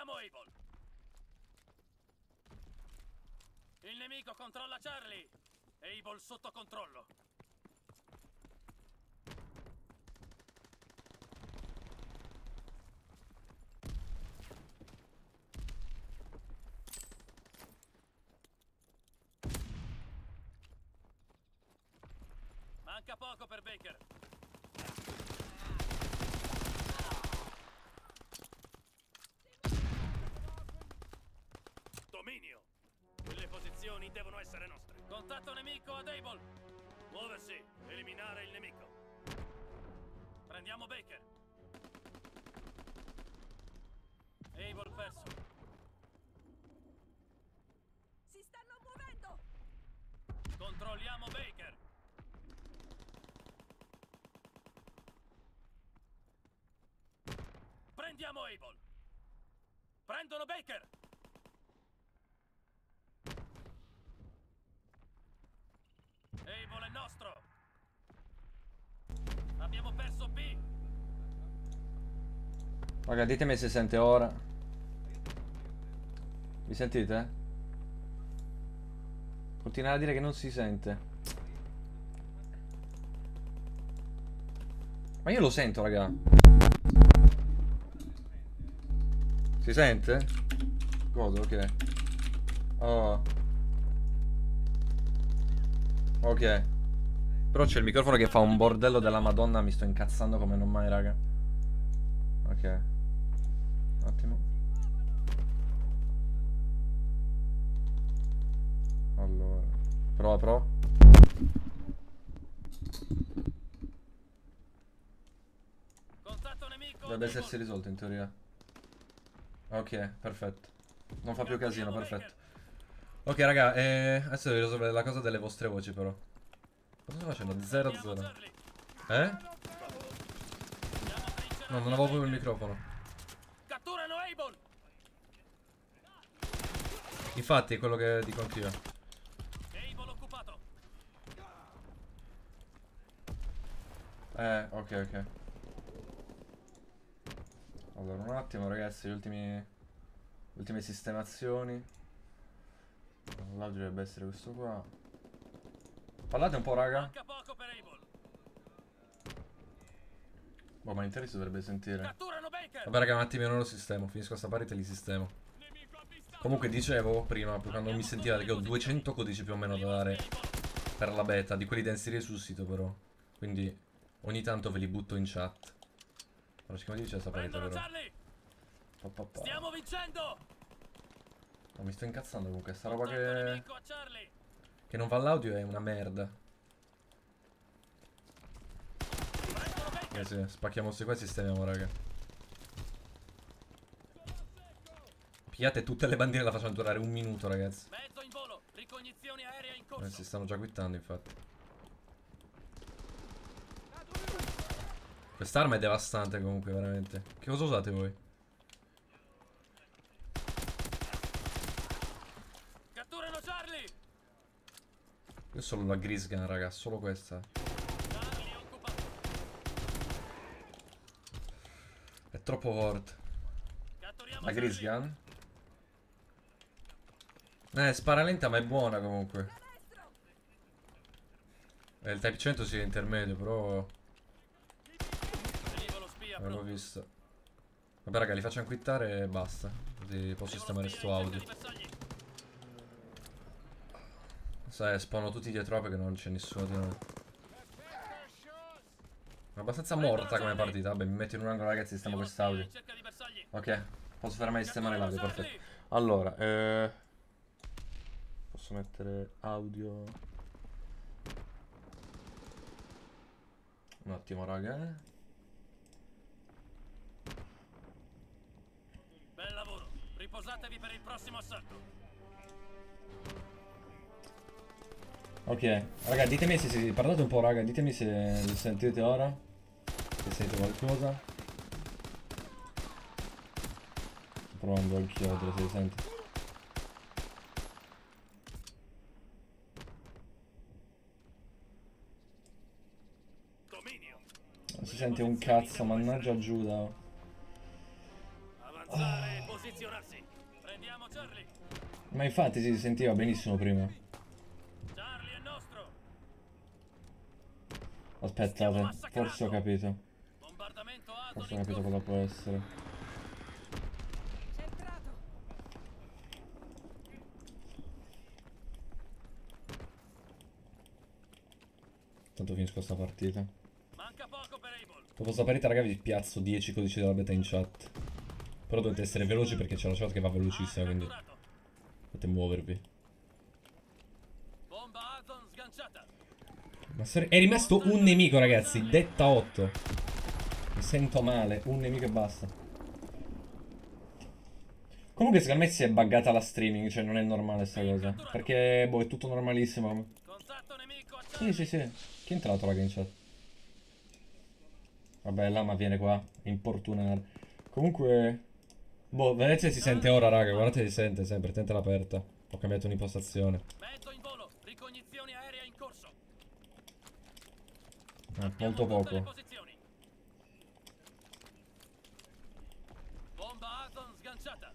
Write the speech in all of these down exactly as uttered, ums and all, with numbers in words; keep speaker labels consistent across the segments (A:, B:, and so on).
A: Prendiamo Able. Il nemico controlla Charlie. Able sotto controllo. Manca poco per Baker. Dominio. Quelle posizioni devono essere nostre. Contatto nemico ad Able. Muoversi. Eliminare il nemico. Prendiamo Baker. Able perso.
B: Si stanno muovendo!
A: Controlliamo Baker. Prendiamo Able. Prendono Baker. Able è nostro. Abbiamo perso B.
C: Raga, ditemi se sente ora. Mi sentite? Continuate a dire che non si sente. Ma io lo sento, raga. Si sente? Cosa? Ok. Oh. Ok. Però c'è il microfono che fa un bordello della Madonna. Mi sto incazzando come non mai, raga. Ok. Un attimo. Allora. Prova, prova.
A: Contatto nemico.
C: Dovrebbe essersi risolto in teoria. Ok, perfetto. Non fa più casino, perfetto. Ok, raga, eh, adesso devo risolvere la cosa delle vostre voci, però. Cosa sto facendo? zero zero. Eh? No, non avevo proprio il microfono.
A: Catturano Able.
C: Infatti, è quello che dico anch'io.
A: Able occupato.
C: Eh, ok, ok. Allora, un attimo, ragazzi, gli ultimi... Le ultime sistemazioni. L'audio dovrebbe essere questo qua. Parlate un po', raga.
A: Manca poco per Able.
C: Boh, ma Interis dovrebbe sentire.
A: Catturano Baker.
C: Vabbè, raga, un attimo, non lo sistemo. Finisco sta parete e li sistemo. Comunque, dicevo prima, quando mi sentiva, che ho duecento codici più o meno da dare per la beta, di quelli da inserire sul sito, però. Quindi, ogni tanto ve li butto in chat. Allora, come dice sta parete, però. Pa, pa, pa.
A: Stiamo vincendo.
C: No, mi sto incazzando comunque, sta roba che...
A: Nemico a Charlie.
C: Che non va all'audio è una merda. Eh sì, spacchiamo questi qua e sistemiamo, raga. Pigliate tutte le bandiere e la facciamo durare un minuto, ragazzi.
A: Mezzo in volo. Ricognizione aerea in corso.
C: Eh, si stanno già quittando, infatti. Quest'arma è devastante comunque, veramente. Che cosa usate voi?
A: Catturano Charlie.
C: Io ho solo la Grease Gun, raga, solo questa.
A: Charlie occupato.
C: È troppo forte.
A: Catturiamo
C: La Grease
A: Charlie.
C: Gun? Eh, spara lenta ma è buona comunque. Eh, il Type cento sì è intermedio, però...
A: Arriva lo spia
C: L'avevo
A: pronto.
C: visto. Vabbè, raga, li facciamo quittare e basta. Così posso sistemare sto audio. Sai, spawno tutti dietro perché non c'è nessuno di noi. È abbastanza morta come partita. Vabbè, mi metto in un angolo, ragazzi, sistemo quest'audio. Ok, posso fermare di sistemare l'audio, perfetto. Allora, eh... posso mettere audio... Un attimo, raga.
A: Bel lavoro. Riposatevi per il prossimo assalto.
C: Ok, raga, ditemi se si... Parlate un po', raga, ditemi se li sentite ora. Se sentite qualcosa. Sto provando il chiodere, se li sente.
A: Dominio.
C: Non si sente un cazzo, mannaggia Giuda.
A: Avanzare, posizionare. posizionarsi. Prendiamo Charlie.
C: Ma infatti si sentiva benissimo prima.
A: Charlie è nostro.
C: Aspettate, forse ho capito.
A: Bombardamento A
C: Forse ho capito cosa può essere.
B: Centrato.
C: Tanto finisco sta partita.
A: Manca poco per Able.
C: Dopo sta partita, raga, vi piazzo dieci codici della beta in chat. Però dovete essere veloci perché c'è la chat che va velocissima, quindi dovete muovervi.
A: Bomba Azon sganciata.
C: Ma se è rimasto un nemico, ragazzi. Detta otto. Mi sento male. Un nemico e basta. Comunque secondo me si è buggata la streaming. Cioè non è normale sta cosa. Perché boh, è tutto normalissimo.
A: Contatto nemico a
C: Sì,
A: Charlie.
C: sì, sì. Chi è entrato, raga, in chat? Vabbè, Lama viene qua a importunare. Comunque boh, vedete se si sente ora, raga. Guardate se si sente sempre. Tentala aperta. Ho cambiato un'impostazione.
A: Mezzo in volo. Ricognizione aerea in corso.
C: Eh, molto
A: Tutte le
C: poco.
A: posizioni. Bomba Azon sganciata.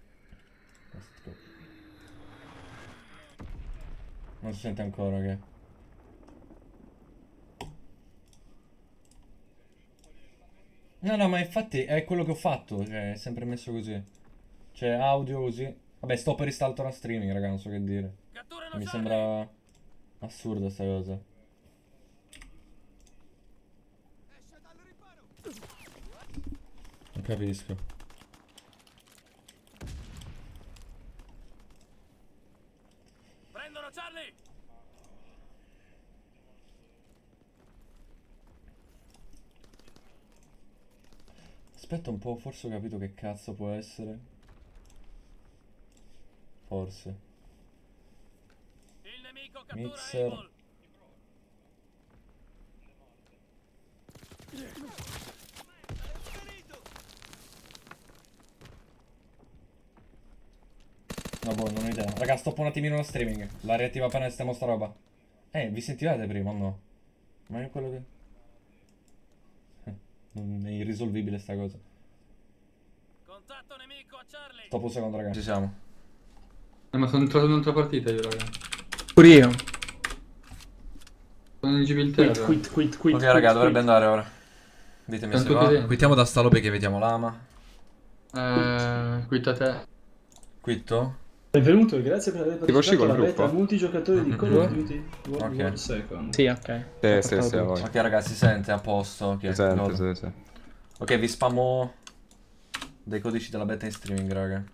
C: Non si sente ancora, che? No, no, ma infatti è quello che ho fatto, cioè è sempre messo così. Cioè audio così. Vabbè, sto per installare la streaming, raga, non so che dire.
A: Catturano
C: Mi
A: Charlie.
C: sembra assurda sta cosa. Non capisco.
A: Prendono Charlie.
C: Aspetta un po', forse ho capito che cazzo può essere. Forse.
A: Il nemico cattura
C: Mixer.
A: Able.
C: No, boh, non ho idea. Raga, stoppo un attimino lo streaming. La riattiva appena stiamo sta roba. Eh, vi sentivate prima o no? Ma è quello che... Eh, non è irrisolvibile sta cosa.
A: Contatto nemico a Charlie.
C: Stoppo un secondo, raga. Ci siamo.
D: Eh, ma sono entrato in un'altra partita io, raga.
E: Pure io.
D: Sono in Gibilterra.
E: Quit, quit, quit.
C: Ok,
E: quit,
C: raga,
E: quit.
C: dovrebbe andare ora. Ditemi se
D: Tanto
C: va.
D: che-
C: Quittiamo da sta lobby che vediamo Lama.
D: Eh, qui da te.
C: Quitto?
E: Benvenuto e grazie per aver
F: Tipo
E: partecipato alla
F: scivola il
E: beta
F: gruppo?
E: multigiocatori di Call of
C: Mhm.
E: Duty World
C: Ok.
E: War Second.
G: Sì, ok.
F: Sì, sì, sì, a voi.
C: Ok, raga, si sente a posto. Ok,
F: Si sente,
C: godo.
F: sì, sì.
C: Ok, vi spammo dei codici della beta in streaming, raga.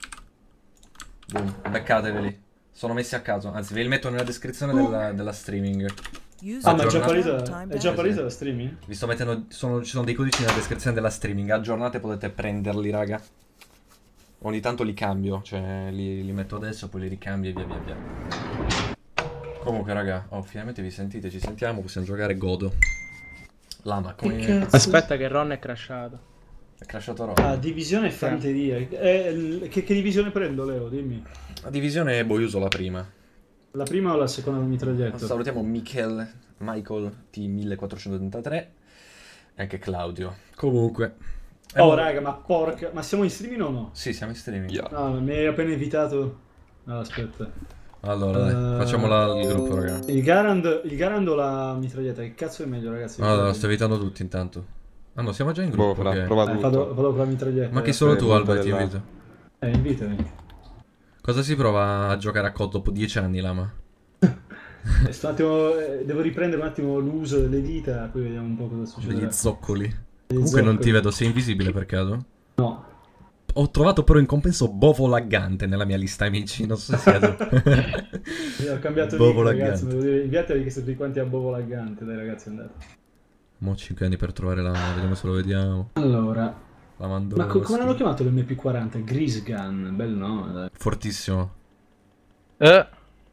C: Boom, beccateveli. Sono messi a caso, anzi ve li metto nella descrizione della, della streaming.
E: Ah, ma è già
C: Aggiornate-
E: palese, è già
C: Sì,
E: palese
C: sì.
E: la streaming?
C: Vi sto mettendo, sono- ci sono dei codici nella descrizione della streaming. Aggiornate, potete prenderli, raga. Ogni tanto li cambio, cioè li, li metto adesso, poi li ricambio e via via via. Comunque, raga, oh, finalmente vi sentite, ci sentiamo, possiamo giocare, godo. Lama,
E: Che
C: come...
E: cazzo?
G: Aspetta che Ron è crashato.
C: È crashato Ron.
E: Ah, divisione e fanteria. Eh, l- che, che divisione prendo, Leo? Dimmi.
C: La divisione, boh, io uso la prima.
E: La prima o la seconda mitraglietta?
C: Salutiamo Michael, Michael T millequattrocentotrentatré e anche Claudio. Comunque. eh,
E: Oh,
C: boh,
E: raga, ma porca... Ma siamo in streaming o no?
C: Sì, siamo in streaming.
F: Yeah.
E: No, mi hai appena invitato... No, aspetta.
C: Allora, dai,
E: Eh,
C: facciamo la- il gruppo, raga.
E: Il Garand, il Garand o la mitraglietta? Che cazzo è meglio, ragazzi?
C: Allora, lo sto evitando tutti intanto. Ah no, siamo già in
F: Boh,
C: gruppo.
F: fra,
C: ok.
F: prova
E: Eh,
F: tutto.
E: vado, vado con la mitraglietta.
C: Ma che
E: eh.
C: solo
F: Eh,
C: tu,
F: monta
C: Alba, ti
F: della-
C: invito.
E: Eh, invitami.
C: Cosa si prova a giocare a C O D dopo dieci anni, Lama?
E: Eh, sto un attimo, eh, devo riprendere un attimo l'uso delle dita, poi vediamo un po' cosa succederà.
C: Degli zoccoli.
E: Degli
C: Comunque non
E: zoccoli.
C: ti vedo, sei invisibile per caso?
E: No.
C: Ho trovato però in compenso Bovo Laggante nella mia lista amici, non so se sia tu.
E: Io ho cambiato
C: Bovo
E: nick, ragazzi,
C: Laggante.
E: me lo devo- inviatevi che siete tutti quanti a Bovo Laggante, dai ragazzi, andate.
C: Mo' cinque anni per trovare la... vediamo se lo vediamo.
E: Allora,
C: La mando...
E: ma co- come l'hanno chiamato l'M P quaranta? Grease Gun, bel nome, dai.
C: Fortissimo.
G: Eh,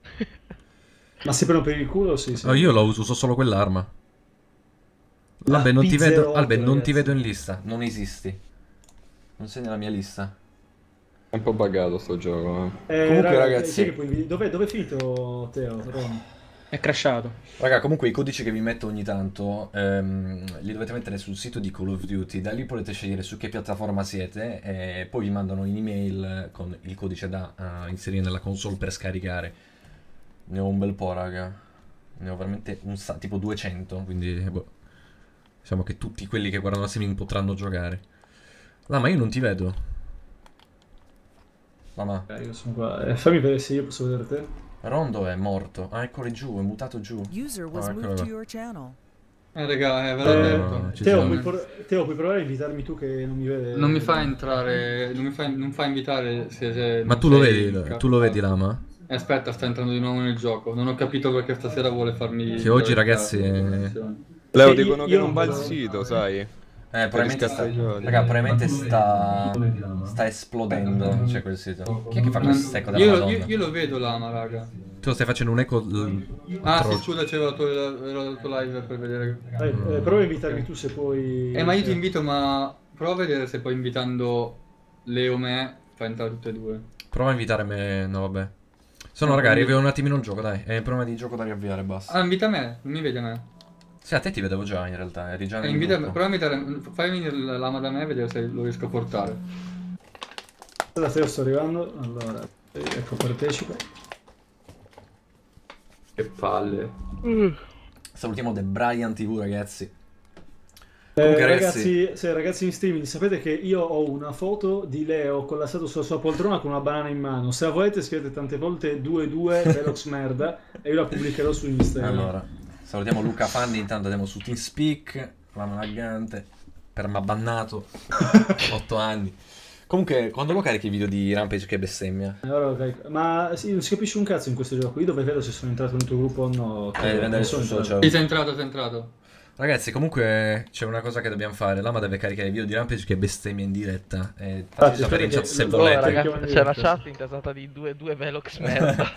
E: Ma se prendo per il culo, sì, sì.
C: No, io lo uso, uso solo quell'arma.
E: La
C: Albe, non ti
E: P zero
C: vedo,
E: otto,
C: Albe, non ti
E: ragazzi.
C: vedo in lista. Non esisti. Non sei nella mia lista.
F: È un po' buggato sto gioco, eh.
E: Eh,
C: Comunque,
E: raga,
C: ragazzi-
E: chi è che poi invi- dov'è, dove è finito Teo? Ron?
G: È crashato.
C: Raga, comunque i codici che vi metto ogni tanto ehm, li dovete mettere sul sito di Call of Duty, da lì potete scegliere su che piattaforma siete e poi vi mandano in email con il codice da uh, inserire nella console per scaricare. Ne ho un bel po', raga. Ne ho veramente un sa- tipo duecento, quindi boh. Diciamo che tutti quelli che guardano la streaming potranno giocare. No, ma io non ti vedo. Mamma.
E: Eh, io sono qua. Eh, fammi vedere se io posso vedere te.
C: Rondo è morto. Ah, eccolo giù, è mutato giù.
B: User was
C: Ah,
B: moved
C: eccolo
B: to
C: qua.
B: your channel.
D: Eh raga, eh, ve
C: Eh,
D: l'ho
C: no,
D: detto.
C: ci
E: Teo
C: siamo.
E: puoi, por- Teo, puoi provare a invitarmi tu che non mi vede?
D: Non mi fa entrare, non mi fa, non fa invitare se, se
C: Ma
D: non
C: tu lo
D: sei
C: vedi,
D: incazzato.
C: tu lo vedi, Lama?
D: Eh, aspetta, sta entrando di nuovo nel gioco. Non ho capito perché stasera vuole farmi...
C: Che oggi, ragazzi, è-
F: Leo
E: Io-
F: dicono
E: io
F: che
E: non
F: non va il
E: vedo-
F: sito, sai?
C: Eh, probabilmente sta,
F: riscatto i giorni.
C: raga, probabilmente sta, sta esplodendo, c'è quel sito. Chi è che fa questo eco della
D: io,
C: Madonna?
D: io, io lo vedo l'ama, raga.
C: Tu stai facendo un eco... l-
D: Ah,
C: atroce.
D: sì, scusa, c'era la tua, la tua live per vedere.
E: Dai, eh, prova a invitarmi tu se puoi.
D: Eh, ma io ti invito, ma prova a vedere se poi invitando Leo o me fa entrare tutte e due.
C: Prova a invitare me... No, vabbè. Sono, raga, riavvio un attimino il gioco, dai. È un problema di gioco da riavviare, basta.
D: Ah, invita me, non mi vedi a me.
C: Sì, a te ti vedevo già, in realtà. Eri già
D: Eh,
C: nel
D: invita,
C: gruppo.
D: prova a invitare, fai venire l'ama da me e vedere se lo riesco a portare.
E: Allora, Teo, sto arrivando. Allora, eh, ecco, partecipa.
D: Che palle.
C: Salutiamo The Brian T V, ragazzi.
E: Eh,
C: Comunque,
E: ragazzi, se, ragazzi in streaming, sapete che io ho una foto di Leo collassato sulla sua poltrona con una banana in mano. Se la volete scrivete tante volte due due Velox merda e io la pubblicherò su Instagram.
C: Allora, salutiamo Luca Fanni, intanto andiamo su TeamSpeak, Lama Laggante, permabannato, otto anni. Comunque, quando lo carichi i video di Rampage che bestemmia?
E: Allora lo carico. Ma sì, non si capisce un cazzo in questo gioco. Io dove vedo se sono entrato nel tuo gruppo o no.
C: Eh, devi andare
E: sono
C: su
E: entrato.
C: social.
D: Sì, sei entrato, sei entrato.
C: Ragazzi, comunque c'è una cosa che dobbiamo fare. Lama deve caricare i video di Rampage che bestemmia in diretta. E
E: Infatti,
C: fateci sapere in
E: aspetta
C: chat
E: che
C: se
E: lo-
C: volete.
E: lo
G: ragazzi,
E: carichiamo in
G: c'è la
E: diretta.
G: chat intasata di due due Velox merda.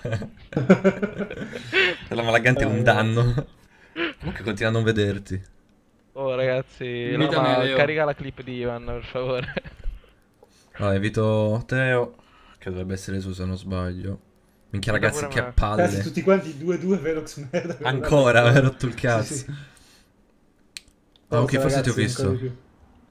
C: Lama Laggante è un danno. Comunque continua a non vederti.
G: Oh ragazzi,
D: Invitami,
G: Lama,
D: Leo.
G: carica la clip di Ivan, per favore.
C: Allora, invito Teo, che dovrebbe essere su se non sbaglio. Minchia,
G: Invita
C: ragazzi,
G: pure
C: che
G: me.
C: palle.
E: Cazzo, tutti quanti due due Velox merda.
C: Ancora, mi hai rotto il cazzo.
E: Sì, sì.
C: Ah, ok,
E: Forza,
C: forse ti ho
E: ragazzi,
C: visto.
E: ancora di più.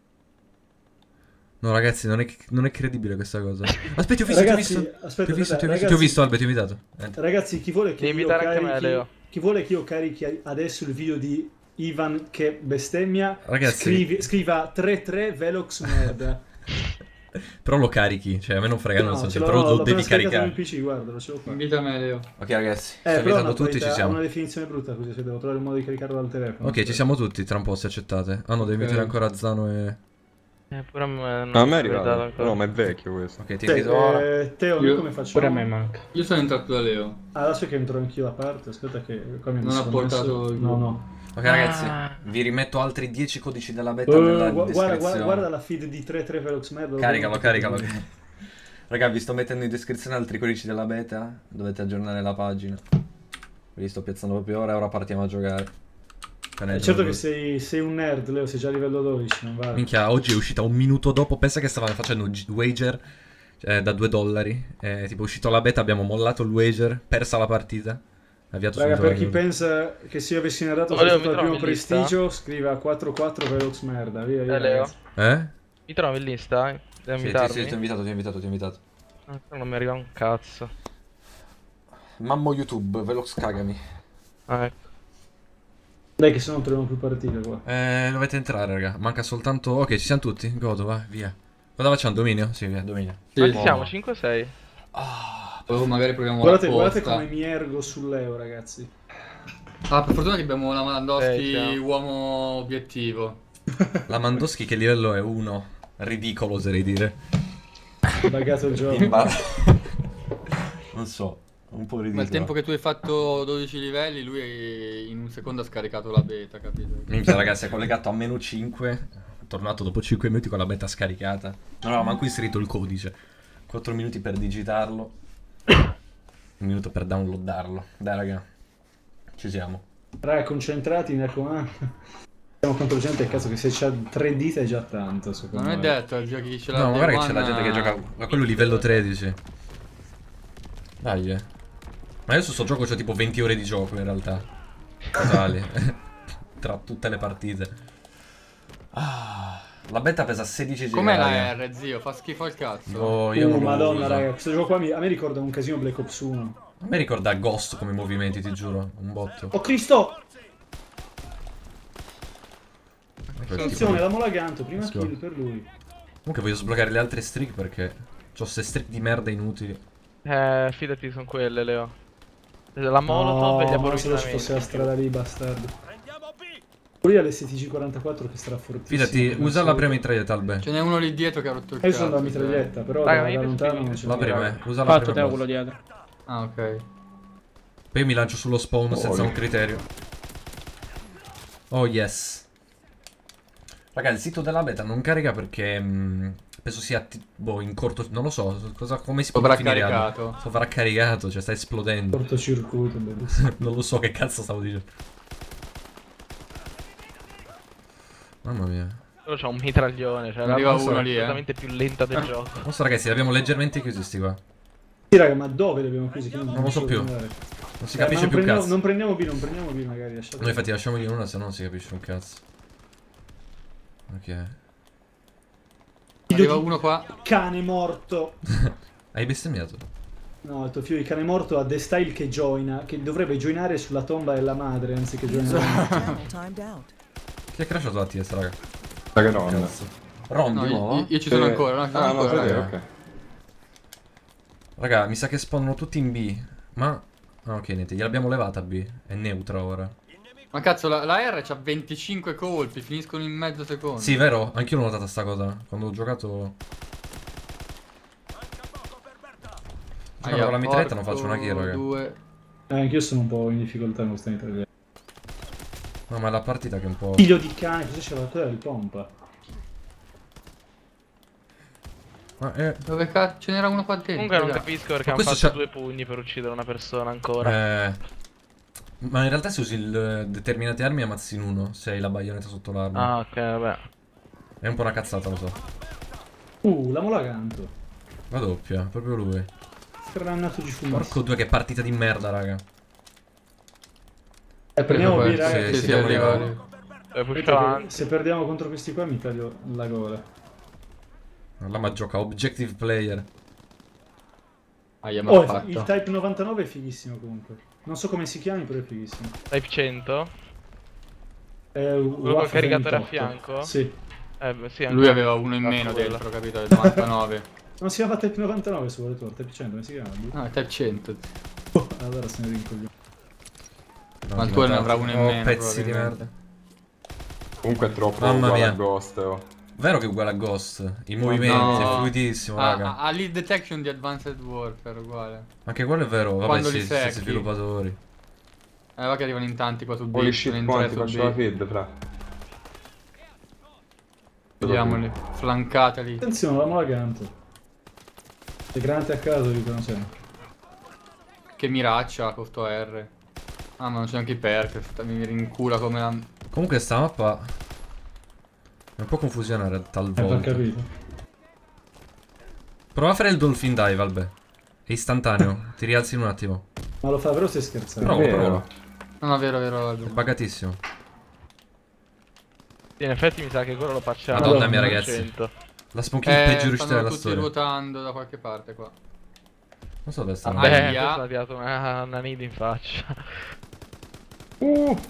C: No, ragazzi, non è, non è credibile questa cosa. Aspetta, ti ho visto,
E: Ragazzi,
C: ti ho visto.
E: aspetta,
C: ti ho visto,
E: aspetta,
C: ti ho visto,
E: ragazzi.
C: ti ho visto, Albe, ti ho invitato. Entra.
E: Ragazzi, chi vuole che
G: Devi
E: io
G: invitare anche me,
E: carichi,
G: Leo.
E: chi vuole che io carichi adesso il video di Ivan che bestemmia,
C: Ragazzi.
E: scrivi- scriva tre tre Velox merda.
C: Però lo carichi, cioè a me non frega, non
E: No,
C: so,
E: ce
C: se
E: l'ho-
C: però
E: l'ho
C: lo
E: appena
C: devi
E: scaricato
C: caricare.
E: nel P C, guarda, lo ce l'ho qua.
D: Invita me, Leo.
C: Ok, ragazzi, sto
E: Eh, però ha
C: invitando
E: una,
C: tutti, ci
E: qualità- ha
C: siamo.
E: una definizione brutta così, se devo trovare un modo di caricarlo dal telefono.
C: Ok, ci siamo tutti, tra un po' se accettate. Ah no, devi
D: Ok.
C: mettere ancora Zano e...
G: Eh, pure a me non
F: No, a me è
G: mi è dato
F: arrivato.
G: ancora.
F: No, ma è vecchio questo.
C: Ok, ti
E: Te-
C: invito ora.
E: eh, Teo,
D: Io-
E: noi come facciamo?
G: Pure a me manca.
D: Io sono entrato da Leo.
E: Ah, adesso che entro anch'io a parte, aspetta che qua mi
D: Non ha
E: sono
D: portato
E: messo-
D: il
E: No,
D: gruppo.
E: no.
C: Ok, ragazzi,
G: Ah.
C: vi rimetto altri dieci codici della beta
E: Eh,
C: nella
E: gu- guarda, guarda,
C: descrizione.
E: guarda la feed di tre tre Velox merda.
C: Caricalo,
E: lo-
C: caricalo. Raga, vi sto mettendo in descrizione altri codici della beta. Dovete aggiornare la pagina. Ve li sto piazzando proprio ora e ora partiamo a giocare.
E: Eh, certo che sei, sei un nerd, Leo, sei già a livello dodici, non vale.
C: Minchia, oggi è uscita un minuto dopo. Pensa che stavamo facendo un g- wager eh, da due dollari. Eh, tipo, è uscito la beta, abbiamo mollato il wager, persa la partita. Avviato
E: Raga,
C: subito
E: per
C: la-
E: chi pensa che se io avessi narrato
G: Oh,
E: fosse
G: Leo,
E: stato
G: mi
E: al primo
G: trovi in lista?
E: prestigio, scriva quattro quattro Velox merda, via, via.
G: Eh, Leo,
E: ragazzi.
C: Eh?
G: mi trovi in lista? Eh? Devi
C: Sì, sì,
G: invitarmi?
C: sì, ti ho invitato, ti ho invitato, ti ho invitato.
G: Ah, però non mi arriva un cazzo.
C: Mammo YouTube, Velox cagami.
G: Ah, ecco.
E: Dai che se no non troviamo più partite qua.
C: Eh, dovete entrare, raga. Manca soltanto... Ok, ci siamo tutti. Godo, va, via. Cosa facciamo? Dominio? Sì, via, dominio.
D: Sì,
G: Quanti
D: sì.
G: siamo? cinque o sei?
D: Poi magari proviamo
E: Guardate,
D: la
E: guardate
D: posta.
E: come mi ergo sul Leo, ragazzi.
D: Ah, per fortuna che abbiamo la Malandowski
G: Eh, ciao.
D: uomo obiettivo.
C: La Mandoschi che livello è uno? Ridicolo, oserei dire.
E: Buggato il gioco.
C: Imba- non so, un po' ridicolo.
D: Ma il tempo che tu hai fatto dodici livelli, lui in un secondo ha scaricato la beta, capito?
C: Minchia, ragazzi, è collegato a meno cinque. È tornato dopo cinque minuti con la beta scaricata. Non aveva manco inserito il codice. quattro minuti per digitarlo. Un minuto per downloadarlo. Dai, raga. Ci siamo.
E: Raga, concentrati, mi raccomando. Siamo contro gente, cazzo, che se c'ha tre dita è già tanto, secondo
D: Non è
E: me.
D: detto, giochi chi ce l'ha.
C: No, ma guarda che
D: Day
C: c'è la
D: One,
C: gente che gioca a quello livello tredici. Dai, eh. Ma io su sto gioco c'ho tipo venti ore di gioco in realtà. Totali. Tra tutte le partite. Ah, la beta pesa sedici giga.
D: Com'è
C: raga.
D: la R, zio? Fa schifo al cazzo.
C: No, io
E: Uh,
C: non lo
E: madonna,
C: uso.
E: raga, questo gioco qua mi- a me ricorda un casino Black Ops uno.
C: A me ricorda Ghost come movimenti, ti giuro. Un botto.
E: Oh Cristo!
C: Quel tipo
E: Attenzione,
C: di-
E: la Molaganto, prima
C: Let's go.
E: kill per lui.
C: Comunque voglio sbloccare le altre streak perché c'ho ste streak di merda inutili.
G: Eh, fidati, sono quelle, Leo. La Molotov e gli
E: No, ma se ci
G: approvvigionamenti.
E: fosse la strada lì, bastardo.
A: Prendiamo B.
E: Poi all'S T G quarantaquattro che sarà fortissimo.
C: Fidati,
E: come
C: usa
E: al
C: la
E: solito.
C: prima mitraglietta, Albe.
D: Ce n'è uno lì dietro che ha rotto il
E: E io
D: cazzo.
E: sono la mitraglietta, però
G: Raga,
E: da, da
G: venite
E: lontano
G: su,
E: non c'è
C: La
E: niente.
C: prima, eh. Usa la
H: Fatto te
C: prima.
H: quello
C: basta.
H: dietro.
D: Ah, ok.
C: Poi io mi lancio sullo spawn
F: Oh,
C: senza
F: lì.
C: un criterio. Oh yes. Raga, il sito della beta non carica perché mh, penso sia atti- boh, in corto, non lo so, cosa, come si può definire.
D: Sovraccaricato.
C: Sovraccaricato, cioè sta esplodendo.
E: Cortocircuito, bellissimo.
C: Non lo so che cazzo stavo dicendo. Mamma mia.
G: Però c'ha un mitraglione, cioè la
D: Arriva
G: mossa
D: uno
G: è
D: lì, eh.
G: completamente più lenta del gioco.
C: Non so ragazzi, li abbiamo leggermente chiusi sti qua.
E: Sì, raga, ma dove li abbiamo chiusi? Che non,
C: Non lo so più.
E: andare.
C: Non si
E: Eh, ma
C: capisce
E: non
C: più
E: prendiamo,
C: cazzo.
E: Non prendiamo B, non prendiamo B magari, lasciate.
C: Noi infatti lasciamogli una se no non si capisce un cazzo. Ok.
D: Arriva uno qua.
E: Cane morto.
C: Hai bestemmiato?
E: No, il tuo figlio di cane morto ha The Style che joina, che dovrebbe joinare sulla tomba della madre anziché joinare.
B: Channel timed out.
C: Chi ha crashato la T S, raga?
F: Raga, no.
C: Cazzo. Ron
D: No,
C: di
D: io,
C: nuovo?
D: io- io ci sono
F: Sì.
D: ancora, no, ci sono
F: Ah, no,
D: ancora.
F: sì,
D: raga.
F: ok.
C: Raga, mi sa che spawnano tutti in B. Ma... Ah, ok, niente, gliel'abbiamo levata B. È neutra ora.
D: Ma cazzo, la, la R c'ha venticinque colpi, finiscono in mezzo secondo.
C: Sì, vero? Anch'io l'ho notata sta cosa. Quando ho giocato... Giocando con la mitraglietta non faccio una kill, raga.
D: Due.
E: Eh, anch'io sono un po' in difficoltà con questa mitraglietta.
C: No, ma è la partita che è un po'...
E: Figlio di cane, cosa c'è la tua del pompa?
C: Ma eh...
D: Dove cazzo? Ce n'era uno qua dentro.
G: Comunque non
D: raga.
G: capisco perché
C: Ma
G: hanno
C: questo
G: fatto
C: c'ha-
G: due pugni per uccidere una persona ancora.
C: Eh... Ma in realtà se usi il eh, determinate armi ammazzi in uno. Se hai la baionetta sotto l'arma.
G: Ah, ok, vabbè.
C: È un po' una cazzata, lo so.
E: Uh, la Molaganto.
C: La doppia, proprio lui.
E: Strannato di fumo.
C: Porco due, che partita di merda, raga.
E: Eh, prendiamo B,
D: Sì,
E: raga.
C: sì,
E: che
C: sì,
E: se
C: sì,
E: perdiamo-
D: arriva,
G: E
E: Vedete
G: push
E: che
G: avanti.
E: se perdiamo contro questi qua mi taglio la gola.
C: La ma gioca objective player.
D: Aia, ma
E: Oh,
D: fatto.
E: il Type novantanove è fighissimo comunque. Non so come si chiami, però è fighissimo.
G: Type cento?
E: È un
G: Quello col
E: Waff
G: caricatore a
E: ventotto.
G: fianco?
E: Sì.
G: Eh, beh, sì, anche
D: Lui aveva uno in
G: Ah,
D: meno
G: quello.
D: dentro, capito? Del novantanove.
E: Non si chiama Type novantanove su Valetor, Type cento, come si chiama? lui?
D: No, è Type cento.
E: Oh, allora se ne rincoglio.
C: No,
D: Ma
C: ti
D: tu ne
C: matate.
D: avrà uno in
C: Oh,
D: meno,
C: pezzi di
D: probabilmente.
C: merda.
F: Comunque è troppo
C: Mamma
F: uguale
C: mia.
F: a Ghost. Oh.
C: Vero che è uguale a Ghost? I movimenti,
D: No.
C: è fluidissimo,
D: Ha,
C: raga.
D: ha- ha lead detection di Advanced Warfare, uguale.
C: Anche quello è vero, vabbè,
D: Quando
C: sì,
D: li
C: stessi
D: secchi.
C: sviluppatori.
D: Eh, va che arrivano in tanti qua su B.
F: Holy
D: sono
F: shit,
D: in
F: quanti
D: tre su
F: faccio la
D: B.
F: feed, fra.
D: Vediamoli, flancateli.
E: Attenzione, la Molaganto. Le granate a caso dicono sempre.
D: Che miraccia con sto R. Ah, ma non c'è anche i perk, sta- mi rincula come la...
C: Comunque sta mappa è un po' confusionare
E: Eh, per
C: talvolta.
E: capito.
C: Prova a fare il dolphin dive, Albe. È istantaneo, ti rialzi in un attimo.
E: Ma lo fa, però stai scherzando.
C: Prova,
F: Vero.
C: prova.
D: No, no, vero, vero.
C: È
D: vero.
C: buggatissimo.
G: Sì, in effetti mi sa che quello lo facciamo.
C: Madonna
E: mia,
C: ragazzi. La spawn kill
D: Eh,
C: peggio riuscita
D: stanno
C: della
D: tutti
C: storia.
D: ruotando da qualche parte qua.
C: Non so dove stanno.
D: Ah,
G: Eh,
D: Aia.
G: questo ha tirato una, una nid in faccia.
F: Uh!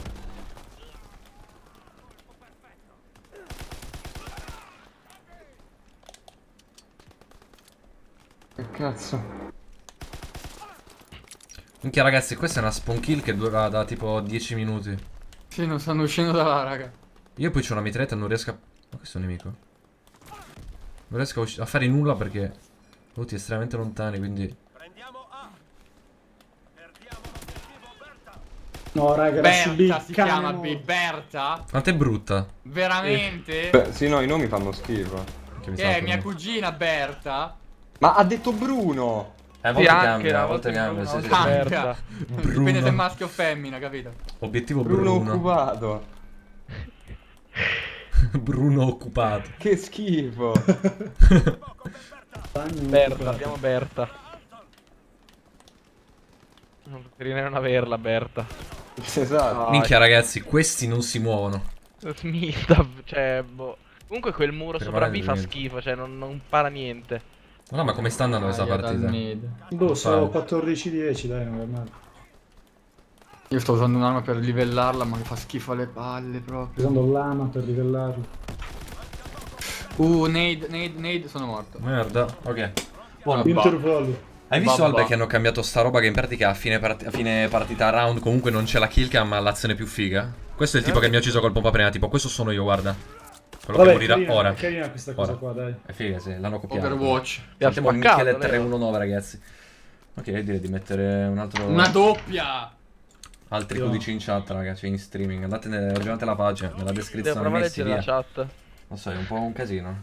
F: Che cazzo?
C: Minchia ragazzi, questa è una spawn kill che dura da tipo dieci minuti.
D: Sì, non stanno uscendo da là, raga.
C: Io poi c'ho una mitraglietta e non riesco a... Ma questo è un nemico. Non riesco a, usci- a fare nulla perché tutti estremamente lontani, quindi...
A: Prendiamo A. Perdiamo l'obiettivo Berta.
E: No, raga, era su B.
D: Berta si
E: cane
D: chiama
E: morto.
D: B. Berta?
C: Quanto è brutta.
D: Veramente?
F: Beh, sì, no, i nomi fanno schifo.
C: Che mi
D: Che
C: stava
D: è mia
C: prendendo.
D: cugina Berta?
F: Ma ha detto Bruno!
C: Eh, a
G: Sì,
C: volte
G: anche,
C: cambia,
G: a
C: a volte
G: volte
C: cambia,
G: Bruno,
C: sì,
G: a
C: sì.
G: volte
D: Cambia.
C: Bruno.
D: Dipende se è maschio o femmina, capito?
C: Obiettivo
F: Bruno
C: Bruno.
F: occupato!
C: Bruno occupato.
F: Che schifo!
E: Bagno
G: Berta,
E: occupato.
G: abbiamo Berta. Non preferirei non averla, Berta.
F: Esatto.
C: Minchia ragazzi, questi non si muovono.
G: Smith, cioè, boh. Comunque quel muro
C: Per
G: sopra
C: male
G: B fa
C: niente.
G: schifo, cioè non, non para niente.
C: No, ma come sta andando questa
D: Aia, dal
C: partita?
D: mid.
E: Boh, sono
C: Fai.
E: quattordici dieci, dai, non è male.
D: Io sto usando un'arma per livellarla, ma mi fa schifo alle palle proprio.
E: Usando l'ama per livellarlo.
D: Uh, nade, nade, nade, sono morto.
C: Merda, ok.
D: Buono.
E: Intervallo.
C: Hai visto
D: Babba.
C: Albe che hanno cambiato sta roba che in pratica a fine, part- a fine partita round comunque non c'è la kill cam ma l'azione più figa? Questo è il tipo che mi ha ucciso col pompa prima, tipo questo sono io, guarda. Quello
E: Vabbè,
C: che morirà
E: carina,
C: ora.
E: è carina questa cosa
C: Ora.
E: qua, dai.
C: È figa, sì, l'hanno copiato.
D: Overwatch.
G: Vi ha
C: Siamo a
G: spaccato,
C: Michele
G: Leo.
C: tre uno nove ragazzi. Ok, direi di mettere un altro...
D: Una doppia!
C: altri
E: Io-
C: codici in chat ragazzi, in streaming. Andate, nel- aggiornate la pagina, nella
G: Devo
C: descrizione
G: provare a
C: messi
G: leggere
C: via.
G: la chat.
C: Lo so, è un po' un casino.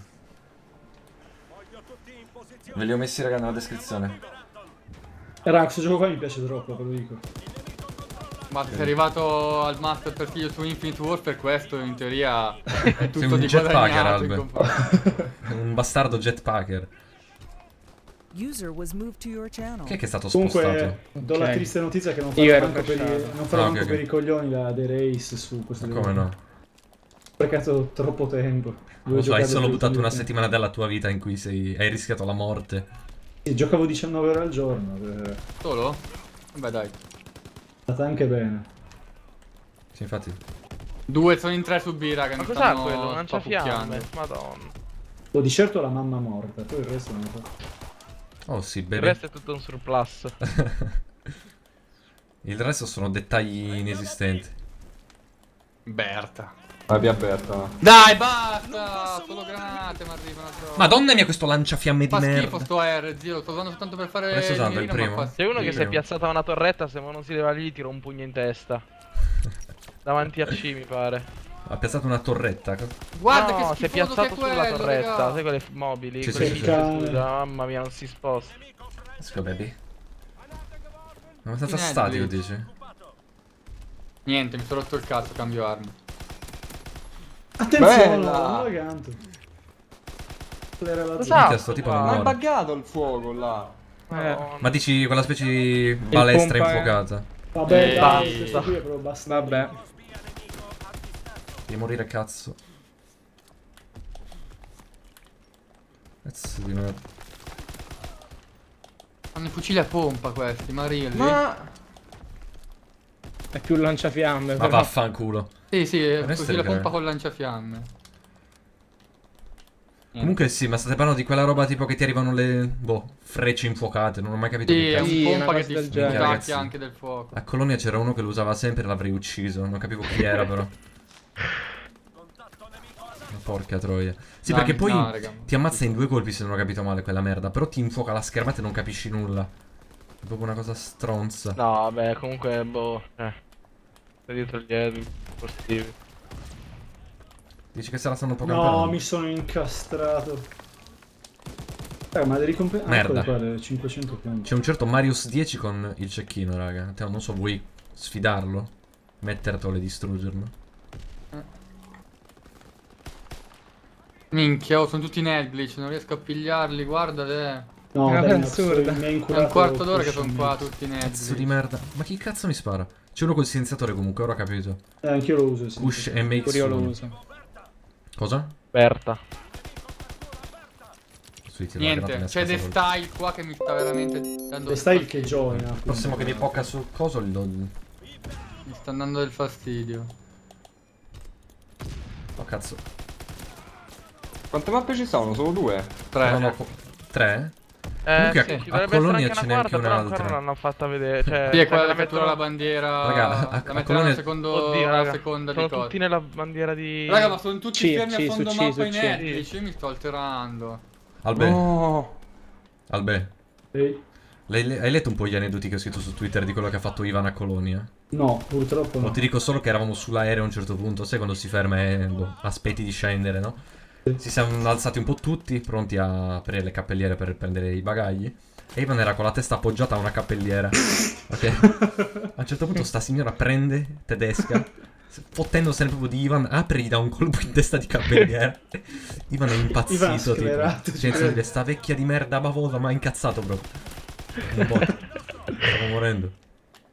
C: Ve li ho messi raga nella descrizione.
E: Rax, questo gioco qua mi piace troppo, ve lo dico.
D: Ma sei arrivato al master per figlio su Infinite War per questo in teoria è
C: Sei
D: tutto
C: un
D: di
C: jetpacker,
D: guadagnato in
C: Albe.
D: confronto.
C: Un bastardo jetpacker.
B: User was moved to your channel.
C: Chi è che è stato spostato?
E: Comunque, do la
H: Ok.
E: triste notizia che non
H: Io
E: farò
H: ero
E: manco, per
H: crashato.
E: i, non farò
C: Ah, ok,
E: manco
C: ok.
E: per i coglioni la The Race su questo
C: Ma
E: gioco.
C: come no?
E: Ho sprecato troppo tempo.
C: Non so, hai solo
E: buttato
C: buttato una settimana della tua vita in cui sei, hai rischiato la morte.
E: Sì, giocavo diciannove ore al giorno. È
D: Solo? Vabbè dai.
E: andata anche bene.
C: Sì, infatti.
D: Due sono in tre su B, raga.
G: Ma
D: mi
G: cos'ha
D: stanno
G: quello? Lanciafiamme?
D: spapucchiando.
G: Madonna.
E: Ho di certo la mamma morta, poi il resto non lo so.
C: Oh sì,
G: Il
C: bene.
G: resto è tutto un surplus.
C: Il resto sono dettagli inesistenti.
D: Berta.
F: Ma via aperta.
D: Dai, basta! Solo granate mi arrivano addosso.
C: Madonna mia, questo lanciafiamme di
D: Fa schifo
C: merda.
D: sto R, zio, lo sto usando soltanto per fare
C: Adesso usando il
D: mirino, ma
C: primo.
D: fa
G: C'è uno che
C: Io
G: si è
C: primo.
G: piazzato a una torretta, se non si leva lì, tiro un pugno in testa. Davanti a C, mi pare.
C: Ha piazzato una torretta.
D: Guarda
G: no,
D: che
G: si è
D: schifoso
G: piazzato
D: che è
G: sulla
D: quello,
G: torretta.
D: raga.
G: Sai quelle f- mobili?
C: Sì,
G: quelle
C: sì, sì,
G: piccole,
E: sì.
G: scusa, mamma mia, non si sposta.
C: Let's go baby. Ma è stato
D: Inediti.
C: statico dici?
D: Niente, mi sono rotto il cazzo, cambio arma.
E: Attenzione,
F: Bella!
E: non la canto. Era la
G: Cos'ha?
C: Minchia, sto tipo non
F: Ma è
C: muore.
F: buggato il fuoco là.
G: Madonna.
C: Ma dici quella specie di balestra
H: pompa è-
C: infuocata?
E: Vabbè,
D: Eh,
E: dai,
G: basta.
E: questo qui è proprio bastardo.
H: Vabbè.
C: Devi morire cazzo. Cazzo di merda.
D: Hanno i fucili a pompa questi, Marilli.
F: Ma
H: È più lanciafiamme.
C: Ma
H: però.
C: vaffanculo.
D: Sì, sì, è
C: Questo
D: fucile
C: è
D: a
C: il-
D: pompa con lanciafiamme.
C: Comunque sì, ma state parlando di quella roba tipo che ti arrivano le, boh, frecce infuocate, non ho mai capito
D: Sì,
C: che
D: è
C: cazzo.
D: un
H: Sì, è una
D: pompa che
H: cosa
D: ti
H: del genere.
C: Ragazzi.
D: scacchia anche del fuoco.
C: A Colonia c'era uno che lo usava sempre e l'avrei ucciso, non capivo chi era però. Ma porca troia. Sì,
D: No,
C: perché
D: mi-
C: poi
D: no, raga.
C: ti ammazza in due colpi se non ho capito male quella merda, però ti infuoca la schermata e non capisci nulla. È proprio una cosa stronza.
G: No, vabbè, comunque, boh. Eh. Stai dietro gli edit sportivi.
C: Dici che se la stanno un po'
E: No,
C: campando?
E: mi sono incastrato. Eh, ma le ricompense...
C: Merda.
E: Ah, qua, le cinquecento punti.
C: C'è un certo Marius dieci con il cecchino, raga. Te non so, vuoi sfidarlo? Mettertelo e distruggerlo?
D: Minchia, oh, sono tutti nel glitch, non riesco a pigliarli, guarda te.
E: No,
H: È
E: dai,
H: assurda.
E: mi ha
D: È
E: inculato
D: un quarto d'ora che sono
E: Push
D: qua
E: Me.
D: tutti nel
C: Cazzo di
D: glitch.
C: merda. Ma chi cazzo mi spara? C'è uno col silenziatore comunque, ora ho capito.
E: Eh, anch'io lo uso, sì.
C: Push e make
H: Pure io lo
C: soon.
H: uso.
C: Cosa?
G: Berta.
C: Sui tiri la granata
D: Niente,
C: mi ha
D: c'è The
C: scassato.
D: Style qua che mi sta veramente dando
E: E stai che joina.
C: Il prossimo che mi pocca sul coso lo...
D: Mi sta dando del fastidio.
C: Oh cazzo.
F: quante mappe ci sono? Solo due?
D: Tre.
C: No, no, co- Tre?
G: Eh,
C: Comunque
G: sì,
C: a-
G: ci
C: a
G: dovrebbe
C: Colonia
G: essere
C: ce
G: anche
C: n'è
G: una
C: anche
G: quarta, però ancora
C: un'altra.
G: non l'hanno fatta vedere. Cioè,
D: Sì, è
G: cioè,
D: quella
G: la
D: che cattura la
G: mettono-
D: bandiera.
C: Raga, a- a
D: la metteranno
C: Colonia-
D: al secondo,
G: Oddio,
D: alla
G: raga,
D: seconda
G: sono
D: di tot.
G: tutti nella bandiera di...
D: Raga, ma sono tutti
H: Sì,
D: fermi
H: sì,
D: a fondo
H: su C,
D: mappa
H: su
D: in
H: C.
D: Netflix, io mi sto alterando.
C: Albe,
F: No.
C: Albe.
E: Ehi,
C: L'hai- le- hai letto un po' gli aneddoti che ho scritto su Twitter di quello che ha fatto Ivan a Colonia?
E: no, purtroppo
C: O
E: no.
C: ti dico solo che eravamo sull'aereo a un certo punto, sai quando si ferma e boh, aspetti di scendere, no? Si siamo alzati un po' tutti, pronti a aprire le cappelliere per prendere i bagagli. E Ivan era con la testa appoggiata a una cappelliera. Ok? A un certo punto sta signora prende, tedesca, fottendosene proprio di Ivan, apre e gli dà un colpo in testa di cappelliera. Ivan è impazzito,
E: Ivan ha
C: tipo.
E: sclerato, ci
C: Senza
E: credo.
C: dire, sta vecchia di merda bavosa, ma è incazzato proprio. Un botto. Stavo morendo.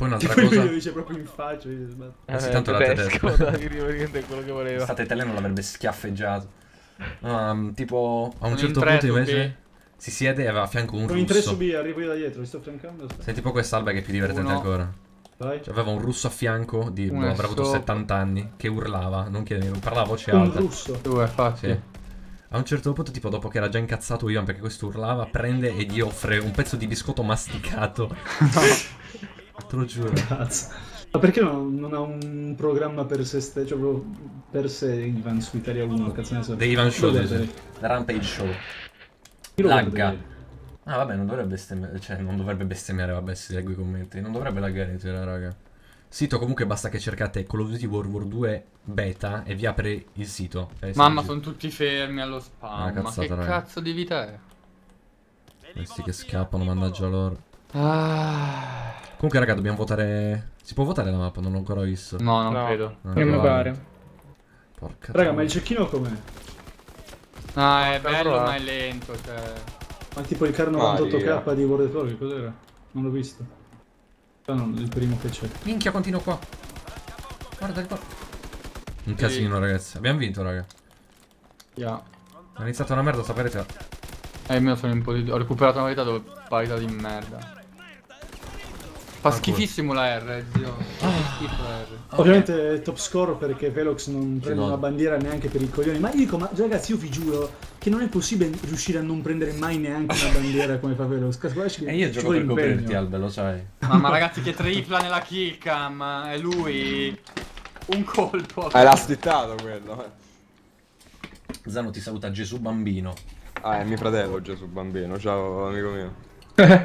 C: Poi un'altra
E: Poi
C: cosa...
E: lo dice proprio in faccia. dice, "Ma-
C: Eh sì, tanto era
G: tedesco,
C: tedesco.
G: dai, praticamente è quello che voleva.
C: State italiano l'avrebbe schiaffeggiato. Um, tipo, a un
D: Sono
C: certo
D: in tre
C: punto
D: su
C: invece
D: B.
C: si siede e aveva a fianco un
E: Sono in tre su
C: russo.
E: B, arrivo io da dietro, li sto fiancando. aspetta.
C: Sei tipo quest'alba che è più divertente
D: Uno.
C: ancora.
E: Vai.
C: Cioè, aveva un russo a fianco di...
D: Uno
C: boh,
D: è
C: avrà avuto
D: sopra.
C: settanta anni, che urlava, non chiedevo, parlava a voce
E: Un
C: alta.
E: russo.
D: Due, infatti.
C: Sì. A un certo punto, tipo, dopo che era già incazzato Ivan perché questo urlava, prende e gli offre un pezzo di biscotto masticato. Te lo giuro.
E: Cazzo. Ma perché non, non ha un programma per se stesso, cioè proprio per sé Ivan su Italia uno, cazzo ne so.
C: The Ivan Show,
E: Chi lo
C: dice.
E: guarda?
C: The Rampage Show.
E: Chi lo
C: Lagga.
E: guarda?
C: Ah, vabbè, non dovrebbe bestemmiare. Cioè, non dovrebbe bestemmiare, vabbè, se leggo i commenti. Non dovrebbe laggare in teoria, raga. Sito, comunque basta che cercate Call of Duty World War due beta e vi apre il sito. Eh,
D: Mamma,
C: sì,
D: sono tutti fermi allo spam.
C: Una
D: Ma
C: cazzata,
D: che
C: raga.
D: cazzo di vita è?
C: Questi che scappano, mannaggia loro.
D: Ah.
C: Comunque, raga, dobbiamo votare. Si può votare la mappa? Non l'ho ancora visto.
D: No, non
G: No.
D: credo.
C: Non
H: Non mi
C: ancora.
H: pare.
C: Porca
E: Raga,
C: troia.
E: ma il cecchino com'è?
D: Ah, è
G: Però
D: bello
G: è-
D: ma è lento, cioè.
E: Ma tipo il Car novantotto K di World of War, che cos'era? Non l'ho visto. Ah no, il primo che c'è.
C: Minchia, continuo qua. Guarda qua. Un casino, ragazzi. Abbiamo vinto, raga.
D: Yeah.
C: Ha iniziato una merda, sapete?
D: Eh, io sono in posizione. Ho recuperato una vita dove parità di merda. Fa
C: Ah,
D: schifissimo la R, zio. Fa schifo la R.
E: Ovviamente è top score perché Velox non prende
C: no.
E: una bandiera neanche per i coglioni. Ma io dico, ma ragazzi, io vi giuro che non è possibile riuscire a non prendere mai neanche una bandiera come fa Velox. Cazzo, guarda che
C: E io
E: ci
C: gioco
E: vuole
C: per
E: impegno.
C: coprirti, Albe, lo sai.
D: Mamma ragazzi che tripla nella killcam. È lui. Un colpo.
F: Ah, l'ha stittato quello. eh.
C: Zano ti saluta Gesù bambino.
F: Ah, è mio fratello Gesù bambino. Ciao, amico mio.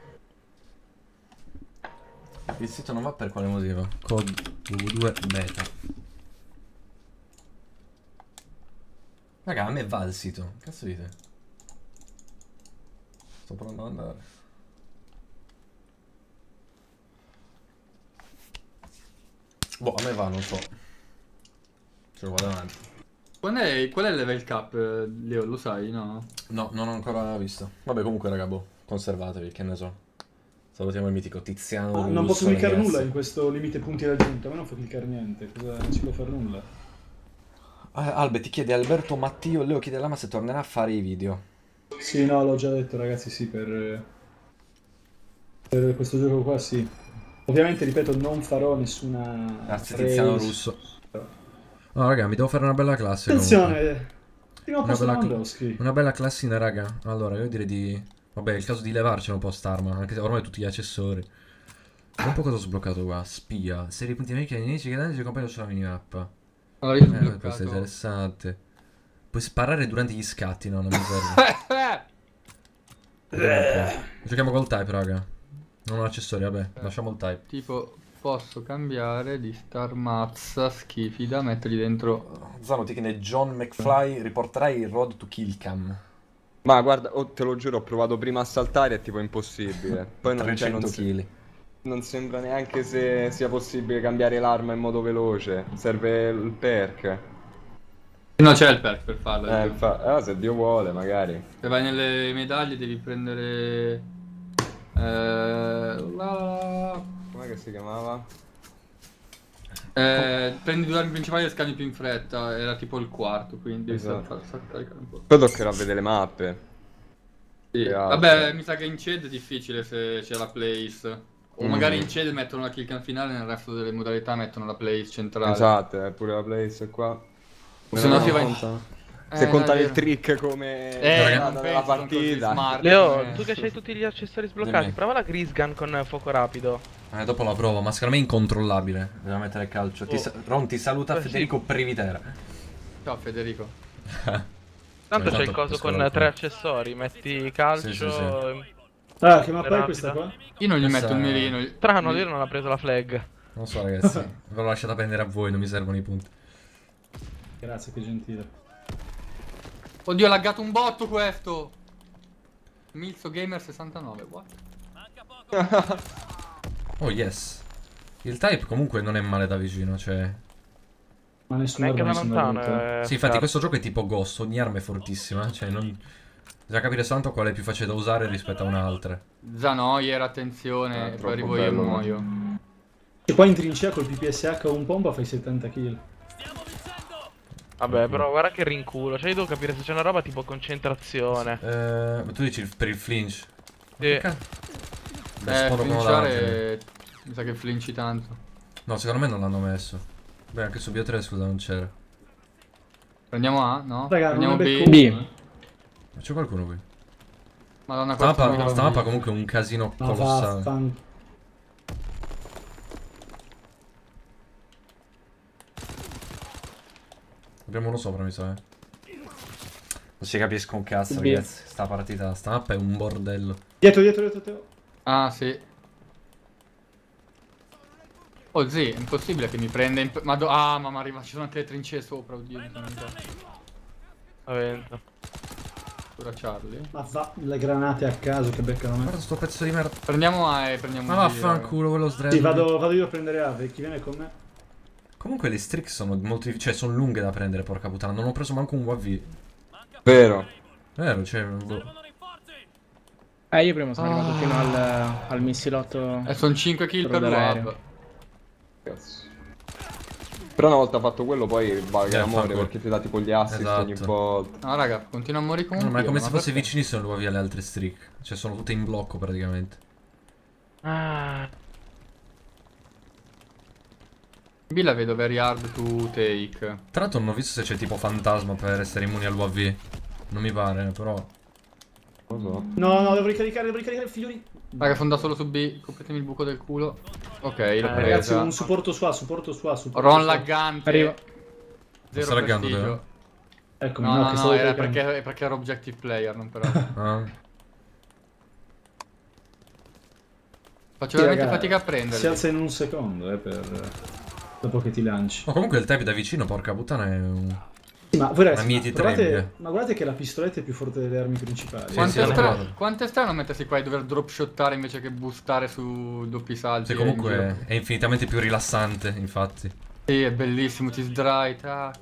C: Il sito non va per quale motivo? Code W due beta. Raga, a me va il sito. Cazzo dite? Sto provando ad andare. Boh, a me va, non so. Ce lo vado avanti.
D: Qual è, qual è il level cap, eh, Leo? Lo sai, no?
C: No, non ho ancora visto. Vabbè, comunque, raga, boh, conservatevi, che ne so. Salutiamo il mitico Tiziano.
E: Ah,
C: Russo,
E: non posso cliccare
C: ragazzi.
E: nulla in questo limite punti raggiunto. A me non fa cliccare niente. Cosa... Non si può fare nulla.
C: Ah, Albe ti chiede Alberto Mattio, Leo chiede a Lama se tornerà a fare i video.
E: Sì, no, l'ho già detto, ragazzi, sì, per... per questo gioco qua, sì. Ovviamente, ripeto, non farò nessuna...
C: Grazie
E: race.
C: Tiziano Russo. No, raga, mi devo fare una bella classe. comunque.
E: Attenzione! Prima
C: Una
E: posto
C: bella,
E: Lewandowski.
C: una bella classina, raga. Allora, io direi di... Vabbè, è il caso di levarcela un po' st'arma, anche se ormai tutti gli accessori. Vediamo un po' cosa ho sbloccato qua. Spia. Serie punti nemici agli inizi che danni si compaiono sulla minipappa.
D: Allora io ho
C: Eh, questo è
D: bloccato.
C: interessante. Puoi sparare durante gli scatti, no? Non mi serve. Vediamo un po'. Giochiamo col type, raga. Non ho accessori, vabbè. Lasciamo il type.
D: Tipo, posso cambiare di star mazza schifi da metterli dentro.
C: Zano ti chiede John McFly, riporterai il road to kill cam.
F: Ma guarda, oh, te lo giuro, ho provato prima a saltare, è tipo impossibile. Poi non, cioè, non,
C: trecento
F: se-
C: kg.
F: non sembra neanche se sia possibile cambiare l'arma in modo veloce. Serve il perk.
D: No, c'è il perk per farlo.
F: Eh,
D: zio.
F: infa- ah, se Dio vuole, magari.
D: Se vai nelle medaglie devi prendere... Eh, la...
F: Com'è che si chiamava?
D: eh, prendi due armi principali e scani più in fretta. Era tipo il quarto, quindi devi
F: Esatto.
D: far, far caricare un po'.
F: Poi toccherà vedere le mappe.
D: Sì.
F: Che altro?
D: Vabbè, mi sa che in C E D è difficile se c'è la place. O
F: Mm.
D: magari in C E D mettono la kill cam finale e nel resto delle modalità mettono la place centrale.
F: Esatto, è pure la place qua.
D: Se no
F: non
D: si va in-
F: conta-
D: Eh,
F: Se
D: no,
F: conta
D: è
F: il
D: vero.
F: trick come
D: Eh,
F: entrata
D: non
F: nella
D: penso, sono così
F: partita.
D: smart.
G: Leo,
D: Eh.
G: tu che hai tutti gli accessori sbloccati,
C: Dimmi.
G: prova la Grease Gun con fuoco rapido.
C: Eh, dopo la provo, ma secondo me è incontrollabile. Devo mettere calcio. Ti
G: Oh.
C: sa- Ron ti saluta
G: Eh, sì.
C: Federico Privitera.
D: Ciao Federico.
G: Tanto c'è
C: Esatto,
G: il coso
C: pesco
G: con
C: la
G: tre
C: prova.
G: accessori, metti calcio...
C: Sì, sì, sì.
E: Ah, che mappa è
G: Rapida.
E: questa qua?
D: Io non gli
C: Questa
D: metto il
C: è-
D: mirino.
G: Strano, lui non ha preso la flag.
C: Non so, ragazzi. Ve l'ho lasciata prendere a voi, non mi servono i punti.
E: Grazie, che gentile.
D: Oddio, ha laggato un botto questo. Milzo Gamer sessantanove, what?
C: Oh, yes. Il type comunque non è male da vicino, cioè...
E: Ma nessuno
G: Neanche da
E: arma mi sembra
G: lontano.
E: brutta.
G: eh,
C: Sì, infatti
G: cazzo.
C: questo gioco è tipo Ghost, ogni arma è fortissima, cioè non... Bisogna capire soltanto quale è più facile da usare rispetto a un'altra.
D: Zanoier, attenzione,
F: Ah,
D: e poi
F: troppo
D: arrivo io e
F: bello,
D: muoio.
E: E qua in trincea col P P S H o un pompa fai settanta kill.
A: Stiamo vincendo!
G: Vabbè, però guarda che rinculo. Cioè, io devo capire se c'è una roba tipo concentrazione.
C: Eh, ma tu dici per il flinch?
G: Sì.
C: Beh,
D: Eh,
C: sparo con
D: flinchare... Mi sa che flinci tanto.
C: No, secondo me non l'hanno messo. Beh, anche su B tre, scusa, non c'era.
D: Prendiamo A, no?
E: Raga,
D: Prendiamo
E: non ne
D: B.
E: becco
H: B.
E: uno,
C: Ma c'è qualcuno qui?
D: Madonna,
C: Sta
D: questa
C: mappa,
D: non
C: sta mappa comunque è un casino
E: eh. No,
C: colossale.
E: vaffan-
C: Abbiamo uno sopra, mi sa, eh. Non si capisco un cazzo,
H: B.
C: ragazzi. Sta partita, sta mappa è un bordello.
E: Dietro, dietro, dietro, dietro.
D: Ah, sì. Oh, zi, è impossibile che mi prenda in... Ma do... Ah, mamma, arriva, ci sono anche le trincee sopra, oddio. mi sono andato.
G: Avento.
D: Ora Charlie.
E: Ma va, le granate a caso che beccano me.
C: Guarda sto pezzo di merda.
D: Prendiamo A e prendiamo
C: Ma
D: B,
C: vaffanculo quello
E: Sì,
C: sdrello.
E: vado, vado io a prendere Ave, chi viene con me?
C: Comunque le streak sono molto... Cioè, sono lunghe da prendere, porca puttana. Non ho preso manco un U A V.
F: Vero.
C: Vero, cioè... boh.
A: Servono rinforzi!
H: Eh, io prima sono arrivato fino al, al missilotto.
D: Eh, sono cinque kill per
H: Quello dell'aereo.
D: l'U A V.
F: Cazzo. Però una volta fatto quello poi va che
C: Eh,
F: amore
C: fanculo.
F: perché ti dà tipo gli assist
C: Esatto.
F: ogni volta.
D: No, raga, continua a morire come
C: No,
D: un
C: ma è come
D: dio,
C: se
D: ma
C: fosse
D: perché?
C: vicinissimo l'U A V alle altre streak. Cioè, sono tutte in blocco praticamente.
G: Ah.
D: B la vedo very hard to take.
C: Tra l'altro non ho visto se c'è tipo fantasma per essere immuni all'U A V. Non mi pare, però...
F: Non lo so.
E: No, no, devo ricaricare, devo ricaricare, figlio di...
D: Raga, sono da solo su B, copritemi il buco del culo. Ok, l'ho
E: Ragazzi,
D: presa.
E: un supporto su A, supporto su A, supporto
D: Ron
E: su A.
D: laggante.
H: Arriva.
D: Zero
C: Sta laggando,
D: prestigio.
E: Eccomi,
D: No,
E: no,
D: no,
E: che
D: no,
E: stavo
D: era
E: caricando.
D: perché, perché era objective player, non però.
C: Ah.
D: Faccio
E: Sì,
D: veramente
E: raga,
D: fatica a
E: Si
D: prenderli.
E: alza in un secondo, eh, per... Dopo che ti lanci.
C: Ma comunque il type da vicino, porca puttana, è un...
E: Sì, ma voi ragazzi,
C: Una
E: ma
C: miti
E: provate,
C: tremble.
E: ma guardate che la pistoletta è più forte delle armi principali.
C: Sì,
D: Quanto,
C: sì,
D: è
C: lo
D: stra-
C: guardo.
D: quanto è strano mettersi qua e dover drop shottare invece che boostare su doppi salti.
C: Sì,
D: in giro.
C: comunque è infinitamente più rilassante, infatti.
D: Sì, è bellissimo, ti sdrai, tac.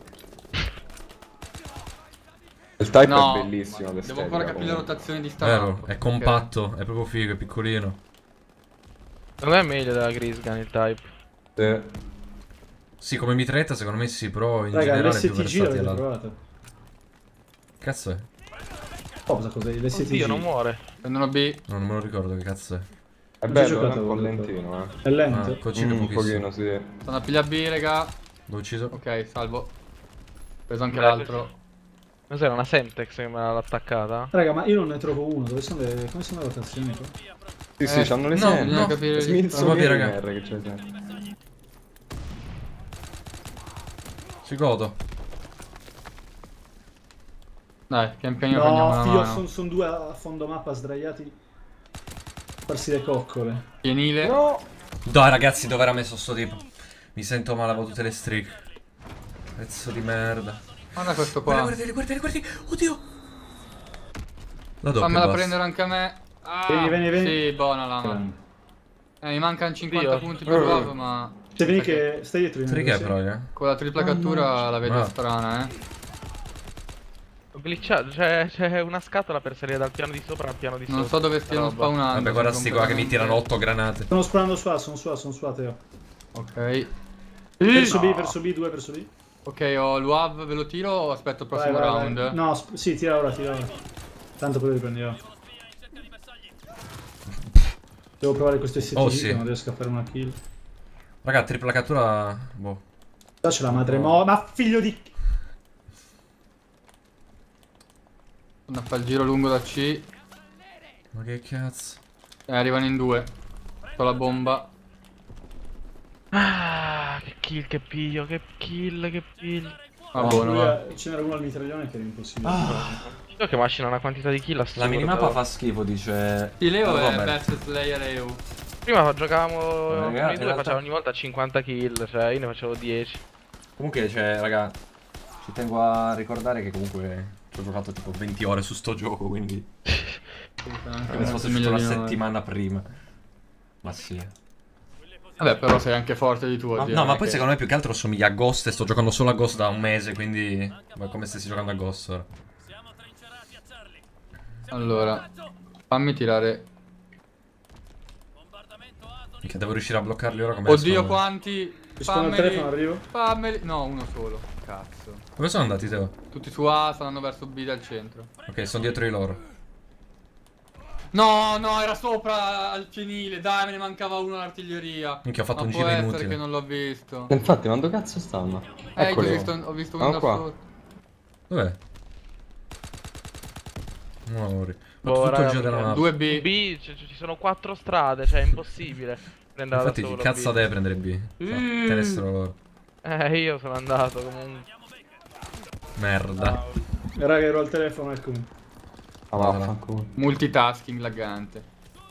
F: Il type
D: No,
F: è bellissimo.
D: ma
F: l'estetica,
D: devo ancora capire le
F: comunque.
D: rotazioni di sta
C: Vero,
D: mappa,
C: è
D: perché-
C: compatto, è proprio figo, è piccolino.
G: Secondo me è meglio della Grisgun il type.
F: Sì.
C: Sì, come mitraglietta secondo me sì, però in
E: Raga,
C: generale è più
E: l'S T G
C: versatile
E: l'avete
C: l'altro.
E: provata?
C: Cazzo è?
E: Oh, cosa cos'è? L'S T G?
G: Oddio, non muore.
D: Prendono B.
C: No, non me lo ricordo che cazzo è.
F: È
E: Non
F: bello,
E: ci ho
F: è
E: giocato,
F: un po'
E: ho detto.
F: lentino, eh.
E: È lento?
C: Ah, col cibo
F: Mm, un
C: pochissimo.
F: pochino, sì.
D: Sono a piglia B, raga.
C: L'ho ucciso.
D: Ok, salvo. Ho preso anche
G: Bello,
D: l'altro.
G: Cos'era una Semtex che me l'ha attaccata?
E: Raga, ma io non ne trovo uno. Dove sono le... Come sono le rotazioni qua?
F: Sì, sì,
D: Eh,
F: c'hanno le
C: no,
F: sette.
D: bisogna capire-
F: Smithson
C: Va bene,
F: e
C: raga.
F: R che c'è sempre.
C: Ci godo.
D: Dai, pian pianino prendiamo
E: No,
D: una
E: figlio,
D: mano.
E: sono son due a fondo mappa sdraiati. Farsi le coccole.
D: Pienile.
F: No!
C: Dai ragazzi, dove era messo sto tipo? Mi sento male, avevo tutte le streak. Pezzo di merda.
D: Guarda questo qua.
C: Guardali, guardali, guardali. Oddio. La doppia
D: Fammela
C: basta.
D: prendere anche a me. Ah,
E: Vieni, vieni, vieni.
D: Sì, buona lama. Eh, mi mancano cinquanta
G: Dio.
D: punti per l'uovo, ma
E: Cioè, vieni che stai dietro di me.
C: Trick è
E: così.
C: però, eh.
D: con la tripla cattura la vedo
C: Ah.
D: strana, eh.
G: Ho glitchato, c'è, c'è una scatola per salire dal piano di sopra al piano di sotto.
D: Non so dove stiano
G: Roba.
D: spawnando.
C: Vabbè, guarda
D: sono
C: sti qua che mi tirano
D: completamente-
C: otto granate.
E: Sono sparando su A, sono su A, sono su A, Teo.
D: Ok.
E: Verso
D: No.
E: B, verso B, due verso B.
D: Ok, ho l'U A V, ve lo tiro o aspetto il
E: Vai,
D: prossimo
E: vai, vai.
D: round?
E: No, sp- sì, tira ora, tira ora. Tanto poi lo riprendiamo. Devo provare questo S T G
C: Oh, sì.
E: che non riesco a fare una kill.
C: Raga, tripla cattura. Boh.
E: Qua c'è la madre mo... Ma figlio di...
D: Andiamo a fare il giro lungo da C.
C: Ma che cazzo.
D: E arrivano in due. Con la bomba.
G: Ah, che kill che piglio, che kill, che pill.
D: Ah,
E: No,
D: buono,
E: lui
D: va.
E: ha- Ce n'era uno al mitraglione che era impossibile.
G: Io che macina una quantità di kill assurda.
C: La minimappa fa schifo, dice.
D: Sì, Leo è
C: Robert.
D: best slayer E U.
G: Prima giocavamo
C: Raga,
G: con
C: in
G: i due,
C: realtà-
G: facevamo ogni volta cinquanta kill, cioè io ne facevo dieci.
C: Comunque, cioè, raga, ci tengo a ricordare che comunque ci ho giocato tipo venti ore su sto gioco, quindi come se fosse uscito una settimana prima. Ma sì.
D: Vabbè, però sei anche forte di tuo.
C: Ma-
D: oggi,
C: no,
D: non
C: ma
D: è
C: poi
D: che-
C: secondo me più che altro somiglia a Ghost e sto giocando solo a Ghost da un mese, quindi è come se stessi giocando a Ghost ora.
A: Siamo trincerati a Charlie.
D: Allora, fammi tirare.
A: Bombardamento A,
C: Che devo riuscire a bloccarli ora come
D: Oddio
C: sono.
D: quanti.
E: Rispondo al telefono, arrivo.
D: Fammeli. No, uno solo. Cazzo.
C: Dove sono andati Teo?
D: Tutti su A stanno verso B dal centro.
C: Ok, sono dietro di loro.
D: No, no, era sopra al fienile. Dai, me ne mancava uno all'artiglieria.
C: Minchia, ho fatto
D: Ma
C: un
D: può
C: giro
D: essere
C: inutile.
D: che non l'ho visto.
F: Infatti, quando cazzo stanno?
D: Eh, io ho
F: Eccoli.
D: visto, ho visto uno
F: Ah,
D: da
F: qua.
D: sotto.
C: Dov'è? No, amore. Ma
G: Boh,
C: tutto il
G: raga,
C: giro della mappa.
D: due B.
G: B, c- ci sono quattro strade, cioè è impossibile prendere da
C: Infatti,
G: solo
C: che cazzo
G: B.
C: deve prendere B?
D: Mm.
C: Tenessero loro.
G: Eh, io sono andato comunque.
C: Merda.
E: Raga, ero al telefono, eccomi.
F: Ah, vaffanculo.
D: Multitasking laggante.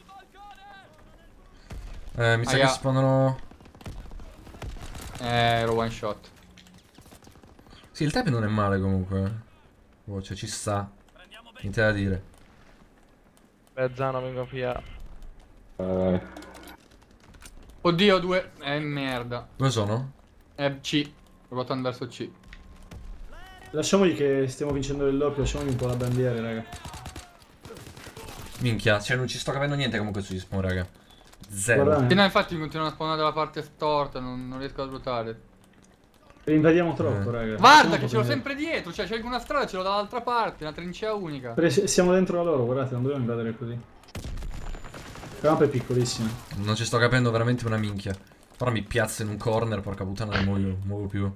C: Eh, mi sa
D: Aia.
C: che spawnano.
D: Eh, ero one shot.
C: Sì, il type non è male comunque. Oh, cioè ci sta. Niente da dire.
G: Beh, Zano vengo via.
F: Eh,
D: Oddio, due. Eh, merda.
C: Dove sono?
D: Eh, C. Ruotando verso C.
E: Lasciamogli che stiamo vincendo il doppio, lasciamogli un po' la bandiera, raga.
C: Minchia, cioè non ci sto capendo niente comunque sugli spawn, raga. Zero.
E: Guarda,
D: Sì, no, infatti mi continuano a spawnare dalla parte storta, non, non riesco a ruotare.
E: invadiamo troppo,
C: Eh.
E: raga.
D: Guarda
E: Siamo
D: che ce l'ho
E: un po'
D: sempre dietro, cioè c'è una strada, ce l'ho dall'altra parte, una trincea unica.
E: Pre- Siamo dentro a loro, guardate, non dobbiamo invadere così. La mappa è piccolissima.
C: Non ci sto capendo veramente una minchia. Ora mi piazzo in un corner, porca puttana, non muovo, muovo più.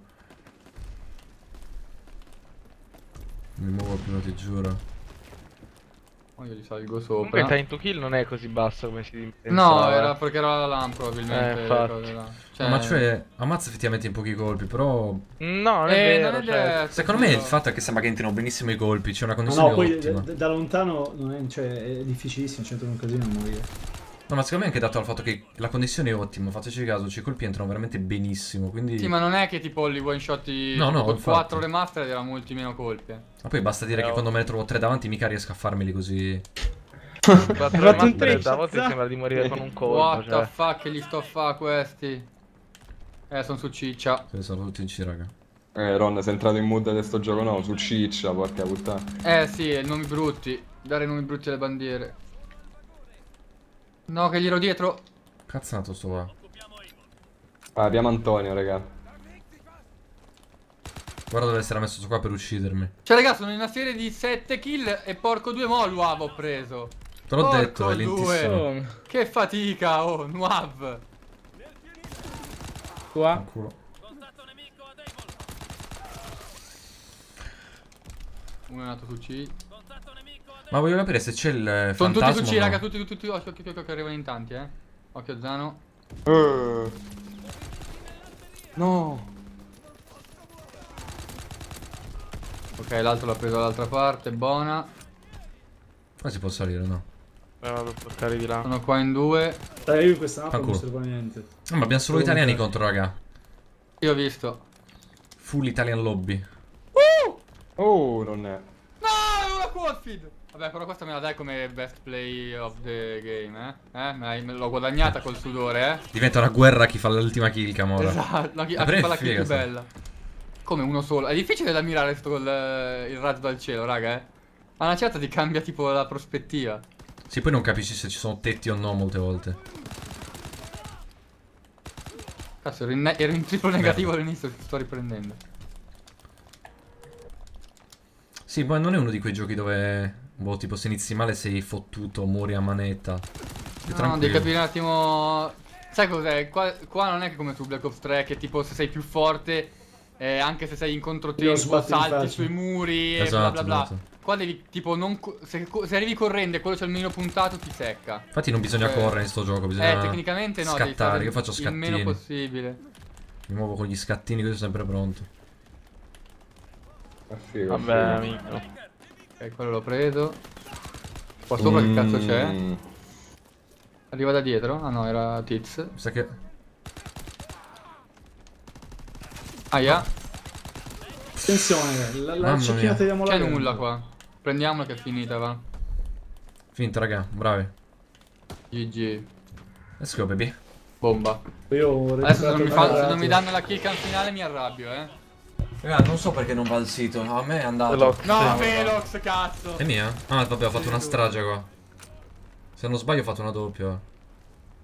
C: Non mi muovo più, ti giuro.
D: Oh, io gli salgo
G: Comunque il
D: sopra.
G: time to kill non è così basso come si
D: No,
G: pensava.
D: era perché era la LAN probabilmente.
G: Eh,
D: le
G: infatti.
D: cose là. Cioè...
C: No, ma cioè, ammazza effettivamente in pochi colpi, però...
G: No, non è
D: Eh,
G: vero,
D: non è
G: cioè,
D: detto,
C: Secondo me il
D: giuro.
C: fatto è che sembra che entrino benissimo i colpi, c'è una
E: No,
C: connessione
E: no, poi
C: ottima.
E: da, da lontano non è, cioè, è difficilissimo, c'è un casino a morire.
C: No, ma secondo me è anche dato al fatto che la connessione è ottima, fateci caso, cioè i colpi entrano veramente benissimo, quindi...
D: Sì, ma non è che tipo li one shot
C: No, no,
D: con
C: infatti.
D: quattro remastered era molti meno colpi. eh.
C: Ma poi basta dire
G: Eh,
C: che
G: oh.
C: quando me ne trovo tre davanti mica riesco a farmeli così...
G: quattro
H: Hai fatto un
G: remastered,
H: trick,
G: a volte
H: Zà.
G: sembra di morire con un colpo,
D: What
G: cioè.
D: the fuck che gli sto a fa questi? Eh, sono su ciccia.
C: Cioè, sono tutti in C, raga.
F: eh, Ron, sei entrato in mood di sto gioco, no? Su ciccia, porca puttana.
D: Eh sì, nomi brutti. Dare nomi brutti alle bandiere. No, che gli ero dietro.
C: Cazzato sto qua.
F: Ah, abbiamo Antonio, raga.
C: Guarda dove si era messo sto qua per uccidermi.
D: Cioè, raga, sono in una serie di sette kill e porco due mo' l'uav ho preso.
C: Te l'ho
D: Porco
C: detto, è
D: due.
C: lentissimo.
H: Oh,
D: Che fatica, oh, nuav.
H: qua.
C: Culo.
D: Uno è nato su C.
C: Ma voglio capire se c'è il
D: Sono tutti
C: fantasma
D: su
C: o
D: C,
C: no.
D: raga, tutti, tutti, tutti. Occhio, occhio, occhio, che arrivano in tanti, eh. Occhio, Zano.
F: Eh. No.
D: Ok, l'altro l'ha preso dall'altra parte, buona.
C: Qua si può salire, no?
G: Eh, vado a toccare di là.
D: Sono qua in due.
E: Dai, io in questa mappa non
C: Fanculo.
E: osservo niente.
C: No, ma abbiamo solo
E: Comunque.
C: italiani contro, raga.
D: Io ho visto.
C: Full Italian lobby.
F: Oh, non è.
D: No, è una quad feed. Vabbè, però questa me la dai come best play of the game, eh? Eh, me l'hai- me l'ho guadagnata col sudore, eh?
C: Diventa una guerra chi fa l'ultima kill, Camora.
D: Esatto, no, chi,
C: Ma
D: a chi
C: però
D: fa
C: è
D: la kill
C: figa
D: più
C: sta.
D: bella. Come uno solo. È difficile da mirare sto col eh, il raggio dal cielo, raga, eh? A una certa ti cambia tipo la prospettiva.
C: Sì, poi non capisci se ci sono tetti o no molte volte.
D: Cazzo, ero in, ero in triplo negativo all'inizio, ti sto riprendendo.
C: Sì, ma non è uno di quei giochi dove... Boh, tipo se inizi male sei fottuto, muori a manetta. Sei
D: No,
C: tranquillo.
D: devi capire un attimo. Sai cos'è? Qua, qua non è che come su Black Ops tre, che tipo se sei più forte, eh, anche se sei in
E: Io
D: controtempo,
E: sbatti in
D: salti
E: faccia.
D: sui muri e
C: Esatto,
D: bla bla bla.
C: esatto.
D: Qua devi tipo non. co- Se, se arrivi correndo e quello c'è il meno puntato, ti secca.
C: Infatti non bisogna
D: Eh,
C: correre in sto gioco, bisogna
D: Eh, tecnicamente no, devi
C: scattare.
D: fare
C: Io faccio
D: il
C: scattini.
D: meno possibile.
C: Mi muovo con gli scattini, così sono sempre pronto.
F: È figo, è
G: Vabbè,
F: figo.
G: amico.
D: Ok, quello l'ho preso. Qua sopra che cazzo c'è?
F: Mm.
D: Arriva da dietro? Ah no, era Tiz.
C: Mi sa che...
D: Aia,
E: Attenzione, la, la
C: Mamma
E: cecchina
C: mia.
E: tagliamo la
D: c'è
E: gamba.
D: nulla qua. Prendiamola che è finita, va.
C: Finita, raga, bravi.
D: G G.
C: Let's go, baby.
D: Bomba.
E: Io ho
D: Adesso se non, mi
E: recuperato
D: fa- se
E: la
D: non mi
E: ratio.
D: danno la kill cam finale mi arrabbio, eh.
C: Raga, non so perché non va al sito, a me è andato.
G: Velox.
D: No, Velox, cazzo.
C: È mia? Ah, vabbè, ho fatto una strage qua. Se non sbaglio ho fatto una doppia.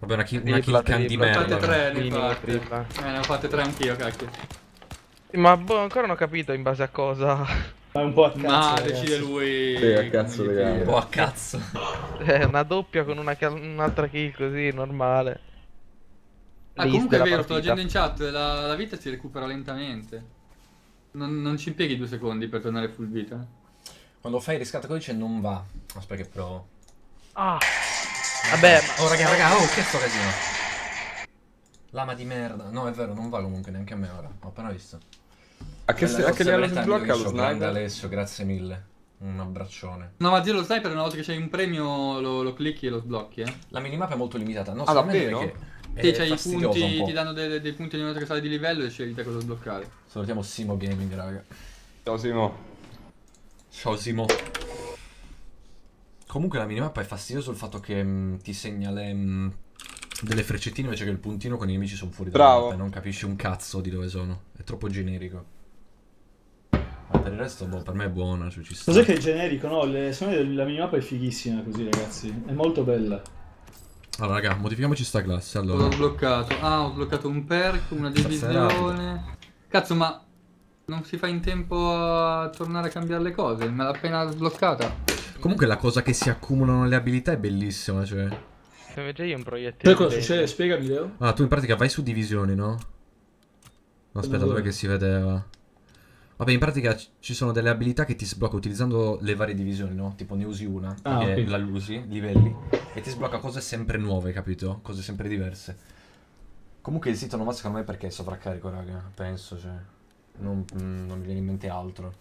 C: Vabbè, una, chi- una
G: Tripla,
C: kill cam di
G: tripla.
D: Ne ho
C: merda.
D: fatte tre, ne
G: Minimo
D: ho fatte.
G: tripla.
D: Eh, ne ho fatte tre anch'io, cacchio.
G: Sì, ma boh, ancora non ho capito in base a cosa.
E: Ma è un po' a cazzo.
D: Ma
E: ragazzi.
D: decide lui.
F: Sì, a cazzo
D: come
F: di
D: gli
F: cazzo.
C: Un po' a cazzo.
G: È una doppia con una cal- un'altra kill così, normale.
D: Ah,
G: List
D: comunque è
G: della
D: vero, sto
G: partita.
D: leggendo in chat, la, la vita si recupera lentamente. Non, non ci impieghi due secondi per tornare full vita.
C: Quando fai riscatta codice non va. Aspetta che provo.
G: Ah. Vabbè, ma...
C: Oh raga, raga, oh che sto casino. Lama di merda. No, è vero, non va comunque neanche a me ora. Ho appena visto.
F: A che,
C: Bella
F: a che livello si
C: possibilità,
F: sblocca
C: io
F: lo
C: so, grande
F: sniper?
C: Alessio, grazie mille. Un abbraccione.
D: No, ma zio, lo sniper una volta che c'hai un premio lo, lo clicchi e lo sblocchi, eh.
C: La minimappa è molto limitata. No,
F: Ah,
C: secondo me
F: davvero?
C: perché
D: Sì,
C: è
D: c'hai i
C: fastidioso un
D: punti,
C: po'.
D: ti danno dei, dei punti ogni volta che sali di livello e scegli te cosa sbloccare.
C: Salutiamo Simo Gaming, raga.
F: Ciao Simo.
C: Ciao Simo. Comunque la minimappa è fastidioso il fatto che mh, ti segna le, mh, delle freccettine invece che il puntino con i nemici sono fuori dalla
F: Bravo.
C: mappa e non capisci un cazzo di dove sono. È troppo generico. Ma per il resto, boh, per me è buona, cioè ci sta.
E: Cos'è che è generico? No, le, secondo me la minimappa è fighissima così, ragazzi. È molto bella.
C: Allora, raga, modifichiamoci sta classe,
D: Cosa
C: allora.
D: ho sbloccato? Ah, ho sbloccato un perk, una divisione. Cazzo, ma non si fa in tempo a tornare a cambiare le cose? Me l'ha appena sbloccata.
C: Comunque la cosa che si accumulano le abilità è bellissima, cioè.
G: Se invece io un proiettile.
E: Sai cosa
G: di
E: succede?
G: legno.
E: Spiegami, Leo.
C: Ah, tu in pratica vai su divisioni, no? No, aspetta,
E: Dove?
C: dov'è che si vedeva? Vabbè, in pratica c- ci sono delle abilità che ti sblocca utilizzando le varie divisioni, no? Tipo ne usi una,
E: Ah,
C: che
E: ok.
C: la usi, livelli, e ti sblocca cose sempre nuove, capito? Cose sempre diverse. Comunque il sito non va secondo me perché è sovraccarico, raga, penso, cioè. Non, mm, non mi viene in mente altro.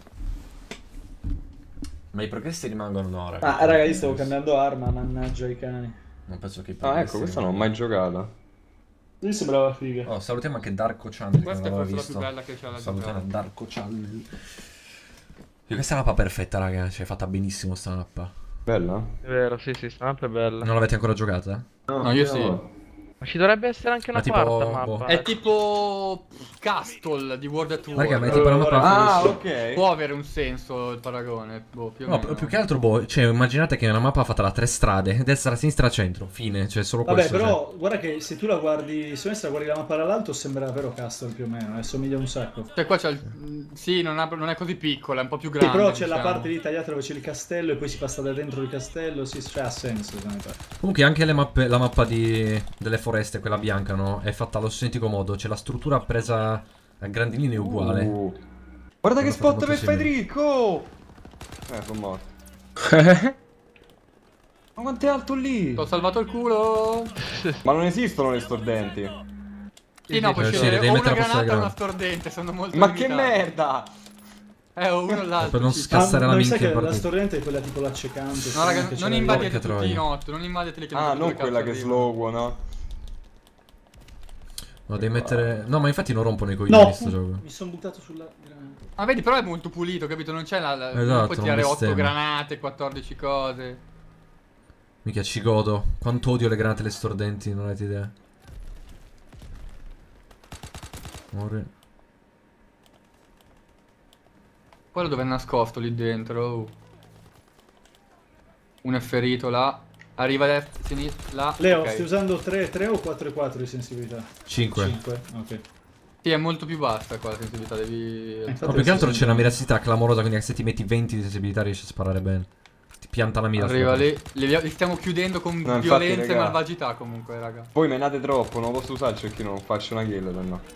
C: Ma i progressi rimangono no, raga.
E: Ah, raga, io stavo cambiando arma, mannaggia i cani.
C: Non penso che i
F: Ah,
C: progressi
F: ecco, questa non ho
C: rimangono.
F: mai giocata.
E: Lui sembrava figa.
C: Oh, salutiamo anche Darko Channel che
D: Questa
C: non
D: è
C: l'aveva
D: forse la
C: visto.
D: più bella che c'ha da
C: Salutiamo
D: giocare.
C: Darko Channel. Io questa è la mappa perfetta, raga, cioè è fatta benissimo sta mappa.
F: Bella?
G: È vero, sì, sì, sta mappa è bella.
C: Non l'avete ancora giocata?
D: No, io sì.
G: Ma ci dovrebbe essere anche una
C: Ma tipo,
G: quarta
C: boh.
G: mappa.
D: È tipo Castle di World at War.
C: Ma raga, ma è tipo la mappa...
F: Ah, ok.
D: Può avere un senso il paragone, boh, più o
C: No,
D: meno.
C: più che altro, boh, cioè immaginate che è una mappa fatta da tre strade, destra, sinistra, centro, fine, cioè solo
E: Vabbè,
C: questo.
E: però, guarda che se tu la guardi, se la guardi la mappa dall'alto sembra vero Castle più o meno, eh, somiglia un sacco.
D: Cioè qua c'è il... Sì, non, ha- non è così piccola, è un po' più
E: Sì,
D: grande.
E: però c'è la
D: diciamo.
E: parte lì tagliata dove c'è il castello e poi si passa da dentro il castello, sì, cioè ha senso. secondo me.
C: Cioè, comunque anche le mappe, la mappa di, delle foreste, quella bianca, no? È fatta allo stesso identico modo, c'è la struttura presa a grandi linee uguale.
F: Uh. Guarda che
C: L'hanno fatto
F: spot
C: molto
F: per
C: simile.
F: Federico! Eh, sono morto. Ma quanto è alto lì?
D: Ti ho salvato il culo.
F: Ma non esistono le stordenti.
D: Sì, no, puoi
C: Eh, sì,
D: scegliere
C: devi
D: o una
C: mettere la posta
D: granata o
C: grande.
D: una stordente, sono molto
F: Ma che
D: limitate.
F: merda!
D: Eh, o uno o l'altro.
C: Per non
D: sì.
C: scassare
E: Ah,
C: la
E: ma mi sa
C: minchia in
E: che la
C: partita.
E: storente è quella tipo l'accecante.
D: No, raga,
E: che c'è
D: non
E: la-
D: invadete
C: Porca
D: tutti
C: troia.
D: in otto, non invadete le
F: Ah,
D: chiamate
F: non
D: dove
F: quella
D: cazzo
F: che
D: arrivano.
F: slow, no?
C: No, devi mettere... No, ma infatti non rompono i coglioni
E: No,
C: sto gioco.
E: mi sono buttato sulla granata.
D: Ah, vedi, però è molto pulito, capito? Non c'è la... la
C: Esatto,
D: non puoi
C: non
D: tirare otto
C: bestemmia.
D: granate, quattordici cose.
C: Mica ci godo. Quanto odio le granate e le stordenti, non avete idea. Muore.
D: Quello dove è nascosto lì dentro. oh. Uno è ferito là. Arriva a destra, sinistra, là.
E: Leo,
D: ok.
E: stai usando tre, tre o quattro e quattro di sensibilità?
C: cinque.
E: cinque, ok.
D: Sì, è molto più bassa qua la sensibilità, devi...
E: Eh, infatti
C: No, più che altro
E: adesso
C: c'è una mirasità clamorosa, quindi se ti metti venti di sensibilità riesci a sparare bene. Ti pianta la mira.
D: Arriva
C: sulla
D: lì, li, li stiamo chiudendo con
F: No, infatti,
D: violenza e
F: raga.
D: malvagità comunque, raga.
F: Voi menate troppo, non lo posso usare perché non faccio una kill, se no.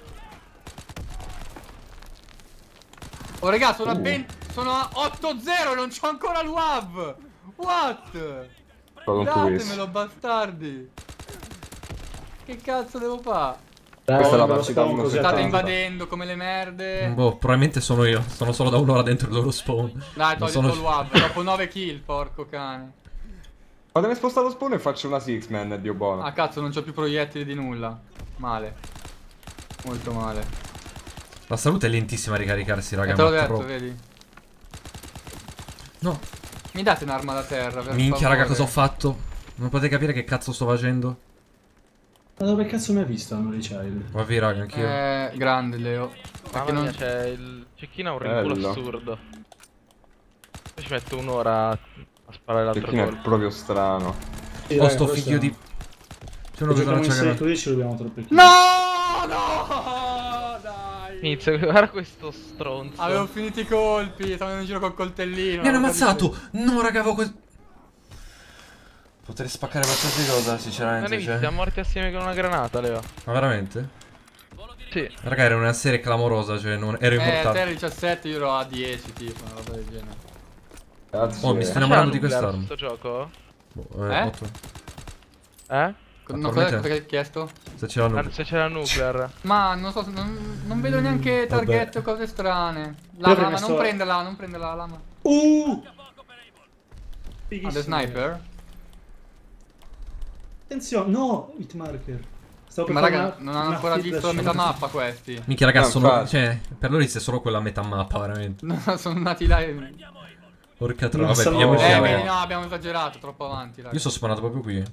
D: Oh raga, sono a
F: Uh.
D: venti, sono a otto zero e non c'ho ancora l'U A V! What?
F: Vado con questo.
D: Datemelo, bastardi! Che cazzo devo fare?
F: Questa è la
E: lo
F: partita
E: spawn
F: uno
E: così
F: su
D: State
F: tanto.
D: invadendo come le merde.
C: Boh, probabilmente sono io. Sono solo da un'ora dentro il loro spawn.
D: Dai,
C: Non
D: togli
C: sono-
D: il l'U A V, dopo nove kill, porco cane.
F: Fatemi spostare lo spawn e faccio una six man, Dio buono.
D: Ah cazzo, non c'ho più proiettili di nulla. Male. Molto male.
C: La salute è lentissima a ricaricarsi, raga.
D: E te l'ho
C: ma
D: detto,
C: troppo.
D: vedi?
C: No,
D: Mi date un'arma da terra, per
C: minchia,
D: favore?
C: raga, cosa ho fatto? Non potete capire che cazzo sto facendo?
E: Ma dove cazzo mi ha visto Amori Child?
C: Va via, raga, anch'io.
D: Eh, grande Leo.
G: Mamma
D: Perché non...
G: mia, c'è il cecchino ha un rimpulo
F: Bello.
G: assurdo. Io ci metto un'ora a sparare l'altro
F: Perché è
G: colpo.
F: proprio strano.
E: Sì,
C: Oh,
E: raga,
C: sto
E: questo-
C: figlio di... C'è uno che
E: Giochiamo in
C: lancia
E: sei
C: granate.
E: così ci dobbiamo troppo kill.
D: No, no, dai.
G: Inizio, guarda questo stronzo.
D: Avevo finito i colpi, stavo in giro col coltellino.
C: Mi hanno
D: avevo
C: ammazzato! No, raga, avevo que... Potrei spaccare qualsiasi cosa, sinceramente.
G: Non hai visto?
C: Cioè.
G: Siamo morti assieme con una granata, Leo.
C: Ma veramente?
G: Sì.
C: Raga, era una serie clamorosa, cioè non... ero
D: Eh, te
C: immortale.
D: eri diciassette, io ero a dieci, tipo, una roba del genere.
F: Cazzo.
C: Oh, mi sto
G: C'è
C: innamorando di
G: la nuclear
C: quest'arma.
G: su sto gioco?
C: Boh, eh,
D: Eh?
C: otto.
G: Eh?
D: No,
C: Attualmente-
D: cosa cosa hai chiesto?
C: Se ce l'hanno.
G: Ah, se c'è la nuclear.
D: Ma non so, non, non vedo neanche target o cose strane. La
E: Io che
D: lama,
E: ne
D: non
E: so-
D: prenderla, non prenderla la lama.
E: Uh!
D: Ah,
E: Fighissimo.
D: the sniper?
E: Attenzione, no, hitmarker. Stavo
D: Ma
E: per
D: raga,
E: fare una-
D: non hanno
E: una
D: ancora
E: hit
D: visto
E: da
D: la metà
E: scena.
D: mappa questi.
C: Minchia, raga,
F: No,
C: sono...
F: infatti.
C: Cioè, per loro esiste solo quella metà mappa, veramente.
D: No, sono nati là e...
C: Porca
E: Non
C: troia, vabbè,
E: so-
C: pigliamoci
D: Eh,
C: la
D: vedi,
C: raga.
D: no, abbiamo esagerato, troppo avanti, raga.
C: Io sono spawnato proprio qui.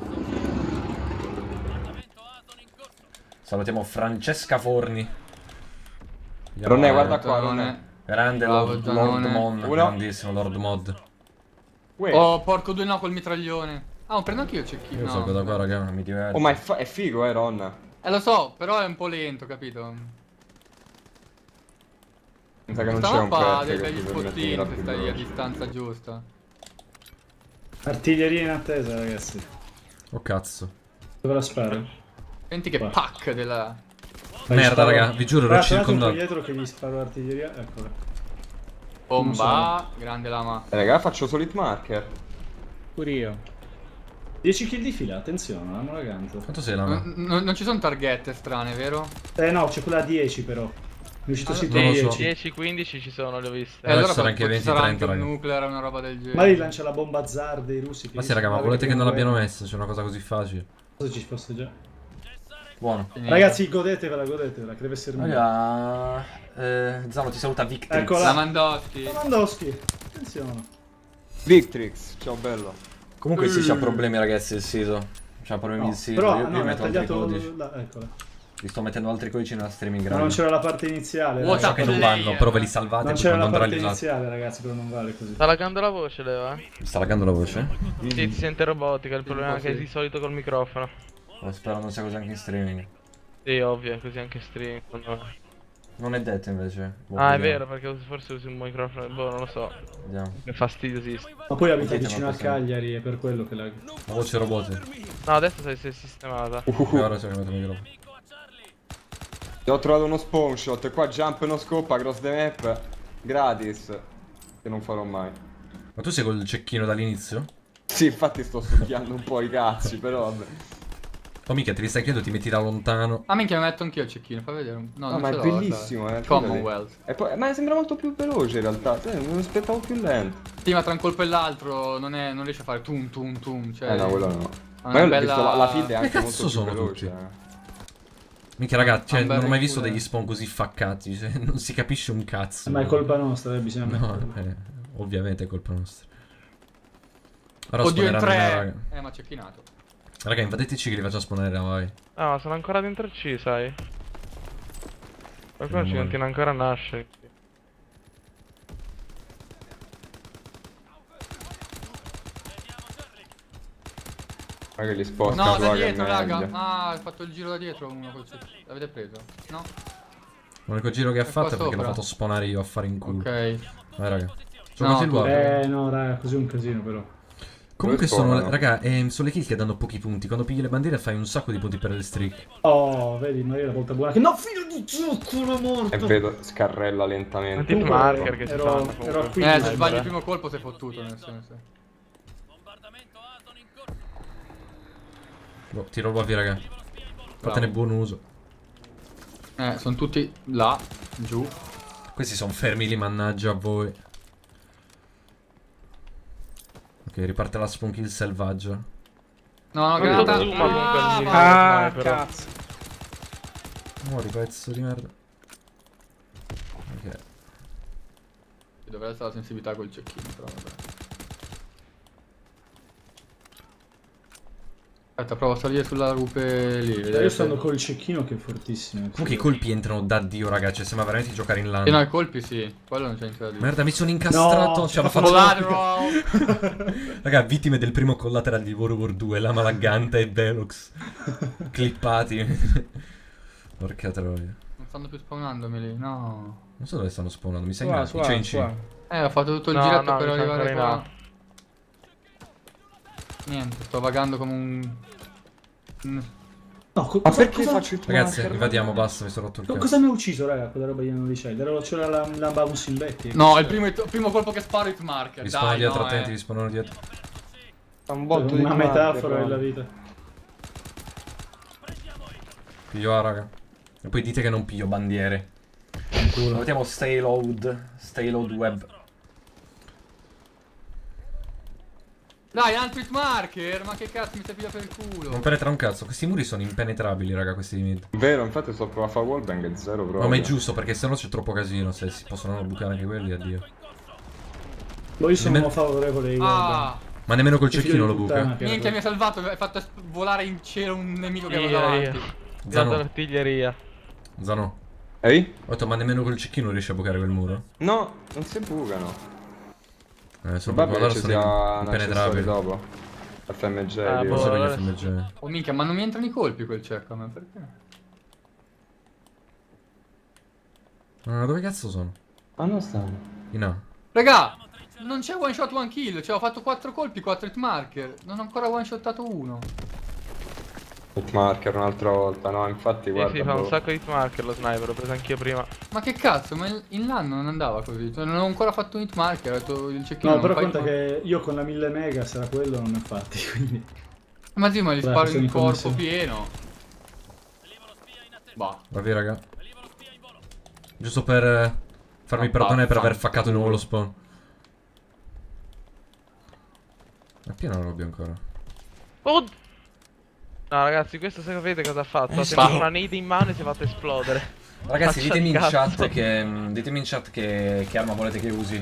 C: Salutiamo Francesca Forni. Andiamo
F: Ronè,
C: a-
F: guarda qua,
D: Giannone.
F: Ronè.
C: Grande
D: Bravo,
C: Lord, Lord
D: Giannone.
C: Mon.
F: Uno.
C: Grandissimo Lord Mod.
F: Uè.
D: Oh, porco due no col mitraglione. Ah, non prendo anch'io il cecchino.
C: Io
D: No.
C: salgo da qua, raga, mi diverto.
F: Oh, ma è, fa- è figo, eh, Ron.
D: Eh, lo so, però è un po' lento, capito?
F: Mi sa che non
D: Questa
F: c'è un
D: mappa
F: perk
D: deve
F: che
D: gli
F: ti permette di
D: spottini
F: andare
D: se
F: più
D: stai a
F: veloce.
D: distanza giusta.
E: Artiglieria in attesa, ragazzi.
C: Oh cazzo.
E: Dove la sparo?
D: Senti che
E: Qua.
D: pack della...
E: Vai,
C: Merda,
E: sparo.
C: raga, vi giuro, ero
E: Ah, tra l'altro
C: circondato.
E: qua dietro che gli sparo l'artiglieria, eccola.
D: Bomba, grande lama.
F: Eh, raga, faccio solo hit marker.
H: Pure io.
E: dieci kill di fila, attenzione, non la canto.
C: Quanto sei lama?
D: Non, non- non ci sono targhette strane, vero?
E: Eh no, c'è quella a dieci però. Mi è uscito
D: Allora,
E: sito
C: non lo so.
E: dieci.
G: dieci quindici ci sono, le ho viste.
C: Eh, ci
D: poi-
C: sarà anche
D: poi ci
C: venti,
D: sarà
C: trenta,
D: anche un
C: raga.
D: nuclear, una roba del genere.
E: Ma lì lancia la bomba zar dei russi.
C: Ma sì, raga, ma volete che non l'abbiano messa? C'è una cosa così facile.
E: Cosa ci fosse già?
C: Buono.
D: Finito.
E: Ragazzi, godetevela, godetevela, che deve essere meglio.
C: Raga, eh, Zalo ti saluta Victrix.
E: Eccola.
D: La Mandoschi.
E: Lewandowski, attenzione.
F: Victrix, ciao bello.
C: Comunque sì, c'ha problemi ragazzi il sito. C'ha problemi
E: No,
C: il sito.
E: però
C: io,
E: no,
C: io
E: mi ha
C: metto altri
E: tagliato
C: codici.
E: la... eccola.
C: Vi sto mettendo altri codici nella streaming
E: Ma non
C: raga.
E: c'era la parte iniziale.
D: What
E: raga.
C: So che non
D: player.
C: vanno, però ve li salvate
E: Non
C: poi
E: c'era
C: quando
E: la
C: andrà
E: parte
C: lì.
E: iniziale, ragazzi, però non vale così.
G: Sta laggando la voce, Leo, eh?
C: Mi sta laggando la voce?
G: Sì, ti sente robotica, il problema è che è di solito col microfono.
C: Oh, spero non sia così anche in streaming.
G: Sì, ovvio, è così anche stream. secondo me.
C: Non è detto invece. Boh,
G: Ah, è
C: vediamo.
G: vero, perché forse usi un microfono, boh, non lo so.
C: Vediamo.
G: È fastidiosissimo.
E: Ma poi abita
C: Vedete,
E: vicino
C: ma
E: a
C: possiamo-
E: Cagliari, è per quello che la...
C: La voce robot.
G: No, adesso sei, sei sistemata.
C: E ora c'è che metto il microfono.
F: Ti ho trovato uno spawn shot e qua jump e no scope across the map. Gratis. Che non farò mai.
C: Ma tu sei col cecchino dall'inizio?
F: Sì, infatti sto studiando un po' i cazzi, però vabbè.
C: Oh mica, te li stai chiedendo, ti metti da lontano.
D: Ah, minchia, mi metto anch'io il cecchino, fai vedere. No,
F: No,
D: non
F: ma
D: ce
F: è
D: l'ho,
F: bellissimo,
D: guarda.
F: eh.
D: Commonwealth.
F: E poi, ma sembra molto più veloce in realtà. Cioè, non aspettavo più lento.
D: Sì, ma tra un colpo e l'altro non, è- non riesce a fare tum tum tum. Cioè,
F: Eh no, quello no.
D: ha
F: Ma io
D: una
F: ho visto
D: bella-
F: la, la feed è anche
C: Che
F: molto
C: cazzo
F: più
C: sono
F: veloce.
C: tutti?
F: eh.
C: Mica ragazzi, cioè,
D: Amber
C: non ho mai
D: e
C: visto
D: Cooler.
C: degli spawn così faccati. Cioè, non si capisce un cazzo.
E: Ma è colpa nostra, eh, bisogna
C: No,
E: metterlo.
C: eh, ovviamente è colpa nostra. Ora
D: Oddio, in
C: spawneranno me,
D: tre.
C: raga.
D: Eh, ma cecchinato.
C: Raga, invadeteci che li faccio spawnare, vai.
G: Ah, ma sono ancora dentro C, sai? Qualcuno ci
C: Male.
G: continua ancora a nascere.
F: Raga, li sposta
D: No,
F: su
D: da
F: A che è
D: dietro, raga.
F: meglio.
D: Ah, ha fatto il giro da dietro uno col cecchino. L'avete preso? No?
C: L'unico giro che ha
D: È
C: fatto
D: qua
C: è perché l'ho
D: sopra.
C: fatto spawnare io a fare in culo.
D: Ok.
C: Vai raga. C'ho
D: No,
C: quasi il
D: tu-
C: luogo.
E: Eh no, raga, così è un casino però.
C: Comunque
F: Dove
C: sono,
F: spawnano?
C: raga, ehm, sono le kill che danno pochi punti. Quando pigli le bandiere fai un sacco di punti per le streak.
E: Oh, vedi, Maria la volta buona. Che no, figlio di zucchero morto!
F: E vedo scarrella
G: Un
F: lentamente.
G: tipo
E: Comunque,
G: marker che si
E: ero-
G: fanno
E: ero
G: comunque.
E: qui.
D: Eh, se
E: Quindi-
D: sbagli il primo colpo sei fottuto, nel senso.
C: Boh, tiro il raga. Fatene buon uso.
D: Eh, sono tutti là, giù.
C: Questi sono fermi lì, mannaggia a voi. Ok, riparte la spawn kill selvaggia.
D: No, no,
G: Non
D: granata.
G: lo zooma comunque il
D: Ah,
G: mio.
D: va.
H: Ah,
G: però.
H: cazzo.
C: Muori pezzo di merda. Ok.
D: Dovrebbe essere la sensibilità col cecchino, però vabbè. Aspetta, provo a salire sulla rupe lì.
E: Io sto andando col cecchino che è fortissimo.
C: Comunque i colpi entrano da Dio, ragazzi. Sembra veramente giocare in LAN.
D: E no, i colpi sì. Quello non c'è niente da dire.
C: Merda, mi sono incastrato.
E: No,
C: ce l'ho
E: fa
C: fatto.
D: Collateral!
C: Raga, vittime del primo collateral di World War due. Lama Laggante e Velox. Clippati. Porca troia.
D: Non stanno più spawnandomi lì, no.
C: Non so dove stanno spawnando. Mi sa in
H: Qua,
C: alto.
H: qua,
C: C'è in C.
H: qua.
D: Eh, ho fatto tutto il
G: No,
D: giretto
G: no,
D: per
G: mi sa
D: arrivare
G: ancora in
D: qua. Niente, sto vagando come un... un-
E: No, co-
F: Ma
E: cosa,
F: perché
E: cosa,
F: faccio il
C: Ragazzi,
F: marker?
C: invadiamo, basta, mi sono rotto il
E: co-
C: cazzo.
E: cosa mi ha ucciso, raga, quella roba di non dicendo? Era c'era la, la bounce in back.
D: No, il primo, il primo colpo che sparo è hit marker.
C: Vi spawnano
D: Dai,
C: dietro,
D: no,
C: attenti,
D: eh.
C: vi spawnano dietro.
F: Fa un botto di
E: Una
F: marker,
E: metafora
F: però.
E: della vita.
C: Piglio A, raga. E poi dite che non piglio bandiere. Mettiamo stay load. Stay load web.
D: Dai, altro hit marker, ma che cazzo mi stai pigliando per il culo?
C: Non penetra un cazzo. Questi muri sono impenetrabili, raga, questi di mid.
F: Vero, infatti sto provando a fare wallbang è zero proprio.
C: No, ma è giusto, perché sennò c'è troppo casino. Se si possono bucare anche quelli, addio.
E: Poi io sono
C: Nemmeno-
E: favorevole ai
D: Ah,
C: Ma nemmeno col
E: Che figlio
C: cecchino
E: di
C: lo
E: puttana
C: buca.
E: che era
D: minchia mi
E: quello.
D: ha salvato, hai fatto es- volare in cielo un nemico che avevo
G: Io,
D: davanti.
G: io.
C: Zano.
G: Guarda l'artiglieria.
C: Zano.
F: Ehi?
C: Ho detto, ma nemmeno col cecchino riesci a bucare quel muro?
F: No, non si bucano.
C: Eh, sono
F: Probabile
C: allora
F: ci
C: sono
F: sia un accessorio
C: impenetrabili.
F: dopo. F M J.
G: Ah,
F: io.
G: boh.
C: Forse per gli
G: allora-
C: F M G.
D: Oh minchia, ma non mi entrano i colpi quel cieco a me, perché?
C: Ah, dove cazzo sono?
F: Ah, non stanno.
C: In A.
D: Raga, non c'è one shot one kill, cioè ho fatto quattro colpi, quattro hit marker. Non ho ancora one shotato uno.
F: Hit marker un'altra volta, no, infatti
G: Sì,
F: guarda.
G: sì, fa un
F: boh.
G: sacco di hit marker lo sniper, l'ho preso anch'io prima.
D: Ma che cazzo, ma in- in LAN non andava così. Cioè, non ho ancora fatto un hit marker, ho detto il cecchino.
E: No,
D: non
E: però
D: fa hit
E: conta
D: marker.
E: che io con la mille mega, se era quello, non ne ho fatti, quindi...
D: Ma sì, ma gli
E: Beh,
D: sparo
E: sono
D: il
E: in
D: corpo
E: connessione.
D: pieno. Bah.
C: Va via, raga. Giusto per eh, farmi
D: Ah,
C: perdonare per aver
D: vaffanculo.
C: faccato di nuovo lo spawn. Ma pieno non l'ho ancora.
G: Oh! No ragazzi, questo sapete cosa ha fatto?
C: Eh,
G: Ha
C: sì.
G: tenuto una nade in mano e si è fatto esplodere.
C: Ragazzi,
G: Faccia
C: ditemi
G: di
C: in
G: cazzo.
C: chat che. mm, Ditemi in chat che, che arma volete che usi.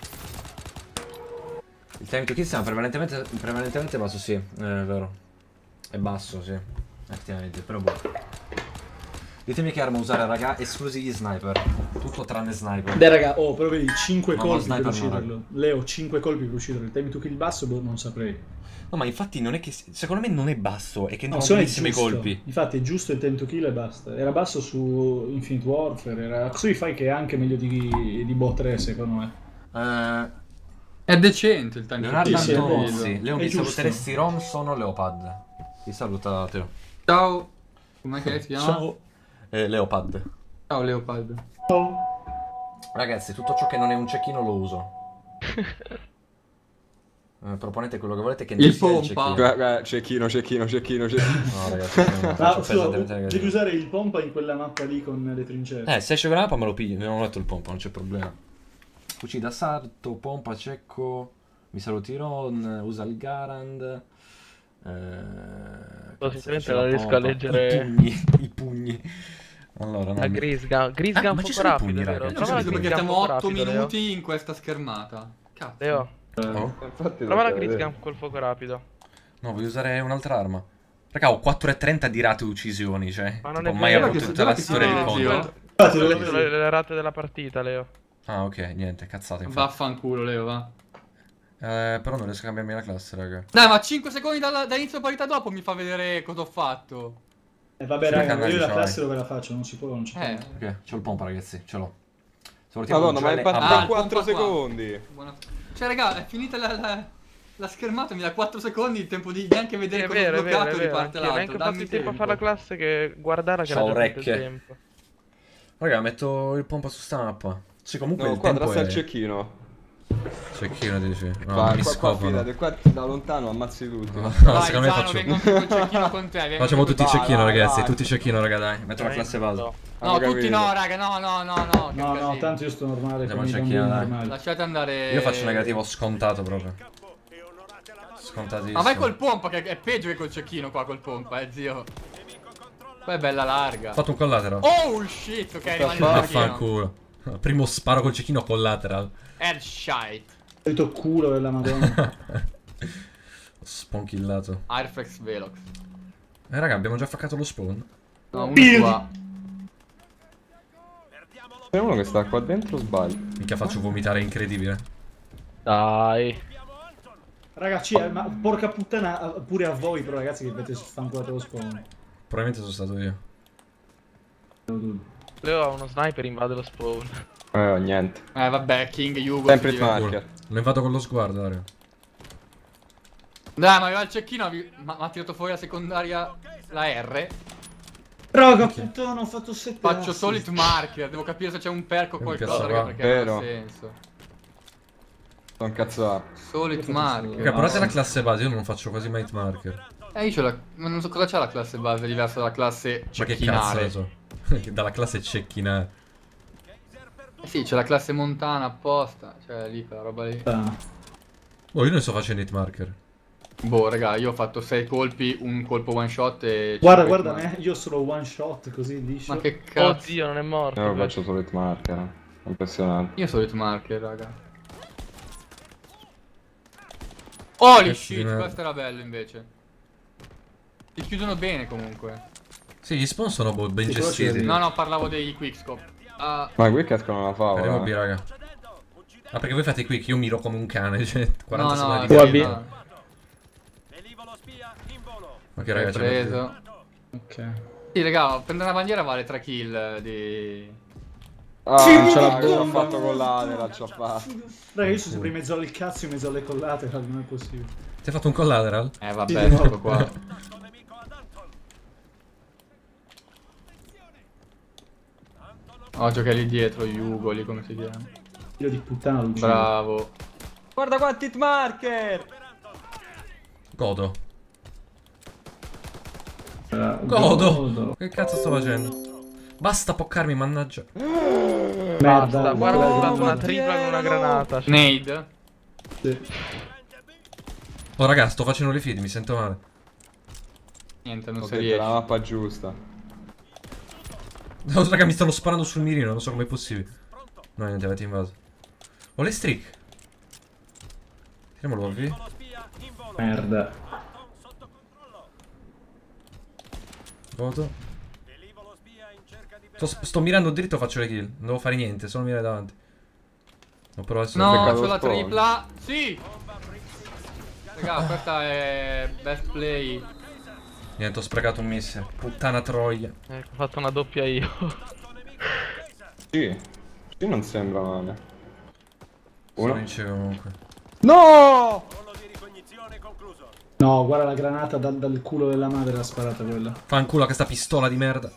C: Il time to kill siamo prevalentemente, prevalentemente basso, sì, è vero. È basso, sì. Effettivamente, però boh. Ditemi che arma usare, raga, esclusi gli sniper. Tutto tranne sniper.
E: Dai raga, oh, però vedi, cinque
C: No, ma
E: colpi per
C: sniper no,
E: ucciderlo. Leo, cinque colpi per ucciderlo. Il time to kill basso, boh, non saprei.
C: No, ma infatti non è che. Secondo me non è basso, è che
E: No,
C: entrano
E: secondo me è
C: benissimo i
E: giusto.
C: colpi.
E: Infatti è giusto il time to kill e basta. Era basso su Infinite Warfare, era... Così fai che è anche meglio di, di Bo tre, secondo me.
C: Eh.
D: È decente il time to
C: Leonardo
D: kill.
E: Sì, sì, è
C: Antozzi. Leo,
E: È
C: mi
E: giusto.
C: saluteresti Ron, sono Leopard. Ti saluta Teo.
D: Ciao. Com'è che si chiama?
E: Ciao.
C: Eh, Leopard.
D: Ciao Leopard.
C: Ragazzi, tutto ciò che non è un cecchino lo uso. Eh, proponete quello che volete che non
D: Il
C: sia il
D: pompa.
C: cecchino.
F: Guarda, cecchino, cecchino, cecchino, cecchino.
C: No, ragazzi, non
E: Ah,
C: faccio
E: scusa,
C: pesantemente
E: devi
C: casino.
E: usare il pompa in quella mappa lì con le trincee.
C: Eh, se esce con la mappa me lo piglio, non ho letto il pompa, non c'è problema. Fucili d'assalto, pompa, cecco, mi saluti Ron, usa il Garand. Eh, cazzo,
G: sinceramente
C: c'è
G: non
C: la
G: riesco
C: pompa,
G: a leggere-
C: I pugni, i pugni. Allora, no.
G: A Grisga. Grisga
C: Ah,
G: un
C: ma
G: po'
C: ci sono i
G: rapido,
C: pugni,
G: vero?
C: raga, ci
G: Prova
C: sono
G: la
C: i pugni.
D: Perché
G: Grisga un
D: siamo
G: po'
D: otto
G: rapido, Leo.
D: minuti in questa schermata. Cazzo.
G: Leo,
C: Oh?
F: Infatti
G: prova la
F: devo
G: Grisga
F: vedere.
G: col fuoco rapido.
C: No, voglio usare un'altra arma. Raga, ho quattro e trenta di rate uccisioni, cioè.
G: Ma non
C: tipo,
G: è
C: mai
G: vero
C: avuto
D: che-
C: tutta la
D: che
C: storia
D: si
C: del
D: vede,
C: mondo.
D: zio.
E: Infatti,
G: Ho
E: lo
G: visto le, le rate della partita, Leo.
C: Ah, ok, niente, cazzate infatti.
D: Vaffanculo Leo, va.
C: Eh, però non riesco a cambiarmi la classe, raga.
D: Dai, ma cinque secondi dalla- dall'inizio partita dopo mi fa vedere cosa ho fatto.
E: Eh, vabbè,
C: Sì,
E: raga,
C: canali
E: io la
C: c'hai.
E: classe dove la faccio? Non si può, non ci
D: Eh.
C: Ok, c'ho il pompa, ragazzi, ce l'ho. Salutiamo
F: Madonna, ma è
C: Gioele
F: partita
D: Ah,
F: in
D: il
F: quattro
D: pompa qua.
F: secondi.
D: Buona... Cioè, raga, è finita la, la, la schermata, mi dà quattro secondi, il tempo di neanche
G: Sì,
D: vedere
G: è
D: cosa ho
G: vero, è vero,
D: bloccato
G: è
D: e
G: vero.
D: riparte
G: Anch'io,
D: l'altro.
G: neanche ho fatto
D: Dammi
G: il tempo a fare la classe che guardare che
C: Ciao,
G: era già tutto il
C: orecchie.
G: tempo.
C: Raga, metto il pompa su sta mappa. Sì, comunque
F: No,
C: il
F: qua
C: tempo
F: sta
C: è...
F: il cecchino.
C: Cecchino, dici? No,
F: Qua,
C: mi
F: qua, qua,
C: scopano.
F: fidate, qua da lontano ammazzi tutti.
C: No,
D: Vai,
C: secondo me
D: Zano,
C: faccio...
D: vengo anche col cecchino con te. vengo
C: Facciamo
D: anche
C: tutti
D: con-
C: cecchino,
F: vai,
C: ragazzi,
F: vai.
C: tutti cecchino, raga, dai. Metto la classe base.
D: No,
F: Hanno
D: tutti
F: capito.
D: no, raga, no, no, no, no. che
E: No, no,
D: casino.
E: tanto io sto normale
C: Andiamo
E: con i
C: a
E: bambini
C: cecchino, dai.
E: normali.
D: Lasciate andare.
C: Io faccio negativo scontato proprio. Scontatissimo.
D: Ma vai col pompa, che è peggio che col cecchino qua col pompa, eh, zio. Qua è bella larga.
C: Ho fatto un collateral.
D: Oh shit, ok, rimane il cecchino.
C: Vaffanculo. Primo sparo col cecchino collateral.
D: Headshot.
E: Ho detto culo della madonna.
C: Spawn killato.
D: Airflex Velox.
C: Eh raga, abbiamo già faccato lo spawn.
D: No, uno qua.
F: C'è uno che sta qua dentro o sbaglio?
C: Mica faccio vomitare, è incredibile.
G: Dai.
E: Ragazzi, eh, ma porca puttana, pure a voi però ragazzi che avete sfancolato lo spawn.
C: Probabilmente sono stato io.
G: Leo ha uno sniper, invade lo spawn.
F: Eh, niente.
D: Eh vabbè, King, Yugo.
F: Sempre
D: si
F: il
D: diverte.
F: marker.
C: Lo invado con lo sguardo, Dario.
D: Dai, ma aveva il cecchino, vi- ma ma ha tirato fuori la secondaria, la R.
E: Raga, puttana, ho fatto sette
D: Faccio
E: assist.
D: solid marker, devo capire se c'è un perk o
C: Che
D: qualcosa,
C: cazzo
D: raga,
C: va?
D: perché non
F: Vero.
D: ha senso.
F: Sono cazzo.
D: Solid marker.
C: Raga, provate la classe base, io non faccio quasi mai hit marker.
D: Eh, io c'ho la... ma non so cosa c'ha la classe base diversa dalla classe
C: Ma che cazzo
D: cecchinare.
C: ne so? Dalla classe cecchinare.
D: Eh sì, c'è la classe montana apposta, cioè lì quella roba lì.
E: Ah.
C: Oh, io ne sto facendo hit marker.
D: Boh, raga, io ho fatto sei colpi, un colpo one shot e...
E: Guarda,
D: cinque
E: guarda
D: hit
E: me, io solo one shot così liscio.
D: marker. Ma che cazzo?
G: Oddio, non è morto.
F: Io faccio solo hit marker. eh. Impressionante.
D: Io sono hit marker, raga. Holy
C: Che
D: shit,
C: fine.
D: questo era bello invece. Ti chiudono bene comunque.
C: Sì, gli spawn sono boh, ben
E: Sì, però
C: gestiti.
E: c'è-
D: No, no, parlavo dei quickscope. Ah,
F: Ma qui cascano una
C: Faremo
F: favola.
C: B,
F: eh.
C: raga. Ah, perché voi fate quick, io miro come un cane, cioè quaranta
D: no, no,
C: secondi
H: Qua
C: di
H: B.
C: tempo.
D: no.
C: Ok,
D: Hai
C: raga, c'è
D: preso.
H: Ok.
D: Sì, raga, prendere una bandiera vale tre kill di...
F: Ah,
E: Sì,
F: ce l'ha
E: Madonna.
F: l'ha fatto con l'adera, ce l'ha fatto.
E: Raga, io sono sempre in mezzo al cazzo, in mezzo alle collate, raga, non è possibile.
C: Ti hai fatto un collateral?
D: Eh
E: Sì,
D: vabbè,
E: no.
D: ecco qua. Occhio che è lì dietro, Yugo, lì come si chiama.
E: Figlio di puttana lo uccido.
D: Bravo.
F: Guarda quanti hit marker!
C: Godo.
E: Eh,
C: Godo. Che cazzo sto facendo? Basta poccarmi, mannaggia.
E: Merda.
G: Basta, guarda, ho
F: no,
G: dato una
F: quanti
G: tripla con una
F: erano?
G: granata.
D: Nade.
E: Sì.
C: Oh, raga, sto facendo le feed, mi sento male.
D: Niente, non
F: Ho
D: si
F: detto
D: riesce.
F: la mappa giusta.
C: No, raga, mi stanno sparando sul mirino, non so com'è possibile. No, niente, avete invaso. Ho le streak. Tiriamolo V.
E: Merda.
C: Voto. Sto, sto mirando dritto, faccio le kill. Non devo fare niente, solo mirare davanti. Ho provato a essere
D: No,
F: peccato
D: c'ho la
F: spawn.
D: tripla. Sì! Raga, questa è best play.
C: Niente, ho sprecato un missile. Puttana troia.
G: Ecco, ho fatto una doppia io.
F: Sì. Sì, non sembra male.
C: Sono
F: Uno.
C: in C comunque.
F: No!
E: No, guarda la granata dal, dal culo della madre l'ha sparata quella.
C: Fanculo a questa pistola di merda.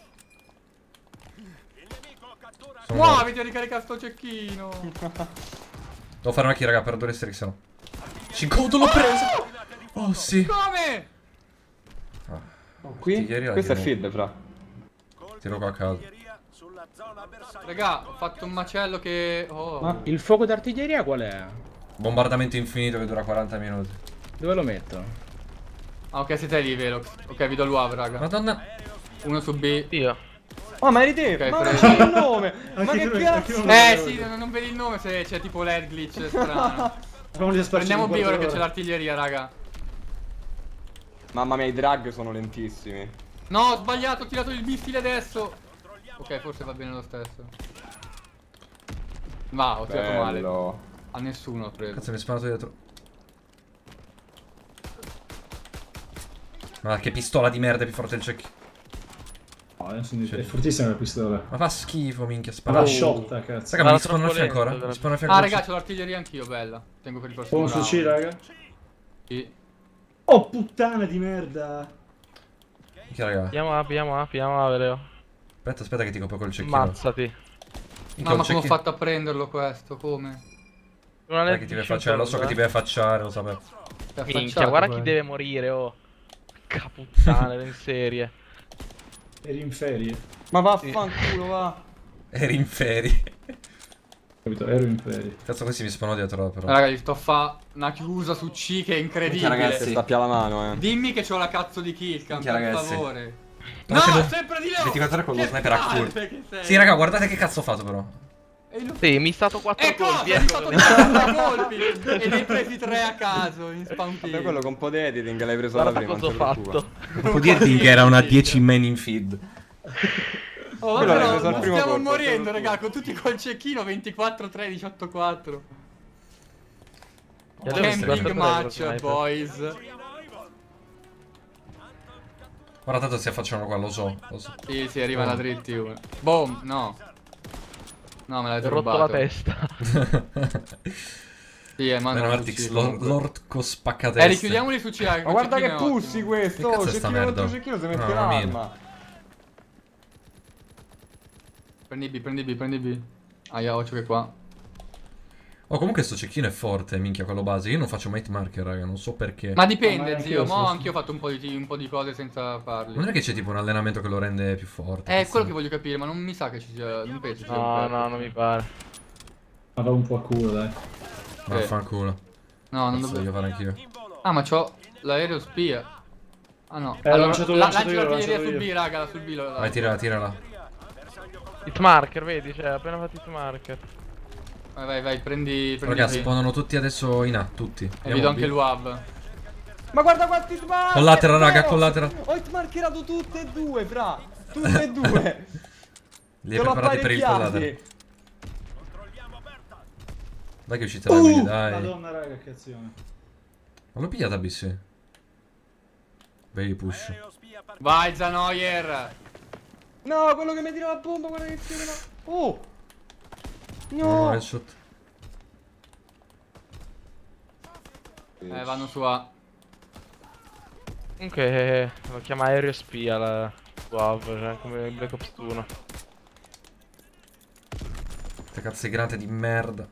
C: Sono
D: Wow,
C: morto.
D: avete ricaricato sto cecchino.
C: Devo fare una kill, raga, perdo le streak, se no. cinque l'ho presa. Oh, sì.
D: Come?
F: Oh, qui?
C: Ieri la
F: Questo è
C: chiamo.
F: feed, fra.
C: Tiro qua a caso.
D: Raga, ho fatto un macello che... Oh.
F: Ah.
H: Il fuoco d'artiglieria qual è?
C: Bombardamento infinito che dura quaranta minuti.
H: Dove lo metto?
D: Ah, ok, siete lì, Velox. Ok, vi do l'uav, raga.
C: Madonna.
D: Uno su B.
G: Io.
F: Oh, ma eri te!
D: Ok,
F: Ma non
D: preso.
F: c'è il nome! Ma
E: Anche
F: che
E: noi-
F: cazzo!
E: anche noi-
D: Eh sì, non, non vedi il nome se c'è tipo l'head glitch strano.
E: Abbiamo gli sparci
D: Prendiamo
E: un
D: B
E: quarto
D: ora che
E: d'ora.
D: c'è l'artiglieria, raga.
F: Mamma mia, i drag sono lentissimi.
D: No, ho sbagliato, ho tirato il missile adesso. Ok, forse va bene lo stesso. Va, ho tirato male.
F: Bello.
D: A nessuno ho preso.
C: Cazzo, mi è sparato dietro. Ma che pistola di merda è più forte del cecchino.
E: No, adesso è fortissima la pistola.
C: Ma fa schifo, minchia,
E: Ma
C: spara.
E: la shotta, cazzo.
C: Raga, ma mi
G: Spara
C: spawnano a
G: troppo
C: fianco ora?
G: lento,
C: Mi spawnano a fianco
D: Ah,
C: del
D: raga,
C: C.
D: c'ho l'artiglieria anch'io, bella. Tengo per il prossimo
E: Buon su C,
D: round.
E: raga.
D: Sì.
E: Oh, puttana di merda.
C: Minchia, raga.
G: Andiamo A, andiamo A, andiamo A, Leo.
C: Aspetta, aspetta che ti copro col cecchino.
G: Ammazzati.
C: Minchia,
D: No,
C: ho
D: ma
C: il
D: come ho
C: cecchino.
D: fatto a prenderlo questo? Come?
G: Una
C: Dai, che ti vai a facciare, lo so che ti vai a facciare, lo sapevo.
D: Ti ha
G: Minchia,
D: affacciato,
G: guarda chi
D: poi.
G: deve morire, oh. Caputtane in serie.
E: Eri in ferie.
F: Ma vaffanculo, va.
C: Eri in ferie.
E: Capito? Ero in ferie.
C: Cazzo, questi mi spawnano dietro, però.
D: Raga, gli sto a fa una chiusa su C che è incredibile.
F: Ragazzi, stappia la mano, eh.
D: Dimmi che c'ho la cazzo di kill cam,
C: Minchia,
D: per
C: ragazzi.
D: favore.
C: Ma
D: No,
C: che
D: è
C: lo-
D: sempre di Leo!
C: ventiquattro ore con lo
D: Che
C: sniper a culo.
D: palle che sei.
C: Sì, raga, guardate che cazzo ho fatto, però.
D: E io...
G: Sì, mi è stato quattro
D: E cosa?
G: colpi.
D: Mi è
G: ecco
D: stato
G: cosa-
D: quattro colpi! E ne hai presi tre a caso in spawn
F: Vabbè,
D: kill.
F: quello con un po' di editing l'hai preso alla
G: Guarda
F: prima,
G: cosa ho
F: non ti preoccupare.
G: fatto.
C: Non può dirti che era una dieci man in feed.
D: Oh,
F: Quello l'hai
D: no,
F: preso al
D: ma
F: primo
D: stiamo
F: colpo,
D: morendo,
F: solo tu.
D: raga, con tutti col cecchino ventiquattro tre diciotto quattro.
G: E allora si
D: Camping
G: basta
D: match,
G: prendere,
D: boys.
C: Ora tanto si affacciano qua, lo so. Lo so.
D: Sì, sì, arriva la dritti uno. Boom, no. No, me l'avete
G: Ho rotto
D: rubato.
G: la testa.
D: Sì, eh, ma
C: Meno
D: non
C: Artix,
D: ucciso,
C: lo-
D: comunque.
C: l'orco spaccateste.
D: Eh, richiudiamoli su C A.
F: Ma guarda che pussi questo!
C: Che cazzo è sta
F: Cecchino
C: merda?
F: contro cecchino si mette
C: No, una
F: l'arma.
D: Prendi B, prendi B, prendi B. Aia, occhio che qua.
C: Oh, comunque sto cecchino è forte, minchia, quello base. Io non faccio mate marker, raga, non so perché.
D: Ma
E: Ma
D: dipende,
E: anche
D: zio.
E: io,
D: Mo'
E: sì,
D: anch'io ho fatto un po' di, un po' di cose senza farli.
C: Non è che c'è tipo un allenamento che lo rende più forte.
D: È
C: chissà.
D: quello che voglio capire, ma non mi sa che ci sia. Non penso ci sia.
G: No,
D: un
G: no, non mi pare.
E: Ma va un po' a culo, dai.
C: Vaffanculo.
D: No, non
C: Cazzo,
D: dovevo.
C: voglio fare anch'io.
D: Ah, ma c'ho l'aereo spia. Ah no.
E: Eh, l'ho lanciato- l'ho
D: la,
E: lanciato
D: lancio
E: io, l'ho
D: l'artiglieria
E: lanciato
D: sul
E: io.
D: B, raga, sul B. lo-
C: Vai, tirala, tirala.
G: Hitmarker, vedi? Cioè, appena fatto hitmarker.
D: Vai, vai, vai, prendi. prendi
C: Raga,
D: B.
C: spawnano tutti adesso in A, tutti.
D: E
C: Andiamo
D: vi do
C: a
D: anche
C: B.
D: il W A V.
F: Ma guarda quanti hitmarker!
C: Collateral, raga,
F: Velox!
C: collateral.
F: Ho hitmarkerato tutte e due, fra! Tutte e due!
C: Li hai
F: Te l'ho
C: preparati per il
F: apparecchiati.
C: collateral. Dai che è uscita la mini, dai.
E: Madonna, raga, che azione.
C: Ma l'ho pigliata B C. Baby push.
D: Vai, Zanoyer.
F: No, quello che mi tira la bomba, guarda che tira. Oh!
C: No, no,
F: No!
C: headshot.
D: Eh, vanno su A.
G: Comunque, eh, lo chiama aereo spia la W A V, cioè, come Black Ops uno.
C: Queste cazzo granate di merda.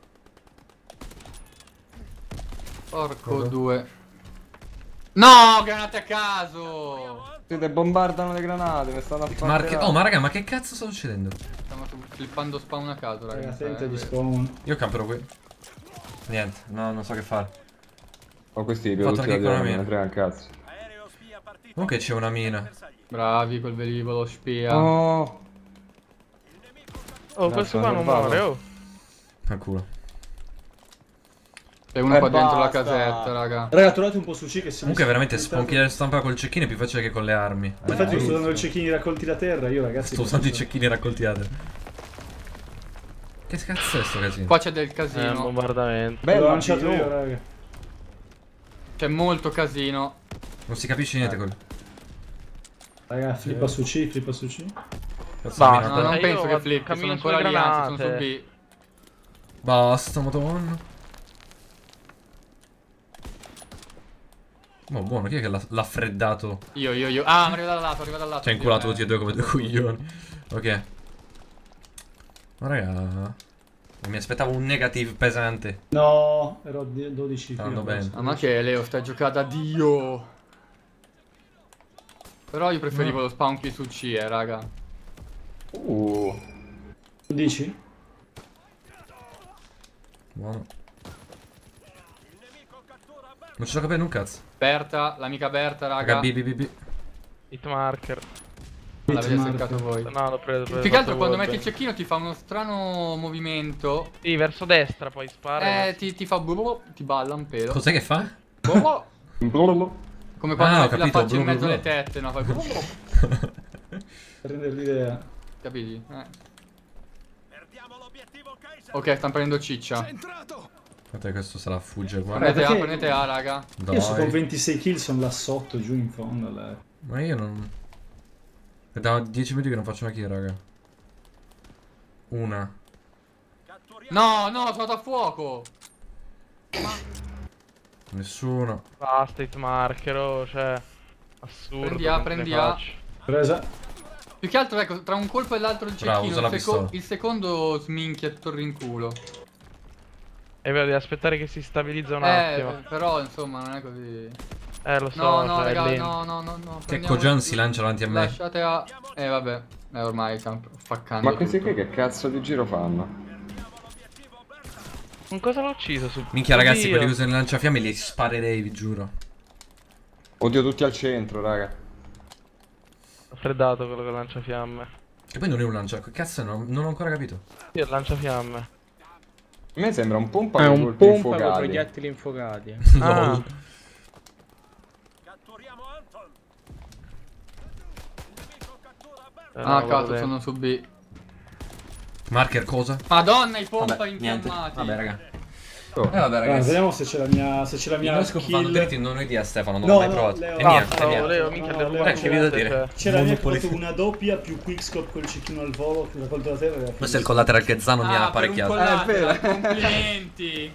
D: Porco
C: Cosa?
D: due. No, granate a caso.
F: Siete bombardano le granate, mi stanno a fare.
C: Market. Oh, ma raga, ma che cazzo sta succedendo?
D: Stiamo flippando spawn a caso,
E: Raga,
D: ragazzi.
E: attenta
D: eh,
E: di
D: beh.
E: spawn.
C: Io camperò qui. Niente, no, non so che fare.
F: Oh, questi li
C: Fatto
F: tutti la
C: anche con la
F: diavolo,
C: mia.
F: me ne frega un cazzo.
C: Comunque c'è una mina.
D: Bravi col velivolo spia.
F: Oh!
G: Oh, questo
F: sono
G: qua non
F: rubato.
G: muore, oh.
C: Fanculo.
D: C'è uno
F: Eh,
D: qua dentro la
F: basta.
D: casetta, raga.
E: Raga, trovate un po' su C che si
C: Comunque veramente sponchiare stampa col cecchino è più facile che con le armi.
E: Infatti io sto usando i cecchini raccolti da terra, io ragazzi.
C: Sto usando i cecchini raccolti da terra. Che cazzo è sto casino?
D: Qua c'è del
G: Eh,
D: casino.
G: bombardamento.
E: L'ho
F: Bella,
E: lanciato
F: Pino.
E: io, raga.
D: C'è molto casino.
C: Non si capisce niente col.
E: Raga, flippa su C, flippa su C.
C: Cazzo
G: Basta.
C: di mina
D: No,
C: qua.
D: non
G: io
D: penso che
G: vado-
D: flippi, sono
G: cammino
D: ancora
G: sulle
D: lì, anzi, sono su
G: granate.
D: B.
C: Basta, madonna. Ma buono, chi è che l'ha l'ha freddato?
D: Io, io, io. Ah, ma arriva dal lato, arriva dal lato.
C: Ci ha inculato
D: Eh.
C: tutti e due come due coglioni. Ok. Ma raga. Mi aspettavo un negative pesante.
E: No, ero a die- dodici.
C: Stanno
E: fino a
C: bene.
D: Ah, ma che Leo, stai giocando a Dio. Però io preferivo lo spawn kill su C, eh, raga.
F: Uh!
E: Dici?
C: Buono. Non ci so capire un cazzo.
D: Berta, l'amica Berta, raga.
C: Raga, B, B, B, B.
G: Hitmarker.
D: L'avete
E: Hitmarker.
D: seccato voi.
G: No, l'ho preso.
D: Più che altro quando metti il cecchino ti fa uno strano movimento.
G: Sì, verso destra poi spara.
D: Eh, ti, ti fa blu, ti balla un pelo.
C: Cos'è che fa?
D: Blu, blu.
F: Blululu.
D: Come quando
C: Ah, ho
D: metti la
C: capito,
D: faccia in
C: blu,
D: mezzo
C: blu,
D: alle
C: blu.
D: tette, no? Fai blu, blu.
E: Per rendere l'idea.
D: Capiti? Eh. Ok, stanno prendendo ciccia.
C: Aspetta, questo sarà fugge qua.
D: Prendete A,
E: perché-
D: prendete A, raga.
E: Io sto con
C: Dai.
E: ventisei kill, sono là sotto, giù in fondo. Là.
C: Ma io non. È da dieci minuti che non faccio una kill, raga. Una.
D: No, no, sono andato a fuoco.
C: Nessuno.
G: Basta hitmarker, oh, cioè. Assurdo.
D: Prendi A,
G: quante
D: prendi
G: ne
D: A.
G: faccio.
E: Presa.
D: Più che altro, ecco, tra un colpo e l'altro il
C: Bravo,
D: cecchino,
C: usa la
D: il, seco-
C: pistola.
D: il secondo sminchia torri in culo.
G: E vero, devi aspettare che si stabilizza un
D: Eh,
G: attimo.
D: però insomma non è così.
G: Eh, lo so,
D: No, no,
G: cioè, è
D: raga,
G: lento.
D: no, no, no, no.
C: Che
D: prendiamo-
C: Kojan si lancia davanti a me.
D: Lasciate A. Eh, vabbè. Eh, ormai stiamo faccando
F: Ma questi
D: tutto.
F: qui che cazzo di giro fanno?
G: Con cosa l'ho ucciso su?
C: Minchia, ragazzi,
G: Oddio.
C: quelli che usano il lanciafiamme li sparerei, vi giuro.
F: Odio tutti al centro, raga.
G: Ho freddato quello che lancia fiamme.
C: Che poi non è un lancia. Che cazzo è? Non, non ho ancora capito.
G: Sì, il lanciafiamme.
F: A me sembra un pompa
H: È
F: con
H: un
F: colpi
H: pompa con
F: infuocati.
H: proiettili infuocati.
G: Ah.
C: Lol.
A: Catturiamo Anton. Il nemico cattura Berto.
D: Ah,
G: No,
D: cazzo,
G: vabbè.
D: sono su B.
C: Marker cosa?
D: Madonna, i pompa
C: Vabbè, niente.
D: infiammati.
C: Vabbè, raga.
F: Oh.
C: Eh, vabbè,
E: Allora,
C: ragazzi.
E: vediamo se c'è la mia, se c'è la
C: Il
E: mia
C: nostro
E: kill.
C: Fandetti non ho idea, Stefano. Non
E: No,
C: l'ho mai
E: no,
C: provato.
E: Leo.
C: È
G: Ah,
C: mia, è
G: no,
C: mia.
G: Leo, minchia,
E: No,
G: le
E: no,
G: ho
C: eh, che vi devo dire?
G: cioè.
E: C'era mia
C: Monopoli-
E: fatto una doppia più quickscope col cecchino al volo più raccolto da terra.
C: Questo è il collateral che Zano mi ha
D: Ah, per un
C: apparecchiato.
D: collateral,
F: Eh, è vero.
D: complimenti.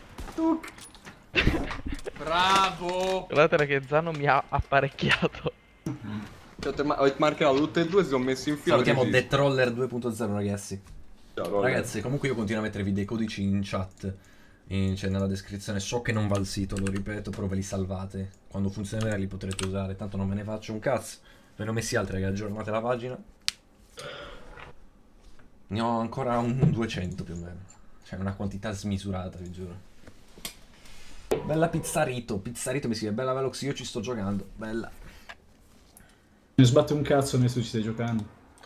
D: Bravo.
G: Guardate che Zano mi ha apparecchiato.
F: Cioè, te- ma- ho marcato tutte e due, si sono messi in fila.
C: Salutiamo
F: così.
C: Death Roller due punto zero, ragazzi.
F: Ciao, Roller.
C: Ragazzi, comunque io continuo a mettervi dei codici in chat. In, cioè nella descrizione. So che non va il sito, lo ripeto, però ve li salvate. Quando funzionerà li potrete usare. Tanto non me ne faccio un cazzo. Ve ne ho messi altri, ragazzi. Aggiornate la pagina. Ne ho ancora un duecento più o meno. Cioè una quantità smisurata, vi giuro. Bella Pizzarito. Pizzarito mi scrive. Bella Velox, io ci sto giocando. Bella.
E: Ne sbatte un cazzo mentre ci stai giocando.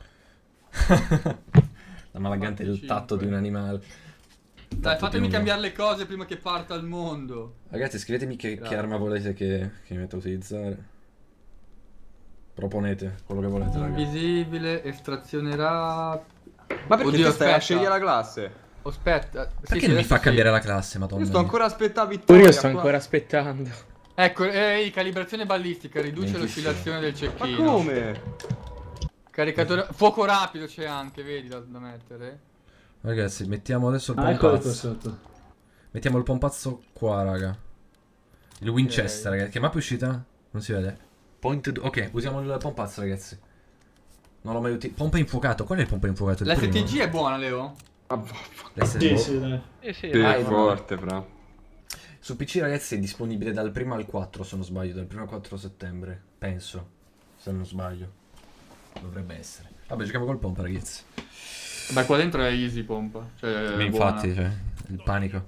C: La malagante del tatto di un animale.
D: Dai,
C: Tatto di
D: fatemi
C: un-
D: cambiare le cose prima che parta il mondo.
C: Ragazzi, scrivetemi che, che
D: Grazie.
C: arma volete che, che mi metta a utilizzare. Proponete quello che volete, ragazzi.
D: Invisibile, estrazione rapida.
F: Ma perché
D: Oddio,
F: ti stai a
D: aspetta.
F: scegliere la classe?
D: Aspetta. sì,
C: Perché
D: sì,
C: non mi
D: adesso
C: fa
D: sì.
C: cambiare la classe, madonna?
F: Io sto
C: mia?
F: ancora aspettando
H: Pure
F: vittoria.
H: io sto
F: qua.
H: ancora aspettando.
D: Ecco, ehi, calibrazione ballistica, riduce
C: Lentissimo.
D: l'oscillazione del
F: Ma
D: cecchino.
F: come?
D: Caricatore. Fuoco rapido c'è anche, vedi da, da mettere.
C: Ragazzi, mettiamo adesso il
E: Ah, eccolo qua
C: pompazzo.
E: sotto.
C: Mettiamo il pompazzo qua, raga. Il Winchester, ragazzi. Che mappa è uscita? Non si vede. Point. Ok, usiamo il pompazzo, ragazzi. Non l'ho mai utilizzato. Pompa infuocato. Qual è il pompa infuocato? Il
D: L'F T G
C: primo?
D: è buona, Leo?
F: Ma vaffa-
C: L'S-
E: Sì,
C: boh.
E: sì, dai.
G: Sì, sì,
F: Sì,
G: dai,
F: è
G: ma-
F: forte, fra.
C: Su P C, ragazzi, è disponibile dal primo al quattro, se non sbaglio. Dal primo al quattro settembre. Penso. Se non sbaglio. Dovrebbe essere. Vabbè, giochiamo col pompa, ragazzi.
D: Beh, qua dentro è easy pompa. Cioè, è
C: Infatti,
D: buona.
C: cioè, il panico.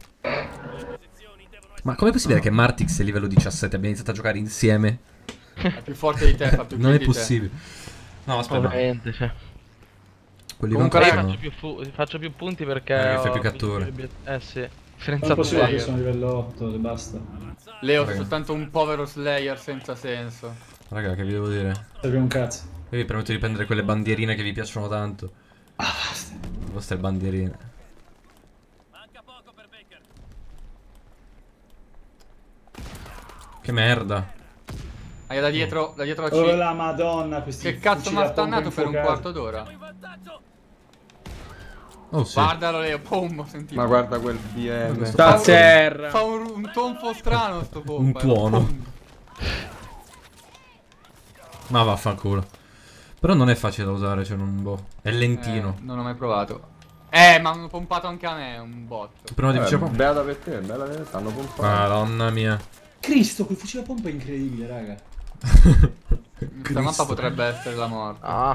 C: Ma com'è possibile che Martix è livello diciassette abbia iniziato a giocare insieme?
D: È più forte di te, fa più
C: Non è
D: kill di te.
C: possibile. No, aspetta.
G: Veramente, cioè.
C: Quelli
D: Comunque,
C: non
G: Io
D: raga,
C: possono.
G: faccio più, fu- faccio più punti perché.
C: Perché fai
G: ho
C: più
G: bisogno
C: catture.
G: di- Eh sì.
E: Non
G: Senza
E: è possibile che
G: player.
E: sono a livello otto e basta.
D: Leo, sei
C: Raga.
D: soltanto un povero Slayer senza senso.
C: Raga, che vi devo dire?
E: Serve un cazzo.
C: Io vi permetto di prendere quelle bandierine che vi piacciono tanto.
E: Ah, basta.
C: Le vostre bandierine.
A: Manca poco per Baker.
C: Che merda.
D: Ah, da dietro, da dietro la
E: Oh
D: C.
E: la madonna, questi
D: Che cazzo
E: fucili
D: mi ha
E: a pompa
D: stannato per un
E: infuocati.
D: quarto d'ora?
A: Siamo in vantaggio.
C: Oh sì.
D: Guardalo Leo, pom, ho sentito.
F: Ma guarda quel B M.
H: Sta a terra.
D: Fa un, un tonfo strano sto pompa.
C: Un tuono.
D: Pom.
C: Ma vaffanculo. Però non è facile da usare, cioè non boh. È lentino.
D: Eh, non ho mai provato. Eh, ma hanno pompato anche a me, un botto.
C: Prima di
F: Eh,
C: dicevo.
F: bella per te, bella per te, hanno pompato.
C: Madonna mia.
E: Cristo, quel fucile a pompa è incredibile, raga.
D: Questa mappa potrebbe essere la morte.
G: Ah.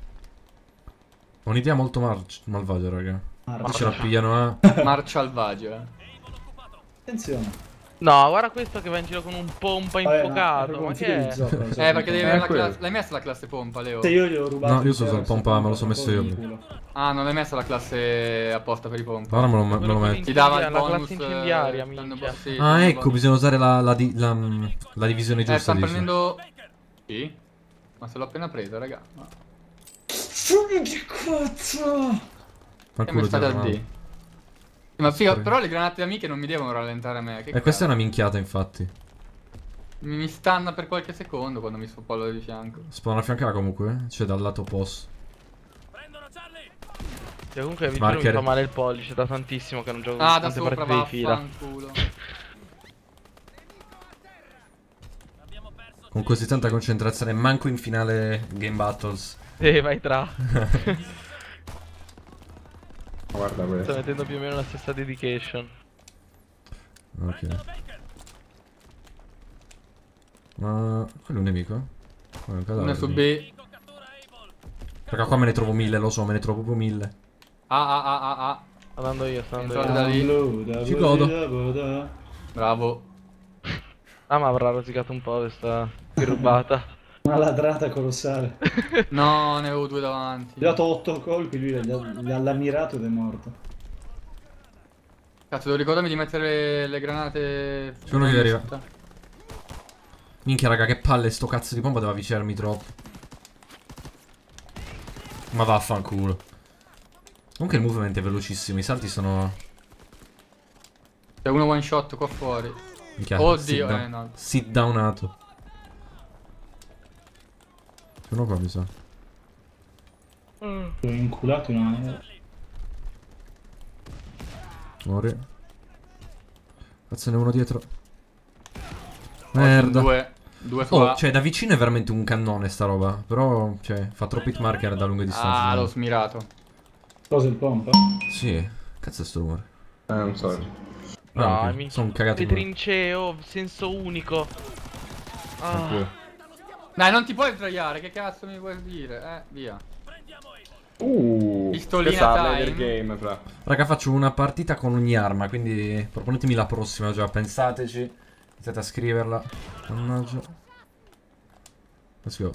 C: Ho un'idea molto mal malvagia, raga.
E: Marcia.
C: Ce la pigliano a.
D: Marcia Alvagia.
E: Attenzione.
G: No, guarda questo che va in giro con un pompa
E: Vabbè, ma è
G: infuocato.
E: proprio
G: Ma
E: un
G: che
E: figlio di
G: è?
E: zoppo, lo so.
D: Eh, perché devi
F: Eh,
D: avere la
F: quello.
D: classe. L'hai messa la classe pompa, Leo?
E: Se io gli ho rubato.
C: No, io so
E: il
C: solo
E: terzo
C: pompa, me lo so messo
E: pompa
C: io.
E: in culo.
D: Ah, non hai messo la classe apposta per i pompa.
C: Ora me lo, me
G: Quello
C: lo
G: con
C: metto.
D: Ti dava il
G: la
D: bonus.
G: classe incendiaria,
D: eh, stanno-
G: minchia.
D: sì,
C: Ah,
D: stanno
C: ecco,
D: bonus.
C: bisogna usare la, la, di- la, la divisione
D: Eh,
C: giusta.
D: sta
C: dici.
D: prendendo. Sì? Ma se l'ho appena presa, raga. Ma...
E: Fumi di cazzo!
D: Che
C: Fanculo
D: mi state
C: zero,
D: al
C: no.
D: D. Ma figa, però le granate amiche non mi devono rallentare a me. Che
C: E questa è
D: cazzo?
C: una minchiata, infatti.
D: Mi, mi stanna per qualche secondo quando mi spopolo di fianco.
C: Spawna a fianco comunque, eh? Cioè dal lato post.
A: Prendono Charlie.
G: Cioè, comunque vi giuro mi
C: Marker.
G: fa male il pollice da tantissimo che non gioco
D: Ah, da
G: tante
D: sopra,
G: partite di fila.
D: vaffanculo.
A: Abbiamo perso.
C: Con così tanta concentrazione, manco in finale Game Battles.
G: Eh, vai tra.
F: Guarda
G: Sto
F: questo.
G: mettendo più o meno la stessa dedication.
C: Ok. Ma quello è un nemico? Quello è un cadavere.
D: Una su B.
A: Nemico cattura Able.
C: Perché qua me ne trovo mille, lo so, me ne trovo proprio mille.
D: Ah, ah, ah, ah, ah.
G: Sto andando io, sto andando
D: Guarda
G: io.
D: lì.
C: Ci godo.
D: Bravo.
G: Ah, ma avrà rosicato un po' questa rubata.
E: Una ladrata colossale.
D: No, ne avevo due davanti.
E: Gli ho dato otto colpi, lui li ha- li ha lammirato ed è morto.
D: Cazzo, devo ricordarmi di mettere le granate.
C: C'è uno che arriva. Minchia raga, che palle, sto cazzo di pompa deve avvicinarmi troppo. Ma vaffanculo. Comunque il movement è velocissimo, i salti sono...
D: C'è uno one shot qua fuori.
C: Minchia,
D: Oddio,
C: sit down-
D: eh no.
C: sit downato. C'è uno qua mi sa.
E: L'ho inculato in una maniera.
C: Muore. Cazzo, ne è uno dietro.
D: Sono
C: Merda.
D: Due, due qua.
C: Oh, cioè da vicino è veramente un cannone sta roba. Però, cioè, fa troppo hit marker da lunga distanza.
D: Ah, l'ho smirato.
E: Cosa il pompa?
C: Sì. Cazzo è sto rumore?
F: Eh, non so.
C: Ah,
G: Dai,
C: ok.
G: mi
C: Sono cagato
G: Le
C: pure.
G: trincee, oh, senso unico. Ah,
D: Dai, non ti puoi sdraiare, che cazzo mi vuoi dire? Eh, via.
F: Uh,
D: Pistolina
F: questa
D: time.
F: è game, fra.
C: Raga, faccio una partita con ogni arma, quindi proponetemi la prossima già, pensateci. Iniziate a scriverla. Mannaggia. Let's go.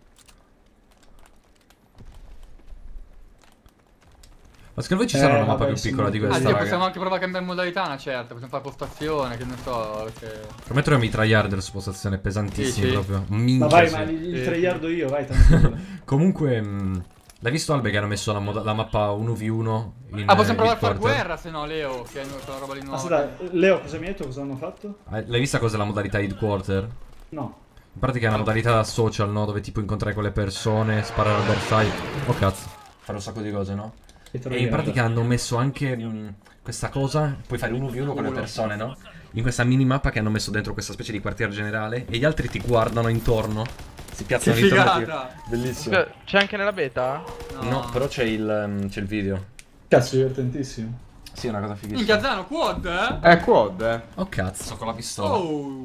C: Ma secondo voi ci sarà
E: Eh,
C: una mappa
E: vabbè,
C: più
E: sì,
C: piccola di
E: molto.
D: Ah,
C: questa,
D: Dio,
C: raga?
D: possiamo anche provare a cambiare modalità, una certa. Possiamo fare postazione, che ne so. Che...
C: Per me troviamo i tryhard su postazione, pesantissimi
D: Sì, sì.
C: proprio.
E: Ma
C: Minchia,
E: vai,
C: sì.
E: ma il, il
G: Sì,
E: tryhardo io, vai tranquillo.
C: Comunque, mh, l'hai visto Albe che hanno messo la, moda- la mappa uno vu uno in
D: Ah, possiamo
C: eh,
D: provare a fare
C: headquarter?
D: guerra, se no, Leo, che è quella roba di nuovo.
E: Aspetta, Leo, cosa mi hai detto? Cosa hanno fatto?
C: Ah, l'hai vista cos'è la modalità headquarter?
E: No.
C: In pratica è una modalità social, no? Dove tipo incontrai con le persone, sparare al bersaglio. Oh cazzo. Fare un sacco di cose, no?
E: Che
C: E in pratica hanno messo anche mh, questa cosa. Puoi fare uno vu uno con le persone, no? In questa minimappa che hanno messo dentro questa specie di quartier generale. E gli altri ti guardano intorno. Si
D: Che
C: piazzano intorno a te.
D: figata!
C: Bellissimo.
G: c'è anche nella beta?
C: No, però c'è il, um, c'è il video.
E: Cazzo, divertentissimo.
C: Sì, è una cosa fighissima.
D: Minchia Zano, quad, eh?
F: È quad, eh.
C: Oh cazzo, con la pistola.
D: Oh!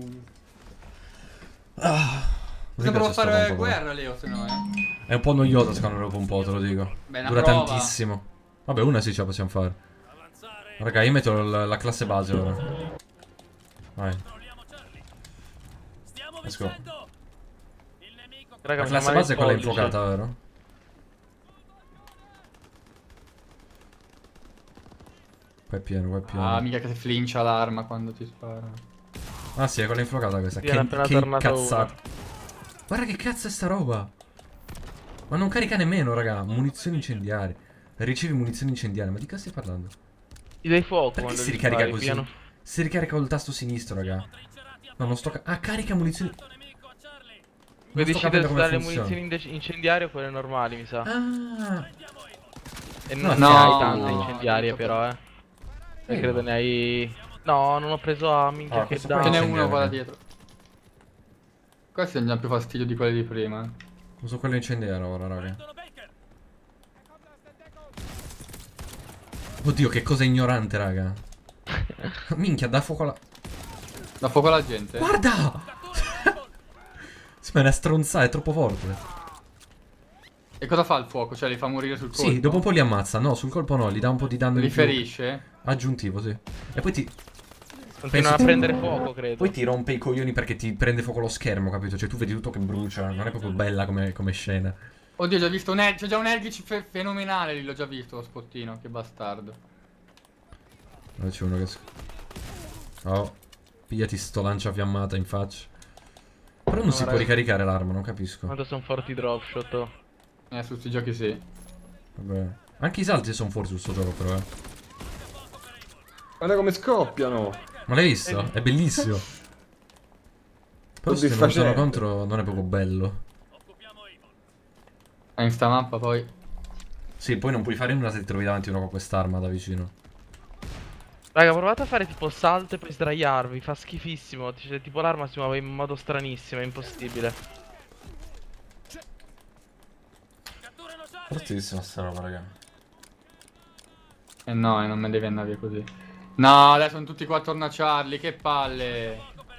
C: Ah, mi
D: Possiamo
C: piace sta
D: provare a fare
C: roba, però.
D: guerra, Leo, se no, eh?
C: È un po' noiosa secondo me dopo un po', te lo dico.
D: Beh, una
C: Dura
D: prova.
C: tantissimo. Vabbè, una sì ce la possiamo fare. Raga, io metto la, la classe base ora. Vai.
A: Stiamo
C: Let's go.
A: vincendo. Il nemico
G: Raga,
C: La
G: mi
C: classe
G: male
C: base è
G: il
C: quella
G: pollice.
C: infuocata, vero? Qua è pieno, qua è pieno.
D: Ah, mica che si flincia l'arma quando ti spara.
C: Ah sì, è quella infuocata questa.
G: Sì, era
C: Che,
G: appena
C: che
G: tornato
C: cazzata. Guarda che cazzo è sta roba. Ma non carica nemmeno, raga. Munizioni incendiarie. Ricevi munizioni incendiarie. Ma di cosa stai parlando?
G: Ti dai fuoco
C: Perché
G: quando
C: si
G: li
C: ricarica
G: spari,
C: così?
G: piano.
C: Si ricarica col tasto sinistro, raga. No, non sto ca- Ah, carica munizioni.
A: nemico a Charlie.
C: Non
G: Puoi
C: sto
G: decidere
C: capendo
G: se
C: come
G: dare le
C: funziona.
G: munizioni inde- incendiarie o quelle normali, mi sa.
C: Ah.
G: E non
C: no,
G: ne hai tante
D: no,
G: incendiarie,
D: no.
G: però, eh. E
C: Eh.
G: credo ne hai... No, non ho preso A, minchia,
C: Ah,
G: che
C: questo qua
G: danno.
D: Ce n'è
C: incendiario.
D: uno qua da dietro. Questi hanno già più fastidio di quelli di prima. eh.
C: Uso quello incendiario ora, raga.
A: Prendono Baker.
C: Oddio, che cosa ignorante, raga. Minchia, dà fuoco alla...
D: Da fuoco alla gente.
C: Guarda! Sì, ma è una stronzata, è troppo forte.
D: E cosa fa il fuoco? Cioè li fa morire sul colpo?
C: Sì, dopo un po' li ammazza. No, sul colpo no, gli dà un po' di danno
D: Li
C: in più.
D: ferisce?
C: Aggiuntivo, sì. E poi ti...
G: Continuano a
C: penso-
G: prendere fuoco, credo.
C: Poi ti rompe i coglioni perché ti prende fuoco lo schermo, capito? Cioè tu vedi tutto che brucia. Non è proprio bella come, come scena.
D: Oddio, ho già visto un El- c'è già un Elgic fe- fenomenale lì, l'ho già visto lo spottino, che bastardo.
C: Ora c'è uno che... s- Oh. Pigliati sto lancia fiammata in faccia. Però non
G: No,
C: si può
G: raga.
C: ricaricare l'arma, non capisco.
G: Quanto sono forti i drop shot, oh.
D: Eh, su sti giochi sì.
C: Vabbè. Anche i salti sono forti su sto gioco, però, eh.
F: Guarda come scoppiano.
C: Ma l'hai visto? È bellissimo. Però se non sono
F: Soddisfacente.
C: contro non è proprio bello.
A: Occupiamo Avon.
D: Ah, in sta mappa poi.
C: Sì, poi non puoi fare nulla se ti trovi davanti uno con quest'arma da vicino.
G: Raga, provate a fare tipo salto e poi sdraiarvi, fa schifissimo. Cioè, tipo l'arma si muove in modo stranissimo, è impossibile.
A: Catturano Charlie.
C: Fortissima sta roba, raga.
D: Eh no, eh, non me devi andare via così. No, adesso sono tutti qua attorno a Charlie, che palle.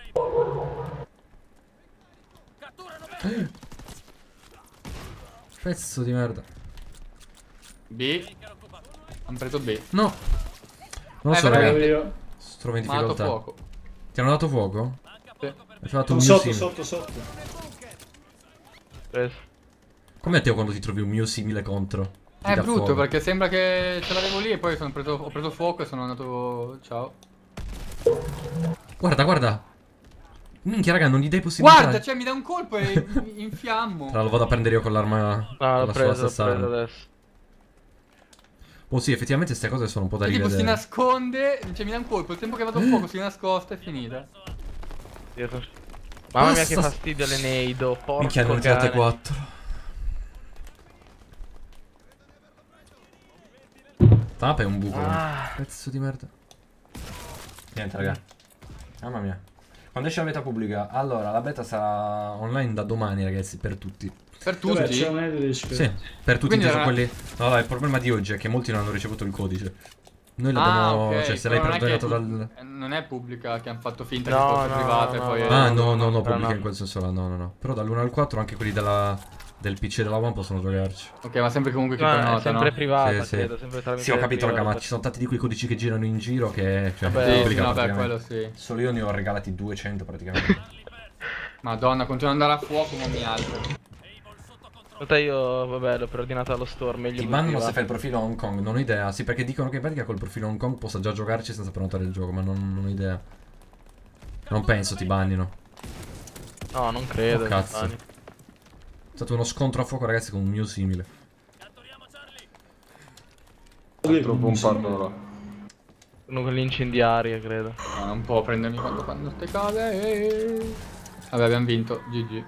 A: Catturano Baker.
C: Pezzo di merda.
D: B. Hanno preso B.
C: No. Non lo
D: Eh,
C: so,
D: veramente.
C: raga.
E: Io.
C: Si trova in
D: Ma ha dato
C: difficoltà.
D: fuoco.
C: Ti hanno dato fuoco?
D: Sì.
C: Hai fatto un
E: Sono
C: mio
E: sotto,
C: sim.
E: sotto, sotto.
G: Preso.
C: Come Teo quando ti trovi un mio simile contro? Ti
D: È
C: dà
D: brutto
C: fuoco.
D: perché sembra che ce l'avevo lì e poi sono preso, ho preso fuoco e sono andato... Ciao.
C: Guarda, guarda. Minchia, raga, non gli dai possibilità.
D: Guarda, cioè mi dà un colpo e mi infiammo.
C: Allora, lo vado a prendere io con l'arma.
G: No,
C: con
G: l'ho
C: la sua
G: preso, l'ho
C: stessa
G: preso
C: arma.
G: adesso.
C: Oh sì, effettivamente queste cose sono un po' da
D: E tipo si
C: rivedere.
D: nasconde, cioè mi dà un colpo, il tempo che vado a fuoco si nascosta è finita.
G: Dietro. Mamma mia che
C: Basta.
G: fastidio le neido. Porco
C: Minchia, ne ho tirate
G: cane.
C: quattro. Tapa è un buco.
G: Ah.
C: Pezzo di merda. Niente, raga. Mamma mia. Quando esce la beta pubblica? Allora, la beta sarà online da domani, ragazzi, per tutti.
D: Per
E: Vabbè,
D: tutti?
E: c'è un edito di
C: Sì, per tutti
D: Quindi
C: inteso
D: era-
C: quelli. No, no, il problema di oggi è che molti non hanno ricevuto il codice. Noi
D: Ah,
C: l'abbiamo.
D: ok,
C: Cioè, se
D: però
C: l'hai
D: non è che
C: perdonato
D: è pu-
C: dal.
D: eh, non è pubblica che hanno fatto finta
G: No,
D: che fosse
G: no,
D: privata e
G: no,
D: poi...
G: no.
D: è-
C: Ah, no, no, no,
G: no,
C: pubblica
G: no.
C: in quel senso là. No, no, no. Però dall'uno al quattro anche quelli della. Del P C della One possono giocarci.
D: Ok, ma sempre comunque chi
G: No, è
D: prenota,
G: sempre
D: no?
G: privata,
C: Sì, sì.
G: credo, sempre tramite
C: Sì, ho capito, raga, ma
G: privata.
C: ci sono tanti di quei codici che girano in giro che. Cioè,
G: Vabbè,
C: è
D: Sì,
C: pubblica
D: sì, vabbè,
C: praticamente.
D: quello sì.
C: Solo io ne ho regalati duecento praticamente.
D: Madonna, continua ad andare a fuoco, ma mi alzo.
G: In realtà io, vabbè, l'ho preordinato allo store, meglio
C: Ti
G: così,
C: bannano
G: va.
C: se fai il profilo Hong Kong, non ho idea. Sì, perché dicono che in pratica col profilo Hong Kong possa già giocarci senza prenotare il gioco, ma non, non ho idea. Non penso ti bannino.
G: No, non credo.
C: Oh, cazzo.
G: Giovanni.
C: È stato uno scontro a fuoco, ragazzi, con un mio simile.
F: Troppo un pallone.
G: Uno con l'incendiaria, credo.
D: No, non può prendermi quando fanno ste cose. Vabbè, abbiamo vinto. G G.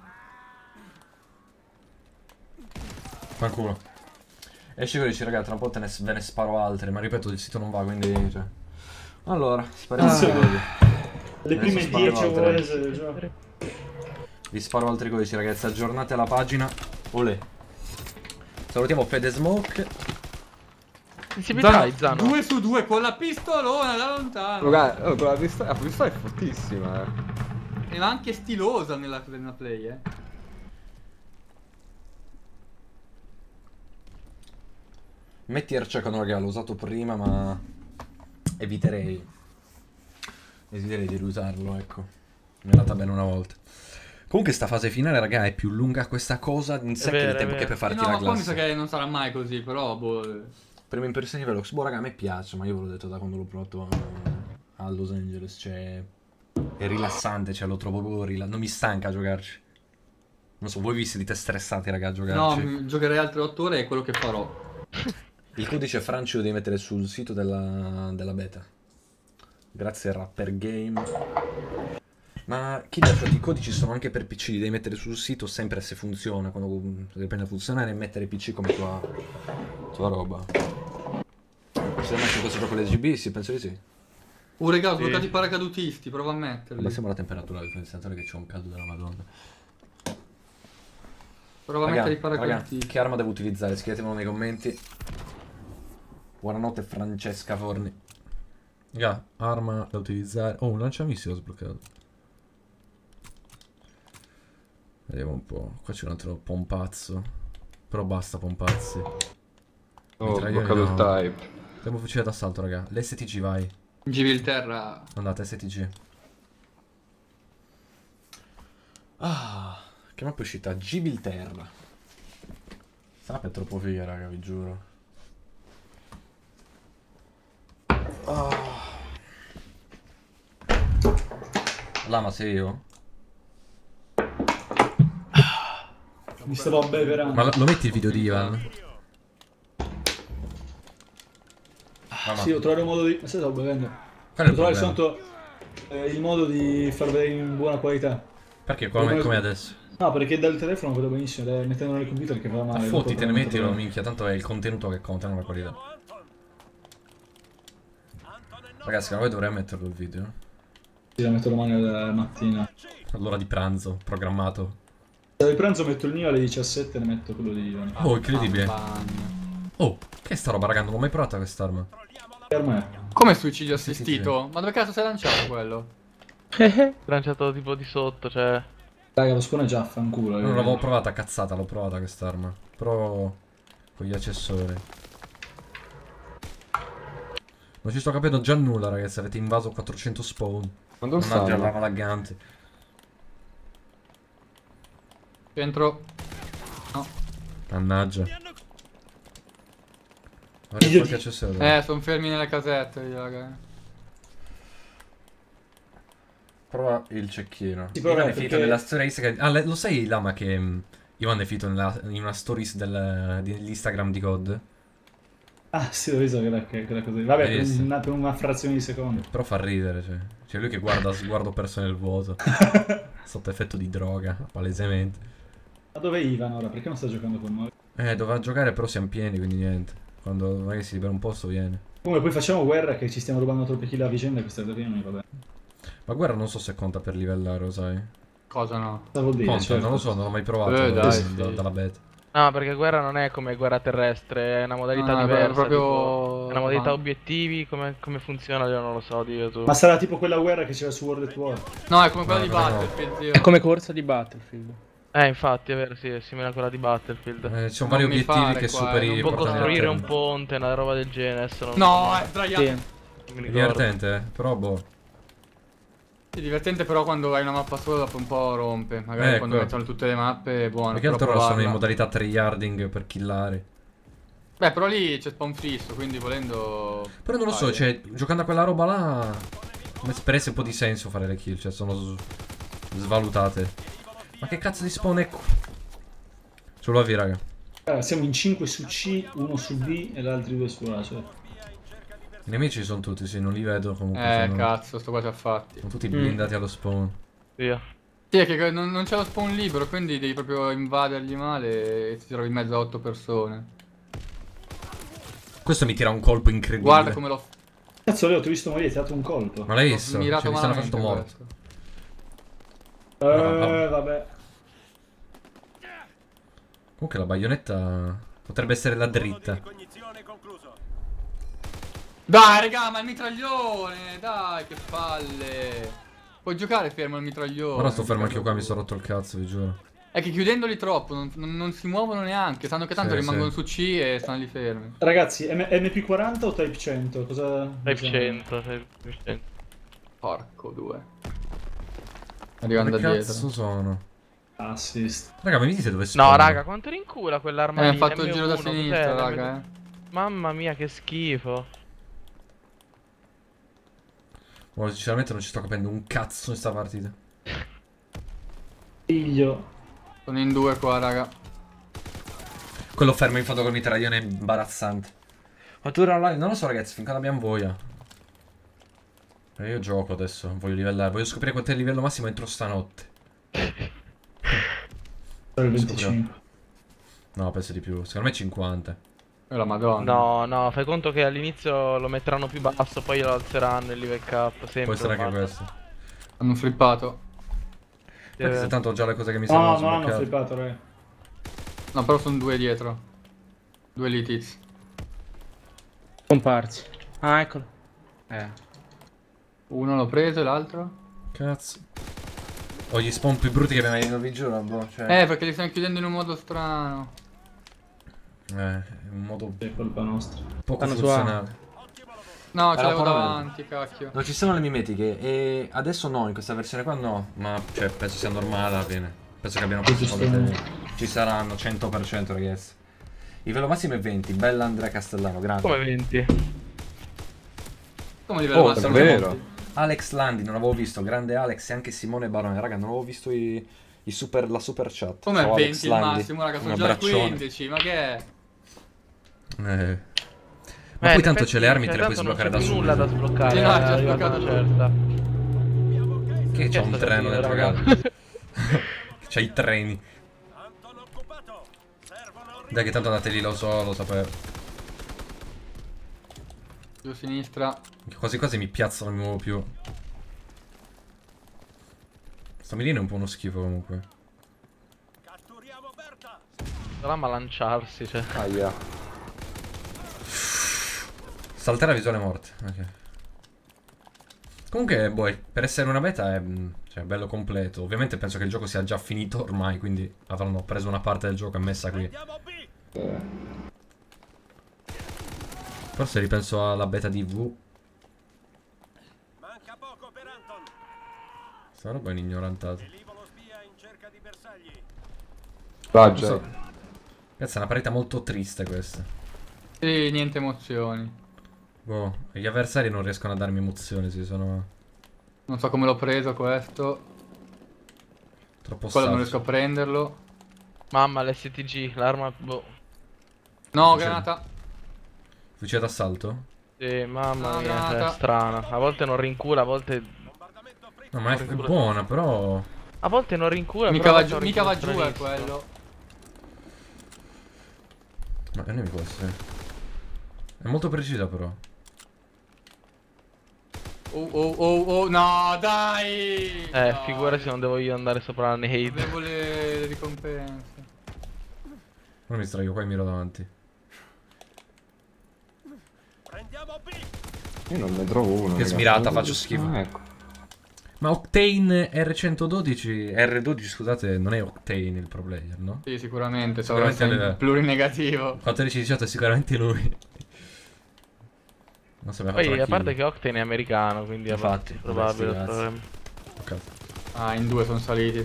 C: Fanculo. Esci e dici, ragazzi, tra un po' te ne, ve ne sparo altre, ma ripeto, il sito non va, quindi. Cioè. Allora, spariamo altri codici.
E: Le
C: Adesso
E: prime
C: sparo
E: dieci
C: altre.
E: ore del gioco.
C: Vi sparo altri codici, ragazzi, aggiornate la pagina. Olè. Salutiamo Fede Smoke.
G: Sensibilità, Zano.
D: Due su due con la pistolona da lontano.
F: Raga, oh, quella pistola, la pistola è fortissima, eh.
D: E ma anche stilosa nella, nella play, eh.
C: Metti Ercecano, raga, l'ho usato prima, ma eviterei. Eviterei di usarlo, ecco. Mi è andata bene una volta. Comunque sta fase finale, raga, è più lunga questa cosa in sé che
G: vero,
C: il tempo
G: è
C: che
G: vero.
C: per farti
D: no,
C: la
D: ma qua mi
C: classe.
D: sa che non sarà mai così, però boh.
C: Prima impressione di Velox, boh, raga, a me piace, ma io ve l'ho detto da quando l'ho provato a, a Los Angeles, cioè è rilassante, cioè lo trovo proprio rilassante, non mi stanca a giocarci. Non so, voi vi siete stressati, raga, a
D: No,
C: giocarci?
D: mi- giocherei altre otto ore e è quello che farò.
C: Il codice Franci lo devi mettere sul sito della, della beta. Grazie Rapper Game. Ma chi dice i codici sono anche per P C, li devi mettere sul sito sempre se funziona, quando dipende a funzionare e mettere P C come tua, tua roba. Se metti in questo gioco l'S G B, sì, penso di sì.
D: Uh, raga, ho sbloccato i paracadutisti, prova a metterli.
C: Abbassiamo la temperatura del condizionatore che c'è un caldo della madonna.
D: Prova a
C: Raga,
D: mettere i
C: raga,
D: paracadutisti.
C: che arma devo utilizzare? Scrivetemelo nei commenti. Buonanotte Francesca Forni. Raga, arma da utilizzare. Oh, un lanciamissili ho sbloccato. Vediamo un po'. Qua c'è un altro pompazzo. Però basta pompazzi.
F: Ho
C: Mitraglioni
F: bloccato il
C: no.
F: type.
C: Abbiamo fucile d'assalto, raga. L'S T G vai.
D: Gibilterra.
C: Andate, S T G. Ah, che mappa è uscita? Gibilterra. Sta mappa è troppo figa, raga, vi giuro. Ah. Lama sei io?
E: Mi stavo abbeverando.
C: Ma lo, lo metti il video di Ivan? Mamma.
E: Sì, ho trovato un modo di... Ma sai, stavo bevendo.
C: Qual è
E: Ho
C: il
E: trovato
C: problema?
E: soltanto eh, il modo di far vedere in buona qualità.
C: Perché come, come adesso?
E: No, perché dal telefono vedo benissimo, dai, mettendo nel computer che va
C: Ma
E: male.
C: fotti, te ne
E: metti
C: mettilo, minchia, tanto è il contenuto che conta, non la qualità. Ragazzi, secondo voi dovrei metterlo il video?
E: Sì, la metto domani alla mattina.
C: All'ora di pranzo, programmato.
E: Se di pranzo metto il mio alle diciassette e ne metto quello di Ivan.
C: Oh, incredibile.
D: Mamma.
C: Oh, che è sta roba, raga? Non l'ho mai provata quest'arma.
E: Che arma è?
D: Come suicidio
C: Sì, sì,
D: assistito? Ma dove cazzo sei lanciato quello?
G: Lanciato tipo di sotto, cioè.
E: Raga, lo spawn è già a fanculo.
C: Non l'avevo provata, cazzata, l'ho provata quest'arma. Però con gli accessori. Non ci sto capendo già nulla, ragazzi. Avete invaso quattrocento spawn.
F: Ma dove
C: Mannaggia,
F: stanno?
C: lama laggante.
D: Centro. No.
C: Mannaggia. Guarda qualche accesso.
D: Eh, sono fermi nelle casette, raga.
C: Prova il cecchino.
E: Sì, però
C: Ivan è
E: perché-
C: finito nella stories che... Ah, le- lo sai, Lama, che mh, Ivan è finito nella- in una stories del- dell'Instagram di God?
E: Ah, sì, ho visto che era, che era così. Vabbè,
C: Hai
E: per
C: visto?
E: una, per una frazione di secondo.
C: Però fa ridere, cioè. Cioè lui che guarda sguardo perso nel vuoto. Sotto effetto di droga, palesemente.
E: Ma dove è Ivan ora? Perché non sta giocando con noi?
C: Eh, doveva giocare però siamo pieni, quindi niente. Quando magari si libera un posto viene.
E: Come poi facciamo guerra che ci stiamo rubando troppi kill a vicenda, questa cosa non va bene.
C: Ma guarda, non so se conta per livellare, lo sai.
D: Cosa no?
E: Cosa vuol dire?
C: Conta,
E: Certo.
C: non lo so, non l'ho mai provato
D: Eh,
C: da-
D: dai,
C: da-
D: sì.
C: dalla beta.
G: No, perché guerra non è come guerra terrestre, è una modalità
D: No, no,
G: diversa.
D: è proprio-
G: tipo, è una modalità
D: ma-
G: obiettivi, come, come funziona io non lo so, Dio tu.
E: Ma sarà tipo quella guerra che c'era su World at War.
D: No, è come quella
C: No,
D: di
C: no, no.
D: Battlefield, zio.
H: È come corsa di Battlefield.
G: Eh, infatti, è vero, sì, è simile a quella di Battlefield.
C: Eh, ci sono
D: Non
C: vari
D: mi
C: obiettivi
D: fare
C: che
D: qua,
C: superi.
D: eh, non
G: Si può
D: portare a
G: costruire un
C: portare
G: ponte, una roba del genere, adesso non,
D: No, è sdraiato.
H: Sì.
G: non mi
C: È
G: ricordo.
C: divertente, eh? Però boh.
D: È divertente però quando hai una mappa sola dopo un po' rompe. Magari
C: Eh,
D: quando
C: quello.
D: mettono tutte le mappe è buono.
C: Perché
D: però
C: altro ora sono in
D: provarla-
C: modalità tryharding per killare.
D: Beh, però lì c'è spawn fisso, quindi volendo...
C: Però non lo so,
D: Vai.
C: cioè, giocando a quella roba là. Per essere un po' di senso fare le kill, cioè sono s- svalutate. Ma che cazzo di spawn è qua? Sulla V, raga.
E: Allora, siamo in cinque su C, uno su B e gli altri due su A. Cioè.
C: I nemici sono tutti, sì, non li vedo comunque.
D: Eh,
C: sono,
D: cazzo, sto qua già fatti.
C: sono tutti blindati allo spawn.
G: Via.
D: Sì, è che non, non c'è lo spawn libero, quindi devi proprio invadergli male e ti trovi in mezzo a otto persone.
C: Questo mi tira un colpo incredibile.
D: Guarda come l'ho
E: Cazzo, Leo, ti ho visto morire, ti ha dato un colpo.
C: Ma l'hai
D: l'ho
C: visto?
D: mirato
C: Cioè, mi stanno
D: malamente
C: facendo morto.
D: questo.
E: Eh,
C: No, no.
E: vabbè.
C: Comunque la baionetta potrebbe essere la dritta.
D: Dai, raga, ma il mitraglione! Dai, che palle! Puoi giocare fermo il mitraglione.
C: Ora sto fermo anche io qua, mi sono rotto il cazzo, vi giuro.
D: È che chiudendoli troppo, non, non- non si muovono neanche. Sanno che tanto
C: Sì,
D: rimangono
C: sì.
D: su C e stanno lì fermi.
E: Ragazzi, M- M P quaranta o Type cento? Cosa...
G: Type
E: diciamo?
G: cento, Type cento.
D: Porco due. Arrivando
C: Che
D: da
C: cazzo
D: dietro.
C: sono?
E: Assist.
C: Raga, mi dite dove
G: No,
C: spawn?
G: raga, quanto rincula quell'arma
D: Eh,
G: lì?
D: hanno fatto il giro da
G: M uno,
D: sinistra,
G: cos'è?
D: raga, eh.
G: Mamma mia, che schifo.
C: Oh, sinceramente non ci sto capendo un cazzo in sta partita.
E: Figlio.
D: Sono in due qua, raga.
C: Quello fermo in foto col mitraglione è imbarazzante. Ma tu online? Non lo so ragazzi, fin quando abbiamo voglia. E io gioco adesso, voglio livellare, voglio scoprire quanto è il livello massimo entro stanotte.
E: Per il venticinque.
C: No, penso di più, secondo me cinquanta.
D: E la madonna.
G: No, no, fai conto che all'inizio lo metteranno più basso, poi lo alzeranno il level cap. Sempre
C: Può essere
G: lo
C: anche
G: fanno.
C: questo.
D: Hanno flippato.
C: Perché
G: Eh,
C: se tanto ho già le cose che mi
E: No,
C: servono
E: no, hanno
C: sbloccate.
E: flippato, raga.
D: No, però sono due dietro. Due lì tizi.
H: Comparsi. Ah, eccolo. Eh.
D: Uno l'ho preso e l'altro?
C: Cazzo. Ho gli spawn più brutti che abbiamo visto, vi giuro, boh, cioè...
D: Eh, perché li stanno chiudendo in un modo strano.
C: Eh, è un modo
E: È colpa nostra.
C: poco
H: Stanno su A.
C: funzionale.
D: No, ce
C: Allora,
D: l'avevo
C: però-
D: davanti, cacchio.
C: Non ci sono le mimetiche e adesso no, in questa versione qua no, ma cioè penso sia normale alla fine. Penso che abbiano preso
E: Ci
C: solamente... Ci saranno cento per cento ragazzi. Il livello massimo è venti, bella Andrea Castellano, grande.
G: come venti?
D: Come livello
C: Oh,
D: massimo?
F: davvero?
C: Alex Landi, non avevo visto, grande Alex e anche Simone Barone, raga, non avevo visto i, i super, la super chat.
D: Come
C: Ciao,
D: venti il
C: Landi.
D: massimo, raga? Sono
C: Un
D: già al
C: abbraccione.
D: quindici, ma che è?
C: Eh. Ma
G: Eh,
C: poi
G: in
C: tanto
G: effetti,
C: c'è le armi,
G: cioè,
C: te le puoi
G: tanto
C: sbloccare da
G: non c'è più
C: subito.
G: nulla da sbloccare.
D: Sì, no,
G: è
D: già
G: arrivata
D: sbloccato
G: una certa.
C: Che c'è
G: Che
C: un
G: sta
C: treno
G: per dire,
C: dentro
G: raga?
C: casa? C'è i treni. Dai che tanto andate lì, lo so, lo sapevo.
D: Giù sinistra.
C: Quasi quasi mi piazzo, non mi muovo più. Sto mirino è un po' uno schifo comunque.
G: Sarà ma lanciarsi, cioè.
F: Aia.
C: Saltare visuale morte. Ok. Comunque, boh, per essere una beta è mm, cioè, bello completo. Ovviamente penso che il gioco sia già finito ormai, quindi avranno preso una parte del gioco e messa qui.
F: Eh.
C: Forse ripenso alla beta D V.
A: Manca poco per Anton.
C: Sta roba è un'ignorantata.
A: Velivolo spia in cerca di bersagli.
F: Raggia.
C: So. Cazzo, è una partita molto triste questa.
D: Sì, niente emozioni.
C: Boh, gli avversari non riescono a darmi emozioni, si sono
D: Non so come l'ho preso questo.
C: troppo
D: Quello non
C: statici.
D: riesco a prenderlo.
G: Mamma, l'S T G, l'arma... Boh.
D: No,
C: Sì.
D: granata.
C: Fucile d'assalto?
G: Sì, mamma
D: No,
G: mia,
D: granata.
G: è strana. A volte non rincula, a volte...
C: No, ma è, è buona, però...
G: A volte non rincula,
D: Mica
G: però
D: va
G: a
D: giù,
G: volte
D: mica va
G: rincula
D: giù è
G: stranissimo.
D: quello.
C: Ma è nemico questo, sì. È molto precisa, però.
D: Oh oh oh oh, no dai!
G: Eh,
D: Dai.
G: figurati se non devo io andare sopra la nade.
D: Avevo le, le ricompense.
C: Non mi distraigo, qua e miro davanti.
A: Prendiamo B.
F: Io non ne trovo uno.
C: Che
F: ragazzi.
C: smirata, faccio schifo.
F: Ah, ecco.
C: Ma Octane R centododici, R dodici scusate, non è Octane il pro player, no?
D: Sì, sicuramente, so
C: Sicuramente
D: che
C: le-
D: è plurinegativo.
C: quattordici diciotto è sicuramente lui. Non so, mi ha fatto
G: Poi,
C: la
G: a parte
C: kill.
G: che Octane è americano, quindi è
C: Infatti,
G: abbastanza probabile.
C: vabbè, sti
G: troveremo.
C: Ok.
D: Ah, in due sono saliti.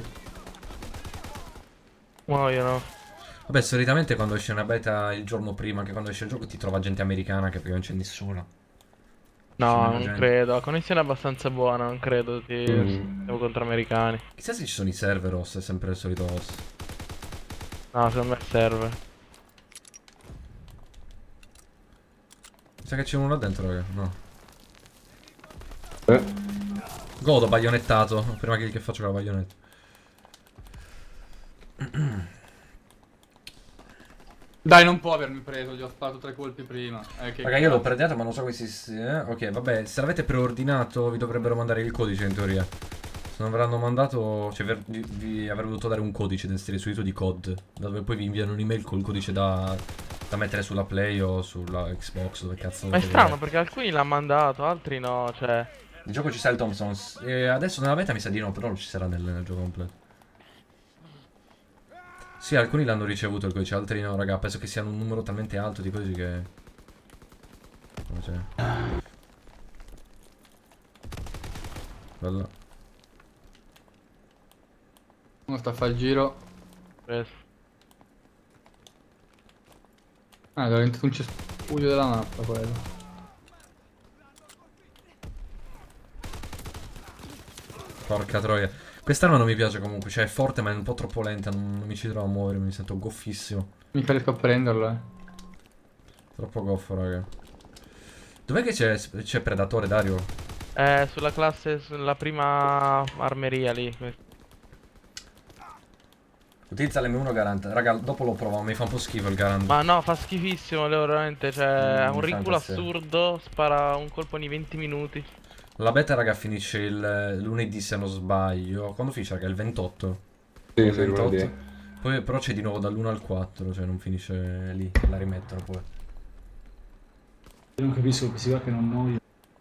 G: Muoiono.
C: Vabbè, solitamente quando esce una beta il giorno prima, anche quando esce il gioco, ti trova gente americana che perché non c'è nessuno.
G: No,
C: C'è meno
G: non
C: gente.
G: credo. La connessione è abbastanza buona, non credo che
F: Mm.
G: siamo contro americani.
C: Chissà se ci sono i server o se è sempre il solito host.
G: No, secondo me serve.
C: Mi sa che c'è uno là dentro, raga. No.
F: Eh.
C: Godo baionettato. Prima che, che faccio con la baionetta.
D: Dai, non può avermi preso, gli ho sparato tre colpi prima. Eh, che
C: Raga, io l'ho
D: cazzo.
C: preordinato ma non so come si... si- eh? Ok, vabbè, se l'avete preordinato vi dovrebbero mandare il codice in teoria. Se non ve l'hanno mandato, cioè vi, vi, vi avrei dovuto dare un codice del stile subito di C O D, da dove poi vi inviano un'email col codice da, da mettere sulla Play o sulla Xbox, dove cazzo
G: Ma è
C: volete
G: strano
C: vedere.
G: perché alcuni l'hanno mandato, altri no, cioè...
C: Il gioco ci sta il Thompsons, e adesso nella beta mi sa di no, però non ci sarà nel, nel gioco completo. Sì, alcuni l'hanno ricevuto il codice, altri no, raga, penso che siano un numero talmente alto di codici che... Come c'è? Bella.
D: Uno sta a fare il giro.
G: preso.
D: Ah, è veramente un cespuglio della mappa quello.
C: Porca troia. Quest'arma non mi piace comunque, cioè è forte ma è un po' troppo lenta, non, non mi ci trovo a muovere, mi sento goffissimo.
D: Mica riesco a prenderlo, eh.
C: Troppo goffo, raga. Dov'è che c'è c'è Predatore, Dario?
G: Eh, sulla classe, sulla prima armeria lì.
C: Utilizza l'M uno Garant. Raga, dopo lo provo, mi fa un po' schifo il Garant.
G: Ma no, fa schifissimo, Leo, veramente, cioè, ha
C: Mm,
G: un
C: mi fa
G: rinculo
C: impazzire.
G: assurdo, spara un colpo ogni venti minuti.
C: La beta, raga, finisce il lunedì se non sbaglio. Quando finisce, raga? Il ventotto?
F: Sì,
C: Il
F: sì,
C: ventotto.
F: lunedì.
C: Poi però c'è di nuovo dall'uno al quattro, cioè non finisce lì, la rimettono poi.
E: Io non capisco che si va che non noia.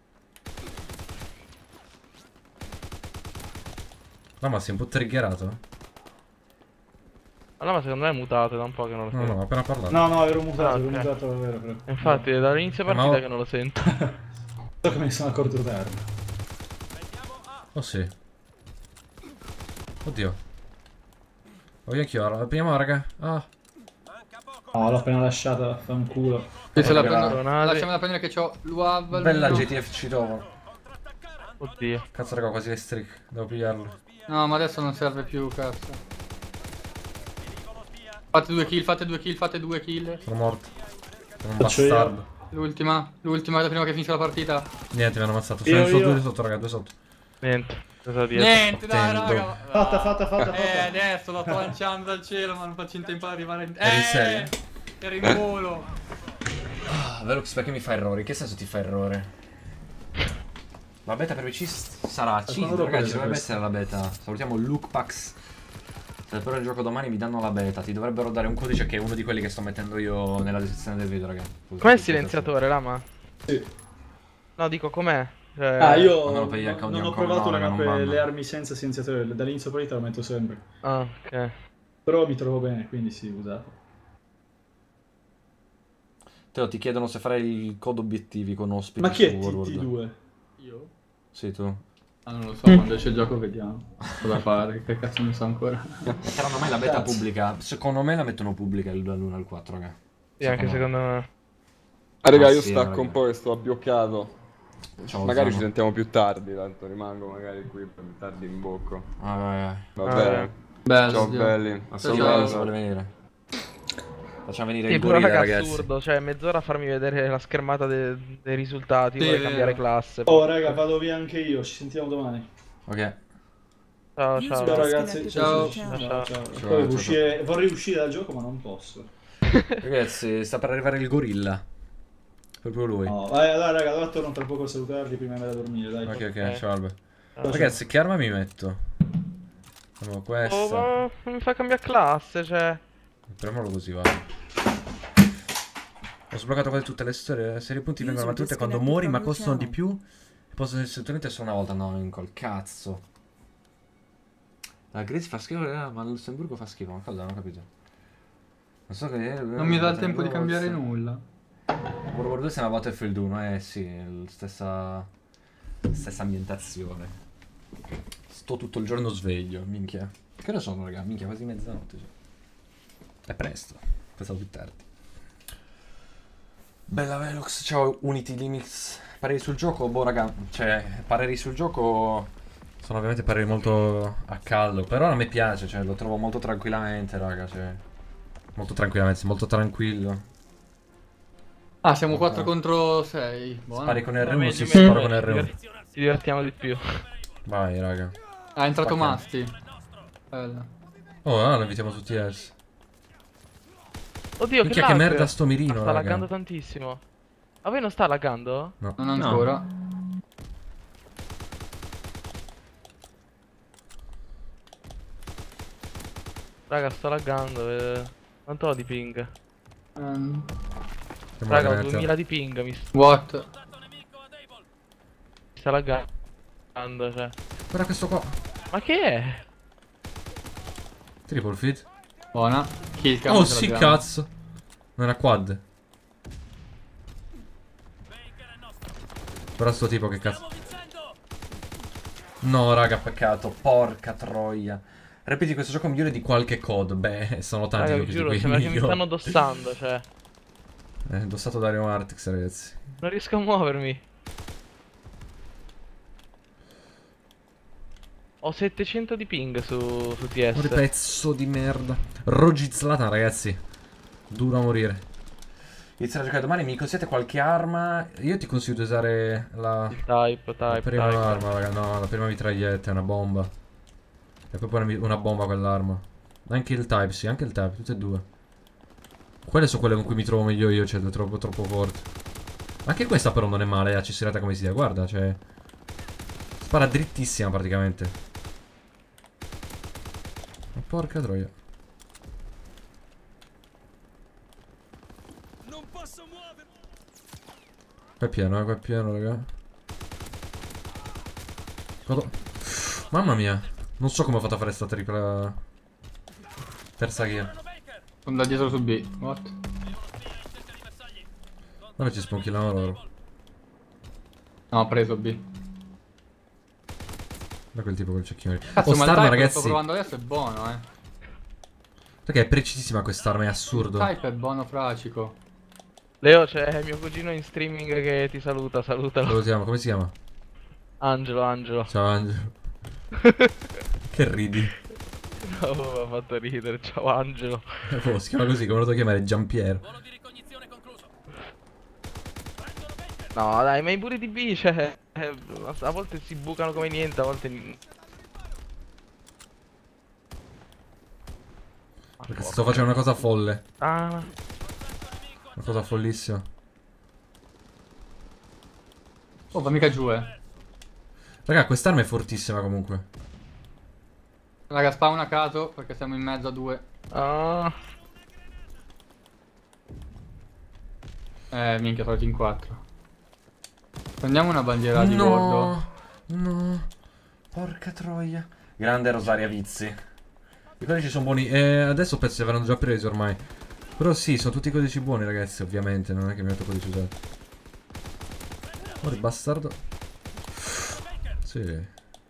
C: No, ma sei un po' triggerato?
G: Allora, ma secondo me è mutato, è da un po' che non lo
C: No,
G: sento.
C: no, ho appena parlato.
E: No, no, ero mutato,
G: Ah,
E: ero
G: ok.
E: mutato davvero. Però.
G: Infatti, è dall'inizio
C: Eh, ma
G: partita
C: ho-
G: che non lo sento.
E: So che me ne sono accorto tardi.
C: Oh sì. Oddio. Voglio anch'io, la prima, raga. Ah.
E: No, l'ho appena lasciata, fa un culo.
D: Se la
C: Raga.
D: prendo,
G: Tornati.
D: lasciamela prendere che c'ho l'U A V.
C: Bella G T F Citovo.
G: Oddio.
C: Cazzo, raga, ho quasi le streak. Devo pigliarlo.
D: No, ma adesso non serve più, cazzo. Fate due kill, fate due kill, fate due kill.
C: Sono morto. Sono un
E: Faccio io.
C: bastardo.
D: L'ultima, l'ultima, la prima che finisce la partita.
C: Niente, mi hanno ammazzato.
E: Io,
C: Sono sotto,
E: io.
C: due sotto, raga, due sotto.
G: Niente. Cosa dire?
D: Niente, dai,
C: Attento.
D: raga.
E: Fatta, fatta, fatta,
D: Eh,
E: fatta.
D: adesso la sto lanciando dal cielo, ma non faccio in tempo ad arrivare in...
C: Eri in
D: Eh,
C: serio?
D: ero in volo.
C: Ah, Velox, perché mi fa errori? In che senso ti fa errore? La beta per P C sarà cheese,
E: quando l'ho
C: ragazzi,
E: presa
C: dovrebbe
E: questa?
C: essere la beta. Salutiamo Lookpax. Se però il gioco domani mi danno la beta, ti dovrebbero dare un codice che è uno di quelli che sto mettendo io nella descrizione del video, raga.
G: Com'è il silenziatore, Lama?
E: Sì.
G: No, dico com'è. Cioè...
E: Ah, io
C: quando lo
E: non,
C: paghi gli account
E: non ho
C: ancora
E: provato
C: no,
E: le,
C: raga, non
E: mappe-
C: vanno.
E: le armi senza silenziatore, dall'inizio partita lo metto sempre.
G: Ah, ok.
E: Però mi trovo bene, quindi sì, usato.
C: Teo, ti chiedono se farai il code obiettivi con ospiti
E: Ma chi è
C: su
E: T
C: World.
E: T due? Io?
C: Sì, tu.
D: Ah, non lo so, quando esce il gioco vediamo cosa fare, che cazzo ne so ancora.
C: Metteranno mai la beta
E: Cazzo.
C: pubblica? Secondo me la mettono pubblica il dall'uno al quattro, raga.
G: Sì, anche secondo me.
F: Ah, raga,
C: Ah,
F: io
C: sì,
F: stacco
C: raga.
F: un po' e sto abbioccato.
C: Ciao,
F: Magari
C: Zano.
F: ci sentiamo più tardi, tanto rimango magari qui per più tardi in bocco.
C: Ah, vai, vai.
F: Va
G: Ah,
F: bene.
D: Bello,
F: Ciao
D: zio.
F: belli.
C: Assolutamente,
D: ciao.
C: se vuole venire. Facciamo venire
G: Sì,
C: il
G: però
C: gorilla,
G: raga,
C: ragazzi.
G: assurdo, cioè mezz'ora a farmi vedere la schermata de- dei risultati,
D: Sì,
G: vorrei
D: è
G: cambiare
D: vero.
G: classe.
E: Oh raga, vado via anche io, ci sentiamo domani.
C: Ok.
G: Ciao,
B: User
E: Ciao
G: ciao.
E: ragazzi,
B: disconnected
D: Ciao.
B: from your
E: ciao,
B: channel.
E: ciao, ciao.
C: Ciao,
E: Poi
C: ciao,
E: uscire- vorrei uscire dal gioco ma non posso.
C: Ragazzi, sta per arrivare il gorilla. Proprio lui.
E: No, vai, allora raga, allora torno tra poco a salutarvi prima di andare a dormire, dai.
C: Ok, ok,
G: Ok.
C: ciao Albe.
G: Ciao.
C: Ragazzi, che arma mi metto? Allora,
G: Oh,
C: questa.
G: ma mi fa cambiare classe, cioè.
C: Premolo così, va. Ho sbloccato quasi tutte le storie. Le serie punti vengono
B: User
C: battute quando
B: disconnected
C: muori, ma
B: from your
C: costano di
B: channel.
C: più. E possono essere ottenute solo una volta. No, in col cazzo. La Grecia fa schifo, eh, ma il Lussemburgo fa schifo. Ma cosa? Non ho capito. Non so che.
D: Non mi dà il tempo di cambiare nulla.
C: World War due siamo a Battlefield uno, eh sì, il- stessa. Stessa ambientazione. Sto tutto il giorno sveglio, minchia. Che ore sono, raga? Minchia, quasi mezzanotte. Cioè. È presto. Pensavo più tardi. Bella Velox, ciao Unity Linux. Pareri sul gioco? Boh, raga, cioè, pareri sul gioco sono ovviamente pareri molto a caldo, però a me piace, cioè, lo trovo molto tranquillamente, raga, cioè. Molto tranquillamente, molto tranquillo.
D: Ah, siamo
C: Ok.
D: quattro contro sei. Buono.
C: Spari con
G: Ma
C: R uno,
G: meglio,
C: si
G: meglio,
C: spara con
G: meglio,
C: R uno.
G: Ci divertiamo di più.
C: Vai, raga.
D: Ah, è entrato
C: Spacca.
D: Masti. Bello.
C: Oh, ah, lo invitiamo tutti else.
G: Oddio,
C: Minchia,
G: che
C: che
G: lag.
C: merda sto mirino,
G: Ah, sta
C: raga.
G: laggando tantissimo. A voi non sta laggando?
C: No.
D: Non ancora.
G: Raga, sto laggando. Eh. Quanto ho di ping?
D: Ehm,
C: Sembra
G: Raga, ho
C: veramente-
G: duemila di ping. Mi sta
D: what?
G: mi sta laggando, cioè.
C: Guarda questo qua.
G: Ma che è?
C: Triple feed.
D: Buona. Kill cam,
C: Oh
D: ce
C: sì,
D: l'abbiamo.
C: cazzo. Non era quad. Però sto tipo che cazzo. No, raga, peccato. Porca troia. Repeti questo gioco migliore di qualche C O D. Beh, sono tanti
G: Raga, vi
C: giochi
G: giuro,
C: qui
G: sembra che mi
C: migliori.
G: stanno dossando, cioè.
C: Eh, indossato Dario Artix, ragazzi.
G: Non riesco a muovermi. Ho settecento di ping su, su T
C: Un
G: S.
C: pezzo di merda. Rogi Zlatan, ragazzi. Duro a morire. Iniziare a giocare domani. Mi consigliate qualche arma? Io ti consiglio di usare la,
G: Il type,
C: la
G: type,
C: prima
G: type.
C: arma, raga. No, la prima mitraglietta è una bomba. È proprio una, una bomba quell'arma. Anche il type, sì, anche il type, tutte e due. Quelle sono quelle con cui mi trovo meglio io, cioè, troppo, troppo forte. Anche questa però non è male, è accessorata come sia, guarda, cioè. Spara drittissima praticamente. Ma porca troia. Qua è pieno, eh, qua è pieno, raga. Vado- Mamma mia. Non so come ho fatto a fare sta tripla. Terza kill.
D: Sono da dietro su B. What?
C: Dove ci spunkillano loro?
D: No, ho preso B.
C: Da quel tipo col cecchino lì.
D: Cazzo,
C: Oh,
D: ma il
C: st'arma,
D: type che
C: ragazzi.
D: sto provando adesso è buono, eh.
C: Perché è precisissima quest'arma, è assurdo.
D: Il type è buono fracico.
G: Leo, c'è mio cugino in streaming che ti saluta,
C: Come
G: salutalo.
C: lo chiama? Come si chiama?
G: Angelo, Angelo.
C: Ciao Angelo. Che ridi.
G: No, mi ha fatto ridere, ciao Angelo.
C: Oh, si chiama così, come lo devo chiamare? Giampiero.
A: Volo di ricognizione concluso.
G: No, dai, ma i pure di B, cioè. eh, a volte si bucano come niente, a volte. ni-
C: Perché sto facendo una cosa folle.
G: Ah,
C: Una cosa follissima.
D: Oh, va mica giù, eh.
C: Raga, quest'arma è fortissima comunque.
D: Raga, spawn a caso perché siamo in mezzo a due.
G: ah.
D: Eh, minchia, sono in quattro. Prendiamo una bandiera di bordo.
C: No, no. Porca troia. Grande Rosaria Vizzi. I codici sono buoni. E adesso penso che avranno già presi ormai. Però sì, sono tutti codici buoni, ragazzi, ovviamente. Non è che mi metto codici usati. Oh, il bastardo. Sì.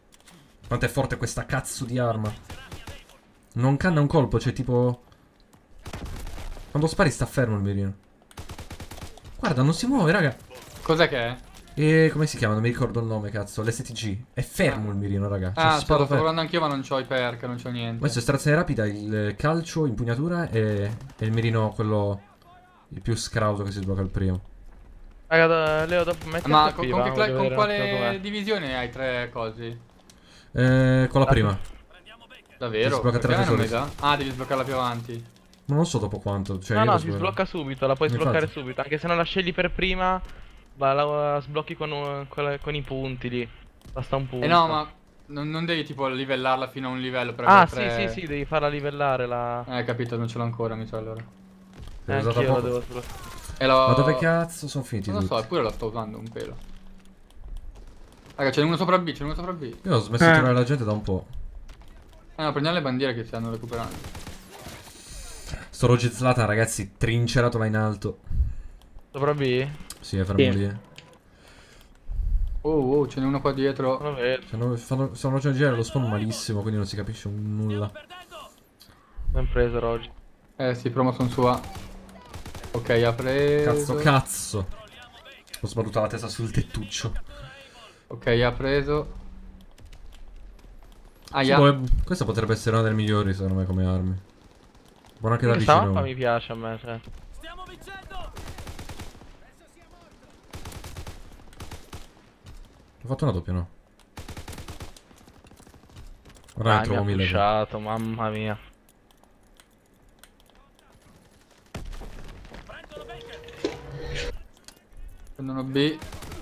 C: Quanto è forte questa cazzo di arma. Non canna un colpo, cioè tipo... Quando spari sta fermo il mirino. Guarda, non si muove, raga.
D: Cos'è che è?
C: E come si chiama? Non mi ricordo il nome, cazzo. L'S T G. È fermo il mirino, raga. Cioè,
D: Ah,
C: si
D: sto,
C: spara
D: sto
C: fermo.
D: provando anch'io, ma non c'ho i perk, non c'ho niente.
C: Questo è estrazione rapida, il calcio, impugnatura e, e il mirino, quello... Il più scrauso che si sblocca il primo.
G: Raga, da- Leo, dopo metti
D: Ma
G: H P,
D: con,
G: va,
D: con che cla-
G: voglio
D: con
G: vedere un attimo
D: quale
G: com'è.
D: divisione hai tre cosi?
C: Eh, con la prima.
D: Davvero?
C: Si sblocca
D: Perché
C: tre
D: a me non mi
C: tesori.
D: dà? Ah, devi sbloccarla più avanti.
C: Ma non so dopo quanto. Cioè,
G: No,
C: io
G: no,
C: lo
G: si
C: sblocco.
G: sblocca subito, la puoi
C: Infatti.
G: sbloccare subito. Anche se non la scegli per prima, ma la sblocchi con, un- con, la- con i punti lì. Basta un punto.
D: Eh no, ma non, non devi tipo livellarla fino a un livello per
G: Ah,
D: avere
G: sì,
D: tre...
G: sì, sì, devi farla livellare la...
D: Eh, capito, non ce l'ho ancora, mi sa allora.
G: Eh,
C: L'ho usata
G: anch'io la
C: poco.
G: devo sbloccare.
D: E la...
C: Ma dove cazzo sono finiti
D: Non lo
C: tutti?
D: so, eppure la sto usando un pelo. Raga, c'è uno sopra B, c'è uno sopra B. Eh
C: Io ho smesso di trovare la gente da un po'.
D: no, prendiamo le bandiere che stanno recuperando.
C: Sto Roger Zlatan, ragazzi, trincerato là in alto.
G: Sopra B?
C: Sì, è fermo
H: Sì.
C: lì.
D: Oh, oh, ce n'è uno qua dietro.
G: Non lo vedo.
C: Stanno, fanno, stanno facendo girare lo spawn malissimo, quindi non si capisce un nulla.
G: Ben preso, Rogi.
D: Eh sì, promo sono sua. Ok, ha preso.
C: Cazzo, cazzo. Ho sbattuto la testa sul tettuccio.
D: Ok, ha preso.
C: Sì,
D: Aia.
C: boh, questa potrebbe essere una delle migliori, secondo me, come armi. Buona anche da
G: Questa
C: vicino.
G: mappa mi piace a me, cioè.
A: Stiamo vincendo!
C: Ho fatto una doppia, no? Ora ne
G: Ah, mi
C: trovo
G: ha
C: mille.
G: pushato, mamma mia.
D: Prendono B.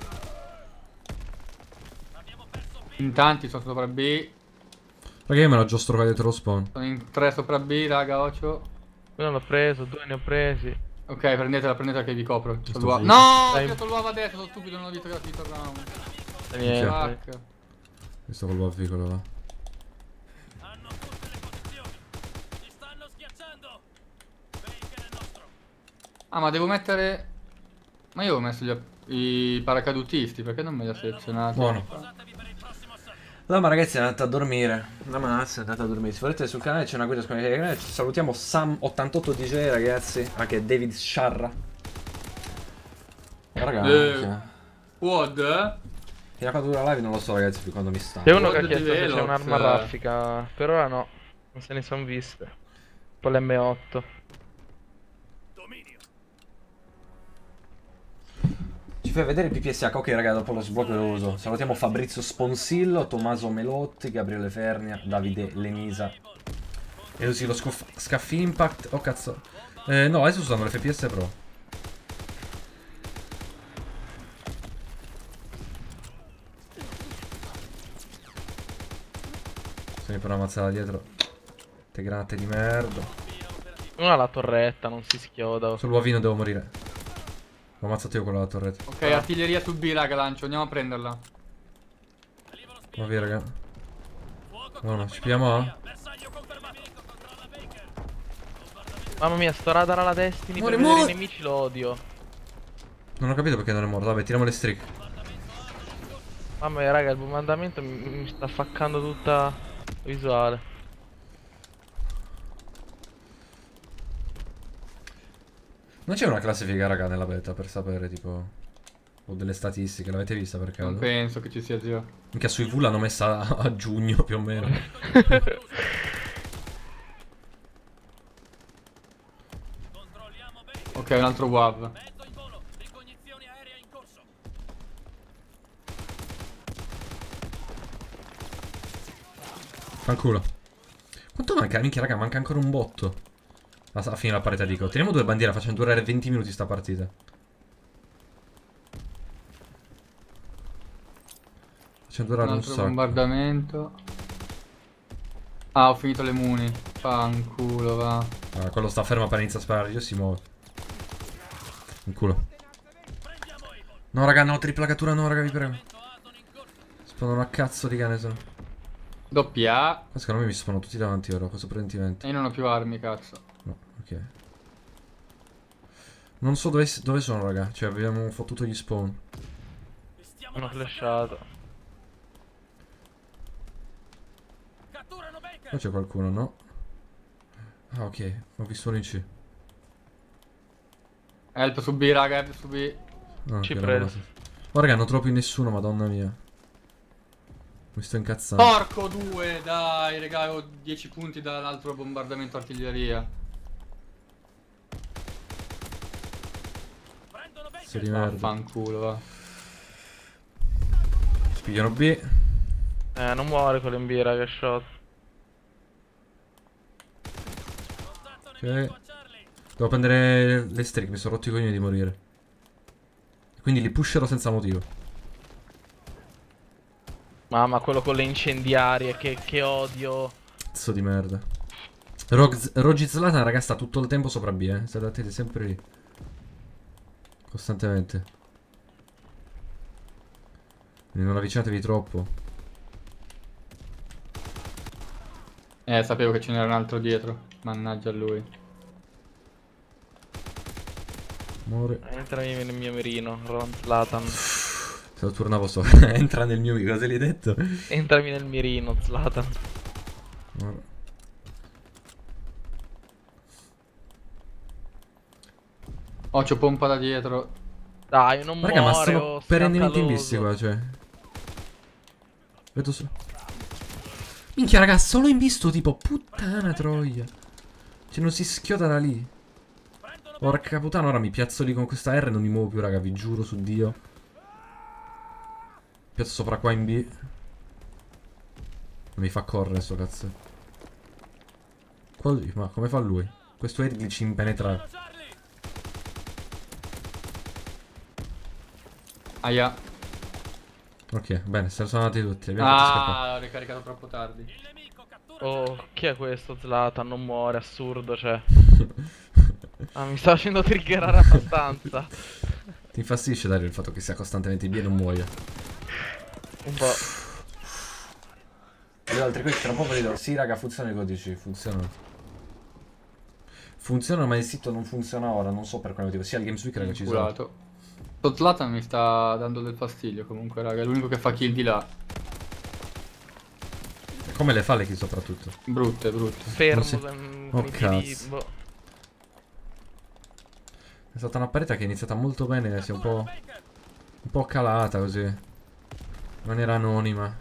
D: In tanti sono sopra B.
C: Perché io me la giostro qua dietro lo spawn.
D: Sono in tre sopra B, raga, occhio.
G: Uno l'ho preso, due ne ho presi.
D: Ok, prendetela, prendetela che vi copro. C'ho
C: Sto
D: l'uovo.
C: zitto.
D: No!
G: Dai.
D: Ho tirato l'uovo adesso, sono stupido, non ho visto che era finito il round.
G: E niente.
D: Fuck.
C: Questo col bavicolo là.
A: Hanno tutte le posizioni! Ci stanno schiacciando! Baker è nostro!
D: Ah, ma devo mettere... Ma io avevo messo gli app- i paracadutisti, perché non me li ha selezionati?
C: Buono.
A: Posatevi per il prossimo assalto!
C: No, ma ragazzi è andata a dormire. La mazza è andata a dormire. Se volete sul canale c'è una guida sconosciuta del canale. Ci salutiamo Sam ottantotto D J, ragazzi. Anche David Sharra. Raga,
D: Eh. Quad, eh?
C: fino a quando dura la live non lo so, ragazzi, più quando mi sta.
G: C'è uno che ha
D: World
G: chiesto se c'è
D: Develops,
G: un'arma
D: eh.
G: raffica. Per ora no. Non se ne sono viste. Un po' l'M otto.
A: Dominio!
C: Ci fai vedere il P P S H. Ok, raga, dopo lo sblocco lo uso. Salutiamo Fabrizio Sponsillo, Tommaso Melotti, Gabriele Fernia, Davide Lenisa. E così lo scuff- Scaff Impact. Oh cazzo. Eh, no, adesso sto usando l'F P S Pro. Se mi può ammazzare da dietro. Te granate di merda.
G: Uno ha la torretta, non si schioda.
C: Sull'uovino devo morire. L'ho ammazzato io con la torretta.
D: Ok, artiglieria su B, raga, lancio, andiamo a prenderla.
C: Va via, raga.
A: Fuoco
C: No, no, ci pigliamo A.
A: bersaglio confermato! Controlla Baker!
G: Mamma mia, sto radar alla Destiny
C: Muore,
G: per vedere
C: muore.
G: i nemici lo odio.
C: Non ho capito perché non è morto. Vabbè, tiriamo le streak.
G: Mamma mia, raga, il bombardamento mi, mi sta faccando tutta la visuale.
C: Non c'è una classifica, raga, nella beta per sapere, tipo... O delle statistiche, l'avete vista per caso?
D: Non penso che ci sia zio.
C: Minchia, su I V l'hanno messa a, a giugno, più o meno.
A: Controlliamo Baker!
D: Ok, un altro W A V.
A: Mezzo in volo! Ricognizione aerea in corso!
C: Fanculo. Quanto manca? Minchia, raga, manca ancora un botto. A, a fine la partita, dico. Teniamo due bandiere, facciamo durare venti minuti sta partita. Facciamo
D: Un
C: durare un,
D: altro
C: sacco.
D: bombardamento. Ah, ho finito le muni. Fanculo, va.
C: Ah, quello sta fermo appena inizia a sparare, io si muove. In culo. No, raga, no, triplacatura no, raga, vi prego. Spawnano a cazzo di cane sono.
D: Doppia A.
C: Ma secondo me mi spawnano tutti davanti ora, cosa preventivamente.
D: E io non ho più armi, cazzo.
C: No, ok. Non so dove, dove sono, raga. Cioè, abbiamo fottuto gli spawn.
G: Hanno flashato.
A: Catturano Baker.
C: Qua c'è qualcuno, no? Ah, ok. Ho visto uno in C.
D: Help su B, raga, help su B.
C: Ah,
G: Ci
C: ok,
G: preso.
C: no, no. Ma raga, non trovo più nessuno, madonna mia. Mi sto incazzando.
D: Porco due, dai, raga, ho dieci punti dall'altro bombardamento artiglieria.
A: Prendono Baker.
C: Se di merda.
D: Vaffanculo, va.
C: Spigliano B.
G: Eh, non muore quello in B, raga, shot.
A: Contatto
C: Ok.
A: nemico a Charlie.
C: Devo prendere le streghe, mi sono rotti i coglioni di morire. Quindi li pusherò senza motivo.
G: Mamma, quello con le incendiarie, che, che odio.
C: Cazzo di merda. Rogi Zlatan, raga, sta tutto il tempo sopra B, eh. State sempre lì. Costantemente. Quindi non avvicinatevi troppo.
D: Eh, sapevo che ce n'era un altro dietro. Mannaggia a lui.
C: Muore.
G: Entrami nel mio mirino, Ron Zlatan.
C: Se lo tornavo so. Entra nel mio cosa gli hai detto?
G: Entrami nel mirino, Zlatan.
C: Muore.
D: Oh, c'ho pompa da dietro.
G: Dai, non
C: Ma raga, ma
G: muore,
C: sono
G: oh,
C: perennemente in
G: scandaloso.
C: visti qua, cioè. Vedo solo. Minchia, raga, solo in visto tipo puttana troia. Cioè non si schioda da lì. Porca puttana, ora mi piazzo lì con questa R e non mi muovo più, raga, vi giuro su Dio. Piazzo sopra qua in B. Non mi fa correre sto cazzo. Qua- Ma come fa lui? Questo air ci impenetra.
D: Aia.
C: Ok, bene, se ne sono andati tutti. Abbiamo fatto scappare.
D: Ah, l'ho ricaricato troppo tardi.
A: Il nemico cattura
G: Oh, chi è questo Zlatan? Non muore, assurdo, cioè. Ah, mi sta facendo triggerare abbastanza.
C: Ti infastidisce, Dario, il fatto che sia costantemente in B e non muoia.
G: Un po'.
C: Gli altri qui tra un po' vedo. Sì, raga, funzionano i codici, funzionano. Funzionano, ma il sito non funziona ora, non so per quale motivo. Sia il Games Week, raga, ci sono.
D: Culato. Lo Zlatan mi sta dando del fastidio comunque, raga. È l'unico che fa kill di là.
C: E come le fa le kill soprattutto?
D: Brutte, brutte.
G: Fermo.
C: Non si-
G: con-
C: Oh,
G: con i piedi,
C: cazzo.
G: boh.
C: È stata una partita che è iniziata molto bene, si è un po'. un po' calata così. In maniera anonima.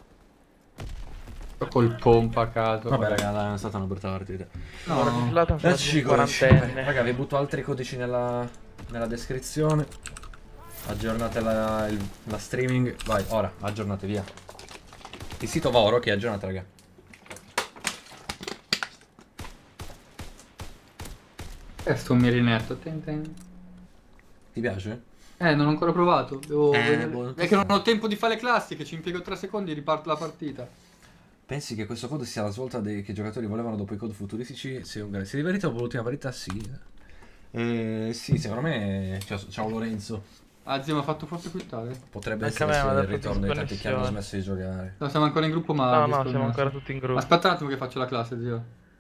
D: Col pompa a caso.
C: Vabbè, raga, dai, non è stata una brutta partita.
D: No.
G: Zlatan fa
C: Dacci i
G: un
C: codici.
G: quarantenne.
C: Raga, vi butto altri codici nella, nella descrizione. Aggiornate la, il- la streaming. Vai, ora, aggiornate, via. Il sito va ora, ok, aggiornate, raga.
D: E sto mirinetto. Ten ten.
C: Ti piace?
D: Eh, non ho ancora provato. Devo
C: Eh,
D: vedere.
C: boh, non
D: È
C: ti
D: che non
C: so.
D: ho tempo di fare le classiche. Ci impiego tre secondi e riparto la partita.
C: Pensi che questo code sia la svolta dei, che i giocatori volevano dopo i code futuristici? Sì, un si è divertito dopo l'ultima partita? Sì. Eh, sì, secondo me. Ciao, ciao Lorenzo.
D: Ah, zio, mi ha fatto forse quittare.
C: Potrebbe
G: Anche a
C: essere
G: me mi ha
C: il
G: dato
C: ritorno di tanti che hanno
G: disconnessione.
C: smesso di giocare.
D: No, siamo ancora in gruppo, ma.
G: No, no,
D: disconnesso.
G: siamo ancora tutti in gruppo.
D: Aspetta un attimo che faccio la classe, zio.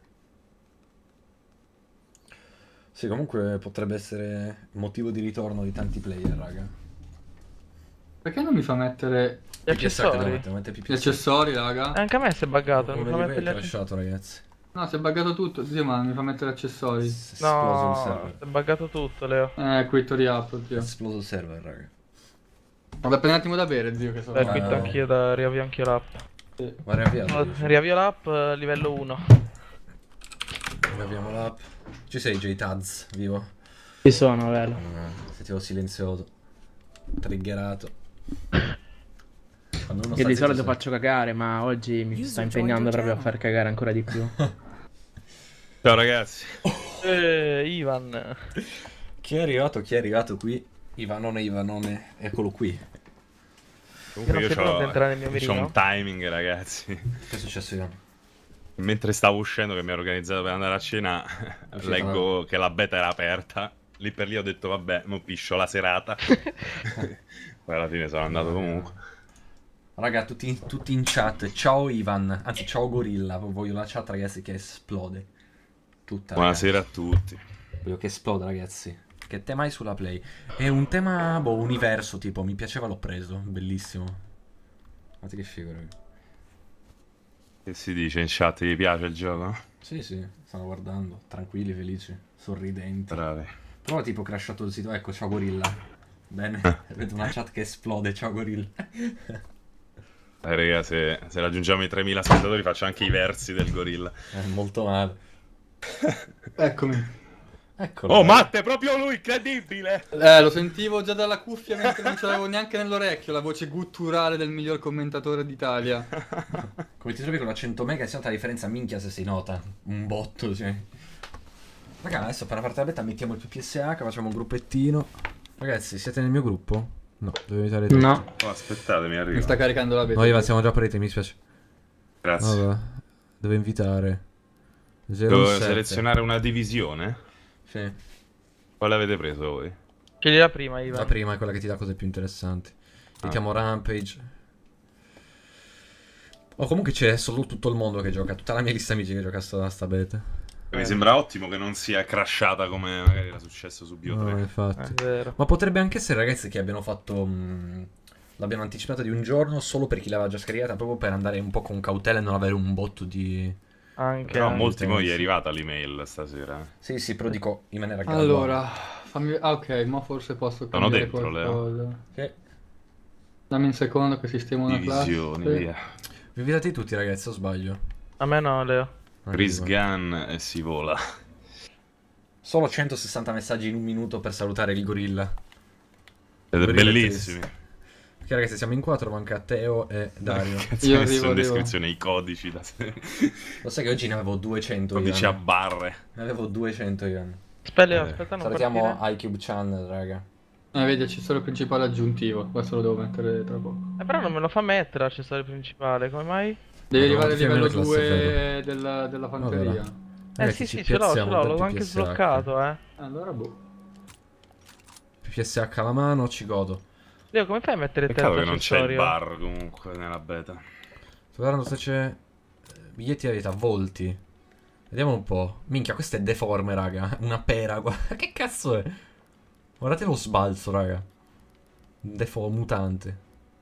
C: Sì, comunque potrebbe essere motivo di ritorno di tanti player, raga.
D: Perché non mi fa mettere
G: Gli accessori.
D: gli accessori, raga?
G: Anche a me si è buggato, non mi fa
C: Come
G: mettere
C: è
G: gli accessori.
C: crashato, ragazzi.
D: No, si è buggato tutto, zio, ma non mi fa mettere accessori.
C: S- Esploso il
G: No,
C: server.
G: si è buggato tutto, Leo.
D: Eh, quitto riapro, zio.
C: Esploso il server, raga.
D: Vabbè, prendi un attimo da bere, zio, che sono.
G: Dai,
C: Ma-
G: quitto anch'io, da riavvio anch'io l'app.
C: Ma riavviato.
G: No, riavvio l'app, eh, livello uno.
C: Riavviamo l'app. Ci sei, J-Taz, vivo?
H: Ci sono, vero.
C: Ah, sentivo silenzioso. Triggerato. Quando uno
H: Io
C: sta
H: di
C: zitto
H: solito
C: sei-
H: faccio cagare, ma oggi mi
B: User
H: sto
B: joined
H: impegnando
B: your
H: proprio a
B: channel.
H: far cagare ancora di più.
I: Ciao ragazzi.
G: Eh, Ivan.
C: Chi è arrivato? Chi è arrivato qui? Ivanone, Ivanone, eccolo qui.
I: Comunque
G: non
I: io
G: sei pronto
I: c'ho,
G: a entrare nel mio
I: c'ho
G: mirino?
I: un timing, ragazzi.
C: Che è successo, Ivan?
I: Mentre stavo uscendo, che mi ero organizzato per andare a cena,
C: uscita
I: leggo che la beta era aperta. Lì per lì ho detto, vabbè, mo piscio la serata. Poi alla fine sono andato comunque.
C: Raga, tutti, tutti in chat. Ciao Ivan. Anzi, ciao Gorilla. Voglio la chat, ragazzi, che esplode. Tutta.
I: Buonasera a tutti.
C: Ragazzi. Voglio che esplode, ragazzi. Che tema hai sulla Play? È un tema, boh, universo, tipo. Mi piaceva, l'ho preso. Bellissimo. Guardate che figo, raga.
I: Che si dice in chat, ti piace il gioco?
C: Sì, sì, stanno guardando, tranquilli, felici, sorridenti.
I: Bravi.
C: Però tipo crashato il sito, ecco, ciao gorilla. Bene, vedo una chat che esplode, ciao gorilla.
I: Dai raga, se, se raggiungiamo i tremila spettatori faccio anche i versi del gorilla.
C: Eh, molto male.
D: Eccomi.
C: Eccolo.
I: Oh Matte, è proprio lui, incredibile!
D: Eh, lo sentivo già dalla cuffia mentre non ce l'avevo neanche nell'orecchio, la voce gutturale del miglior commentatore d'Italia.
C: Come ti trovi con la cento mega e si nota la differenza, minchia se si nota. Un botto, cioè. Raga, adesso appena parte la beta mettiamo il P P S H, facciamo un gruppettino. Ragazzi, siete nel mio gruppo? No, devo evitare tutti.
D: No.
I: Oh, aspettate, mi arrivo.
D: Mi sta caricando la beta.
C: No, Ivan, siamo già pareti, mi spiace.
I: Grazie.
C: Vabbè, devo invitare.
I: Devo
C: zero sette.
I: selezionare una divisione?
C: Sì.
I: Quale avete preso voi?
G: Che lì la prima, Ivan.
C: La prima è quella che ti dà cose più interessanti. Mettiamo Rampage. Oh, comunque c'è solo tutto il mondo che gioca. Tutta la mia lista amici che gioca a sta, sta beta.
I: Mi sembra ottimo che non sia crashata come magari era successo su Bio tre.
C: No, infatti.
G: È vero.
C: Ma potrebbe anche essere, ragazzi, che abbiano fatto... Mh, l'abbiano anticipata di un giorno solo per chi l'aveva già scaricata, proprio per andare un po' con cautela e non avere un botto di...
G: Anche.
I: Però a
G: anche.
I: molti mo' gli è arrivata l'email stasera.
C: Sì, sì, però dico in maniera graduale.
D: Allora, fammi... Ah, ok, ma forse posso
I: Sono
D: cambiare
I: dentro, Leo.
D: qualcosa.
C: Sì.
D: Dammi un secondo che sistemo una
I: Divisioni,
D: classe.
I: via.
C: Vi invitate tutti, ragazzi, o sbaglio?
G: A me no, Leo.
I: Chris Gunn e si vola.
C: Solo centosessanta messaggi in un minuto per salutare il gorilla.
I: Siete
C: Gorilla
I: bellissimi.
C: triste. Ok, ragazzi, siamo in quattro, manca Teo e Dario.
I: Cazzo,
D: Io
I: ho messo
D: arrivo,
I: in
D: arrivo.
I: descrizione i codici da
C: Lo sai che oggi ne avevo duecento,
I: codici a
C: Ivan.
I: barre.
C: Ne avevo duecento, Ivan.
G: Aspetta, Leo,
I: Eh,
G: aspetta, non
C: Salutiamo
G: partire.
C: iCube Channel, raga.
D: Eh, vedi, accessorio principale aggiuntivo. Questo lo devo mettere tra poco.
G: Eh, però non me lo fa mettere l'accessorio principale, come mai?
D: Devi
C: Madonna,
D: arrivare al
C: che
D: livello
C: meno classe
D: due della, della fanteria.
C: Allora.
G: Eh
C: Ragazzi,
G: sì,
C: ci
G: sì, ce l'ho, ce
C: piazziamo
G: l'ho,
C: dal
G: l'ho anche
C: P P S H.
G: sbloccato, eh.
D: Allora, boh.
C: P P S H alla mano, ci godo.
G: Leo, come fai a mettere il
I: Peccato
G: terzo
I: che non c'è il
G: accessorio?
I: bar comunque nella beta.
C: Sto guardando se c'è... eh, biglietti a vita, volti. Vediamo un po'. Minchia, questo è deforme, raga. Una pera, guarda. Che cazzo è? Guardate lo sbalzo, raga. Defo mutante.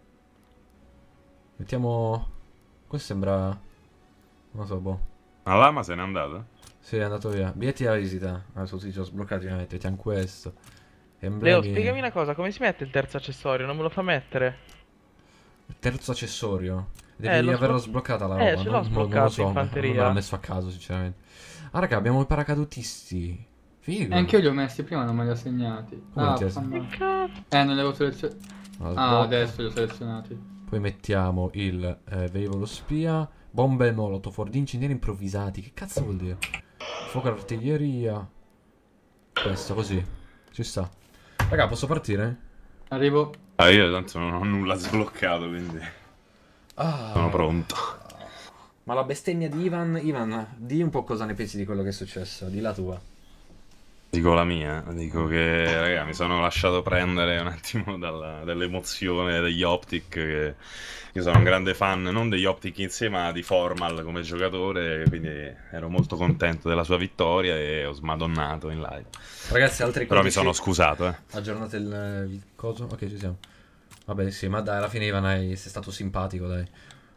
C: Mettiamo... Questo sembra... Non so, boh.
I: La lama se n'è andata?
C: Sì, è andato via. Biglietti alla visita. Adesso sì, ci ho sbloccati, ovviamente. Mettiamo questo.
G: Leo,
C: Emblemi...
G: spiegami una cosa, come si mette il terzo accessorio? Non me lo fa mettere.
C: Terzo accessorio. Devi
G: Eh, l'ho
C: averlo
G: sbloc-
C: sbloccata la
G: Eh,
C: roba.
G: ce l'ho
C: non, non lo
G: sbloccato,
C: so,
G: infanteria.
C: non me l'ho messo a caso, sinceramente. Ah, raga, abbiamo i paracadutisti. Figo.
D: E anche io li ho messi prima, non me li ha segnati.
C: Come
D: Ah,
C: ti hai-
D: fanno-
G: Che cazzo?
D: Eh, non li avevo selezionati.
C: Allora,
D: Ah,
C: sblocca.
D: adesso li ho selezionati.
C: Poi mettiamo il eh, velivolo spia. Bombe e molotov, ordigni incendiari improvvisati. Che cazzo vuol dire? Fuoco d'artiglieria. Questo, così. Ci sta. Raga, posso partire?
D: Arrivo.
I: Ah, io tanto non ho nulla sbloccato, quindi
C: Ah.
I: sono pronto.
C: Ma la bestemmia di Ivan... Ivan, di un po' cosa ne pensi di quello che è successo. Di la tua.
I: Dico la mia, dico che raga, mi sono lasciato prendere un attimo dalla- dall'emozione degli Optic, che io sono un grande fan non degli Optic in sé ma di Formal come giocatore, quindi ero molto contento della sua vittoria e ho smadonnato in live.
C: Ragazzi, altri
I: Però mi
C: codici-
I: sono scusato, eh.
C: Aggiornate il, il coso. Ok, ci siamo. Vabbè, sì, ma dai, alla fine Ivan hai... sei stato simpatico, dai.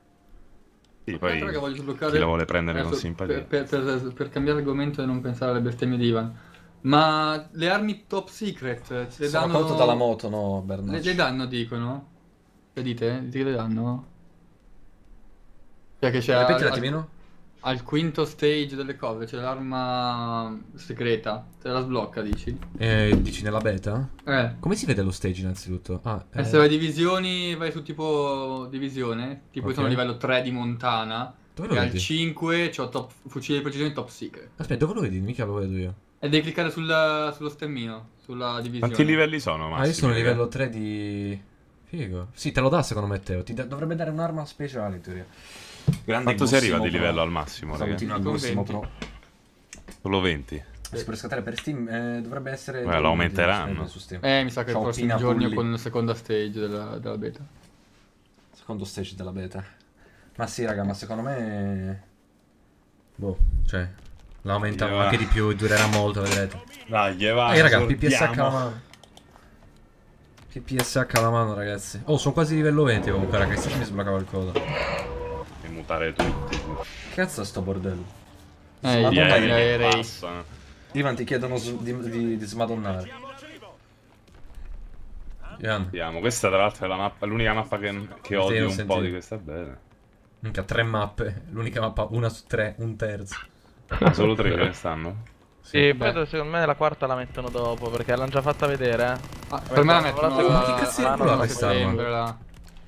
I: Sì,
D: Aspetta,
I: poi
D: raga, voglio sbloccare...
I: chi la vuole prendere con
D: Adesso,
I: simpatia.
D: Per, per- per- per cambiare argomento e non pensare alle bestemmie di Ivan. Ma le armi top secret ce le
C: Sono
D: danno...
C: caduto dalla moto, no,
D: Le,
C: Bernacci.
D: le danno, dicono? Le dite? Dite che le danno? Cioè che c'è...
C: Ripeti un
D: al-
C: attimino.
D: Al quinto stage delle cose c'è l'arma segreta. Se la sblocca, dici?
C: Eh, dici nella beta?
D: Eh.
C: Come si vede lo stage innanzitutto? Ah,
D: E
C: eh,
D: se vai divisioni, vai su tipo divisione. Tipo
C: Ok.
D: io sono a livello tre di Montana.
C: Dove lo
D: E al
C: vedi?
D: cinque c'ho top, fucile di precisione top secret.
C: Aspetta, dove lo vedi? Mica lo vedo io.
D: E devi cliccare sul- sullo stemmino, sulla divisione.
I: Quanti livelli sono, Massimo?
C: Ah, io sono a
I: raga?
C: livello tre di... Figo. Sì, te lo dà secondo me Teo. Ti da- dovrebbe dare un'arma speciale in teoria. Grande
I: Quanto si arriva
C: Gussimo
I: di
C: Pro.
I: livello al massimo, raga?
C: Salutino al
D: Con
C: Gussimo
D: venti.
C: Pro.
I: Solo venti.
C: Si può riscattare per Steam. Eh, dovrebbe essere...
I: Beh, lo aumenteranno.
C: Su Steam.
D: Eh, mi sa che
C: Ciao,
D: i prossimi
C: Pina
D: giorni
C: Pulli.
D: con la seconda stage della, della beta.
C: Secondo stage della beta. Ma sì, raga, ma secondo me... Boh, cioè... L'aumentano
I: Yeah.
C: anche di più e durerà molto, vedrete.
I: Dai, va.
C: Ehi raga, P P S H alla mano. P P S H alla mano, ragazzi. Oh, sono quasi livello venti comunque, raga. Chissà se mi sbloccava il coso.
I: Che mutare tutti.
C: Cazzo è sto bordello?
D: Eh,
C: Madonna,
D: gli
I: aerei
D: aerei.
I: passano.
C: Ivan ti chiedono s- di, di, di smadonnare. Ivan,
I: Vediamo, questa tra l'altro è la mappa, l'unica mappa che, che odio
C: non
I: un
C: senti.
I: po' di questa bene.
C: minchia, tre mappe. L'unica mappa, una su tre, un terzo.
I: Solo tre ce ne stanno?
G: Sì,
D: beh.
G: poi secondo me la quarta la mettono dopo, perché l'hanno già fatta vedere, eh.
D: Ah, per me la mettono
G: Ma
C: che cazzo di
D: a-
C: culo
D: a
C: ha quest'arma?
D: settembre, là.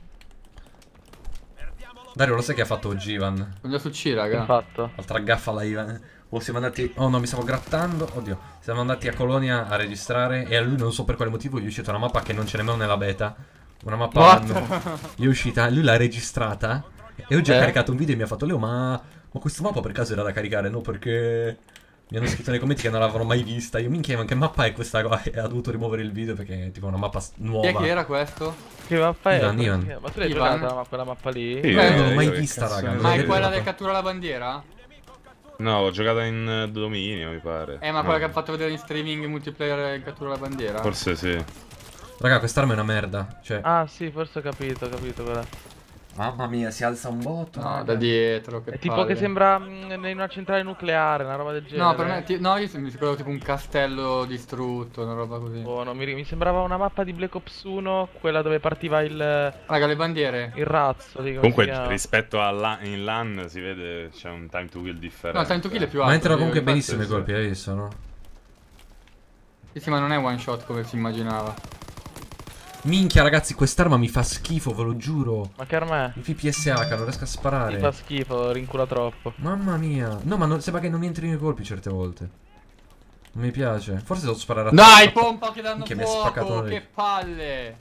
C: Dario, lo sai che ha fatto oggi Ivan?
D: Sono già su C,
G: Che
D: raga.
G: ha fatto?
C: Altra gaffa la Ivan. O siamo andati... Oh no, mi stavo grattando. Oddio. Siamo andati a Colonia a registrare e a lui non so per quale motivo gli è uscita una mappa che non c'è nemmeno nella beta. Una mappa...
D: What?
C: no, gli è uscita, lui l'ha registrata e oggi
G: Eh?
C: ha caricato un video e mi ha fatto Leo, ma... Ma questa mappa per caso era da caricare? No, perché... Mi hanno scritto nei commenti che non l'avevano mai vista. Io, minchia, ma che mappa è questa qua? E ha dovuto rimuovere il video perché è tipo una mappa s-
D: Chi
C: nuova.
D: è che era questo?
G: Che mappa è?
C: Ivan, Ivan.
G: Ma tu l'hai
D: Ivan?
G: giocata la- quella mappa lì?
I: Sì,
C: Ma io non
I: eh,
C: l'ho mai
I: io che
C: vista,
I: cazzo
C: raga.
I: ne
C: non
D: Ma
C: l'ho
D: è
C: mai
D: quella
C: vista.
D: del cattura la bandiera?
I: No, ho giocato in eh, dominio, mi pare.
D: Eh, ma
I: No.
D: quella che ha fatto vedere in streaming multiplayer in cattura la bandiera?
I: Forse sì.
C: Raga, quest'arma è una merda. Cioè...
G: Ah sì, forse ho capito, ho capito quella.
C: Mamma mia, si alza un botto.
D: No,
C: raga.
D: da dietro, che
G: È tipo
D: palle.
G: che sembra mm, in una centrale nucleare, una roba del genere.
D: No, per me, ti- no, io mi ricordo tipo un castello distrutto, una roba così.
G: Oh, no, mi, ri- mi sembrava una mappa di Black Ops uno, quella dove partiva il,
D: Raga, le bandiere.
G: il razzo. Di come
I: Comunque
G: si chiama.
I: rispetto a la- in LAN si vede c'è un time to kill differente.
D: No, il time to kill è più
C: Ma
D: alto.
C: entrano comunque
D: infatti-
C: benissimo i
I: sì.
C: colpi, hai visto, no?
D: Sì, sì, ma non è one shot come si immaginava.
C: Minchia, ragazzi, quest'arma mi fa schifo, ve lo giuro.
G: Ma che arma è?
C: Il P P S H, non riesco a
G: Mi fa
C: sparare.
G: schifo, rincula troppo.
C: Mamma mia. No, ma non, sembra che non mi entrino i colpi certe volte. Non mi piace. Forse devo sparare a
D: Dai, pompa che danno
C: Minchia, mi ha spaccato
D: fuoco,
C: l'orecchio.
D: che palle.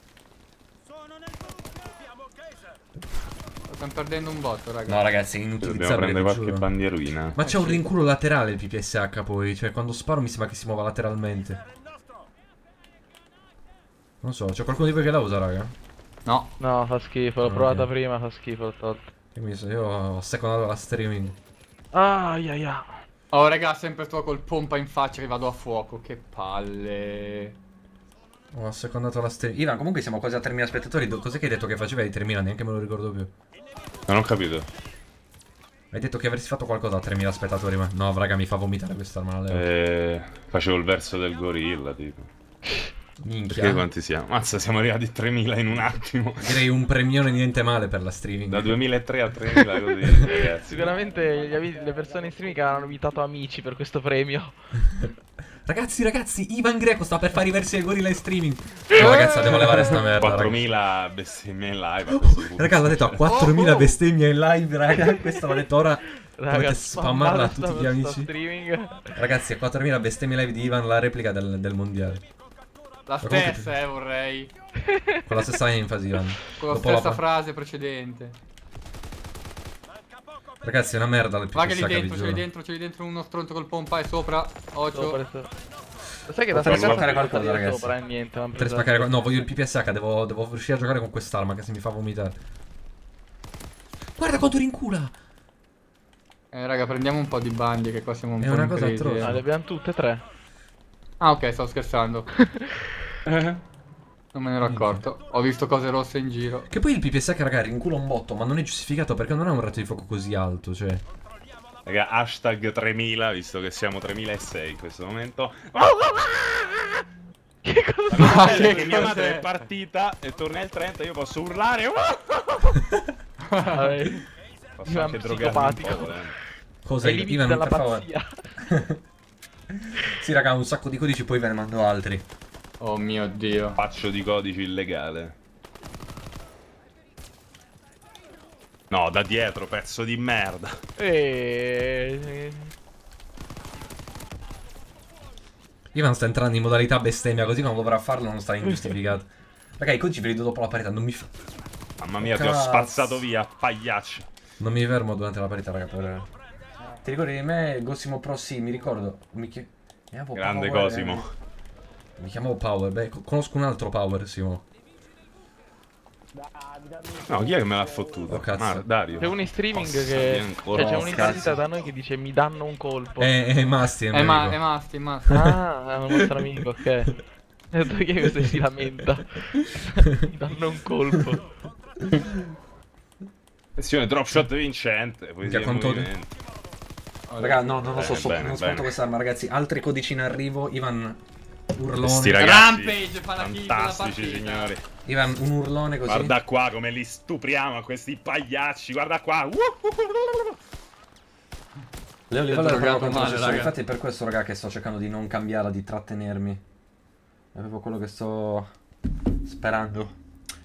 D: Stiamo perdendo un botto, raga.
C: No, ragazzi, è
I: Dobbiamo
C: inutilizzabile,
I: prendere
C: vi
I: qualche
C: giuro.
I: bandierina.
C: Ma c'è un rinculo laterale il P P S H poi. Cioè, quando sparo mi sembra che si muova lateralmente. Non so, c'è qualcuno di voi che la usa, raga?
D: No.
G: No, fa schifo, l'ho
C: Ok.
G: provata prima, fa schifo, l'ho tolto.
C: E quindi so- io ho secondato la streaming.
G: Ah, ia, ia.
D: Oh, raga, sempre tu col pompa in faccia che vado a fuoco, che palle.
C: Ho secondato la streaming. Ivan, comunque siamo quasi a tremila spettatori. Do- Cos'è che hai detto che facevi ai tremila? Neanche me lo ricordo più.
I: Non ho capito.
C: Hai detto che avresti fatto qualcosa a tremila spettatori, ma... No, raga, mi fa vomitare quest'arma. la levo.
I: Eh, facevo il verso del gorilla, tipo.
C: Minchia.
I: Perché quanti siamo? Mazza, siamo arrivati a tremila in un attimo.
C: Direi un premione niente male per la streaming.
I: Da duemilatré a tremila così, ragazzi.
G: Sicuramente gli ami- le persone in streaming hanno invitato amici per questo premio.
C: Ragazzi, ragazzi, Ivan Greco sta per fare i versi del gorilla in streaming. No, ragazzi, devo levare sta merda. raga.
I: quattromila bestemmie in live. a questo punto.
C: Raga, l'ha detto a quattromila bestemmie in live, raga. Questo l'ha detto ora.
G: Raga,
C: Dovete spammarla a tutti
G: sta-
C: gli
G: sta
C: amici.
G: streaming.
C: Ragazzi, a quattromila bestemmie live di Ivan, la replica del, del mondiale.
D: La
C: comunque-
D: stessa, eh, vorrei.
C: Con la stessa enfasi, Ivan.
D: Con la
C: Dopo la
D: stessa
C: pa-
D: frase precedente.
C: Ragazzi, è una merda il P P S H,
D: Va che lì
C: vi
D: dentro, c'è
C: giuro.
D: lì dentro, c'è lì dentro uno stronzo col pompa e sopra. Occhio.
G: Sopra, sopra. Lo sai che da
C: Potrei
G: sta
C: spaccare
G: casa
C: qualcosa, ragazzi.
G: sopra, eh, niente, m'han
C: Potrei
G: preso-
C: spaccare qua- No, voglio il P P S H, devo, devo riuscire a giocare con quest'arma che se mi fa vomitare. Guarda quanto rincula!
D: Eh, raga, prendiamo un po' di bandi che qua siamo un
C: È
D: po'
C: una
D: in
C: cosa
D: crisi,
C: atroce.
D: eh.
G: Ah, le abbiamo tutte e tre.
D: Ah, ok, stavo scherzando. Non me ne ero accorto. Ho visto cose rosse in giro.
C: Che poi il P P S H, raga, rincula un botto, ma non è giustificato perché non ha un raggio di fuoco così alto, cioè.
I: Raga, hashtag tremila, visto che siamo tremilasei in questo momento.
G: Che cosa?
D: Ma
I: Che
D: che
I: mia madre
D: cos'è?
I: è partita e torna il trenta, io posso urlare.
G: Vabbè.
I: Posso
G: Ivan
I: anche drogarmi un
G: psicopatico.
I: po', eh.
C: Cosa
G: Ai limiti
C: Ivan,
G: della
C: per favore.
G: pazzia.
C: Sì, raga, un sacco di codici, poi ve ne mando altri.
D: Oh mio dio.
I: Faccio di codici illegale. No, da dietro, pezzo di merda.
G: E...
C: Ivan sta entrando in modalità bestemmia, così quando dovrà farlo non sta ingiustificato. Raga, i codici ve li do dopo la parità, non mi fa...
I: Mamma mia, ti ho
C: Cazzo.
I: spazzato via, pagliaccio.
C: Non mi fermo durante la parità, raga, per... Ti ricordi di me, Cosimo Pro? Sì, mi ricordo. Mi chi- mi chiamavo
I: Grande
C: Power,
I: Cosimo.
C: eh. Mi chiamavo Power, beh, co- conosco un altro Power, Simo.
I: No, chi è che me l'ha fottuto?
C: Oh, cazzo.
I: Mar- Dario.
G: C'è uno in streaming
I: Posso
G: che...
I: dire ancora?
G: Cioè, c'è
C: Oh,
G: un'intervista
C: cazzo.
G: da noi che dice mi danno un colpo.
C: Eh, eh, Masti, è
D: È, ma,
C: amico.
D: è Masti, è Masti.
G: Ah, è un nostro amico, ok. E ho detto che questo si lamenta. Mi danno un colpo.
I: Sessione drop shot vincente. Poi
C: Che quanto... Raga, no, non lo so,
I: Bene,
C: so
I: bene,
C: non
I: bene.
C: sotto quest'arma, ragazzi. Altri codici in arrivo. Ivan, urlone.
I: Sti ragazzi,
D: Rampage fa la kill della
I: fantastici,
D: partita.
I: signori.
C: Ivan, un urlone così.
I: Guarda qua come li stupriamo a questi pagliacci. Guarda qua.
C: Leo livello
D: È
C: è proprio
D: drogato
C: contro
D: male,
C: Cesare.
D: raga.
C: Infatti è per questo, raga, che sto cercando di non cambiarla, di trattenermi. È proprio quello che sto sperando.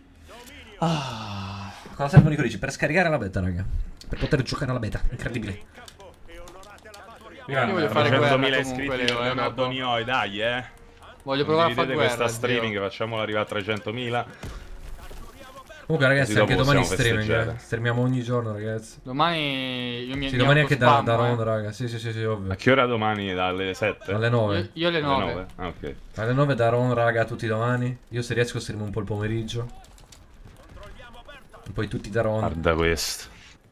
C: Ah. Cosa servono i codici? Per scaricare la beta, raga. Per poter giocare alla beta. Incredibile.
D: Io voglio fare
I: centomila
D: guerra
I: iscritti
D: comunque,
I: per
D: Leo, eh,
I: Leonardo
D: dopo.
I: Nioi, dai, eh.
D: Voglio provare a fare
I: Condividete
D: guerra,
I: questa
D: zio.
I: streaming, facciamola arrivare a trecentomila.
C: Comunque, ragazzi,
I: Così
C: anche
I: dopo
C: domani
I: possiamo
C: streaming.
I: festeggiare.
C: Eh. Streamiamo ogni giorno, ragazzi.
D: Domani io mi
C: Sì,
D: mi
C: domani anche da, da
D: autospammo,
C: Ronda,
D: eh.
C: raga. Sì, sì, sì, sì, ovvio.
I: A che ora domani? Dalle sette?
C: Alle nove.
D: Io, io alle
I: Alle
D: nove.
I: nove? Ah, ok.
C: Alle nove da Ron, raga, tutti domani. Io se riesco streamo un po' il pomeriggio. E poi tutti da Ron.
I: Guarda questo.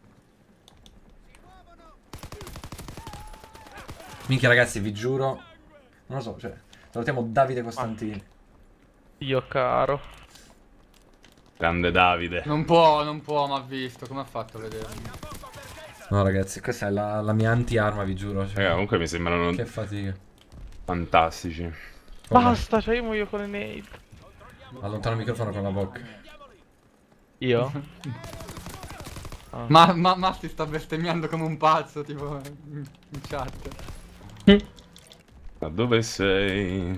C: Minchia, ragazzi, vi giuro. Non lo so, cioè. Salutiamo Davide Costantini.
G: Io caro.
I: Grande Davide.
D: Non può, non può, ma ha visto. Come ha fatto a vedermi?
C: No, ragazzi, questa è la, la mia anti-arma, vi giuro. Cioè,
I: Raga, comunque mi sembrano
C: che fatica.
I: fantastici.
G: Basta, cioè io muoio con le nade.
C: Allontano il microfono con la bocca.
G: Io?
D: Ma, ma, ma si sta bestemmiando come un pazzo, tipo, in, in chat.
I: Ma dove sei?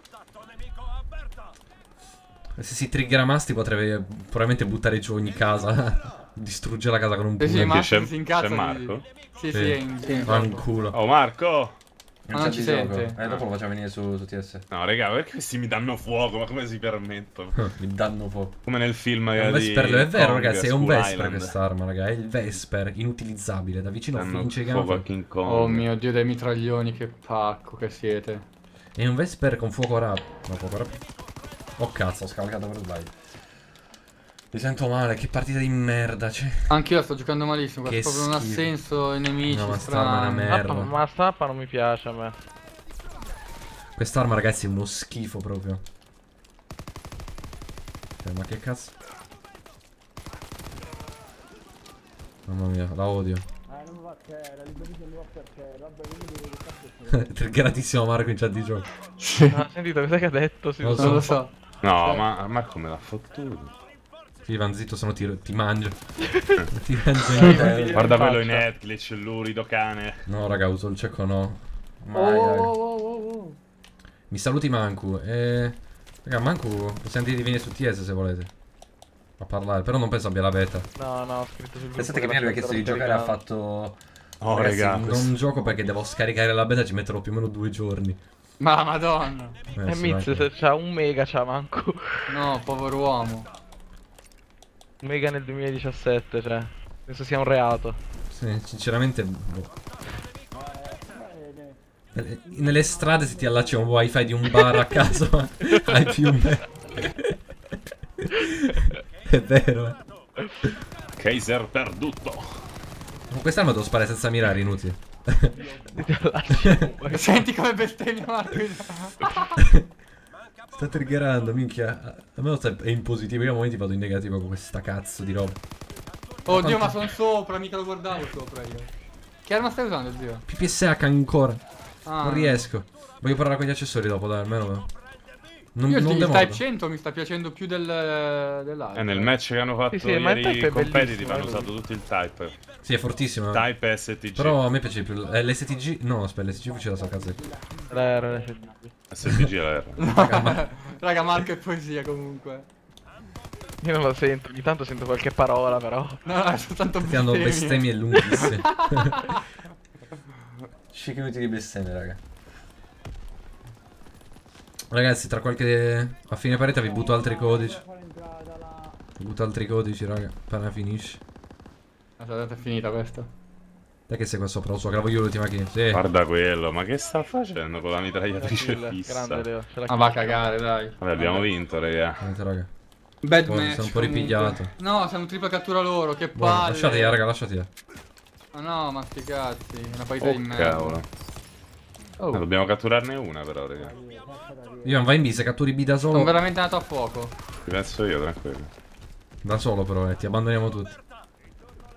C: Se si triggera Masti potrebbe probabilmente buttare giù ogni casa. Distruggere la casa con un
D: Sì, sì,
C: pugno.
D: ma
I: c'è-
D: si incazza
I: c'è
D: di-
I: Marco?
D: Sì, sì,
C: Sì.
D: è in, in
C: Fa un
D: gioco.
C: culo.
I: Oh Marco!
D: Ma non ci sente.
C: Eh, dopo lo facciamo venire su, su T S.
I: No, raga, perché questi mi danno fuoco? Ma come si permettono?
C: Mi danno fuoco.
I: Come nel film
C: È un
I: di
C: Vesper, è vero,
I: Kong,
C: ragazzi, è un
I: Skull
C: Vesper
I: Island.
C: quest'arma, raga. È il Vesper, inutilizzabile. Da vicino
I: Danno
C: finge che
I: fuoco a
C: non
I: King Kong.
D: Oh mio dio, dei mitraglioni, che pacco che siete.
C: È un Vesper con fuoco rapido. No, fuoco rapido. Oh cazzo, ho scaricato per sbaglio. Mi sento male, che partita di merda, cioè.
D: Anche io sto giocando malissimo,
C: Che
D: questo proprio non ha
C: schifo.
D: senso, i nemici
C: No, ma sta arma è una
D: strani.
C: merda.
G: Ma, ma sta appa non mi piace a me.
C: Quest'arma, ragazzi, è uno schifo proprio. Eh, ma che cazzo? Mamma mia, la odio. Triggeratissimo Marco in chat di gioco.
D: Sì.
G: Ah, sentito, cos'è che ha detto? Sì,
C: Non lo
D: Non lo
C: so.
D: so.
I: No, ma Marco me l'ha fottuto.
C: Sì, Ivan, zitto, se no ti, ti mangio. Ti mangio in terra.
I: Guarda
G: faccia.
I: quello in Netflix, lurido cane.
C: No, raga, uso il cieco no.
D: Oh,
C: Mai, raga.
D: oh, oh, oh, oh.
C: Mi saluti Mancu. E... Raga, Mancu, possiamo dire di venire su T S se volete. A parlare, però non penso abbia la beta.
G: No, no, ho scritto sul gruppo.
C: Pensate che mi aveva chiesto di giocare, ha fatto...
I: Oh,
C: Ragazzi,
I: raga,
C: non
I: questo-
C: gioco perché devo scaricare la beta, ci metterò più o meno due giorni.
D: Ma madonna.
C: Eh,
G: E
C: sì,
G: Miz
C: dai.
G: c'ha un mega, c'ha manco.
D: No, povero uomo.
G: Un mega nel duemiladiciassette, cioè. Penso sia un reato.
C: Sì, sinceramente... boh. Eh, Nelle strade se ti allacci a un wifi di un bar a caso hai più me. È vero, eh.
I: Kaiser perduto.
C: Con quest'arma devo sparare senza mirare, inutile.
D: Senti come bestemmia Marco.
C: Sta triggerando, minchia. A me è in positivo, io a momenti vado in negativo con questa cazzo di roba.
D: Oddio, ma sono sopra, mica lo guardavo sopra io. Che arma stai usando, zio?
C: P P S H ancora.
D: Ah.
C: Non riesco. Voglio parlare con gli accessori dopo, dai, almeno. Non,
D: Io
C: non
D: il
C: demordo.
D: Type cento mi sta piacendo più del, dell'altro.
I: E nel match che hanno fatto
G: Sì, sì, ma il
I: ieri
G: type è
I: competitive
G: bellissimo,
I: hanno
G: eh,
I: usato tutti il type.
C: Sì, è fortissimo. eh.
I: Type e S T G.
C: Però a me piace più. eh, L'S T G. No, aspetta, l'S T G fucile la sua cazzetta.
G: La R, la C.
I: S T G è la R.
D: Raga, Marco è poesia comunque.
G: Io non lo sento, ogni tanto sento qualche parola, però.
D: No, no, è soltanto
C: Ti hanno
D: bestemmie.
C: bestemmie lunghissime. cinque minuti di bestemmie, raga. Ragazzi, tra qualche... a fine partita vi butto altri codici. Vi butto altri codici, raga. Appena finisce.
D: Aspetta, è finita questa.
C: Dai che sei qua sopra, lo so, che la voglio l'ultima kill. Sì.
I: Guarda quello, ma che sta facendo con la mitragliatrice
G: Grande
I: fissa?
G: Leo, ce l'ha
D: Ah, va a cagare, dai.
I: Vabbè, abbiamo vinto, raga.
C: Niente, raga.
D: Bad
C: Poi
D: match.
C: sono un po'
D: comunque.
C: ripigliato.
D: No, siamo tripla cattura loro, che
C: Buono,
D: palle.
C: lasciate via, raga, lasciate via.
D: Ma no, ma sti cazzi, una partita
I: Oh,
D: di merda.
I: cavolo.
D: Oh,
I: Eh, dobbiamo catturarne una però, raga.
C: Io vai in B, se catturi B da
D: sono
C: solo.
D: veramente andato a fuoco.
I: Ci penso io, tranquillo.
C: Da solo però, eh, ti abbandoniamo tutti.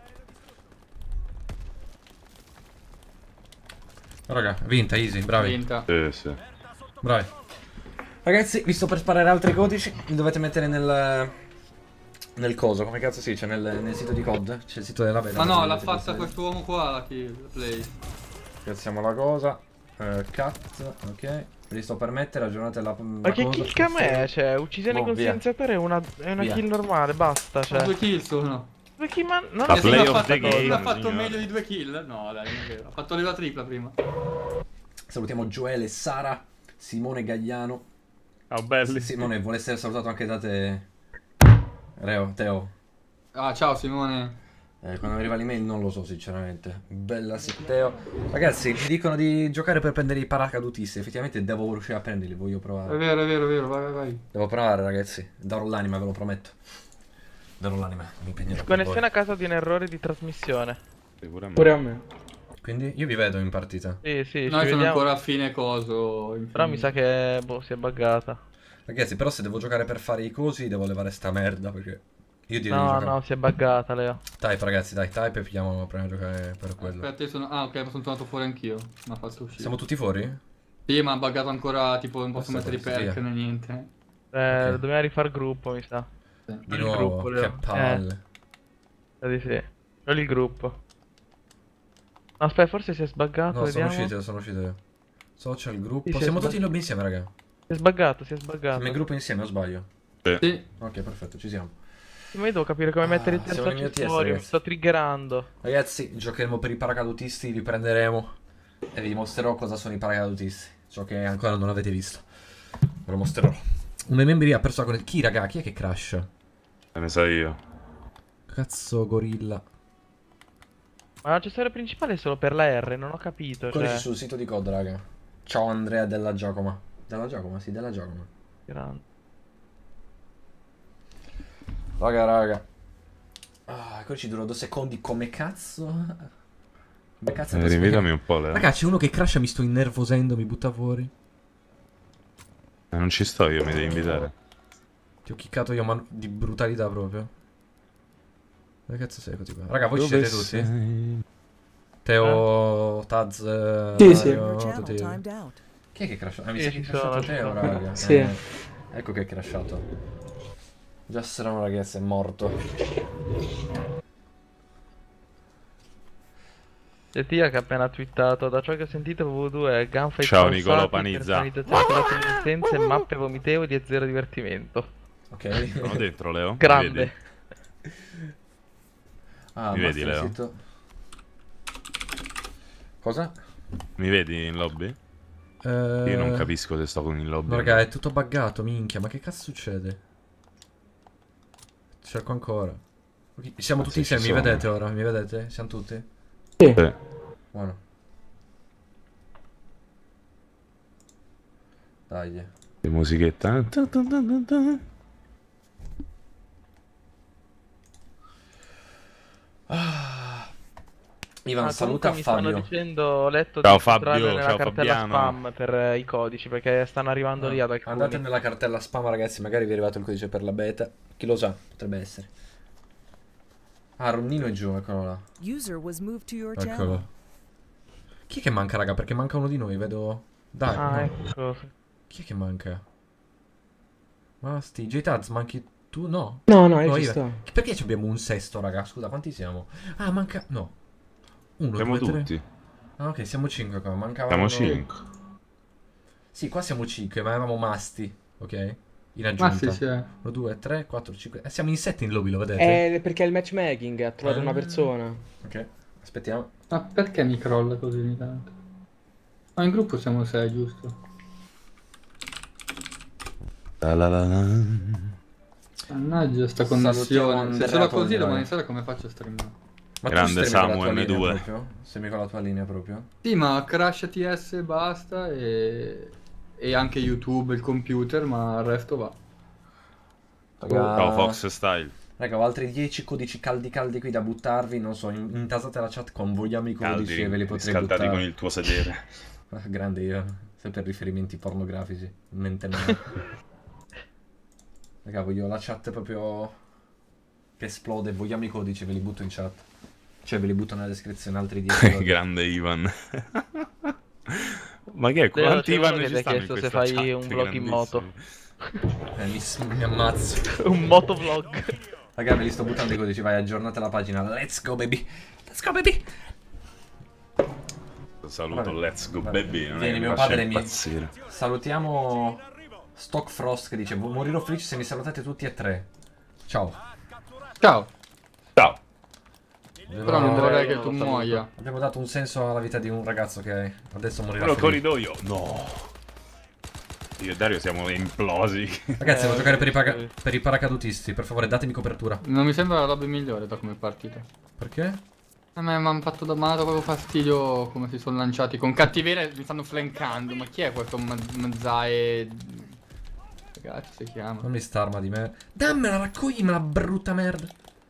C: Raga, vinta, easy, bravi.
D: Vinta.
I: Sì, sì.
C: Bravi. Ragazzi, vi sto per sparare altri codici. Li dovete mettere nel... Nel coso, come cazzo si dice? Nel, nel sito di C O D? C'è il sito della beta.
D: Ma no, l'ha fatta quest'uomo qua, la kill, la play.
C: Piazziamo la cosa. Uh, cut, ok. Ve li sto per mettere, aggiornate la, la
G: Ma che
C: cosa.
G: kill che a me, cioè, uccisione
C: Boh,
G: con
C: via.
G: silenziatore è una, è una
C: Via.
G: kill normale, basta,
D: Ma
G: cioè.
D: due kill sono.
G: Due kill, ma non
I: La
G: è
I: play
D: ha
I: of
D: fatto,
I: the game,
D: ha fatto
I: signore.
D: meglio di due kill? No, dai, non è vero. Ha fatto la tripla prima.
C: Salutiamo Gioele, Sara, Simone Gagliano.
I: Oh, belli.
C: Simone, vuole essere salutato anche da te. Reo, Teo.
D: Ah, ciao Simone.
C: Eh, quando arriva l'email non lo so sinceramente. Bella sì, Teo. Ragazzi, mi dicono di giocare per prendere i paracadutisti. Effettivamente devo riuscire a prenderli, voglio
D: È
C: provare.
D: vero, è vero, è vero, vai, vai, vai.
C: Devo provare ragazzi. Darò l'anima, ve lo prometto. Darò l'anima, mi impegnerò per
G: Connessione
C: voi.
G: a causa di un errore di trasmissione.
I: Sicuramente.
H: Pure a me.
C: Quindi io vi vedo in partita.
G: Sì, sì,
D: Noi
G: ci
D: sono
G: vediamo.
D: ancora a fine coso.
G: Però mi sa che, boh, si è buggata.
C: Ragazzi, però se devo giocare per fare i cosi devo levare sta merda perché... Io direi di
G: No,
C: giocare.
G: no, si è buggata, Leo.
C: Type ragazzi, dai, type e pigliamo prima a giocare per quello.
D: Aspetta, io sono... Ah, ok, sono tornato fuori anch'io. Mi ha fatto uscire.
C: Siamo tutti fuori?
D: Sì, ma ha buggato ancora, tipo, non posso
C: Questo
D: mettere i
C: questo,
D: perk
C: via.
D: né niente.
G: Eh,
C: Ok.
G: dobbiamo rifare gruppo, mi sa.
C: Di
G: Il
C: nuovo,
G: gruppo,
C: che
G: Leo.
C: palle.
G: Sa di sì. Solo il gruppo. No, aspetta, forse si è sbuggato,
C: No, sono
G: vediamo.
C: uscito, sono uscito. Social, gruppo.
G: Sì, sì,
C: Siamo
G: sì.
C: tutti in lobby insieme, raga.
G: Si è sbuggato, si è sbuggato.
C: Siamo in gruppo insieme, o sbaglio?
D: Sì.
C: Ok, perfetto, ci siamo.
G: Ma io devo capire come
C: Ah,
G: mettere il
C: siamo
G: terzo
C: nel mio T S,
G: accessorio, mi
C: ragazzi.
G: sto triggerando.
C: Ragazzi, giocheremo per i paracadutisti, li prenderemo. E vi mostrerò cosa sono i paracadutisti. Ciò che ancora non avete visto. Ve lo mostrerò. Un dei membri ha perso la connessione. Chi, raga? Chi è che crasha?
I: Se ne sa io.
C: Cazzo, gorilla.
G: Ma l'accessorio principale è solo per la R, non ho capito,
C: Codici
G: cioè.
C: sul sito di C O D, raga. Ciao Andrea della Giacoma. Della Giacoma? Sì, della Giacoma.
G: Grande.
C: Raga, raga. Ah, codici dura due secondi. Come cazzo? Come cazzo?
I: Eh,
C: posso
I: Rivitami
C: spiegare?
I: un po', Leo.
C: Raga, c'è uno che crasha, mi sto innervosendo, mi butta fuori.
I: Eh, non ci sto io, mi devi invitare.
C: Ti ho chiccato io, ma di brutalità proprio. Dove cazzo sei così qua? Raga, voi ci
I: Dove
C: siete tutti?
I: sei?
C: Teo, Taz, eh,
E: Sì, sì.
C: Mario,
B: Your channel
C: tutti.
B: timed out.
C: Chi è che è crashato? Ah, mi
G: Sì,
C: sa che è
G: ci sono,
C: crashato
G: ci
C: Teo,
G: sono.
C: raga.
E: Sì.
C: Eh, ecco che è crashato. Già strano, ragazzi, è morto.
G: Tia che ha appena twittato, da ciò che ho sentito V due è gunfight
I: Ciao,
G: falsati,
I: Nicolò Panizza.
G: personalizzazione con la tendenza e mappe vomitevoli e zero divertimento.
C: Ok.
I: Sono dentro, Leo. Mi
G: Grande.
I: vedi?
C: Ah,
I: Mi vedi,
C: Master
I: Leo?
C: Sito. Cosa?
I: Mi vedi in lobby?
C: Eh,
I: Io non capisco se sto con in lobby.
C: No, raga, è tutto buggato, minchia, ma che cazzo succede? Cerco ancora. Ok, siamo
I: Ma
C: tutti
I: sì, ci
C: insieme, mi
I: sono.
C: vedete ora? Mi vedete? Siamo tutti?
E: Sì.
I: Sì.
C: Buono. Dai.
I: Che musichetta.
C: Ah. Ivan,
G: Ah,
C: saluta
G: comunque mi stanno
C: Fabio.
G: dicendo, ho letto
I: Ciao,
G: di
I: Fabio,
G: entrare nella
I: ciao,
G: cartella
I: Fabiano.
G: spam per eh, i codici, perché stanno arrivando lì ad alcuni.
C: Andate nella cartella spam, ragazzi, magari vi è arrivato il codice per la beta. Chi lo sa, potrebbe essere. Ah, Ronnino è giù, eccolo là.
B: User was moved to your channel.
C: Eccolo. Chi è che manca, raga? Perché manca uno di noi, vedo... Dai,
G: Ah,
C: no.
G: ecco.
C: Chi è che manca? Ma sti J-Taz, manchi tu? No.
H: No, no, io
C: No,
H: ci
C: io-
H: sto.
C: Perché ci abbiamo un sesto, raga? Scusa, quanti siamo? Ah, manca... No. Uno,
I: Siamo
C: due, tre.
I: tutti.
C: Ah, ok, siamo cinque qua. Mancavano...
I: Siamo cinque.
C: Sì, qua siamo cinque, ma avevamo Masti, ok? In
D: Ma
C: aggiunta.
D: sì, sì.
C: uno, due, tre, quattro, cinque... Eh, siamo in sette in lobby, lo vedete?
H: Eh, perché è il matchmaking, ha trovato
C: Ah.
H: una persona.
C: Ok, aspettiamo.
D: Ma perché mi crolla così ogni tanto? Ma in gruppo siamo sei, giusto?
I: La la la la.
D: Mannaggia sta
C: Salutiamo
D: connessione.
C: Andrea
D: Se ce l'ho così
C: Togni,
D: domani
C: raga.
D: sera come faccio a streamare?
C: Ma tu
I: Grande
C: streami con la
I: Samu
C: tua
I: M due.
C: linea proprio? Semi con la tua linea proprio?
D: Sì, ma Crash T S basta e... e anche YouTube, il computer, ma il resto va.
C: Raga,
I: Ciao, Fox Style.
C: raga, ho altri dieci codici caldi caldi qui da buttarvi. Non so, in- intasate la chat con vogliamo i codici
I: Caldi,
C: e ve li potrei
I: scaldati
C: buttare.
I: con il tuo sedere.
C: Ah, grande io, sempre riferimenti pornografici. Mente mia. Raga, voglio la chat proprio che esplode. Vogliamo i codici, ve li butto in chat. Cioè, ve li butto nella descrizione altri dieci. codici.
I: Grande Ivan. Ma che è?
G: Leo,
I: Quanti
G: c'è uno
I: Ivan
G: che
I: ci
G: ti ha
I: stanno in
G: chiesto se
I: questa
G: fai
I: chat
G: un vlog in moto.
I: grandissimi?
C: Eh, mi, mi ammazzo.
G: Un motovlog.
C: Raga, me li sto buttando i codici, vai, aggiornate la pagina. Let's go, baby. Let's go, baby.
I: Saluto,
C: Vabbè.
I: let's go,
C: Vabbè.
I: baby. Non
C: Vieni,
I: è che
C: mio
I: mi faccia
C: padre mi-
I: impazzire.
C: Salutiamo Stock Frost che dice: morirò felice se mi salutate tutti e tre. Ciao.
D: Ciao.
I: Ciao.
C: Abbiamo,
D: Però non vorrei che
G: non
D: tu
G: lo saluto.
D: muoia.
C: abbiamo dato un senso alla vita di un ragazzo che adesso morirà
I: Quello
C: felice.
I: corridoio. No. Io e Dario siamo implosi.
C: Ragazzi, devo
G: Eh,
C: giocare per i, paga-
G: sì.
C: per i paracadutisti. Per favore, datemi copertura.
D: Non mi sembra la lobby migliore da come partita.
C: Perché?
D: A me mi hanno fatto da mano proprio fastidio come si sono lanciati. Con cattiveria mi stanno flankando. Ma chi è questo ma- Mazzae? Ragazzi, si chiama.
C: Non mi sta arma di me. Dammela, raccoglimela, brutta merda.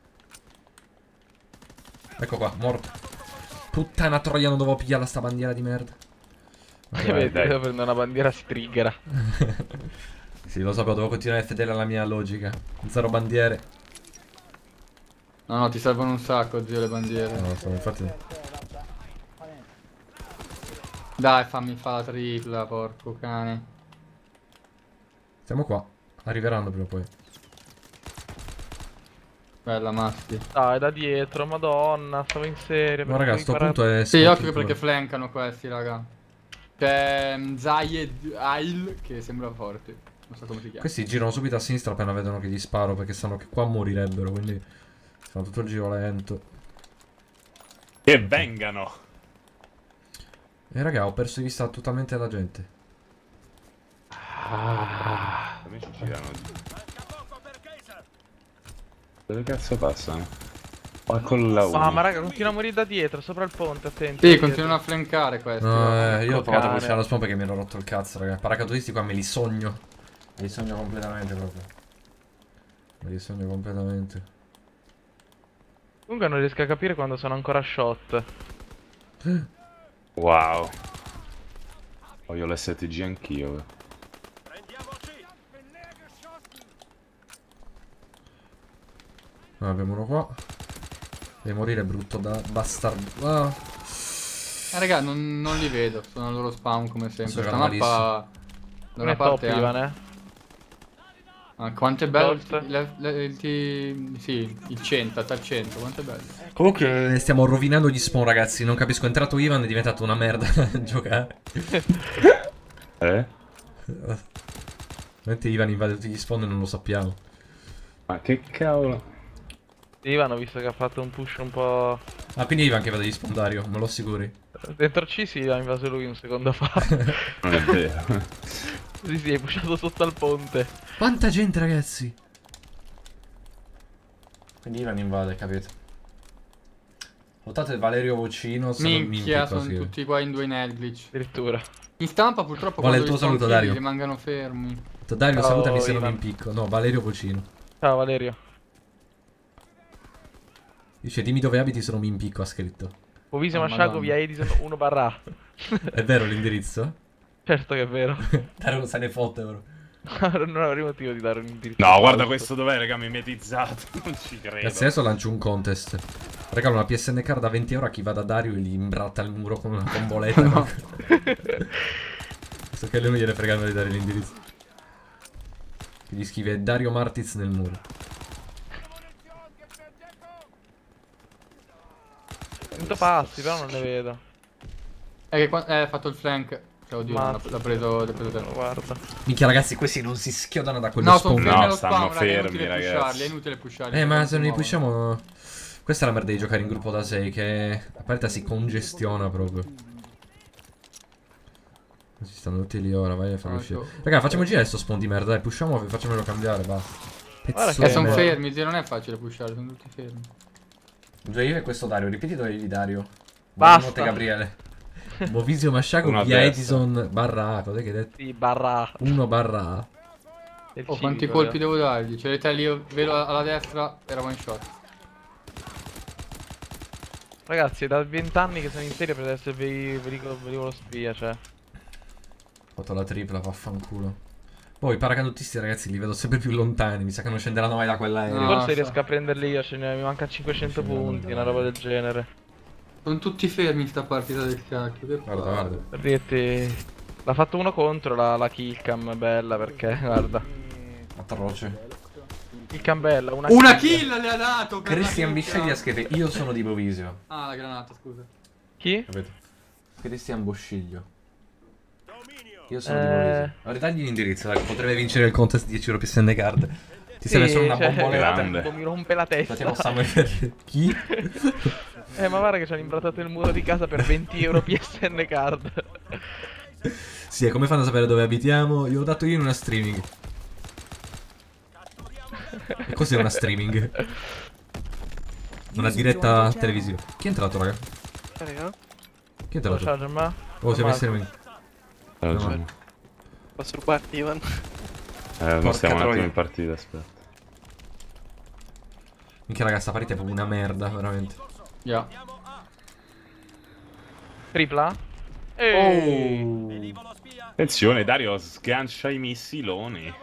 C: Ecco qua, morto. Puttana troia, non dovevo pigliare sta bandiera di merda.
G: Che vedi,
I: dai.
G: devo prendere una bandiera striggera.
C: Sì, lo sapevo, devo continuare fedele alla mia logica. Zero bandiere.
D: No, no, ti servono un sacco, zio, le bandiere.
C: No, lo so, infatti.
D: Dai, fammi fa la tripla, porco cane.
C: Siamo qua. Arriveranno prima o poi.
D: Bella, Masti.
G: Dai, da dietro, madonna, stavo in serie.
C: No, raga, sto
G: punto
C: punto è.
D: Sì,
C: spot
D: occhio
C: in
D: perché
C: cuore.
D: flankano questi, raga. C'è mm, Zayed Ail che sembra forte. Non so come si chiama.
C: Questi girano subito a sinistra appena vedono che gli sparo perché sanno che qua morirebbero, quindi fanno tutto il giro lento.
I: Che vengano.
C: E raga, ho perso di vista totalmente la gente.
I: A me ci girano. Dove cazzo passano? Ma con la
G: Ah,
I: uno.
G: ma raga, continua a morire da dietro, sopra il ponte, attenti.
D: Sì,
G: dietro.
D: continuano a flankare questi.
C: No,
D: raga.
C: eh, io ho
G: Ecco,
C: provato a
G: cane.
C: pushare lo spawn perché mi ero rotto il cazzo, raga. Paracadutisti qua me li sogno. Me li sogno completamente proprio. Me li sogno completamente.
G: Comunque non riesco a capire quando sono ancora shot.
I: Wow. Voglio l'S T G anch'io.
C: Ah, abbiamo uno qua. Deve morire brutto da bastardo. Ah.
D: Eh, raga, non, non li vedo. Sono al loro spawn come sempre.
C: Sto
D: Sta
C: giocando
D: mappa. Da
G: Non
D: una
G: è top,
D: parte.
G: Ivan,
D: ha...
G: eh.
D: Ah, quanto è bello.
G: Toast.
D: Il, le- le- il, ti- sì, il cento, al cento, quanto è bello.
C: Comunque stiamo rovinando gli spawn, ragazzi. Non capisco, è entrato Ivan, è diventato una merda a giocare.
I: Eh?
C: Mentre Ivan invade tutti gli spawn e non lo sappiamo.
I: Ma che cavolo?
G: Ivan ho visto che ha fatto un push un po'...
C: Ah, quindi è Ivan che invade gli spawn, Dario, me lo assicuri?
G: Dentro C sì, ha invaso lui un secondo fa.
I: Non è vero.
G: Sì, sì, è pushato sotto al ponte.
C: Quanta gente, ragazzi! Quindi Ivan invade, capito? Notate Valerio Vocino. se non mi
D: Minchia,
C: impicco,
D: sono
C: sì.
D: tutti qua in due nel glitch.
G: Addirittura.
D: In stampa purtroppo
C: Vuole
D: quando
C: il tuo
D: gli
C: saluto,
D: spawn
C: Dario.
D: rimangono fermi.
C: Dario,
G: Ciao,
C: salutami se non mi
G: Ivan.
C: impicco. No, Valerio Vocino.
G: Ciao Valerio.
C: Dice dimmi dove abiti se non mi impicco, ha scritto.
G: Povisi
D: Oh,
G: Masciago
D: Madonna.
G: via Edison uno barra A.
C: È vero l'indirizzo?
G: Certo che è vero.
C: Dario non se ne fotte, bro.
G: Non avrei motivo di dare un indirizzo.
I: No, guarda
G: falso.
I: questo dov'è, raga, mimetizzato. Non ci credo.
C: Ragazzi, adesso lancio un contest. Regalo una P S N card da venti euro a chi va da Dario e gli imbratta il muro con una bomboletta.
D: No.
C: So che lui non gliene fregano di dare l'indirizzo. Che gli scrive Dario Martiz nel muro.
G: Sento passi, però non ne vedo.
D: È che qua- eh, ha fatto il flank. Cioè, oddio, l'ha
G: Mazza.
D: l'ha preso, l'ha preso te.
G: Guarda.
C: Minchia, ragazzi, questi non si schiodano da quello
D: No, sono
C: spawn.
D: fermi
I: No,
D: allo
I: stanno
D: spawn, raga, è
I: fermi,
D: inutile
I: ragazzi.
D: pusharli, è inutile pusharli.
C: Eh, ma
D: perché
C: se non li
D: si muovono.
C: pushiamo. Questa è la merda di giocare in gruppo da sei. Che a parte si congestiona proprio. Ci stanno tutti lì ora, vai a farlo
D: Ah,
C: uscire.
D: ecco.
C: Raga, facciamo girare sto spawn di merda, dai, pushiamo e facciamolo cambiare, basta.
G: Guarda
C: Pezzo
G: che
D: Eh,
C: di
D: sono
C: merda.
D: fermi, zio, non è facile pushare, sono tutti fermi.
C: Dove io e questo Dario, ripeti dove eri Dario.
G: Basta.
C: Buonanotte Gabriele. Movisio Masciago
I: Uno a
C: via
I: destra.
C: Edison barra A, cos'è che hai detto?
G: Sì, barra A.
C: uno barra A.
G: Del
D: Oh, quanti
G: civico,
D: colpi
G: vero.
D: devo dargli? Ce li te lì, io vedo alla destra, era one shot.
G: Ragazzi, è da vent'anni che sono in serie per essere veri- pericolo pericolo spia, cioè.
C: Ho fatto la tripla, vaffanculo. Poi i paracadutisti, ragazzi, li vedo sempre più lontani. Mi sa che non scenderanno mai da quell'aereo.
D: No.
G: Forse
D: so.
G: riesco a prenderli io, ce ne mi mancano cinquecento
C: Scenderanno
G: punti,
C: da-
G: una roba del genere.
D: Sono tutti fermi in sta partita del cacchio. Che
C: Guarda,
D: palle.
C: guarda.
G: Per dirti... L'ha fatto uno contro la, la killcam bella perché, guarda.
C: Atroce.
G: Killcam bella, una,
D: Una kill le ha dato! per la
C: Christian
D: kill
C: Bisceglia
D: cam.
C: scrive: io sono di Bovisio.
D: Ah, la granata, scusa.
G: Chi?
C: Capito? Christian Bosciglio. Io sono
G: Eh.
C: di Bovisio. Allora, dagli l'indirizzo, dai, potrebbe vincere il contest dieci euro P S N card. Ti serve solo una
G: cioè,
C: bomboletta.
I: grande.
G: Mi rompe la testa.
C: Facciamo Samuel Ferri. Chi?
G: Eh, ma guarda che ci hanno imbrattato il muro di casa per venti euro P S N card.
C: Sì, e come fanno a sapere dove abitiamo? Io l'ho dato io in una streaming. E cos'è una streaming? Una diretta televisiva. Chi è entrato, raga? Chi è entrato?
G: Ciao Gemma.
C: Oh, siamo in streaming.
I: Ciao,
C: No.
I: Gianni.
J: Posso rubarti, Ivan?
I: Eh, non
J: Porca
I: stiamo un attimo
J: troia.
I: in partita, aspetta.
C: Minchia, raga, sta partita è proprio una merda, veramente.
D: Yeah.
G: Tripla? Ehi.
D: Oh.
I: Attenzione, Dario sgancia i missiloni.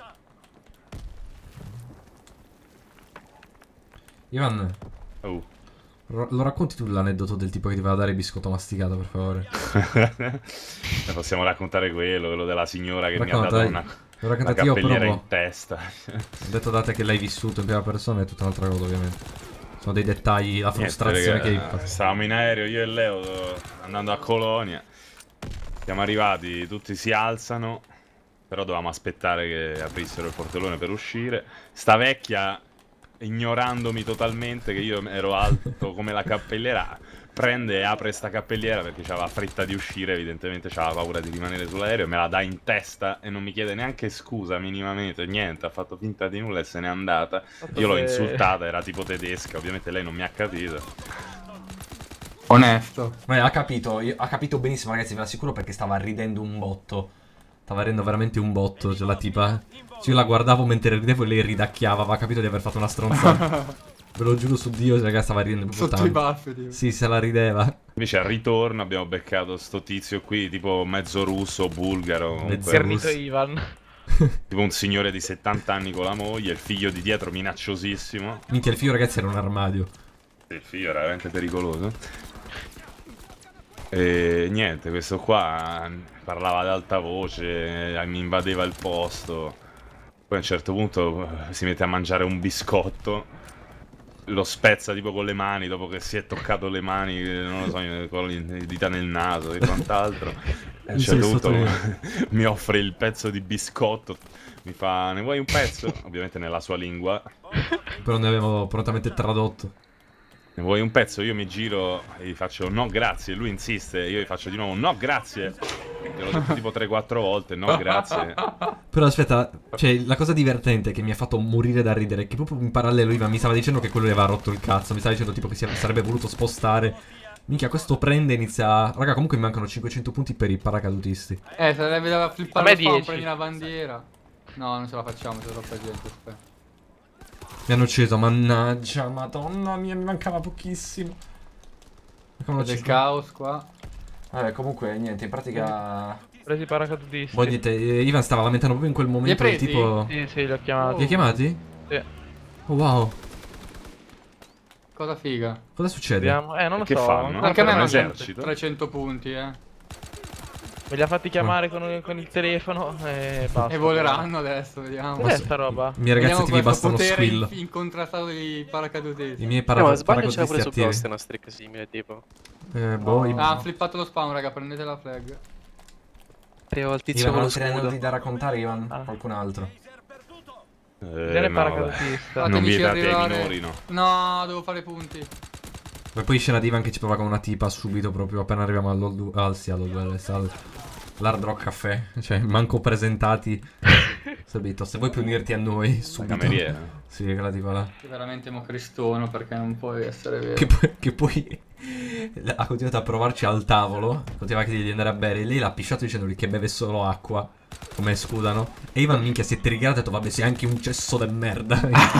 C: Ivan,
I: Oh.
C: ro- lo racconti tu l'aneddoto del tipo che ti va a dare il biscotto masticato, per favore?
I: Eh, Possiamo raccontare quello, quello della signora che
C: Racconta,
I: mi ha dato
C: dai.
I: una,
C: Lo
I: una
C: raccontate io,
I: cappelliera
C: però.
I: in testa.
C: Ho detto da te che l'hai vissuto in prima persona è tutta un'altra cosa, ovviamente. Sono dei dettagli, la
I: Niente,
C: frustrazione
I: raga,
C: che...
I: stavamo in aereo, io e Leo, andando a Colonia. Siamo arrivati, tutti si alzano. Però dovevamo aspettare che aprissero il portellone per uscire. Sta vecchia, ignorandomi totalmente che io ero alto come la cappelliera, prende e apre sta cappelliera perché aveva fretta di uscire, evidentemente aveva paura di rimanere sull'aereo, me la dà in testa e non mi chiede neanche scusa minimamente, niente, ha fatto finta di nulla e se n'è andata. Io l'ho
G: che-
I: insultata, era tipo tedesca, ovviamente lei non mi ha capito.
D: Onesto.
C: Ma ha capito, io- ha capito benissimo, ragazzi, ve l'assicuro, perché stava ridendo un botto. Stava ridendo veramente un botto, cioè la tipa. Cioè, io la guardavo mentre ridevo e lei ridacchiava, aveva capito di aver fatto una stronzata. Ve lo giuro su Dio, cioè, ragazzi, stava ridendo proprio
D: Sotto i
C: tanto.
D: baffi, tipo.
C: Sì, se la rideva.
I: Invece al ritorno abbiamo beccato sto tizio qui, tipo mezzo russo, bulgaro, comunque,
C: Mezzo
G: Schernito
C: russo.
G: Ivan.
I: tipo un signore di settanta anni con la moglie, il figlio di dietro minacciosissimo.
C: Minchia, il figlio, ragazzi, era un armadio.
I: Il figlio era veramente pericoloso. E niente, questo qua parlava ad alta voce, eh, mi invadeva il posto. Poi a un certo punto eh, si mette a mangiare un biscotto, lo spezza tipo con le mani dopo che si è toccato le mani, eh, non lo so, con le dita nel naso e quant'altro. E a un
C: Mi
I: certo
C: sei
I: punto
C: sottolineo.
I: mi offre il pezzo di biscotto, mi fa: ne vuoi un pezzo? Ovviamente nella sua lingua.
C: Però ne avevo prontamente tradotto.
I: Ne vuoi un pezzo? Io mi giro e gli faccio no grazie, lui insiste, io gli faccio di nuovo no grazie. Gliel'ho detto tipo tre quattro volte, no grazie.
C: Però aspetta, cioè, la cosa divertente che mi ha fatto morire da ridere è che proprio in parallelo Ivan mi stava dicendo che quello le aveva rotto il cazzo. Mi stava dicendo tipo che si sarebbe voluto spostare. Minchia, questo prende e inizia... Raga, comunque mi mancano cinquecento punti per i paracadutisti.
D: Eh, sarebbe da
G: A
D: flippare
G: me
D: lo spawn,
G: dieci.
D: prendi una bandiera. No, non ce la facciamo, c'è troppa gente, aspetta.
C: Mi hanno ucciso, mannaggia, madonna mia, mi mancava pochissimo. Mancavano
D: C'è del
C: cinque.
D: caos qua.
C: Vabbè, comunque, niente, in pratica...
G: Presi i paracadutisti.
C: Voi dite, eh, Ivan stava lamentando proprio in quel momento
D: Li hai
C: il
D: presi?
C: tipo...
G: Sì, sì, li ho chiamati.
C: Li hai chiamati?
G: Sì.
C: Oh, wow.
D: Cosa figa.
C: Cosa succede?
G: Vediamo. Eh, non lo
I: Che
G: so.
I: fanno?
G: ancora
D: Anche a me
G: per-
D: hanno
I: esercito?
D: trecento punti, eh.
G: Me li ha fatti chiamare con, con il telefono e basta.
D: E voleranno adesso, vediamo.
G: Cos'è sta roba?
C: I miei ragazzi
D: Vediamo
C: mi
D: questo
C: bastano
D: potere
C: squillo.
D: in- incontrastato dei paracadutisti.
C: I miei
J: Eh,
C: para
J: ma sbaglio c'era
C: paracadutisti
J: pure su
C: attivi.
J: Ghost una streak simile, tipo.
C: Eh, boh, i-
D: Ah, hanno flippato lo spawn, raga, prendete la flag.
J: Arriva il tizio
C: Ivan,
J: con lo
C: altri aneddoti
J: scudo.
C: da raccontare, Ivan?
G: Ah.
C: Qualcun altro?
I: Eh,
G: Viene
I: no,
G: paracadutista.
I: vabbè. Non
D: Fatemici
I: vietate ai
D: arrivare.
I: minori, no.
D: No, devo fare punti.
C: E poi scena di Ivan che ci prova con una tipa subito proprio appena arriviamo all'Old al, sì, all'Old Welles, al l'Hard Rock Caffè. Cioè, manco presentati. Subito, se vuoi puoi unirti a noi
I: La
C: subito.
I: cameriera.
C: Sì, quella tipa là.
D: Che veramente mo cristono perché non puoi essere vero.
C: Che poi, che poi ha continuato a provarci al tavolo. Continuava a chiedergli di andare a bere. E lei l'ha pisciato dicendogli che beve solo acqua. Come scudano. E Ivan minchia si è triggrato e ha detto vabbè sei anche un cesso de merda.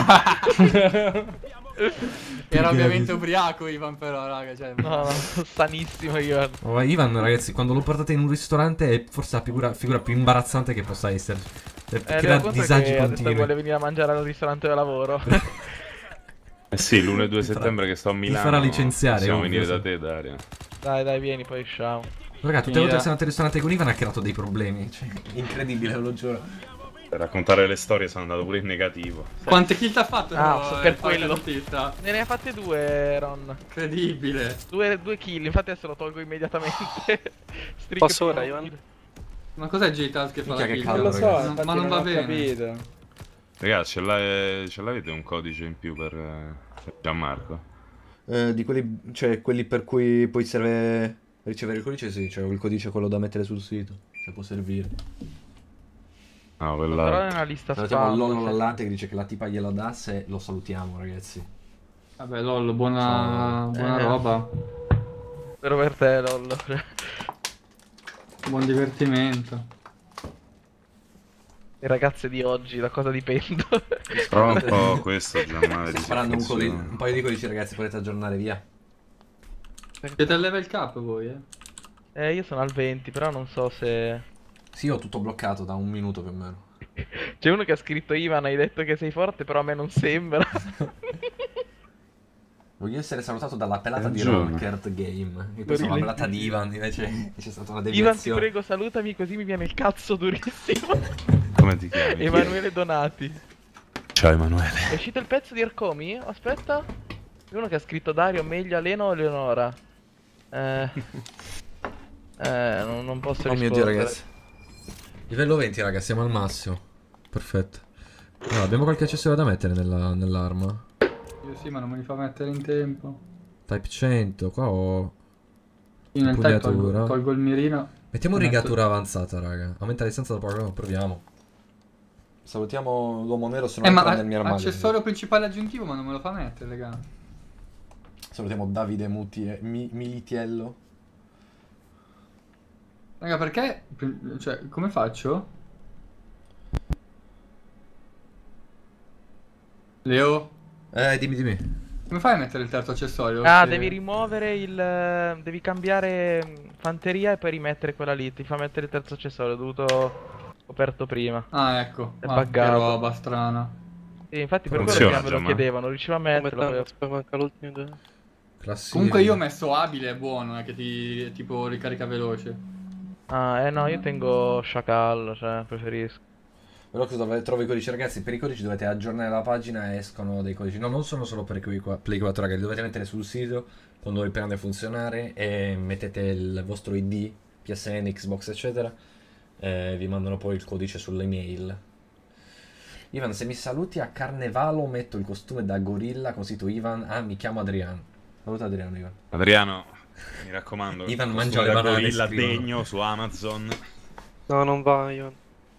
D: Era ovviamente ubriaco Ivan però, raga, cioè...
G: No, no, sanissimo Ivan.
C: Oh, Ivan ragazzi quando lo portate in un ristorante è forse la figura, figura più imbarazzante che possa esserci.
G: Eh,
C: Crea
G: rendi conto
C: disagi
G: che adesso
C: continui.
G: vuole venire a mangiare al ristorante da lavoro.
I: Eh sì, l'uno e due settembre che sto a Milano.
C: Ti farà licenziare.
I: Possiamo
C: ovvio,
I: venire
C: sì.
I: da te, Dario.
G: Dai, dai, vieni, poi usciamo.
C: Raga, tutte le volte che siamo andati al ristorante con Ivan ha creato dei problemi. Cioè, incredibile, ve lo giuro.
I: Per raccontare le storie sono andato pure in negativo.
D: Quante kill t'ha fatto?
G: Ah,
D: però,
G: per
D: eh,
G: quello.
D: Battista?
G: Ne ha fatte due, Ron.
D: Incredibile.
G: Due, due kill, infatti adesso lo tolgo immediatamente. Streak
J: Posso ora,
G: più-
J: Ivan?
D: Ma cos'è J-Task che fa
C: Minchia,
D: la
C: che
D: kill?
C: caldo,
H: Non lo so,
C: ragazzi.
H: infatti
D: Ma non va
H: ho
D: bene.
H: capito.
I: Ragazzi, ce l'ha- ce l'avete un codice in più per, eh, per Gianmarco?
C: Eh, di quelli, cioè quelli per cui poi serve ricevere il codice, sì, cioè il codice è quello da mettere sul sito, se può servire.
I: No,
G: Però è
I: quella...
G: una lista
C: Salutiamo
G: spam.
C: Lollo
G: cioè-
C: Lallante che dice che la tipa gliela dà, se lo salutiamo, ragazzi.
D: Vabbè, lol, buona, buona
G: Eh.
D: roba.
G: Spero per te, Lollo. Cioè,
D: Buon divertimento.
G: le ragazze di oggi, da cosa dipendo?
I: Prova un po' questo, Gianmarco.
C: Sto sparando un, codi- un paio di codici, ragazzi, potete aggiornare, via.
D: Siete al level cap voi, eh?
G: Eh, io sono al venti, però non so se...
C: Sì, ho tutto bloccato da un minuto più o meno.
G: C'è uno che ha scritto Ivan, hai detto che sei forte, però a me non sembra.
C: Voglio essere salutato dalla pelata di
I: Ragione.
C: Rockert Game. Io pensavo alla pelata di Ivan, invece c'è stata una
G: Ivan, ti
C: deviazione.
G: prego, salutami così mi viene il cazzo durissimo.
I: Come ti chiami?
G: Emanuele Donati.
I: Ciao Emanuele.
G: È uscito il pezzo di Ercomi? Aspetta. C'è uno che ha scritto Dario, meglio Aleno o Leonora? Eh... Eh, non, non posso
C: Oh mio
G: rispondere.
C: Dio, ragazzi. Livello venti, raga, siamo al massimo. Perfetto. Allora, abbiamo qualche accessorio da mettere nella- nell'arma?
D: Io sì, ma non me li fa mettere in tempo.
C: Type cento, qua ho...
D: Io nel type tolgo,
C: Impugnatura.
D: tolgo il mirino.
C: Mettiamo
D: Metto-
C: rigatura avanzata, raga. Aumenta la distanza dopo, proviamo. Salutiamo l'uomo nero, se no
D: Eh, ma
C: entra nel mio armadio.
D: accessorio principale aggiuntivo, ma non me lo fa mettere, raga.
C: Salutiamo Davide Muti- Mi- Militiello.
D: Raga, perché? Cioè, come faccio? Leo?
C: Eh, dimmi, dimmi.
D: Come fai a mettere il terzo accessorio?
G: Ah,
D: Se-
G: devi rimuovere il... Devi cambiare mm, fanteria e poi rimettere quella lì. Ti fa mettere il terzo accessorio, ho dovuto... Coperto prima.
D: Ah, ecco.
G: È
D: Ah,
G: buggato.
D: che roba strana.
G: Sì, infatti per quello
I: Funziona,
G: che me lo
I: Gianma.
G: chiedevano, riusciva a
J: Come
G: metterlo.
J: tanto,
G: poi-
J: poi manca l'ultimo due.
C: Classico.
D: Comunque io ho messo abile e buono, eh, che ti tipo ricarica veloce.
G: Ah, eh no, io tengo sciacallo, cioè, preferisco.
C: Però cosa dove trovo i codici, ragazzi? Per i codici dovete aggiornare la pagina e escono dei codici. No, non sono solo per i qua- Play quattro, ragazzi. Li dovete mettere sul sito quando il piano deve funzionare e mettete il vostro I D, P S N, Xbox, eccetera. E vi mandano poi il codice sulle mail. Ivan, se mi saluti a Carnevalo metto il costume da gorilla, così tu Ivan. Ah, mi chiamo Adriano. Saluta Adriano, Ivan.
I: Adriano, mi raccomando.
C: Ivan
I: il
C: mangia
I: costume
C: le
I: da
C: banane,
I: gorilla
C: scrivono.
I: degno su Amazon.
J: No, non va, Ivan.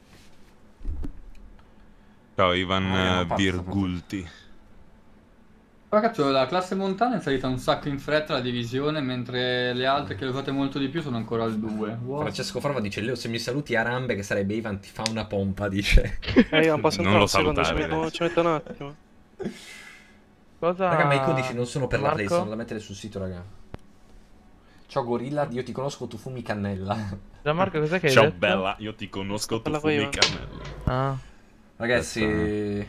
I: Ciao Ivan
C: Ah, è una
I: eh,
C: pazza,
I: Virgulti.
D: Però cazzo, la classe montana è salita un sacco in fretta la divisione, mentre le altre che le usate molto di più sono ancora al due. Wow.
C: Francesco Forma dice: Leo, se mi saluti a Rambe, che sarebbe Ivan, ti fa una pompa, dice.
J: Eh, Ivan, posso
I: Non
J: entrare
I: lo
J: un secondo, ci
I: salutare,
J: metto,
I: ragazzi.
J: ci metto un attimo.
G: Cosa...
C: Raga, ma i codici non sono per la Play,
G: Marco?
C: sono da mettere sul sito, raga. Ciao Gorilla, io ti conosco, tu fumi cannella.
G: Gianmarco, cos'è che hai
I: Ciao
G: detto?
I: bella, io ti conosco, tu
J: Parla
I: fumi
J: con Ivan.
I: cannella.
G: Ah.
C: Ragazzi,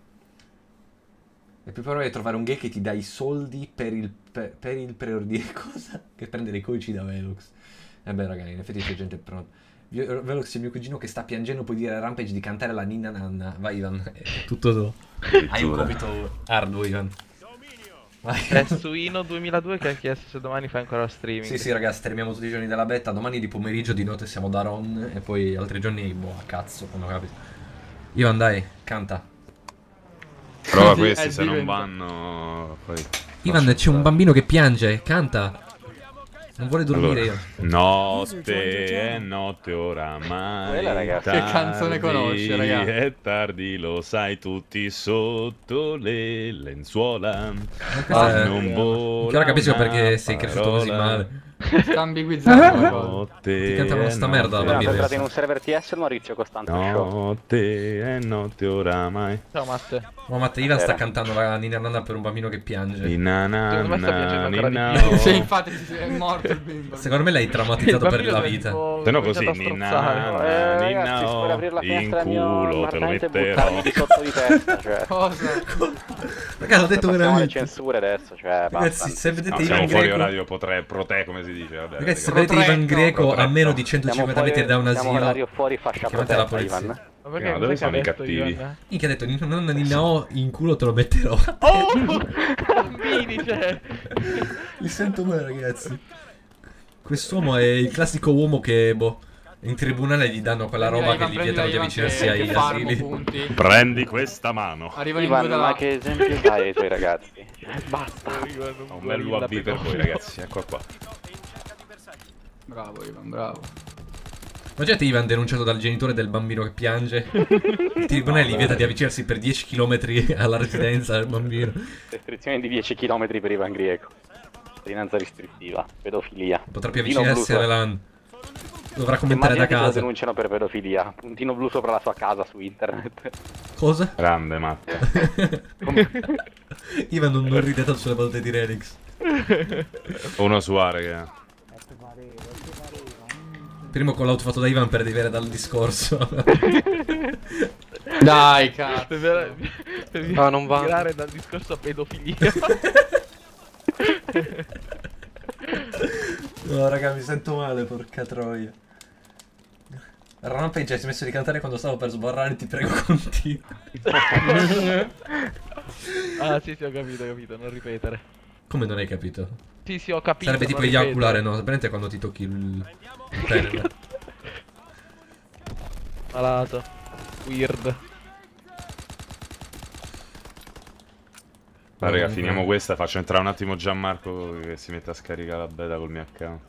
C: è più probabile trovare un gay che ti dà i soldi per il, per, per il preordine cosa? Che prendere i codici da Velox. E beh, raga, in effetti c'è gente pronta. Io- Velox è mio cugino che sta piangendo, puoi dire a Rampage di cantare la ninna nanna. Vai Ivan, è tutto tu. Hai un compito arduo, Ivan. Vai.
G: È Suino duemiladue che ha chiesto se domani fai ancora streaming.
C: Sì, sì, ragazzi, terminiamo tutti i giorni della beta. Domani di pomeriggio, di notte siamo da Ron. E poi altri giorni, boh, a cazzo, quando capita. Ivan, dai, canta.
I: Prova
D: Sì,
I: questi,
D: è
I: se non
D: diventa-
I: vanno poi...
C: Ivan, c'è un bambino che piange, canta. Non vuole dormire
I: Allora,
C: io.
I: notte è notte oramai.
J: Quella, ragazzi.
D: Che canzone conosce, raga?
I: È tardi, lo sai tutti sotto le lenzuola.
C: Ah,
I: non
C: eh,
I: vola
C: Ora capisco
I: una
C: perché sei cresciuto così
I: parola.
C: male.
D: Sta ambiguizzando.
I: Notte
C: Ti cantavano
I: e
C: sta merda la
I: notte.
C: bambina.
K: entrati in un server T S o Maurizio Costante Show?
I: Notte e notte oramai.
G: Ciao Matte.
C: Oh, Matte, Ivan sta cantando la Nina Nana per un bambino che piange.
I: Nina
G: Secondo me sta piangendo ancora di
I: nana,
G: più.
I: nina,
D: Sì,
I: oh.
D: infatti è morto il bimbo.
C: Secondo me l'hai traumatizzato
G: Il
C: per la
G: bambino
C: vita.
G: tipo-
I: Se no così,
G: cominciato a
I: Nina,
G: strozzare.
K: Eh, ragazzi,
I: Nina,
K: si può aprire la
I: in
K: finestra al mio
I: culo te lo
K: ardente e
I: metterò.
K: buttarmi di sotto di testa, cioè.
D: Cosa?
C: Ragazzi, ho detto
K: Passiamo alle
C: veramente.
K: censure adesso, cioè, basta.
C: Ragazzi, se
I: No,
C: vedete
I: siamo
C: Ivan
I: fuori
C: Greco.
I: orario potre, prote, come si dice. Vabbè,
C: Ragazzi, se
I: ragazzi.
C: vedete Ivan
D: Protetto.
C: Greco a meno di
K: Siamo
C: centocinquanta metri da un
K: fuori, siamo
C: asilo.
K: orario fuori fascia
C: Chiamate la
K: protetta,
C: polizia.
K: Ivan.
G: Ma perché
I: No, dove
G: cos'è che
I: sono
G: ha
I: i
G: detto
I: cattivi?
G: Ivan?
C: Minchia ha detto nonna Nina O in culo te lo metterò.
G: Oh! Bambini, cioè.
C: Li sento male, ragazzi. Quest'uomo è il classico uomo che, boh, in tribunale gli danno quella roba che gli vietano di avvicinarsi ai asili.
D: Punti.
I: Prendi questa mano.
D: Arrivano in
K: Ivan,
D: due
K: ma
D: dalla...
K: che esempio dai ai tuoi ragazzi? Cioè, basta.
I: Ho un bel U A B per voi, ragazzi. Ecco qua.
D: Bravo Ivan, bravo.
C: Immaginate Ivan denunciato dal genitore del bambino che piange. Il tribunale gli vieta di avvicinarsi per dieci chilometri alla residenza del bambino.
K: Restrizione di dieci chilometri per Ivan Grieco. Ordinanza restrittiva. Pedofilia.
C: Potrà più
K: Puntino
C: avvicinarsi
K: blu
C: alle
K: sopra-
C: LAN. Dovrà commentare da
K: Immaginati che lo
C: casa.
K: denunciano per pedofilia. Puntino blu sopra la sua casa su internet.
C: Cosa?
I: Grande, Matte.
C: Ivan non, non ridete sulle battute di Relix.
I: Uno su A, raga.
C: Primo call out fatto da Ivan per derivare dal discorso.
D: Dai, cazzo.
G: Per, ver- per
J: Ah, non va.
G: tirare dal discorso a pedofilia.
C: No, raga, mi sento male, porca troia. Rampage hai smesso di cantare quando stavo per sbarrare, ti prego, continua.
G: Ah, sì, sì, ho capito, ho capito, non ripetere.
C: Come non hai capito?
G: Sì, sì, ho capito.
C: Sarebbe tipo
G: non ripetere.
C: eiaculare, no? Sapete quando ti tocchi il... il pene?
G: Malato. Weird.
I: Ma raga, finiamo questa. Faccio entrare un attimo Gianmarco che si mette a scaricare la beta col mio account.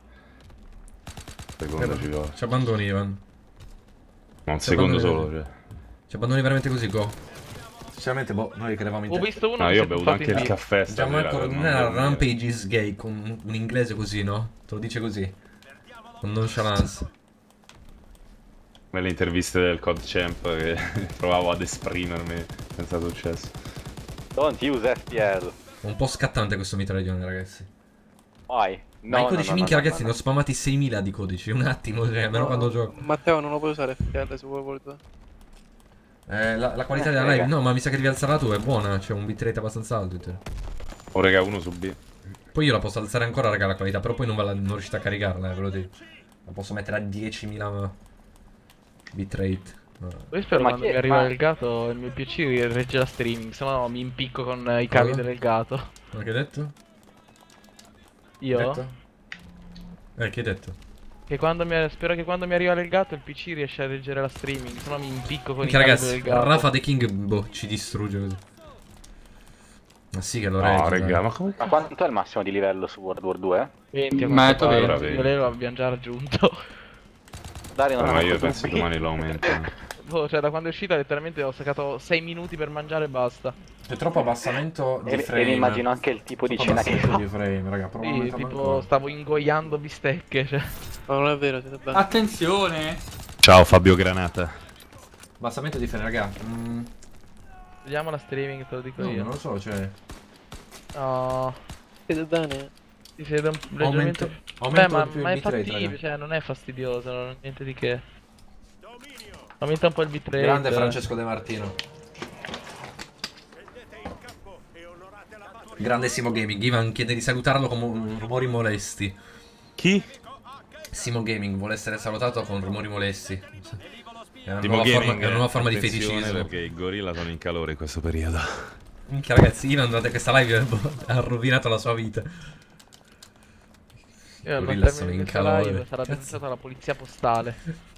I: Secondo ci vuole.
C: Ci abbandoni, Ivan.
I: Ma un
C: Ci
I: secondo
C: abbandoni-
I: solo, cioè.
C: Ci abbandoni veramente così, go? Sinceramente, boh, noi credevamo in
G: Ho
C: te.
G: visto uno
I: No,
G: che
I: io
G: si
I: ho
G: è
I: bevuto
G: tuffato
I: anche
G: in
I: il
G: lì.
I: caffè stasera.
C: Gianmarco,
I: per
C: non
I: non
C: era
I: dormire.
C: Rampage is gay, con un inglese così, no? Te lo dice così. Con nonchalance.
I: Come le interviste del COD Champ che provavo ad esprimermi senza successo.
K: Don't use F P L.
C: Un po' scattante questo mitraglione, ragazzi.
K: Vai. No,
C: Ma i
K: no,
C: codici,
K: no,
C: minchia,
K: no,
C: ragazzi,
K: no,
C: ne ho spammati seimila di codici. Un attimo, cioè, almeno quando gioco.
J: Matteo, non lo puoi usare F P L se vuoi volere.
C: Eh, la, la qualità
K: Eh,
C: della
K: raga.
C: live, no, ma mi sa che devi alzare la tua, è buona. C'è un bitrate abbastanza alto. Twitter.
I: Oh raga, uno su B.
C: Poi io la posso alzare ancora, raga, la qualità, però poi non, va la, non riuscite a caricarla, eh, ve lo dico. La posso mettere a diecimila bitrate. No.
G: Poi spero
K: Ma
G: quando
K: chi
G: mi
K: è-
G: arriva
K: ma-
G: il gato il mio P C regge la streaming, se no mi impicco con eh, i cavi
C: Cosa?
G: del gato.
C: Ma che hai detto?
G: Io?
C: Che hai detto? Eh, che hai detto?
G: Che quando mi, spero che quando mi arriva il gatto il P C riesce a reggere la streaming, se no mi impicco con
C: Minchia,
G: i cavi
C: ragazzi,
G: del gatto.
C: Rafa The King, boh, ci distrugge così. Ma sì che lo
I: No,
C: regge,
I: raga,
C: dai.
I: ma come
K: Ma quanto è il massimo di livello su World War due?
G: venti a
D: Ma
G: quanto
D: è
G: pare,
I: vero,
G: io
I: vero.
G: lo abbiamo già raggiunto.
K: Dario non
I: Ma
K: ha
I: io
K: manco
I: penso
K: dubbi.
I: domani lo aumento.
G: Boh, cioè da quando è uscita letteralmente ho staccato sei minuti per mangiare e basta.
C: C'è troppo abbassamento di
K: E,
C: frame.
K: e mi immagino anche il tipo di
C: Troppo
K: cena che
C: abbassamento
K: fa.
C: di frame, raga. Provo a
G: Sì,
C: aumentarlo
G: tipo
C: ancora.
G: stavo ingoiando bistecche, cioè.
J: Ma non è vero, siete belli.
D: Attenzione.
I: Ciao Fabio Granata.
C: Abbassamento di frame, raga. Mm,
G: Vediamo la streaming, te lo dico
C: no,
G: io.
C: non lo so, cioè.
G: No,
J: Siete bene?
G: si vede un
C: Aumento,
G: leggermente... Beh,
C: aumento
G: ma,
C: più il
G: ma è
C: bitrate,
G: fattibile,
C: raga.
G: cioè non è fastidioso, non- niente di che. Aumenta un po' il bitrate.
C: Grande Francesco De Martino. Grande Simo Gaming. Ivan chiede di salutarlo con rumori molesti.
I: Chi?
C: Simo Gaming vuole essere salutato con rumori molesti. È una
I: Timo
C: nuova forma,
I: Gaming,
C: è una nuova forma di
I: attenzione,
C: feticismo.
I: perché i gorilla sono in calore in questo periodo.
C: Minchia, ragazzi, Ivan durante questa live ha rovinato la sua vita.
G: Io al
C: Gorilla
G: termine
C: sono
G: di
C: in
G: questa
C: calore.
G: live sarà denunciata alla polizia postale.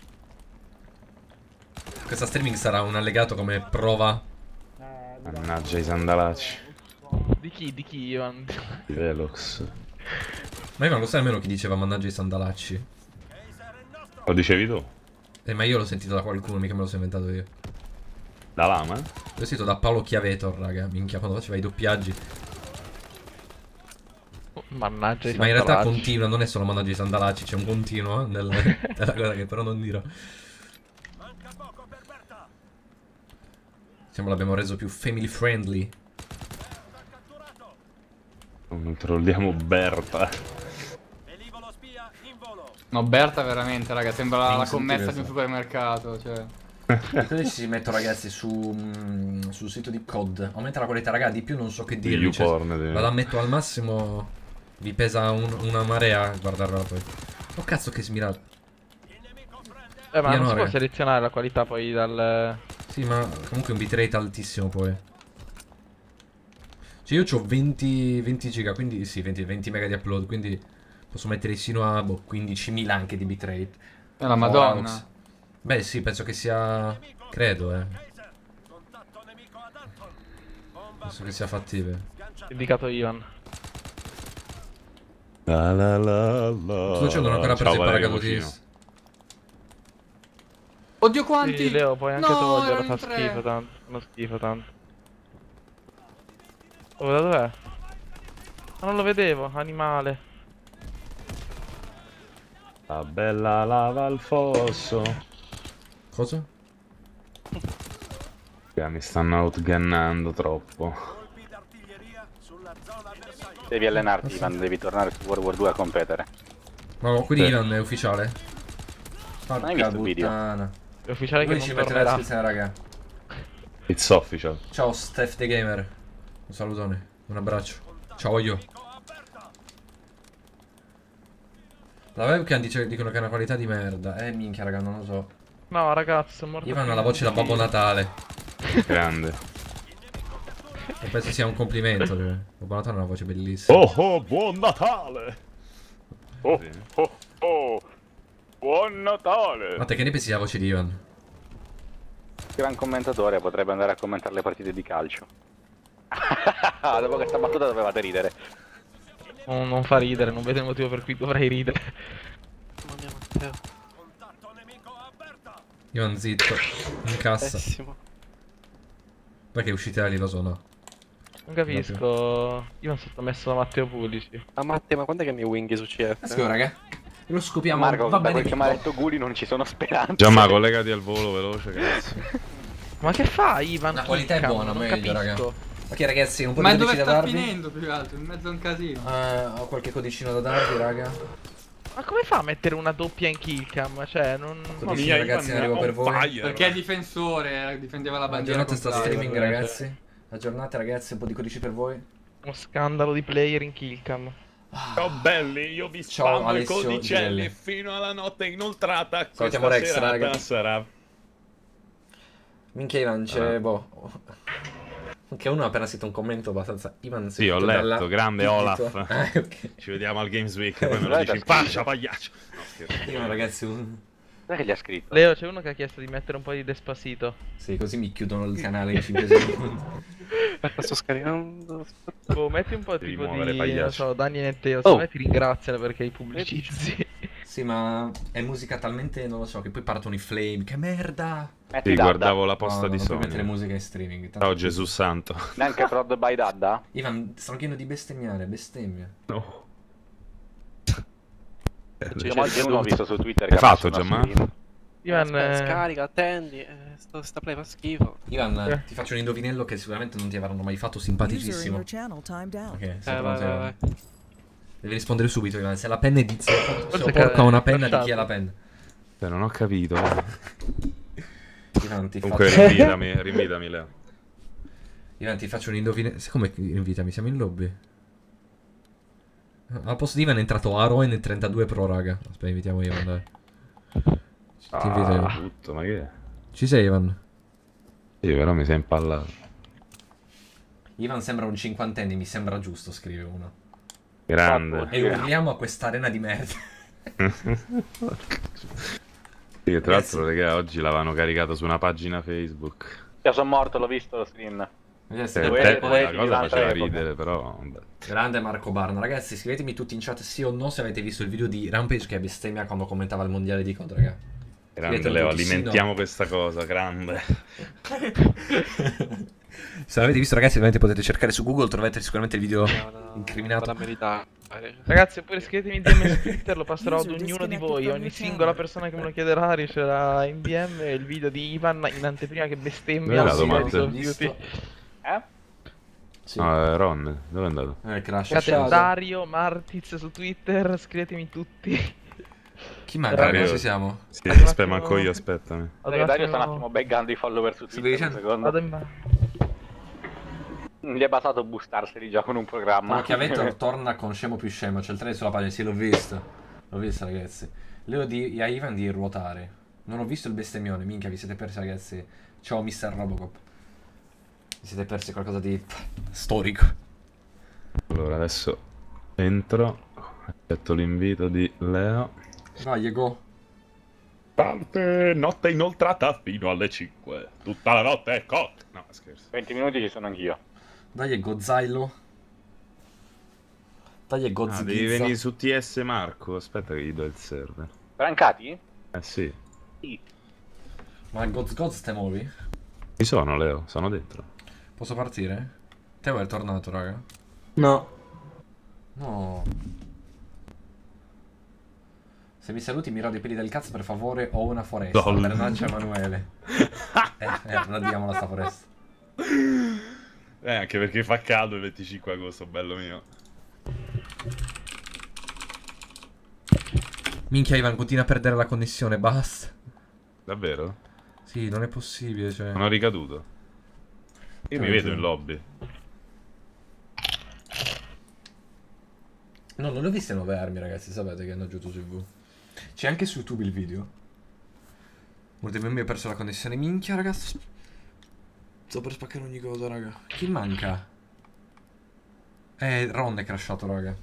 C: Questa streaming sarà un allegato come prova.
I: Mannaggia i sandalacci.
G: Di chi? Di chi, Ivan?
I: Di Velox.
C: Ma Ivan lo sai almeno chi diceva mannaggia i sandalacci?
I: Lo dicevi tu?
C: Eh, ma io l'ho sentito da qualcuno, mica me lo sono inventato io.
I: Da Lama?
C: L'ho sentito da Paolo Chiavetor, raga. Minchia, quando faceva i doppiaggi.
G: Mannaggia
C: Sì,
G: i
C: ma in realtà
G: sandalacci.
C: continua, non è solo mannaggia i sandalacci, c'è un continuo eh, nel, nella cosa che però non dirò. Diciamo l'abbiamo reso più family friendly.
I: Controlliamo Berta.
D: No, Berta veramente, raga, sembra
C: Non
D: la
C: sentire
D: commessa di un
C: questo.
D: supermercato, cioè.
C: Di cosa ci metto ragazzi su, mm, sul sito di C O D? Aumenta la qualità, raga, di più non so che
I: Di
C: dirvi. Cioè,
I: YouPorn, sì.
C: ma la metto al massimo, vi pesa un- una marea guardarla poi. Oh cazzo che smirato.
G: Eh, ma
C: Piano,
G: non si può
C: raga.
G: selezionare la qualità poi dal...
C: Sì, ma comunque un bitrate altissimo poi. Cioè io ho venti, venti giga, quindi sì, venti, venti mega di upload, quindi posso mettere sino a boh, quindicimila anche di bitrate.
D: È la Madonna.
C: Aux. Beh sì, penso che sia... credo, eh. Penso che sia fattibile.
G: Indicato Ivan.
I: La la la la.
C: Sto facendo ancora preso
I: Ciao,
C: il
I: Valerio
C: paracadutista.
D: Oddio quanti!
G: Sì, Leo, puoi anche
D: No,
G: toglierlo,
D: erano
G: fa
D: in tre.
G: schifo tanto. Fanno schifo tanto. Oh, da dov'è? Ma non lo vedevo, animale.
I: La bella lava al fosso.
C: Cosa?
I: Raga, mi stanno outgunnando troppo.
K: Devi allenarti, Ivan, devi tornare su World War due a competere.
C: Ma quindi
I: Sì.
C: Ivan è ufficiale?
K: Non hai visto il video?
C: puttana.
G: È ufficiale che
C: Lui
G: non
C: ci mette la
G: tornerà.
C: descrizione, raga.
I: It's official.
C: Ciao Steph the Gamer. Un salutone, un abbraccio. Ciao io. La webcam dice, dicono che è una qualità di merda. Eh minchia raga, non lo so.
G: No, ragazzo, è morto.
C: Ivan ha la voce da Babbo Natale.
I: Grande.
C: E penso sia un complimento. Cioè. Babbo Natale ha una voce bellissima.
I: Oh oh, buon Natale!
K: Oh, oh, oh, buon Natale!
C: Ma te che ne pensi della voce di Ivan?
K: Gran commentatore, potrebbe andare a commentare le partite di calcio. Dopo questa battuta dovevate ridere.
G: Non, non fa ridere, non vedo il motivo per cui dovrei ridere.
J: Mamma mia, Matteo.
C: Ivan zitto. In cassa.
J: Pessimo.
C: Perché uscite da lì, lo so, no?
G: Non capisco. Ivan sottomesso da Matteo Pulici.
J: Ah, Matteo, ma quando è che mi winghi su C F?
C: Let's go, raga. Lo scopiamo.
K: Marco,
C: va
K: da
C: bene.
K: quel maledetto Guli non ci sono speranze.
I: Giamma, collegati al volo veloce, grazie.
G: Ma che fa Ivan?
C: La qualità è
G: Kickam?
C: buona,
G: non
C: meglio,
G: capisco.
C: raga. Ok ragazzi, un po'
D: Ma
C: di
D: dove
C: codici da
D: sta
C: darvi.
D: finendo più che altro? In mezzo a un casino.
C: Eh, ho qualche codicino da darvi, raga.
G: Ma come fa a mettere una doppia in killcam? Cioè, non...
C: Codicino ragazzi, in arrivo per voi.
D: Perché è difensore, difendeva la bandiera
C: Aggiornate sta
D: contraria.
C: streaming ragazzi. Aggiornate ragazzi, un po' di codici per voi.
G: Uno scandalo di player in killcam.
I: Ciao belli, io vi
C: Ciao,
I: spammo i
C: Alessio
I: codicelli
C: Girelli.
I: fino alla notte inoltrata.
C: Salutiamo
I: Questa
C: Rex,
I: serata
C: raga.
I: sarà...
C: Minchia Ivan, c'è
I: Ah.
C: boh. Anche uno ha appena scritto un commento abbastanza. Ivan
I: Sì, ho letto,
C: dalla...
I: grande
C: Dito.
I: Olaf.
C: Ah, ok.
I: Ci vediamo al Games Week, poi me lo
K: Dai,
I: dici in
K: t'ha
I: faccia,
K: scritto.
I: pagliaccio. No, scherzo.
C: Ivan ragazzi, un...
K: Dai che gli ha scritto?
G: Leo, c'è uno che ha chiesto di mettere un po' di Despacito.
C: Sì, così mi chiudono il canale in cinque secondi.
J: Aspetta, sto scaricando.
G: Oh, metti un po'
I: Devi
G: tipo
I: muovere,
G: di... non
I: pagliaccio.
G: so, Dani e Teo,
K: Oh.
G: secondo me ti ringraziano perché i pubblicizzi.
C: Sì, ma è musica talmente, non lo so, che poi partono i flame. Che merda!
K: Metti
I: Sì,
K: Dadda.
I: guardavo la posta
C: No,
I: di
C: non puoi mettere
I: Sony.
C: musica in streaming. tanto-
I: Ciao Gesù Santo.
K: Neanche Prod by Dadda?
C: Ivan, sto pieno di bestemmiare, bestemmia.
I: No.
K: Io oggi uno ho visto su Twitter
I: Hai
K: che ha
I: fatto,
K: messo una
I: Giamma?
K: swing.
G: Ivan...
J: Aspetta,
G: eh,
J: scarica, attendi. Eh, sto, sta play fa schifo.
C: Ivan,
G: Eh.
C: ti faccio un indovinello che sicuramente non ti avranno mai fatto
B: User in
C: simpaticissimo.
B: your channel timed out.
C: Ok,
J: Eh,
C: sei
J: vai,
C: pronto,
J: vai,
C: Ivan?
J: vai.
C: Devi rispondere subito, Ivan. Se la penna è di... Se
G: Forse
C: ho
G: che-
C: porca una penna, di
G: lasciato.
C: chi è la penna?
I: Cioè, non ho capito.
C: Ivan, ti
I: Comunque
C: faccio...
I: rinvitami, rinvitami Leo.
C: Ivan, ti faccio un indovinello... Come invitami? Siamo in lobby. Al posto di Ivan è entrato Aroen nel trentadue Pro, raga. Aspetta, invitiamo Ivan, dai. Ti invito,
I: Ah,
C: Ivan.
I: tutto, ma che è?
C: Ci sei, Ivan?
I: Io però mi sei impallato.
C: Ivan sembra un cinquantenne, mi sembra giusto, scrive uno.
I: Grande.
C: E urliamo a quest'arena di merda.
I: Sì, tra l'altro, raga, oggi l'avevano caricato su una pagina Facebook.
K: Io sono morto, l'ho visto lo screen.
C: Ragazzi,
I: Cioè,
K: Due-
I: te-
K: due-
I: la
K: di
I: cosa
K: un'altra
I: faceva
K: epoca.
I: ridere, però... vabbè.
C: grande Marco Barna. Ragazzi, scrivetemi tutti in chat sì o no se avete visto il video di Rampage che bestemmia quando commentava il mondiale di C O D, raga.
I: Grande
C: Scrivetemi
I: Leo,
C: tutti, sì,
I: alimentiamo
C: no.
I: questa cosa, grande.
C: Se l'avete visto, ragazzi, ovviamente potete cercare su Google, trovate sicuramente il video
J: Vado-
C: incriminato.
J: vado a meritare. fare.
G: Ragazzi, oppure scrivetemi in D M su Twitter, lo passerò ad ognuno di voi. Ogni singola persona che me lo chiederà riceverà in D M il video di Ivan in anteprima che bestemmia
I: Dove è
G: su
I: andato,
G: Call of
I: Matte?
G: Duty.
K: Eh?
C: Sì.
I: Ah, Ron, dove è andato?
C: Eh, crash.
G: Cercate Dario Martiz su Twitter, scrivetemi tutti.
C: Chi manca?
I: Dario.
C: Ci siamo?
I: Sì, aspetta, manco io, aspettami.
G: Vado
K: Perché
G: un
K: Dario sta un
G: attimo-
K: attimo beggando i follower su Twitter, un
C: dicendo?
K: secondo.
G: Vado in ba-
K: Gli è bastato bustarseli già con un programma.
C: Ma Chiavetto torna con scemo più scemo. C'è il trailer sulla pagina. Sì, l'ho visto. L'ho visto, ragazzi. Leo di a Ivan di ruotare. Non ho visto il bestemmione. Minchia, vi siete persi, ragazzi. Ciao, mister Robocop. Vi siete persi qualcosa di storico.
I: Allora, adesso entro. Aspetto l'invito di Leo.
C: Vai, go.
I: Parte notte inoltrata fino alle cinque. Tutta la notte è cotta. No, scherzo.
K: venti minuti ci sono anch'io.
C: Dai, Gozailo. Dai,
I: Ah,
C: Godzilla.
I: devi venire su T S Marco. Aspetta che gli do il server.
K: Brancati?
I: Eh sì.
K: Sì.
C: Ma Goz Goz te muovi?
I: Ci sono, Leo, sono dentro.
C: Posso partire? Teo è tornato, raga.
E: No.
C: No. Se mi saluti mi rodi i peli del cazzo, per favore, ho una foresta.
I: Dol.
C: Bernaccia Emanuele. eh, eh, radiamola sta foresta.
I: Eh, anche perché fa caldo il venticinque agosto, bello mio.
C: Minchia, Ivan, continua a perdere la connessione, basta.
I: Davvero?
C: Sì, non è possibile, cioè.
I: Non ho ricaduto. Io mi
C: Te lo
I: vedo
C: giuro.
I: in lobby.
C: No, non ho viste nuove armi, ragazzi, sapete che hanno aggiunto su T V. C'è anche su YouTube il video. Molti membri ho perso la connessione, minchia, ragazzi. Sto per spaccare ogni cosa, raga. Chi manca? Eh, Ron è crashato, raga.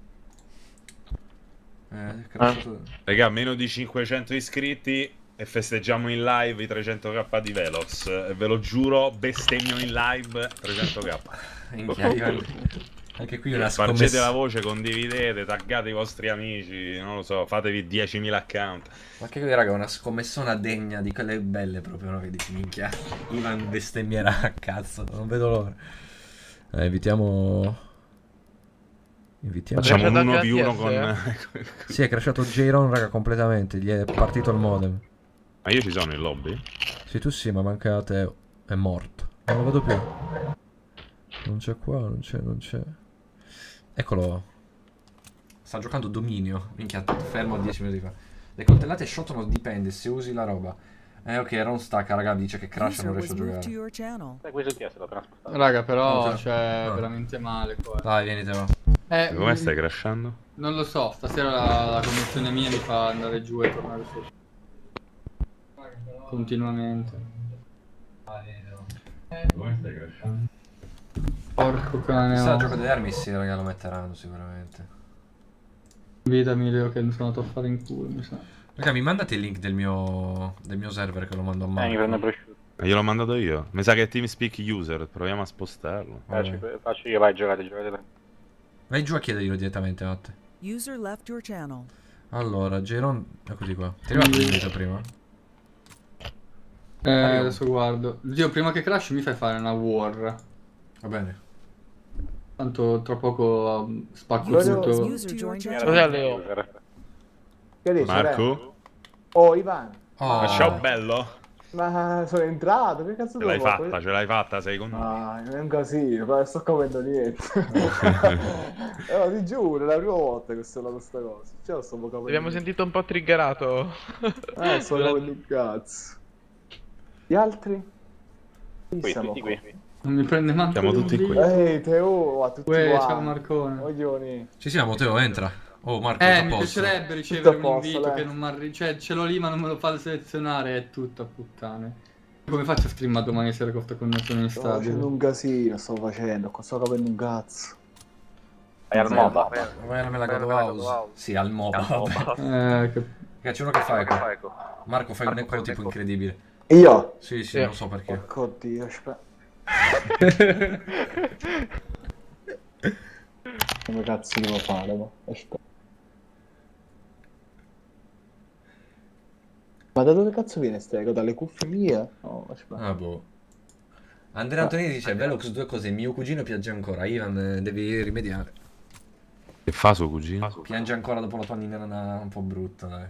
C: Eh, è crashato.
I: Raga, meno di cinquecento iscritti e festeggiamo in live i trecento k di Velox. E ve lo giuro, bestemmio in live trecento k.
C: Minchia, Ivan. Anche qui una
I: Spargete
C: scommessa.
I: la voce, condividete, taggate i vostri amici, non lo so, fatevi diecimila account.
C: Ma anche qui, raga, una scommessona degna di quelle belle proprio, no? Che dici, minchia, Ivan bestemmierà, cazzo, non vedo l'ora. Eh, invitiamo... Invitiamo...
I: Facciamo un
G: anche
I: uno
G: la
I: v uno
G: T S,
I: con...
G: eh?
C: Sì, è crashato J-Ron, raga, completamente, gli è partito il modem.
I: Ma io ci sono in lobby?
C: Sì, tu sì, ma manca Teo. È morto. Non lo vedo più. Non c'è qua, non c'è, non c'è. Eccolo. Sta giocando dominio. Minchia, fermo dieci minuti fa. Le coltellate shotano dipende se usi la roba. Eh ok, Ron stacca, raga, dice che crash non riesce a giocare.
K: Sai, questo T S l'ho appena spostato.
D: Raga, però,
C: No,
D: cioè,
C: no.
D: veramente male qua.
C: Dai, vieni Teo.
D: Eh,
I: Come
D: mm,
I: stai crashando?
D: Non lo so, stasera la, la connessione mia mi fa andare giù e tornare su. Continuamente.
I: Come stai crashando?
D: Porco cane,
C: Chissà, il
D: oh.
C: gioco delle armi sì, raga, lo metteranno sicuramente.
D: Invitami Leo che mi sono andato a fare in culo, mi sa.
C: Raga, mi mandate il link del mio, del mio server che lo mando a
K: Eh, mi prendo
C: Marco.
K: prosciutto.
I: Ma gliel'ho mandato io. Mi sa che è TeamSpeak user, proviamo a spostarlo.
C: Vabbè.
K: Faccio, faccio io, vai, giocate, giocate.
C: Vai giù a chiederglielo direttamente, Matte.
B: User left your channel.
C: Allora, J-Ron, eccoti qua. Ti è arrivato l'invito prima?
D: Eh, adesso guardo. Zio, prima che crash mi fai fare una war.
C: Va bene.
D: Tanto tra poco um, spacco
L: Volevo-
D: tutto.
B: User joined your
G: Cos'è
B: channel.
G: Leo?
L: Che dici, Re?
I: Marco?
L: Oh, Ivan.
C: Oh,
I: Ma ciao bello?
L: Ma sono entrato, che cazzo
I: Ce l'hai
L: devo fare?
I: fatta, ce l'hai fatta, sei con noi.
L: Ah, è un casino, però non sto capendo niente. eh, no, ti giuro, è la prima volta che sto questa cosa. Cioè, non sto capendo.
G: Abbiamo
L: niente.
G: sentito un po' triggerato.
L: Eh, sto capendo un cazzo. Gli altri? Chi
K: Qui,
L: siamo
K: tutti
L: qua?
K: qui.
D: Non mi prende manco.
I: Siamo tutti
D: il
I: qui.
D: video.
L: Ehi, Teo, a tutti
D: Uè,
L: quanti.
D: ciao Marcone.
L: Coglioni.
C: Ci siamo, Teo, entra. Oh, Marco,
D: Eh,
C: tutto a
D: mi
C: posto.
D: piacerebbe
L: Tutto
D: ricevere
L: a
D: un
L: posto,
D: invito
L: dai.
D: che non mi arri- cioè ce l'ho lì ma non me lo fa selezionare, è tutto a puttane. Come faccio a streamare domani sera con questa connessione in
L: Sto facendo
D: stadio?
L: un casino, sto facendo, sto capendo un cazzo.
K: Vai al MOBA.
C: Vai alla mela God House. Sì, al MOBA. vabbè.
D: Eh, che...
C: Che c'è uno che fa eco. Marco, fai un eco tipo incredibile.
L: Io?
C: Sì, sì,
G: Sì.
C: non so perché.
L: Porco Dio, aspetta. Come cazzo devo fare, ma? Aspetta. Ma da dove cazzo viene stego? Dalle cuffie mie? No, aspetta.
C: Ah, boh. Andrea Antonini dice Velox due cose, mio cugino piange ancora. Ivan, eh, devi rimediare.
I: Che fa suo cugino?
C: Piange ancora dopo la tua ninna un po' brutta, dai.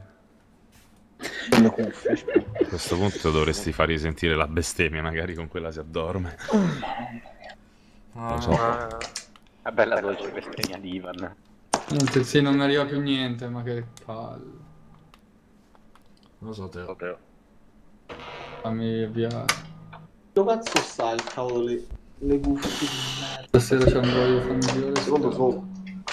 I: A questo punto dovresti far risentire la bestemmia, magari con quella si addorme. Non lo so.
K: Una bella dolce bestemmia di Ivan.
D: Niente, sì, non mi arriva più niente, ma che palle.
C: Non lo so, Teo.
D: Fammi avviare.
L: Dove cazzo sta il cavolo le, le cuffie di merda?
D: Stasera ci andrò io a farmi girare.
L: Secondo solo.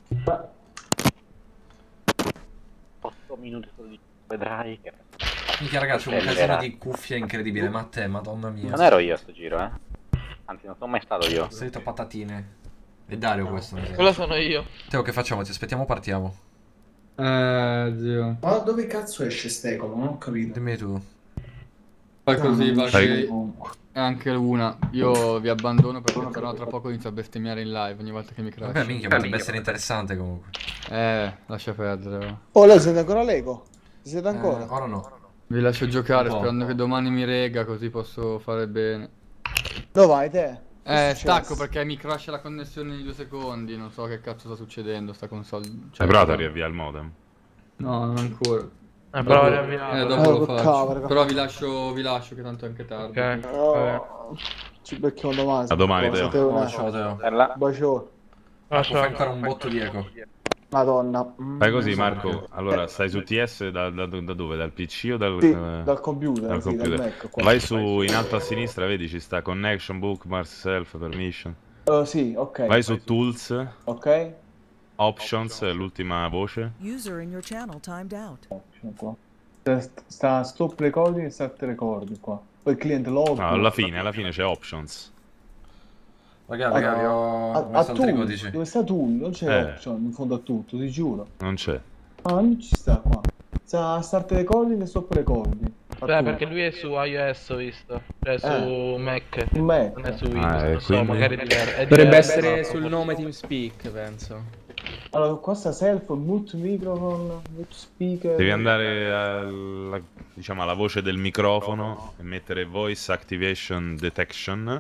K: otto minuti solo di vedrai che...
C: Minchia ragazzi, ho un casino di cuffia incredibile, ma a te, madonna mia.
K: Non ero io a sto giro, eh. Anzi, non sono mai stato io.
C: Sei a patatine. E Dario questo, mi sembra.
G: Quello sono io.
C: Teo, che facciamo? Ti aspettiamo o partiamo?
D: Eh, zio.
L: Ma dove cazzo esce Stecolo? Non ho capito.
C: Dimmi tu.
D: Fai così,
L: No,
D: va
I: Fai-
D: che è anche una. Io vi abbandono perché però tra poco inizio a bestemmiare in live ogni volta che mi crash.
C: Vabbè, minchia, potrebbe essere interessante comunque.
D: Eh, lascia perdere. va.
L: Oh, lei siete ancora Lego? Siete ancora?
C: Eh, ora no.
D: Vi lascio giocare
C: Un po'.
D: sperando che domani mi rega così posso fare bene.
L: Dove vai te? Che è
D: Eh,
L: successo?
D: stacco perché mi crasha la connessione in due secondi. Non so che cazzo sta succedendo sta console. Cioè,
I: Hai provato a riavviare il modem?
D: No, non ancora.
G: Eh, prova a riavviare.
D: Eh, dopo
L: Eh,
D: lo
L: che
D: faccio.
L: cavolo, raga.
D: Però vi lascio, vi lascio che tanto è anche tardi.
G: Ok.
L: Oh, ci becchiamo domani.
I: A domani,
L: Cosa,
I: Teo.
L: una-
C: Oh, ciao Teo.
K: Bella.
L: Bacio.
C: Ecco, fai ancora un botto di eco.
L: Madonna. Mm.
I: Fai così,
C: so
I: Marco.
C: perché.
I: Allora, stai su T S da, da- da dove? Dal P C o dal,
L: Sì,
I: eh,
L: dal computer,
I: dal
L: sì, dal
I: computer?
L: Mac, qua.
I: Vai su in alto a sinistra, vedi ci sta Connection, Bookmarks, Self, Permission.
L: Oh, sì, ok.
I: Vai su Tools,
L: Ok.
I: Options, l'ultima voce.
B: User in your channel timed out.
L: Qua. Sta, sta stop recording e start recording qua. Poi client log.
I: No, alla fine, alla fine c'è Options.
C: Raga, raga, vi ho
L: A, a
C: messo altri
L: tool,
C: codici.
L: dove sta tool? Non c'è
I: Eh.
L: option in fondo a tutto, ti giuro.
I: Non c'è.
L: Ah, non ci sta qua. Sta start recording e stop recording. A
G: Cioè,
L: tool.
G: perché lui è su iOS, ho visto. Cioè, su
L: Eh.
G: Mac.
L: Un Mac.
G: Non è su Windows.
I: Ah, e
G: non so,
I: quindi-
G: magari è diver- è
H: Dovrebbe
G: diverso.
H: essere sul nome TeamSpeak, penso.
L: Allora, qua sta self, mute microphone, mute speaker.
I: Devi andare alla, diciamo, alla voce del microfono e mettere Voice Activation Detection.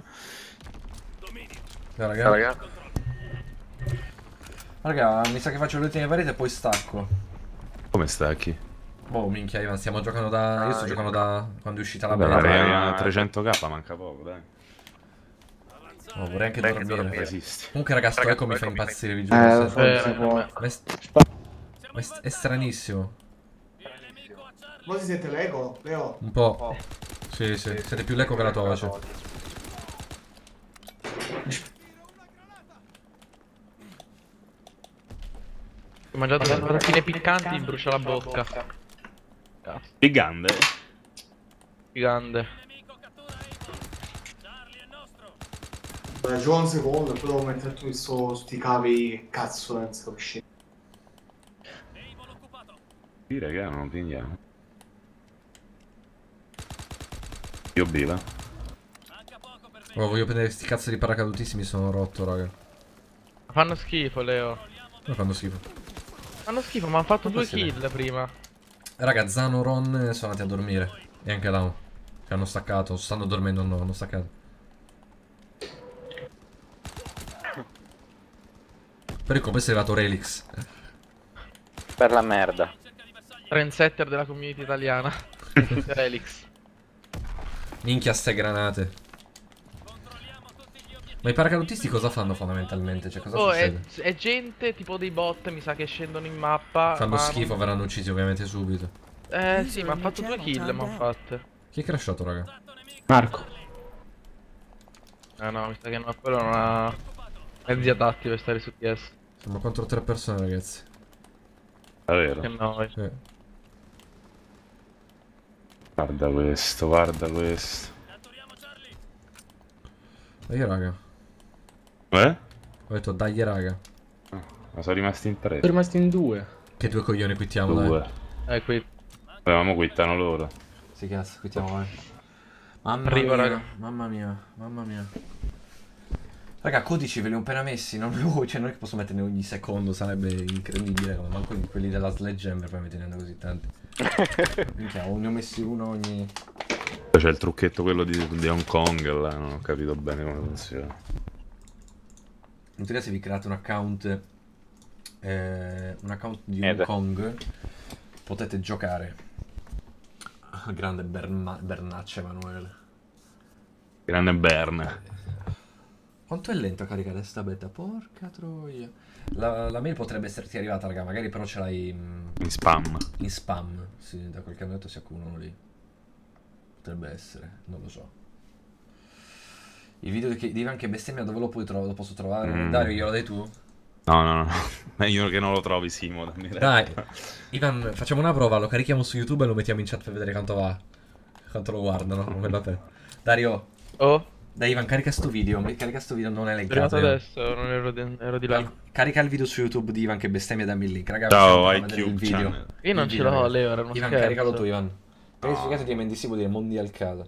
C: Eh, raga. Raga, mi sa che faccio le ultime pareti e poi stacco.
I: Come stacchi?
C: Oh, minchia, Ivan, stiamo giocando da... Io sto giocando da... quando è uscita la
I: Vabbè,
C: beta.
I: la trecento K manca poco, dai.
C: Oh, vorrei anche dormire.
I: Resisti.
C: Comunque, ragazzi, sto eco mi fa impazzire, vi giuro.
L: Eh, lo
C: se-
L: so, non si
G: Eh,
L: può.
C: Ma è, ma è- è stranissimo.
L: Voi siete Lego, Leo?
C: Un po'. Sì, sì, siete più l'eco che la tua voce.
G: Ho mangiato delle patatine piccanti, mi brucia la bocca.
I: Gigante.
G: Gigante.
L: Ragione un secondo, poi devo mettere tu sto, sti cavi, che cazzo non si capisce.
I: Sì, raga, non prendiamo. Io biva.
C: Oh, voglio prendere questi cazzo di paracadutisti, mi sono rotto, raga.
G: Fanno schifo, Leo.
C: Non fanno schifo.
G: Fanno schifo, ma hanno fatto
C: Ma
G: due
C: sì,
G: kill prima.
C: Raga, Zano, Ron sono andati a dormire. E anche Lau. Che hanno staccato. Stanno dormendo, no, hanno staccato. Per il compenso è arrivato Relix.
K: Per la merda.
G: Trendsetter della community italiana. Relix.
C: Minchia ste granate. Ma i paracadutisti cosa fanno fondamentalmente? Cioè, cosa
G: Oh, è,
C: succede?
G: è gente tipo dei bot, mi sa che scendono in mappa.
C: Fanno
G: ma
C: schifo,
G: non-
C: verranno uccisi ovviamente subito.
G: Eh sì, ma ha fatto due kill, ma ha fatto.
C: Chi è crashato, raga?
H: Marco.
G: Eh no, mi sa che no, quello non ha mezzi adatti per stare su T S.
C: Siamo contro tre persone, ragazzi.
I: Davvero?
G: Che noi.
C: Sì.
I: Guarda questo, guarda questo.
C: Dai, raga.
I: Eh?
C: Ho detto, dai, raga.
I: Ma sono rimasti in tre.
H: Sono rimasti in due.
C: Che due coglioni quittiamo,
I: Due.
C: dai.
G: Eh, qui.
I: Avevamo quittano loro.
C: Sì, cazzo, quittiamo, vai. Mamma
G: Arrivo,
C: mia,
G: raga.
C: mamma mia, mamma mia. Raga, codici ve li ho appena messi, non lo... Cioè, non è che posso metterne ogni secondo, sarebbe incredibile. Ma manco di quelli della Sledgehammer poi mi tenendo così tanti. Minchia, ne ho messi uno ogni...
I: C'è il trucchetto quello di, di Hong Kong là, non ho capito bene come funziona.
C: Non ti se vi create un account eh, un account di
K: Ed.
C: Hong Kong, potete giocare. Ah, grande Berna- Bernaccia Emanuele.
I: Grande Bern.
C: Quanto è lento a caricare sta beta? Porca troia. La, la mail potrebbe esserti arrivata, raga, magari però ce l'hai in,
I: In spam.
C: in spam. Sì, da quel che hanno detto si accumulano lì. Potrebbe essere, non lo so. Il video di di Ivan che bestemmia dove lo, puoi tro- lo posso trovare?
I: Mm.
C: Dario, glielo dai tu?
I: No, no, no. Meglio che non lo trovi, Simo. dammi
C: Dai,
I: retta.
C: Ivan, facciamo una prova, lo carichiamo su YouTube e lo mettiamo in chat per vedere quanto va. Quanto lo guardano. Quello per- Dario.
G: Oh.
C: Dai Ivan, carica sto video. mi- Carica sto video, non è
G: Sono arrivato
C: elencato. Ivan.
G: adesso, non ero di, ero di là.
C: Carica il video su YouTube di Ivan che bestemmia, dammi il link. Raga,
I: Ciao,
C: facciamo vedere
I: iCube
C: il video.
I: channel.
G: Io non
C: Il
G: ce
C: video,
G: l'ho,
C: ragazzi.
G: Leo, era uno
C: Ivan,
G: scherzo.
C: caricalo tu, Ivan. Per il
I: No.
C: significato di M D C vuol dire mondial casa.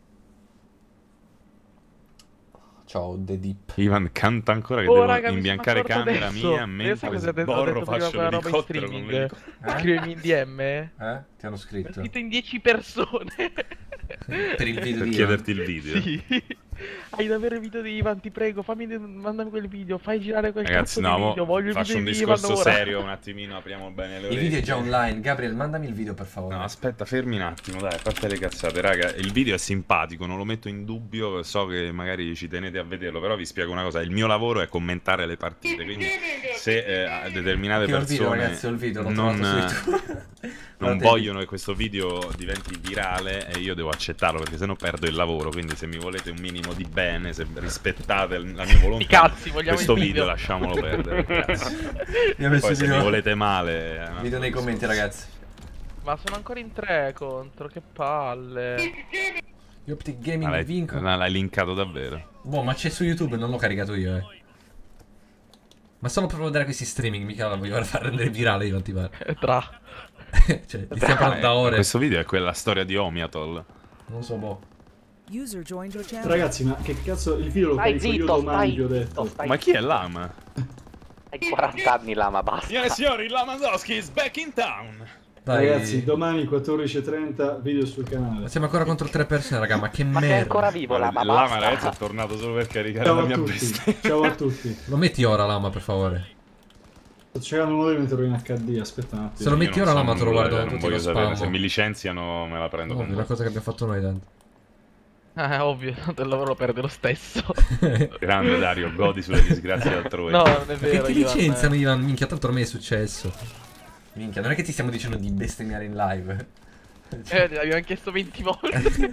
C: Ciao, The Deep.
I: Ivan canta ancora che
G: Oh,
I: devo
G: raga, mi
I: imbiancare
G: sono accorto
I: camera
G: adesso.
I: mia
G: Io
I: mentre
G: sai cosa ho detto? Ho
I: sborro
G: detto prima
I: faccio
G: quella roba in
I: l'elicottero con
G: streaming.
I: l'elicottero.
G: Scrivimi in D M.
C: Eh? Ti hanno
G: Mi
C: scritto.
G: ha scritto in dieci persone.
C: Per il video
I: Per
C: di
I: chiederti il video.
G: Sì. Hai davvero il video di Ivan, ti prego, fammi mandami quel video, fai girare quel
I: Ragazzi,
G: cazzo
I: no,
G: di
I: mo
G: video, voglio il
I: faccio
G: video
I: un
G: di Ivan
I: discorso
G: ora.
I: serio un attimino, apriamo bene le
C: Il
I: orecchie.
C: video è già online. Gabriel, mandami il video per favore.
I: No, aspetta, fermi un attimo, dai, a parte le cazzate, raga. Il video è simpatico, non lo metto in dubbio, so che magari ci tenete a vederlo, però vi spiego una cosa, il mio lavoro è commentare le partite, quindi se eh, determinate
C: Io ho il video,
I: persone
C: ragazzi, ho il video, l'ho
I: non,
C: trovato su YouTube.
I: non
C: Guardate.
I: vogliono che questo video diventi virale, e io devo accettarlo perché sennò perdo il lavoro, quindi se mi volete un minimo di bene, se rispettate il- la mia volontà,
G: I cazzi, vogliamo
I: questo
G: il
I: video.
G: video.
I: lasciamolo perdere, grazie.
C: Mi ha messo
I: Poi
C: il
I: se
C: video-
I: mi volete male è un altro
C: Video nei
I: discorso.
C: commenti, ragazzi.
G: Ma sono ancora in tre contro, che palle.
C: Gli Optic
I: Ma
C: Gaming
I: l'hai,
C: vincono.
I: l'hai linkato davvero?
C: Boh, ma c'è su YouTube, non l'ho caricato io, eh. Ma solo per vedere questi streaming, mica la voglio far rendere virale, io ti pare.
G: Tra.
C: Cioè, ti stiamo parlando da ore.
I: Questo video è quella storia di Omiatol.
C: Non so, boh.
B: User joined your channel.
E: Ragazzi, ma che cazzo, il video lo
K: Stai
E: carico io
K: zitto,
E: domani,
K: stai
E: vi ho detto.
K: zitto, stai
I: Ma chi è Lama?
K: Hai quaranta anni, Lama, basta.
I: Signore e signori, Lamazowski is back in town.
C: Dai.
E: Ragazzi, domani quattordici e trenta video sul canale.
C: Ma siamo ancora contro tre persone, raga, ma che
K: Ma sei
C: merda.
K: ancora vivo, Lama,
I: Lama,
K: basta.
I: ragazzi, è tornato solo per caricare
E: Ciao
I: la
E: a
I: mia
E: tutti,
I: bestia.
E: ciao a tutti.
C: Lo metti ora, Lama, per favore.
E: Sto cercando un modo di metterlo in H D, aspetta un attimo.
C: Se lo metti
I: Io non
C: ora,
I: so
C: Lama, te lo
I: nulla,
C: guardo
I: non
C: tutti
I: voglio
C: lo
I: sapere.
C: spam.
I: Se mi licenziano me la prendo
C: Oh,
I: con
C: è una
I: voi.
C: cosa che abbiamo fatto noi, tanto.
G: Ah, è ovvio, tanto il lavoro lo perde lo stesso.
I: Grande Dario, godi sulle disgrazie altrui.
G: No, non è
C: Perché
G: vero.
C: ti
G: Ivan,
C: licenziano, Ivan? Minchia, tanto ormai è successo. Minchia, non è che ti stiamo dicendo di bestemmiare in live.
G: Eh, l'abbiamo chiesto venti volte.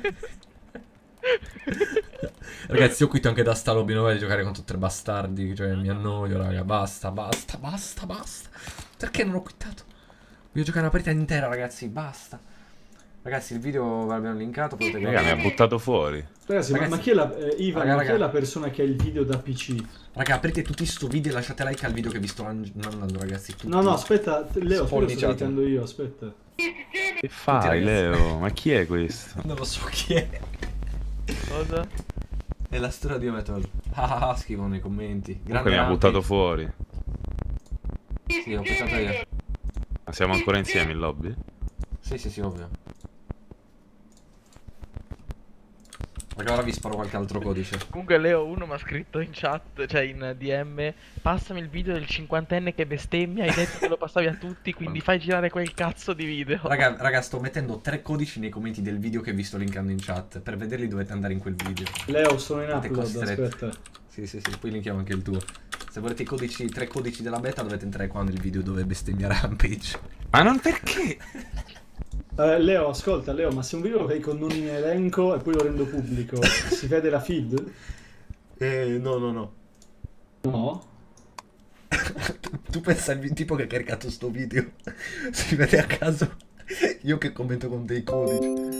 C: Ragazzi, ho quitto anche da sta lobby, non voglio giocare contro tre bastardi. Cioè, mi annoio, raga. Basta, basta, basta, basta. Perché non ho quittato? Voglio giocare una partita intera, ragazzi. Basta. Ragazzi, il video ve l'abbiamo linkato. Potete
I: Raga, mi ha buttato fuori.
E: Ragazzi, ma-
C: Ragazzi-
E: ma chi è la, eh, Ivan,
C: Raga,
E: ma
C: raga.
E: chi è la persona che ha il video da P C?
C: Raga, aprite tutti sto video e lasciate like al video che vi sto man- mandando, ragazzi. Tutti.
E: No, no, aspetta, Leo, aspetta, sto
C: Spolliciate.
E: editando io, aspetta.
I: Che fai,
C: ragazzi.
I: Leo? Ma chi è questo?
C: Non lo so chi è.
G: Cosa?
C: È la storia di Metal. Ah, ah, scrivo nei commenti.
I: Comunque mi ha
C: Rampi.
I: buttato fuori.
C: Sì, ho buttato io.
I: Ma siamo ancora insieme in lobby?
C: Sì, sì, sì, ovvio. Raga, ora vi sparo qualche altro codice.
G: Comunque Leo uno mi ha scritto in chat, cioè in D M, passami il video del cinquantenne che bestemmia, hai detto che lo passavi a tutti, quindi fai girare quel cazzo di video.
C: Raga, raga, sto mettendo tre codici nei commenti del video che vi sto linkando in chat. Per vederli dovete andare in quel video.
E: Leo, sono in
C: Siete
E: upload,
C: costretti.
E: aspetta.
C: Sì, sì, sì, poi linkiamo anche il tuo. Se volete i codici, tre codici della beta dovete entrare qua nel video dove bestemmia Rampage.
I: Ma non perché?
E: Eh, Leo, ascolta, Leo, ma se un video lo carico non in elenco e poi lo rendo pubblico, si vede la feed?
C: Eh, no, no, no.
E: No?
C: Tu pensa al tipo che ha caricato sto video? Si vede a caso io che commento con dei codici.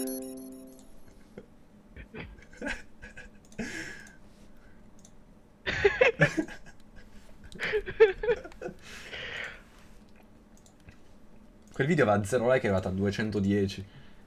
C: Quel video aveva zero like e è arrivato a duecentodieci.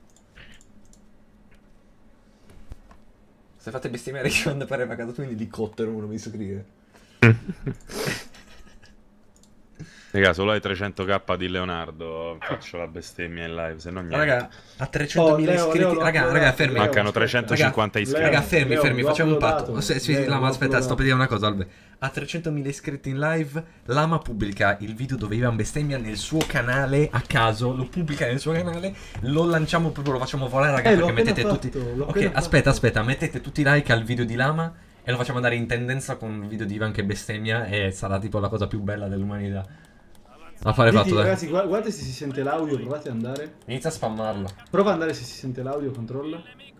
C: Se fate bestemmiare che quando pareva caduto in elicottero, uno mi scrive.
I: Raga, solo ai trecento k di Leonardo faccio la bestemmia in live, se no niente.
C: Raga, a trecentomila
E: Oh, Leo,
C: iscritti.
E: Leo, l'ho
C: raga,
E: uploadato,
C: raga, fermi.
E: Leo.
I: Mancano trecentocinquanta iscritti.
C: Raga, fermi,
E: Leo,
C: fermi,
E: l'ho
C: facciamo un
E: uploadato.
C: patto. Sì, sì,
E: Leo,
C: no, ma
E: l'ho
C: aspetta, sto
E: uploadato.
C: per dire una cosa, Albe. A trecentomila iscritti in live, Lama pubblica il video dove Ivan bestemmia nel suo canale a caso, lo pubblica nel suo canale, lo lanciamo proprio, lo facciamo volare, raga,
E: Eh, l'ho
C: perché mettete
E: appena
C: tutti...
E: fatto, l'ho
C: Ok,
E: appena
C: aspetta,
E: fatto.
C: aspetta, mettete tutti i like al video di Lama e lo facciamo andare in tendenza con il video di Ivan che bestemmia e sarà tipo la cosa più bella dell'umanità. Affare
E: Vedi,
C: fatto, dai.
E: ragazzi, gua- guardate se si sente l'audio, provate ad andare.
C: Inizia a spammarlo.
E: Prova ad andare se si sente l'audio, controlla.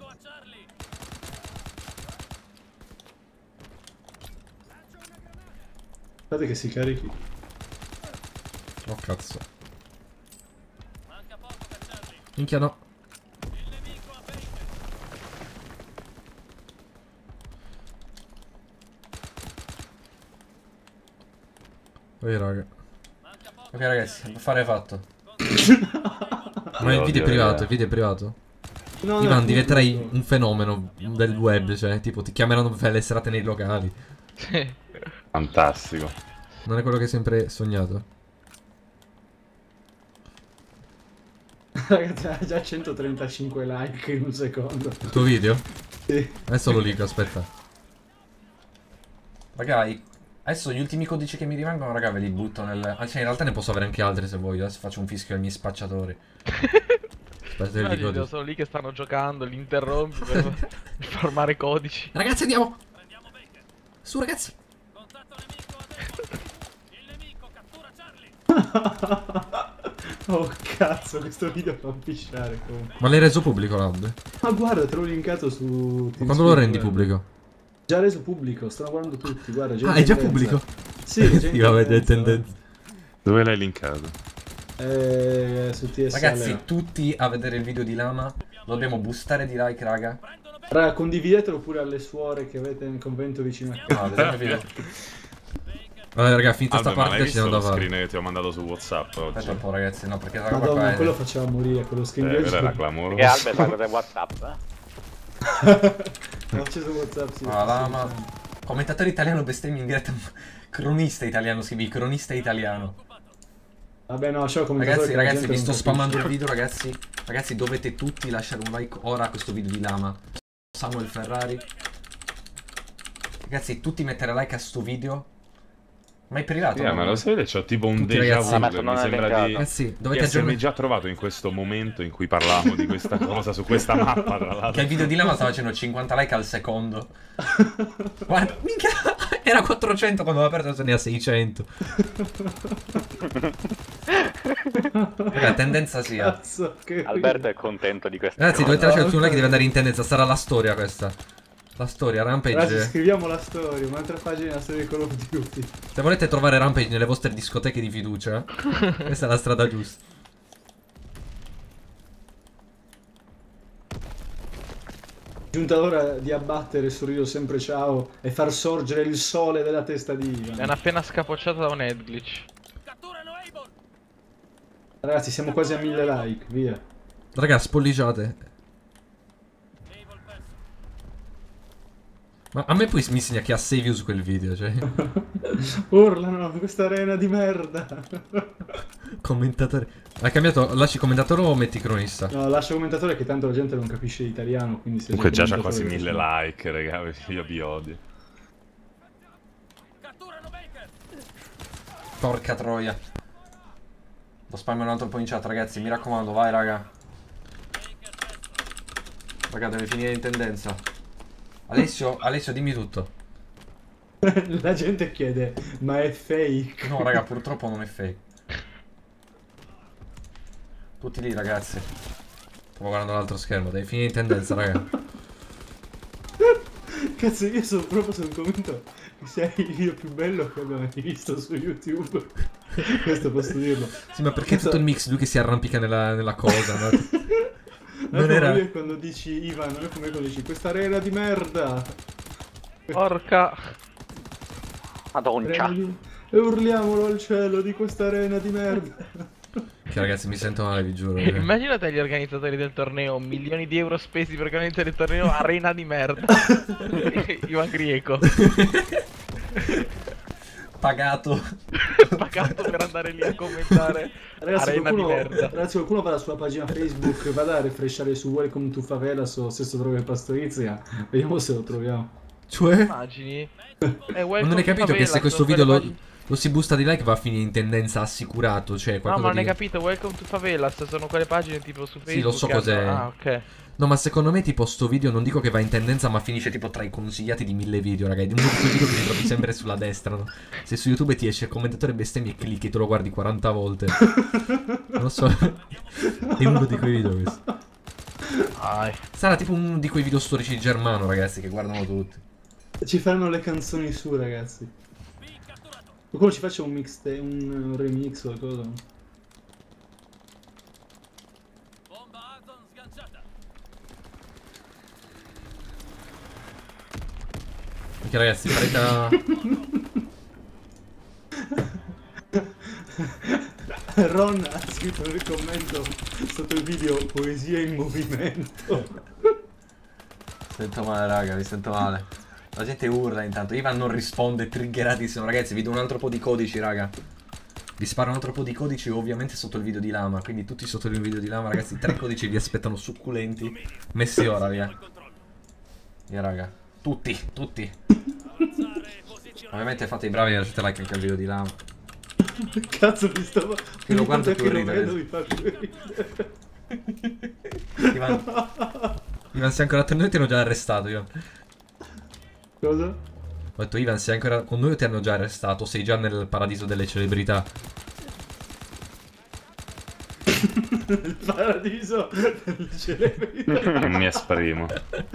E: Aspettate che si carichi.
C: Oh cazzo. Minchia no. Oi raga. Ok ragazzi, affare fatto. Ma il video è privato, il video è privato.
E: No,
C: Ivan,
E: no,
C: diventerai
E: tutto.
C: un fenomeno del web, cioè, tipo, ti chiameranno per fare le serate nei locali.
I: Fantastico.
C: Non è quello che hai sempre sognato?
E: Ragazzi, ha già centotrentacinque like in un secondo.
C: Il tuo video?
E: Sì.
C: Adesso lo ligo, aspetta. Ragazzi, adesso gli ultimi codici che mi rimangono, raga, ve li butto nel... Ah, cioè, in realtà ne posso avere anche altri se voglio. Adesso faccio un fischio ai miei spacciatori. Aspetta, ve li
G: Immagino
C: dico.
G: sono lì che stanno giocando, li interrompi per formare codici.
C: Ragazzi, andiamo! Su, ragazzi!
E: Oh cazzo, questo video fa pisciare comunque.
C: Ma l'hai reso pubblico, Lab?
E: Ma guarda, te l'ho linkato su...
C: Ma quando lo rendi pubblico?
E: Già reso pubblico, stanno guardando tutti, guarda. Già
C: Ah,
E: in
C: è già
E: tendenza.
C: pubblico?
E: Sì, è già in
C: Sì, vabbè, già in
E: tendenza.
C: tendenza.
I: Dove l'hai linkato?
E: Eh, su T S L.
C: Ragazzi, tutti a vedere il video di Lama. Lo dobbiamo boostare di like, raga.
E: Raga, condividetelo pure alle suore che avete nel convento vicino a casa.
C: No, vedete il video. Vabbè, raga, finita sta
I: Albe, ma
C: partita
I: l'hai
C: ci
I: visto
C: andiamo
I: lo
C: da fare.
I: screen che ti ho mandato su WhatsApp oggi?
C: Aspetta un po', ragazzi, no, perché raga,
E: Madonna,
C: qua è...
E: quello faceva morire, quello screen
I: Eh,
E: di
I: quello era
E: oggi.
I: clamoroso.
K: Che Albe sa cos'è WhatsApp, eh?
E: L'ho acceso WhatsApp, sì.
C: Ah, Lama. Commentatore italiano bestemmia in diretta. Cronista italiano, scrivi, cronista italiano.
E: Vabbè, no, c'ho commentatore
C: Ragazzi,
E: che la
C: ragazzi,
E: gente
C: vi
E: non
C: sto
E: capisce.
C: spammando il video, ragazzi. Ragazzi, dovete tutti lasciare un like ora a questo video di Lama. Samuel Ferrari. Ragazzi, tutti mettere like a sto video. Ma è privato,
I: Sì,
C: no?
I: ma lo sapete, c'ho tipo un
C: Tutti,
I: déjà
C: ragazzi.
I: vu,
K: Ah, ma
I: mi
K: non è
I: sembra
K: linkato.
I: di,
C: Ragazzi,
I: di
C: dovete
I: essermi
C: aggiornare...
I: già trovato in questo momento in cui parlavamo di questa cosa, su questa mappa, tra l'altro.
C: Che il video di Lama stava facendo cinquanta like al secondo. Guarda, minchia, era quattrocento quando l'ho aperto, adesso ne ha seicento. Raga, tendenza sia.
E: Cazzo, che...
K: Alberto è contento di questa
C: Ragazzi,
K: cosa.
C: dovete lasciare tutti un like, deve andare in tendenza, sarà la storia questa. La storia,
E: Ragazzi,
C: Rampage.
E: scriviamo la storia, un'altra pagina della storia di Call of Duty.
C: Se volete trovare Rampage nelle vostre discoteche di fiducia, questa è la strada giusta.
E: Giunta l'ora di abbattere Sorriso sempre ciao e far sorgere il sole della testa di
G: Mi
E: Ivan.
G: hanno appena scapocciato da un head glitch.
E: Ragazzi, siamo quasi a mille like, via.
C: Raga, spolliciate. Ma a me poi mi segna che ha sei views quel video, cioè.
E: Urlano, questa arena di merda.
C: Commentatore. Hai cambiato, lasci commentatore o metti cronista?
E: No, lascia commentatore che tanto la gente non capisce l'italiano, quindi se
I: Comunque già c'ha quasi mille like, raga, io vi odio.
C: Porca troia. Lo spammo un altro po' in chat, ragazzi, mi raccomando, vai, raga. Raga, deve finire in tendenza. Alessio, Alessio, dimmi tutto.
E: La gente chiede, ma è fake?
C: No, raga, purtroppo non è fake. Tutti lì, ragazzi. Stavo guardando l'altro schermo, devi finire in tendenza, raga.
E: Cazzo, io sono proprio sul commento che sei il video più bello che abbia mai visto su YouTube. Questo posso dirlo.
C: Sì, ma perché tutto il mix, lui che si arrampica nella, nella cosa, no?
E: Non
C: Non era...
E: era quando dici Ivan, non è come quando dici questa arena di merda.
G: Porca.
K: Madonna.
E: Arena di- E urliamolo al cielo di questa arena di merda.
C: Che ragazzi, mi sento male, vi giuro. cioè.
G: Immaginate gli organizzatori del torneo, milioni di euro spesi per organizzare il torneo, arena di merda. Ivan Grieco.
C: Pagato.
G: Pagato per andare lì a commentare
E: Ragazzi
G: Arena di
E: qualcuno,
G: merda.
E: ragazzi, qualcuno va alla sua pagina Facebook, vada a refreshare su Welcome to Favelas o Stesso Droga e Pastorizia. Vediamo se lo troviamo.
C: Cioè?
G: Immagini? Eh,
C: Ma non hai capito che se questo video lo, lo si boosta di like va a finire in tendenza assicurato, cioè
G: No,
C: qualcosa
G: ma non hai
C: di...
G: capito, Welcome to Favelas sono quelle pagine tipo su Facebook.
C: Sì, lo so
G: che
C: cos'è.
G: hanno- Ah, ok.
C: No, ma secondo me tipo sto video non dico che va in tendenza, ma finisce tipo tra i consigliati di mille video, raga. È uno di quei video che ti trovi sempre sulla destra, no? Se su YouTube ti esce il commentatore bestemmie e clicchi, te lo guardi quaranta volte. Non lo so. È uno di quei video questo.
G: Ai.
C: Sarà tipo uno di quei video storici germano, ragazzi, che guardano tutti.
E: Ci fanno le canzoni su, ragazzi. Qualcuno ci faccia un mixtape, un, un remix o qualcosa.
C: Perché ragazzi, farete...
E: Ron ha scritto nel commento sotto il video poesia in movimento.
C: Sento male, raga, mi sento male. La gente urla intanto. Ivan non risponde, triggeratissimo. Ragazzi, vi do un altro po' di codici, raga. Vi sparo un altro po' di codici, ovviamente sotto il video di Lama. Quindi tutti sotto il video di Lama, ragazzi. Tre codici vi aspettano succulenti. Messi ora, via. Via, raga. Tutti, tutti. Ovviamente fate i bravi e lasciate like anche al video di Lama.
E: Cazzo, mi stavo...
C: Che lo guardo
E: Ogni
C: più
E: volta che lo
C: ridere.
E: vedo mi fa più ridere.
C: Ivan, Ivan sei ancora... Noi ti hanno già arrestato, Ivan.
E: Cosa?
C: Ho detto, Ivan, sei ancora con noi o ti hanno già arrestato? Sei già nel paradiso delle celebrità.
E: Il paradiso delle celebrità.
I: Non mi esprimo.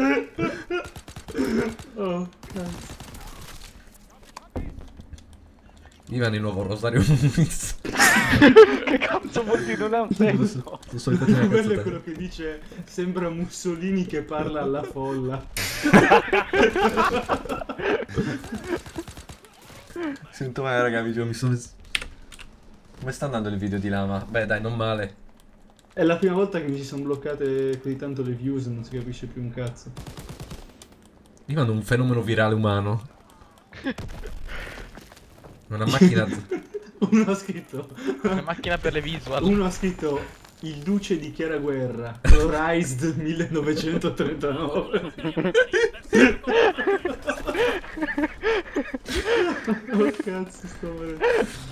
E: Oh, cazzo.
C: Ivan il nuovo Rosario Muniz.
K: Che cazzo vuol dire? Non ha un senso.
C: Tu so infatti una
E: Quello è
C: cazzata.
E: quello che dice sembra Mussolini che parla alla folla.
C: Sento male, raga, mi mi sono... Come sta andando il video di Lama? Beh, dai, non male.
E: È la prima volta che mi si sono bloccate così tanto le views, non si capisce più un cazzo.
C: Ivan è un fenomeno virale umano. Una macchina...
E: Uno ha scritto...
G: Una macchina per le visual.
E: Uno ha scritto il duce dichiara guerra. Colorized millenovecentotrentanove. Oh cazzo, sto morendo.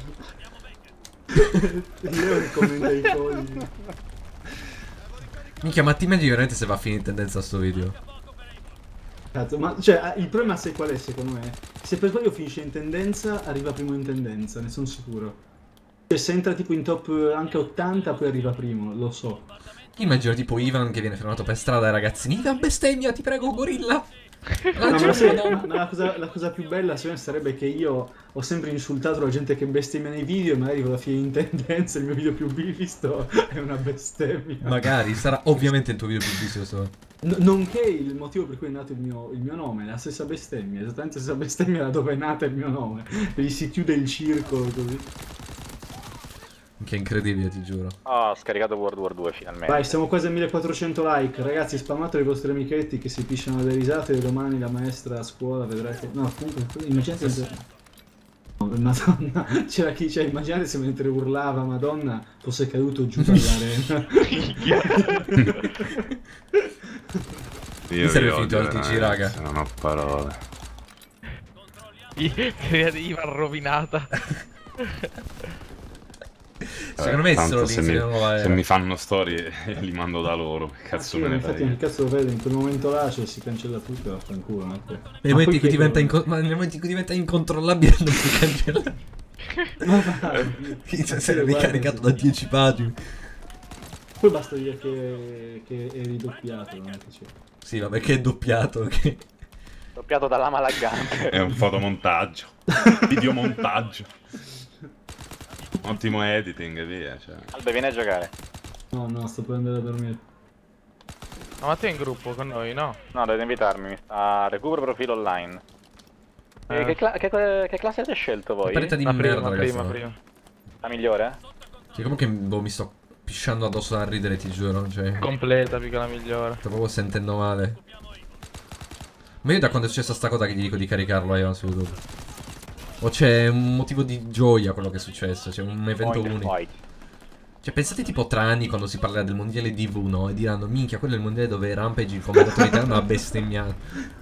E: Leo commenta i codici.
C: Minchia, ma ti immagini veramente se va a finire in tendenza sto video?
E: Cazzo, ma cioè il problema sai qual è secondo me? Se per sbaglio finisce in tendenza, arriva primo in tendenza, ne sono sicuro. Cioè se entra tipo in top anche ottanta, poi arriva primo, lo so.
C: Immagino tipo Ivan che viene fermato per strada e ragazzini, Ivan bestemmia, ti prego, gorilla!
E: No, ma, sai, ma la, cosa, la cosa più bella secondo me sarebbe che io ho sempre insultato la gente che bestemmia nei video e magari vado a finire in tendenza, il mio video più visto è una bestemmia.
C: Magari, sarà ovviamente il tuo video più visto questo.
E: N nonché il motivo per cui è nato il mio, il mio nome, la stessa bestemmia, esattamente la stessa bestemmia da dove è nato il mio nome. Quindi si chiude il circolo così.
C: Che incredibile, ti giuro.
K: Oh, ho scaricato World War due finalmente.
E: Vai, siamo quasi a millequattrocento like. Ragazzi, spammate i vostri amichetti che si pisciano le risate e domani la maestra a scuola vedrà che... No, comunque, immaginate se... Oh, Madonna, c'era chi... Cioè, immaginate se mentre urlava Madonna fosse caduto giù dall'arena.
I: Io
C: sarebbe
I: vi
C: finito
I: odio,
C: al T G, raga.
I: Non ho parole.
G: Ivan rovinata.
C: Secondo me
I: Tanto
C: sono
I: se,
C: lì,
I: mi,
C: nuova
I: se
C: era.
I: mi fanno storie li mando da loro. Che cazzo
E: Ah, sì,
I: me ne
E: infatti
I: frega.
E: che cazzo lo vede in quel momento là, cioè si cancella tutto e vaffanculo. Ma
C: Nel momento in cui diventa, inco ma nel momento in cui diventa incontrollabile non si cancella.
E: Ma va,
C: Inizia a essere ricaricato da dieci pagine.
E: Poi basta dire che, che è ridoppiato, non è che c'è.
C: Sì, vabbè, che è doppiato. Che...
K: Doppiato da lama laggante.
I: È un fotomontaggio. Videomontaggio. Ottimo editing e via. Cioè.
K: Albe, vieni a giocare.
E: No, no, sto per andare a dormire.
G: No, ma te in gruppo con noi, no?
K: No, dovete invitarmi. A recupero profilo online.
G: Eh.
K: E che, cla che, che classe avete scelto voi?
C: Parete di
G: La
C: merda,
G: prima,
C: ragazzi.
G: prima,
C: no?
G: prima.
K: La migliore?
C: Sì, comunque boh, mi sto pisciando addosso da ridere, ti giuro. Cioè,
G: Completa, più che la migliore.
C: sto proprio sentendo male. Ma io da quando è successa sta cosa che gli dico di caricarlo a Ivan su YouTube. O c'è un motivo di gioia quello che è successo, c'è un evento
K: Point
C: unico.
K: fight.
C: Cioè pensate tipo tra anni quando si parlerà del mondiale D V, no? E diranno minchia, quello è il mondiale dove Rampage il commentatore italiano ha bestemmiato.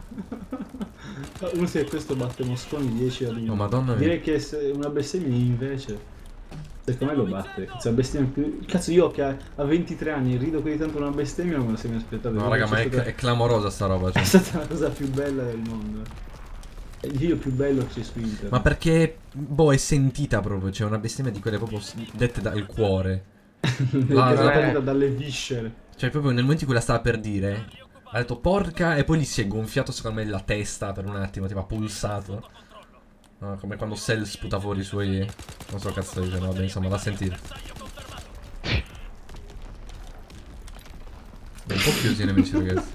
E: Uno se questo batte Mosconi dieci a uno.
C: Oh madonna mia.
E: Direi che se una bestemmia invece, secondo me lo batte. Cazzo, bestemmia più... Cazzo, io che a- a ventitré anni rido così tanto una bestemmia non me la sei mai aspettato.
C: No raga, ma è,
E: stata...
C: è clamorosa sta roba, cioè.
E: È stata la cosa più bella del mondo. È il video più bello che c'è su internet.
C: Ma perché, boh, è sentita proprio, c'è una bestemmia di quelle proprio s- dette dal cuore. La-
E: La
C: la-
E: prende dalle viscere.
C: Cioè proprio nel momento in cui la stava per dire, ha detto porca e poi gli si è gonfiato secondo me la testa per un attimo, tipo ha pulsato. No, come quando Cell sputa fuori i suoi... non so cazzo dice, no, vabbè, insomma, l'ha sentito. È un po' chiusi i nemici, ragazzi.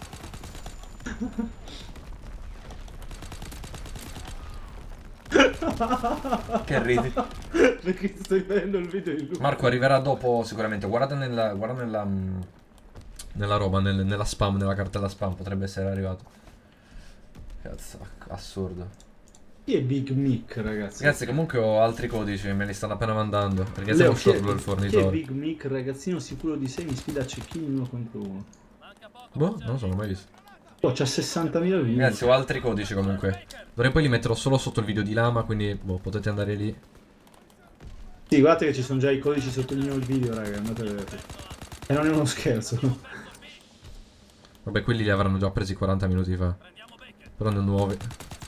C: Che ridi?
E: Perché stai vedendo il video di lui.
C: Marco arriverà dopo sicuramente. Guarda nella, guarda nella, mm, nella roba, nel- nella spam, nella cartella spam. Potrebbe essere arrivato. Cazzo, assurdo.
E: Chi è Big Mick, ragazzi?
C: Ragazzi, comunque ho altri codici, me li stanno appena mandando. Perché
E: Leo,
C: siamo
E: chi è,
C: solo il
E: chi è
C: fornitore.
E: Big Mick, ragazzino sicuro di sé, mi sfida a cecchini uno contro uno.
C: Boh, non lo so, non l'ho mai visto.
E: Oh, c'ha sessantamila view.
C: Ragazzi, ho altri codici comunque. Dovrei poi li metterò solo sotto il video di Lama, quindi boh, potete andare lì.
E: Sì, guardate che ci sono già i codici sotto il mio video, raga, andate a vedere. E non è uno scherzo.
C: Vabbè, quelli li avranno già presi quaranta minuti fa. Però ne ho nuovi.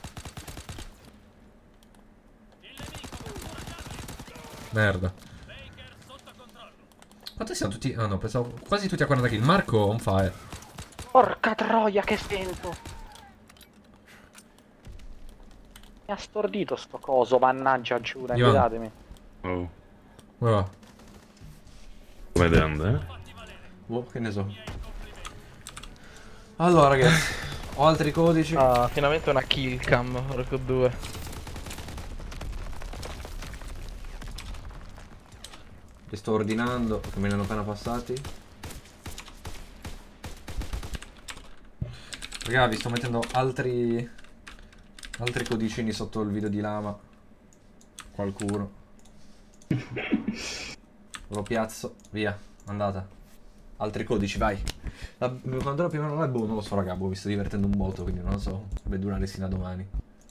C: Merda. Quanti siamo tutti? Ah no, pensavo quasi tutti a quaranta kill. Marco on fire.
K: Porca troia, che sento! Mi ha stordito sto coso, mannaggia, giuro,
C: Ivan.
K: aiutatemi.
I: Oh.
C: Come va?
I: Come vedendo, eh?
C: Boh, che ne so. Allora ragazzi, ho altri codici.
G: Ah, finalmente una kill cam, Rocco due.
C: Li sto ordinando, che me ne hanno appena passati. Raga, vi sto mettendo altri altri codicini sotto il video di Lama. Qualcuno. Lo piazzo, via, andata. Altri codici, vai. La, quando la prima non è boh, non lo so raga, boh, mi sto divertendo un botto, quindi non lo so. Deve durare sino a domani.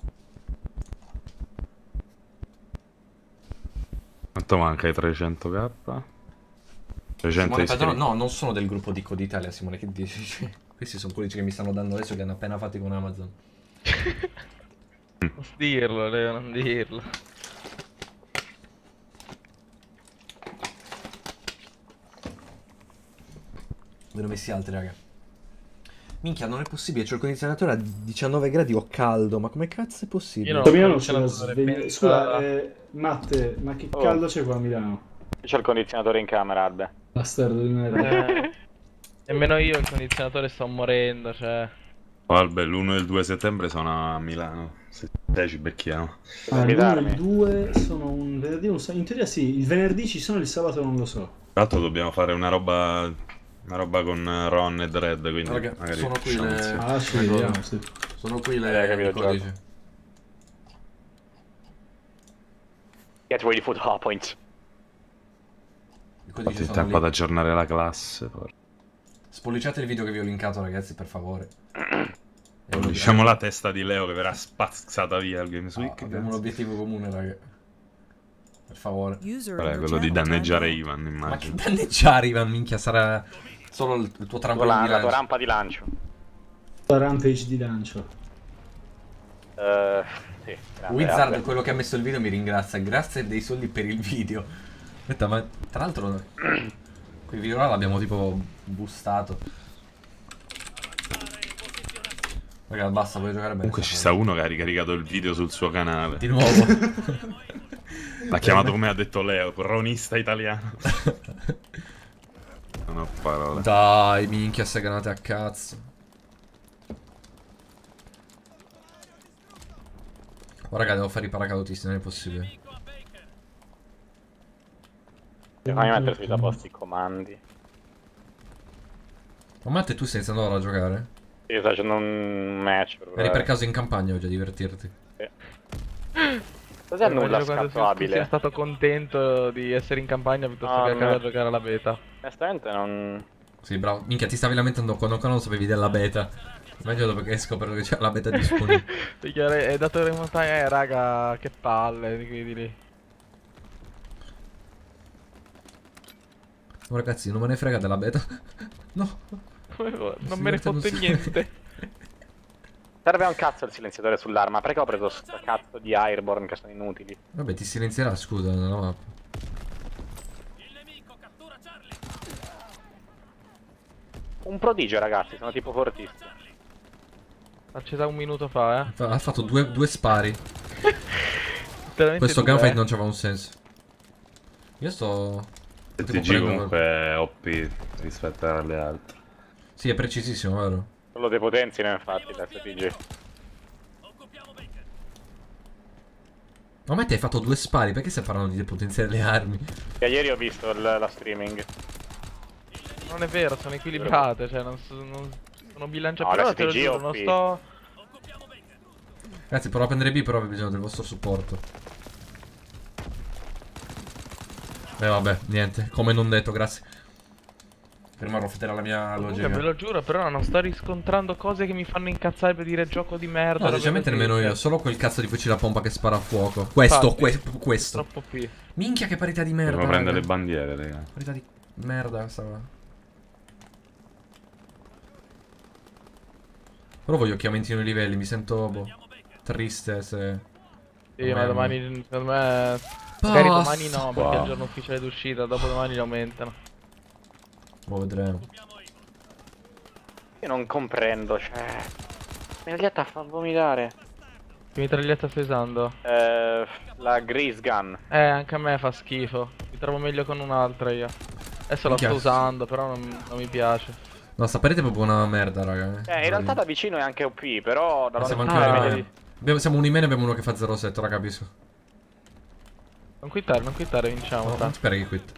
I: Quanto manca ai trecento k? trecento
C: Simone
I: iscritti.
C: Padrone, no, non sono del gruppo di Code Italia, Simone, che dici? Cioè, questi sono codici che mi stanno dando adesso che hanno appena fatti con Amazon.
G: Non dirlo, Leo, non dirlo.
C: Ve ne ho messi altri, raga. Minchia, non è possibile, c'ho il condizionatore a diciannove gradi, ho caldo, ma come cazzo è possibile?
G: Io
E: A
G: no.
E: Milano
G: non
E: c'è
G: ce
E: la
G: la
E: sveglia.
G: pensa-
E: Scusa, eh, Matte, ma che
K: Oh.
E: caldo c'è qua a Milano?
K: C'è il condizionatore in camera, Albe.
E: Bastardo di merda.
G: Eh, nemmeno io il condizionatore sto morendo, cioè.
I: Albe, l'uno e il due settembre sono a Milano. Se te ci becchiamo.
E: Ah, l'uno e
K: Invitarmi.
E: il due sono un venerdì e un sabato. In teoria sì, il venerdì ci sono, il sabato non lo so.
I: Tra l'altro dobbiamo fare una roba. Una roba con Ron e Dread, quindi
C: Raga,
I: magari
C: sono qui
I: facciamo
C: le...
I: insieme.
E: Ah, ci
C: le cose.
E: vediamo, sì.
C: Sono qui
K: Eh,
C: le,
K: capito
C: i
K: il
C: codici.
K: gioco. Get ready for the hard point.
C: I codici
I: Fate il
C: sono
I: tempo ad
C: lì.
I: aggiornare la classe. Poi.
C: Spolliciate il video che vi ho linkato, ragazzi, per favore. E un-
I: Diciamo la testa di Leo che verrà spazzata via al Games
C: Ah,
I: Week.
C: abbiamo un obiettivo comune, raga. Per favore.
B: User
I: Qual è
B: in your
I: quello di
B: channel
I: danneggiare
B: timed out.
I: Ivan,
C: Ma che
I: immagino.
C: danneggiare, Ivan, minchia, sarà solo il, il tuo trampolino
K: La,
C: di
K: la tua
C: lancio.
K: rampa di lancio.
E: La rampage di lancio.
K: Eh, sì, grande,
C: Wizard,
K: Albe.
C: quello che ha messo il video, mi ringrazia. Grazie dei soldi per il video. Aspetta, ma tra l'altro quei video là l'abbiamo tipo bustato. Raga, basta, voglio giocare bene.
I: Comunque ci sta uno che ha ricaricato il video sul suo canale.
C: Di nuovo.
I: L'ha chiamato come ha detto Leo, cronista italiano. Non ho parole.
C: Dai, minchia, sei granate a cazzo. Oh, raga, devo fare i paracadutisti, non è possibile.
K: Fammi mettere sui posti i comandi.
C: Ma Matte, tu stai iniziando ora a giocare?
K: Io sto facendo un match per
C: Eri per caso in campagna oggi a divertirti?
K: Sì. Cos'è
G: Immagino
K: nulla
G: quando tu
K: scattabile?
G: sia stato contento di essere in campagna piuttosto
K: No,
G: che a
K: no.
G: casa a giocare alla beta.
K: Onestamente non...
C: Sì, bravo. Minchia, ti stavi lamentando quando ancora non sapevi della beta. Meglio dopo che hai scoperto che c'è la beta disponibile.
G: Perché è dato le montagne, eh raga, che palle di quelli lì.
C: Oh, ragazzi, non me ne frega della beta. No.
G: Come vuoi,
C: Mi
G: non
C: sto
G: me ne
C: divertendo
G: fotte
C: un
G: niente.
K: Serve a un cazzo il silenziatore sull'arma, perché ho preso sto cazzo di Airborne che sono inutili?
C: Vabbè, ti silenzierà, scusa, nella mappa.
K: Un prodigio, ragazzi, sono tipo fortissimo.
G: Accesa un minuto fa, eh.
C: Fa- Ha fatto due, due spari.
G: Veramente
C: Questo
G: due,
C: gunfight
G: eh.
C: non c'aveva un senso. Io sto...
I: Il
C: tipo
I: T G
C: prendo-
I: comunque è O P rispetto alle altre.
C: Sì, è precisissimo, vero?
K: Solo dei potenzi, no, infatti, l'S T G.
C: Ma a me ti hai fatto due spari, perché stai parlando di depotenziare le armi?
K: Che ieri ho visto il- la streaming.
G: Non è vero, sono equilibrate, cioè non, so- non sono bilanciate.
K: No,
G: Però
K: l'S T
G: te lo
K: G
G: giuro, non
K: O P.
G: sto...
C: Ragazzi, provo a prendere B, però ho bisogno del vostro supporto. Eh vabbè, niente, come non detto, grazie. Prima ero fedele alla mia
G: Comunque,
C: logica.
G: ve lo giuro, però non sto riscontrando cose che mi fanno incazzare per dire gioco di merda.
C: No,
G: robe
C: sinceramente
G: così,
C: nemmeno
G: cioè.
C: io, solo quel cazzo di fucile a pompa che spara a fuoco. Questo,
G: Infatti,
C: que- questo.
G: Troppo P.
C: Minchia che parità di merda.
I: Dobbiamo prendere
C: raga.
I: le bandiere, raga.
C: Parità di merda questa qua. Però voglio che aumentino i livelli, mi sento boh, triste se...
G: Sì, ma
C: Vabbè,
G: domani, secondo me... Magari
C: Basta.
G: domani no, perché è
I: Wow.
G: il giorno ufficiale d'uscita, dopo domani li aumentano.
C: Boh, vedremo.
K: Io non comprendo, cioè... Mitraglietta fa vomitare.
G: Che mitraglietta stai usando?
K: Eh, la Grease Gun.
G: Eh, anche a me fa schifo. Mi trovo meglio con un'altra io. Adesso la
C: Minchia.
G: sto usando, però non, non mi piace.
C: No, sta parete è proprio una merda, raga.
K: Eh, in realtà da vicino è anche O P, però da
C: Ma siamo
K: lontano
C: anche
K: è
C: una...
K: meglio di-
C: abbiamo, siamo un in meno e abbiamo uno che fa zero sette, ora capisco.
G: Non quittare, non quittare, vinciamo.
C: No,
G: fra.
C: non spera che quit.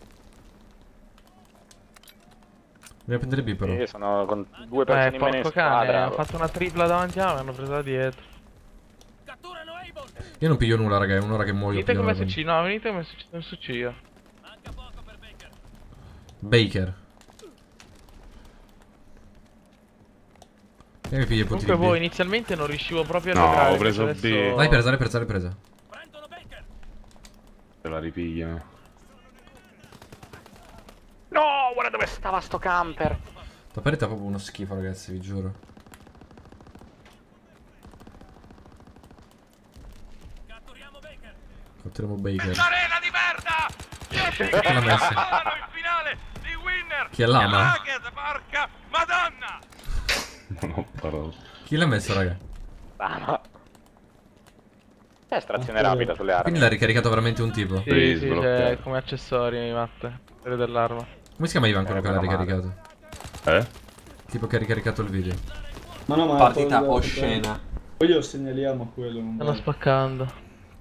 C: Dobbiamo prendere B però.
K: Io sono con due
G: Eh,
K: persone in meno in
G: porco cane,
K: squadra.
G: ho fatto una tripla davanti a me, mi hanno presa da dietro.
C: Io non piglio nulla, raga, è un'ora che muoio.
G: Venite
C: piglio
G: come
C: nulla,
G: S C, no, venite come S C, come S C io.
C: quindi. Baker. E mi piglio i punti
G: Comunque
C: di B.
G: voi inizialmente non riuscivo proprio a
I: No,
G: giocare.
I: ho preso
G: invece
I: B.
G: adesso-
C: L'hai presa, l'hai presa, l'hai presa.
I: Se la ripigliano.
K: No, guarda dove stava sto camper.
C: La parete è proprio uno schifo, ragazzi, vi giuro. Cattureremo Baker.
A: Arena di merda!
C: Chi l'ha messa?
A: in finale di winner!
C: Chi è l'ama?
A: Nugget, porca madonna!
I: Non ho parole.
C: Chi l'ha messo, raga?
K: Ah, ma... C'è estrazione rapida sulle armi.
C: Quindi l'ha ricaricato veramente un tipo.
G: Sì,
I: Sì,
G: sì,
I: sbloccato.
G: c'è come accessori, Matte. Quello dell'arma.
C: Come si chiama Ivan quello
K: Eh,
C: che l'ha
K: meno male.
C: ricaricato?
I: Eh?
C: Tipo che ha ricaricato il video.
E: Ma no, ma
L: Partita
E: poi-
L: oscena.
E: Poi lo segnaliamo quello. non
G: Stanno
E: vale.
G: spaccando.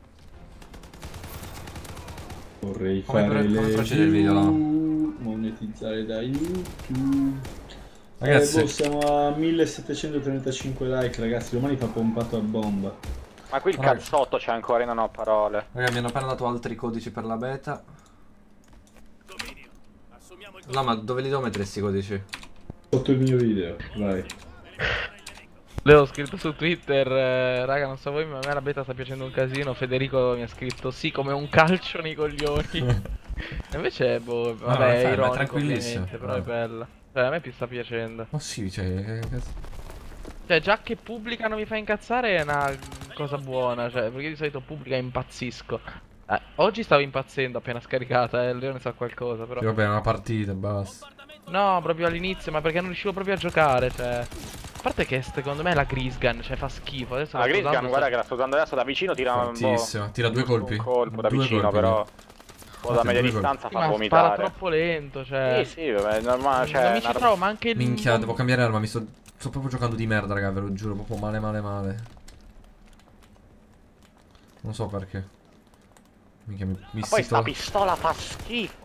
E: Vorrei
C: Come
E: fare
C: pro- come
E: le
C: procede il video, no?
E: view, monetizzare da YouTube.
C: Ragazzi,
E: Eh, boh, siamo a millesettecentotrentacinque like, ragazzi. Domani fa pompato a bomba.
K: Ma qui il
C: Raga.
K: cazzotto c'è ancora e non ho parole.
C: raga, mi hanno appena dato altri codici per la beta. No, ma dove li devo mettere questi codici?
E: Sotto il mio video, vai.
G: Le ho scritto su Twitter, eh, raga, non so voi, ma a me la beta sta piacendo un casino. Federico mi ha scritto sì, come un calcio nei coglioni. E invece, boh, vabbè,
C: no, ma
G: è
C: fai- ma è
G: ironico,
C: tranquillissimo.
G: ovviamente, però è
C: Ah.
G: bella. Cioè, a me mi sta piacendo.
C: Ma sì, cioè... che cazzo-
G: Cioè, già che pubblica non mi fa incazzare è una cosa buona, cioè, perché di solito pubblica e impazzisco. Eh, oggi stavo impazzendo appena scaricata, eh, il Leone sa qualcosa, però.
C: Sì, vabbè, è una partita, basta.
G: No, proprio all'inizio, ma perché non riuscivo proprio a giocare, cioè. A parte che secondo me la Grease Gun, cioè, fa schifo. Adesso
K: La
G: sto
K: Grease Gun,
G: usando,
K: guarda
G: sto-
K: che la sto usando adesso da vicino, tira un po'.
C: Fortissimo, tira due colpi.
K: Un colpo da
C: Due
K: vicino,
C: colpi,
K: però.
C: no?
K: Un po' da
C: Infatti,
K: media
C: due colpi.
K: distanza
G: Sì,
K: fa
G: ma spara
K: vomitare.
G: troppo lento, cioè.
K: Sì, sì, vabbè, è normale. Cioè,
G: non mi ci
K: una-
G: trovo, ma anche il...
C: Minchia, devo cambiare arma, mi sto... sto proprio giocando di merda, raga, ve lo giuro, proprio male, male, male. Non so perché. Minchia, mi, mi
K: Ma poi
C: sto...
K: sta pistola fa schifo.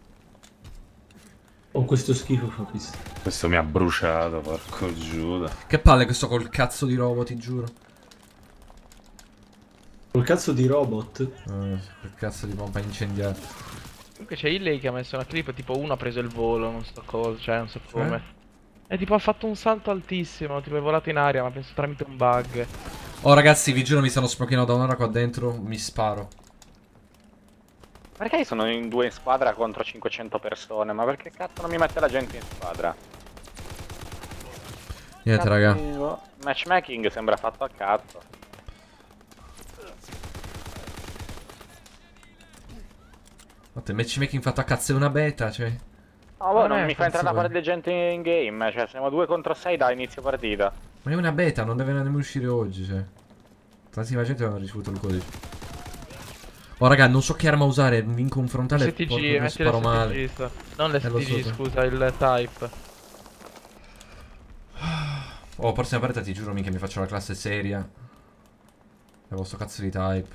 E: Oh, questo schifo fa pista.
I: Questo mi ha bruciato, porco Giuda.
C: Che palle questo col cazzo di robot, ti giuro.
E: Col cazzo di robot.
C: Uh, che cazzo di pompa incendiata.
G: Comunque c'è Illey che ha messo una clip tipo uno ha preso il volo, non so cosa, cioè non so come. E tipo ha fatto un salto altissimo, tipo è volato in aria, ma penso tramite un bug.
C: Oh ragazzi, vi giuro mi stanno sprochinando da un'ora qua dentro, mi sparo.
K: Perché sono in due in squadra contro cinquecento persone? Ma perché cazzo non mi mette la gente in squadra?
C: Niente raga.
K: Matchmaking sembra fatto a cazzo.
C: Guarda, il matchmaking fatto a cazzo è una beta, cioè.
K: No, boh, non mi fa entrare la parte di gente in game, cioè siamo due contro sei da inizio partita.
C: Ma è una beta, non deve nemmeno uscire oggi, cioè. Tantissima gente non ha ricevuto il codice. Oh raga, non so che arma usare, vinco un frontale
G: S T G,
C: porco,
G: metti
C: sparo male.
G: l'S T G, non l'S
C: Eh, lo
G: T G,
C: so,
G: scusa, il type.
C: Oh, prossima partita ti giuro mica mi faccio la classe seria. Avevo sto cazzo di type.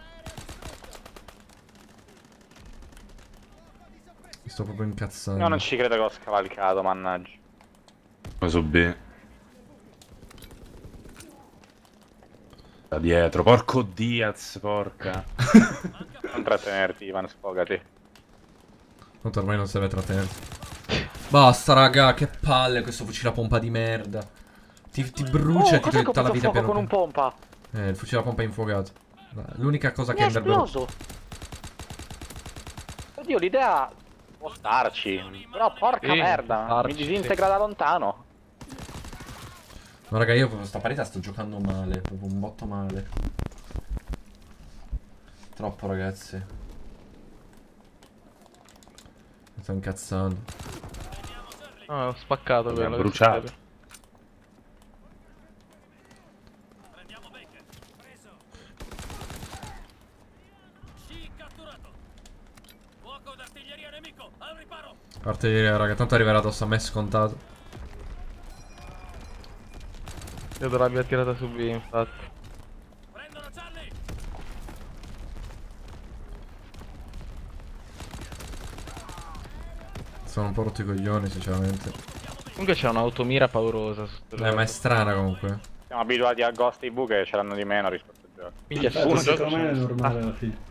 C: Mi sto proprio incazzando.
K: No, non ci credo che ho scavalcato, mannaggia.
I: Preso B. Da dietro, porco Diaz, porca.
K: Non trattenerti, Ivan, sfogati.
C: Tanto ormai non serve trattenersi. Basta raga, che palle questo fucile a pompa di merda. Ti, ti brucia
K: oh,
C: e ti toglie tutta la vita piano
K: con un pompa?
C: Eh, il fucile a pompa è infuocato. L'unica cosa
K: Mi
C: che
K: è
C: Ender
K: esploso. Oddio, l'idea può starci. Però porca
G: Sì,
K: merda,
G: starci,
K: mi disintegra
G: sì.
K: da lontano.
C: No raga, io proprio sta partita sto giocando male, proprio un botto male. Troppo ragazzi. Mi sto incazzando.
G: Ah, ho spaccato quello.
I: Abbiamo bruciato.
C: Artiglieria raga, tanto arriverà addosso a me scontato.
G: Credo l'abbia tirata su B, infatti.
C: Sono un po' rotto i coglioni sinceramente.
G: Comunque c'è un'automira paurosa.
C: Eh, ma è strana comunque.
K: Siamo abituati a Ghost e i V che ce l'hanno di meno rispetto al gioco.
G: Minchia,
E: Eh,
G: uno
E: secondo
G: gioco
E: me è
G: c'è-
E: normale alla fine.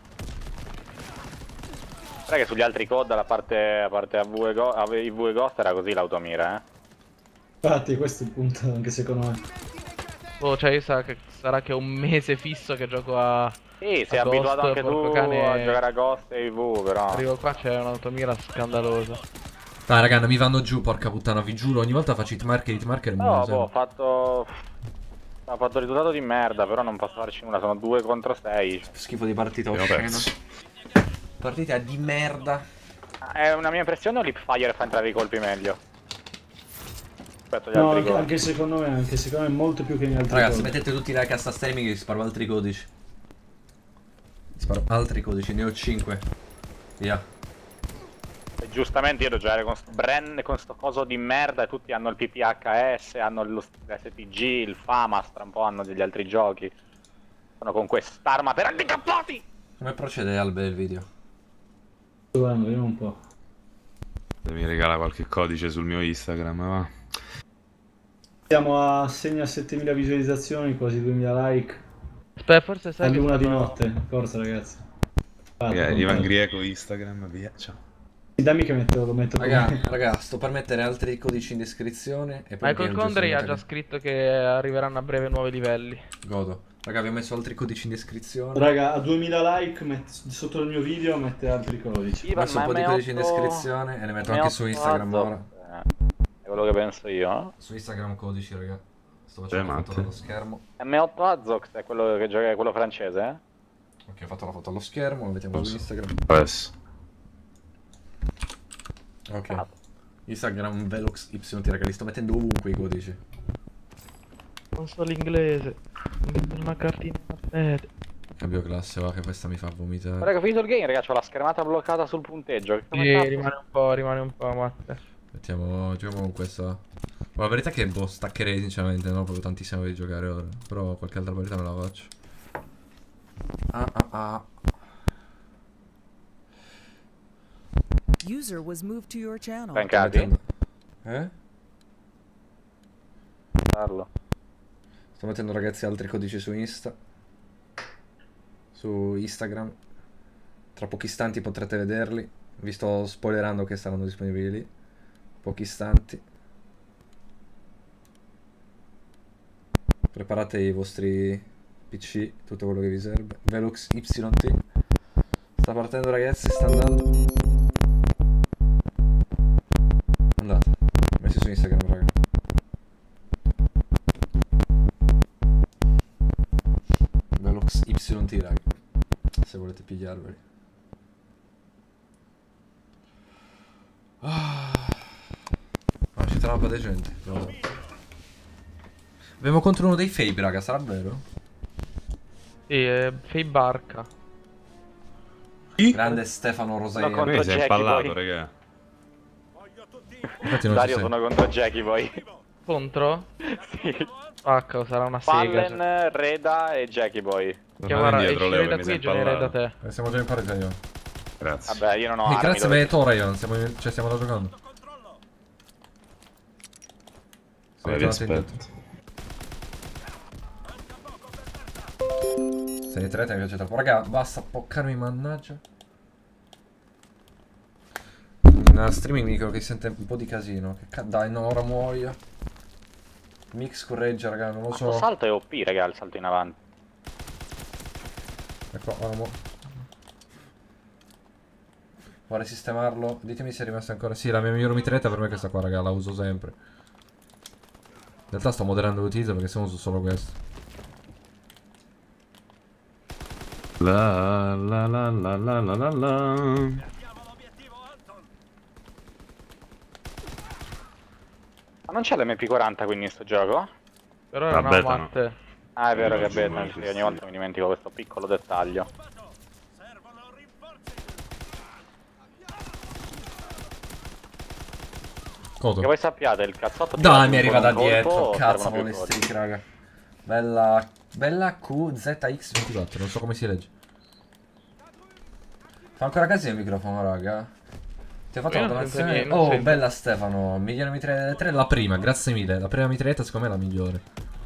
K: Sai che sugli altri C O D, a parte, a parte A V e Go- A V I V e Ghost, era così l'automira, eh?
E: Infatti questo è il punto anche secondo me.
G: Oh, cioè io sa che sarà che è un mese fisso che gioco a...
K: Sì, sei
G: a
K: abituato
G: Ghost,
K: anche tu
G: porco cane.
K: a giocare a Ghost e I V, però.
G: Arrivo qua, c'è un'automira scandalosa.
C: Dai raga, non mi vanno giù, porca puttana, vi giuro, ogni volta faccio hitmarker, hitmarker e mi
K: No,
C: muoio
K: boh, ho
C: sempre.
K: fatto... Ho fatto risultato di merda, però non posso farci nulla, sono due contro sei.
C: Schifo di partita
I: Abbiamo
C: oscena.
I: perso.
C: Partita di merda.
K: È una mia impressione o l'Hipfire fa entrare i colpi meglio? Rispetto agli
E: No,
K: altri
E: anche,
K: gol.
E: anche secondo me, anche secondo me molto più che in altri
C: Ragazzi,
E: gol.
C: mettete tutti la cassa streaming e vi sparo altri codici. Vi sparo altri codici, ne ho cinque. Via.
K: E giustamente io devo giocare con sto brand, con sto coso di merda e tutti hanno il P P H S, hanno lo S T G, il FAMAS, tra un po' hanno degli altri giochi. Sono con quest'arma per handicappati!
C: Come procede Albe il video?
E: Guarda, vediamo un po'.
I: Mi regala qualche codice sul mio Instagram, va.
E: Siamo a segna settemila visualizzazioni, quasi duemila like.
G: Aspetta, forse sai
E: È
G: che
E: l'una di
G: stanno-
E: notte, forza ragazzi. Fate,
I: Yeah,
E: contate.
I: Ivan Grieco, Instagram, via, ciao.
E: Dammi che metto, lo metto
C: Raga,
E: come...
C: raga, sto per mettere altri codici in descrizione e poi
G: Michael
C: vi
G: Condrey ha
C: aggiusto
G: già scritto che arriveranno a breve nuovi livelli.
C: Godo. Raga, vi ho messo altri codici in descrizione.
E: Raga, a duemila like met- sotto il mio video mette altri codici.
C: Ho messo un po' di codici in descrizione e ne metto anche su Instagram ora.
K: È quello che penso io, no?
C: Su Instagram codici, raga. Sto facendo
I: Eh,
C: la foto
I: Matte.
C: allo schermo.
K: M otto Azox è quello che gioca, è quello francese, eh?
C: Ok, ho fatto la foto allo schermo, lo mettiamo su Instagram.
I: Adesso.
C: Ok. Instagram Velox Y T, raga, li sto mettendo ovunque i codici.
G: Non so l'inglese. Mi mettono una cartina. Eh,
C: Cambio classe, va che questa mi fa vomitare.
K: Raga, ho finito il game, raga, c'ho la schermata bloccata sul punteggio. Che come
G: sì,
K: cazzo?
G: rimane un po', rimane un po', Matte.
C: Mettiamo, giochiamo con questa. Ma la verità è che boh, staccherei sinceramente, non ho proprio tantissimo di giocare ora. Però qualche altra partita me la faccio. Ah ah ah.
B: User was moved to your channel.
K: Tankati?
C: Eh?
K: Parlo.
C: Sto mettendo ragazzi altri codici su Insta. su Instagram. Tra pochi istanti potrete vederli. Vi sto spoilerando che saranno disponibili lì. Pochi istanti. Preparate i vostri P C, tutto quello che vi serve. Velux Y T. Sta partendo ragazzi, sta andando. Andate. Messi su Instagram raga. Velux Y T raga. Se volete pigliarveli. Ah, ah c'è troppa di gente. No. Abbiamo contro uno dei Fabe, raga, sarà vero?
G: Sì, è Fabe Barca.
C: Grande Stefano Rosario.
K: Sono contro
I: si è
K: Jackie
I: impallato,
K: poi.
I: raga.
C: Infatti non
K: Dario
C: ci sei.
K: sono contro Jackie poi.
G: Contro?
K: Sì.
G: H, sarà una sega.
K: Fallen, Reda e Jackie poi.
G: Chiamare
I: indietro,
G: esci
I: Leo,
G: da
I: che mi
G: qui e
I: sei
G: giocherei da
I: impallato.
G: te.
C: Eh, siamo già in pareggio io.
I: Grazie.
K: Vabbè, io non ho
C: Eh,
K: armi.
C: grazie
K: dove-
C: per Tora io, siamo, cioè stiamo già giocando.
I: Poi
C: Siete andati
I: rispetto.
C: indietro. Se ne treta mi piace troppo. Raga, basta poccarmi, mannaggia. Nella streaming mi dicono che si sente un po' di casino. Che ca- dai, no, ora muoia. Mix corregge, raga, non lo
K: Questo
C: so.
K: salto è O P, raga, il salto in avanti.
C: Ecco, ora mo. Vorrei sistemarlo. Ditemi se è rimasto ancora. Sì, la mia migliore mitretta per me è questa qua, raga, la uso sempre. In realtà sto moderando l'utilizzo perché se no uso solo questo.
I: La la la la la la la la.
K: Ma non c'è l'M P quaranta quindi in sto gioco?
G: Però è
I: La
G: una
I: beta no.
G: matte.
K: Ah, è vero che è
I: Non
K: beta,
I: ci
K: sì,
I: sta.
K: ogni volta mi dimentico questo piccolo dettaglio.
C: Coto.
K: Che voi sappiate, il cazzotto
C: Dai,
K: tira
C: mi arriva
K: un
C: da
K: colpo
C: dietro.
K: o
C: Cazzo,
K: servono
C: con
K: più
C: le
K: colpi?
C: streak, raga. Bella. Bella Q Z X ventiquattro. Non so come si legge. Fa ancora casino il microfono, raga. Ti ho fatto
G: Io
C: la
G: non sento
C: donazione.
G: niente, non
C: Oh,
G: sento.
C: bella Stefano. Migliore mitretta delle tre. La prima, grazie mille. La prima mitretta, secondo me, è la migliore.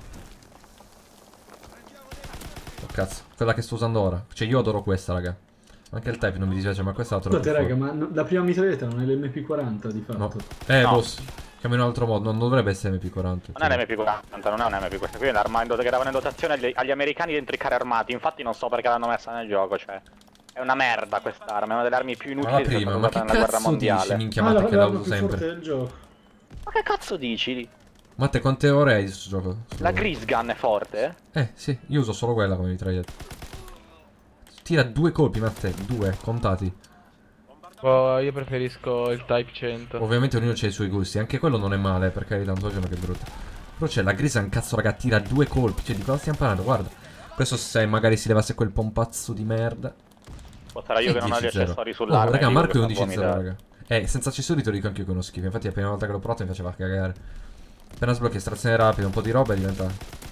C: Oh, cazzo. Quella che sto usando ora. Cioè, io adoro questa, raga. Anche il type non mi dispiace, ma questa la trovo più
E: Scusate, raga,
C: forte.
E: ma no- la prima mitraglietta non è l'M P quaranta di fatto.
C: No. Eh,
K: No.
C: boss. Chiamo in un altro modo. Non dovrebbe essere M P quaranta.
K: Non è l'M P quaranta, non è un M P, questa qui è un'arma in dot- che davano in dotazione agli, agli americani dentro i carri armati, infatti non so perché l'hanno messa nel gioco, cioè. È una merda quest'arma, è una delle armi più
C: Ma
K: inutili
C: la
K: che sono
C: prima, ma
K: usate
C: che
K: nella guerra
C: cazzo dici?
K: mondiale.
C: Minchia,
E: Ah,
C: Matte,
E: la-
C: che la
E: l'arma
C: uso
E: più forte
C: sempre.
E: del gioco.
K: Ma che cazzo dici?
C: Matte, quante ore hai su gioco? Su-
K: La Grease Gun è forte?
C: Eh, sì, io uso solo quella come mitraglietta. Tira due colpi, Matte, due, contati.
G: Oh, io preferisco il Type cento.
C: Ovviamente ognuno c'ha i suoi gusti, anche quello non è male, perché tanto giorno che è brutto. Però c'è la grisa, un cazzo, raga, tira due colpi, cioè di cosa stiamo parlando, guarda. Questo se magari si levasse quel pompazzo di merda.
K: O sarà io che non ho gli
C: dieci zero.
K: accessori
C: Oh,
K: sull'arma.
C: raga,
K: e dico
C: Marco è
K: che fa
C: undici zero,
K: vomitare.
C: raga. Eh, senza accessori te lo dico anche io che è uno schifo. Infatti la prima volta che l'ho provato mi faceva cagare. Appena sblocchi estrazione rapida, un po' di roba e diventa...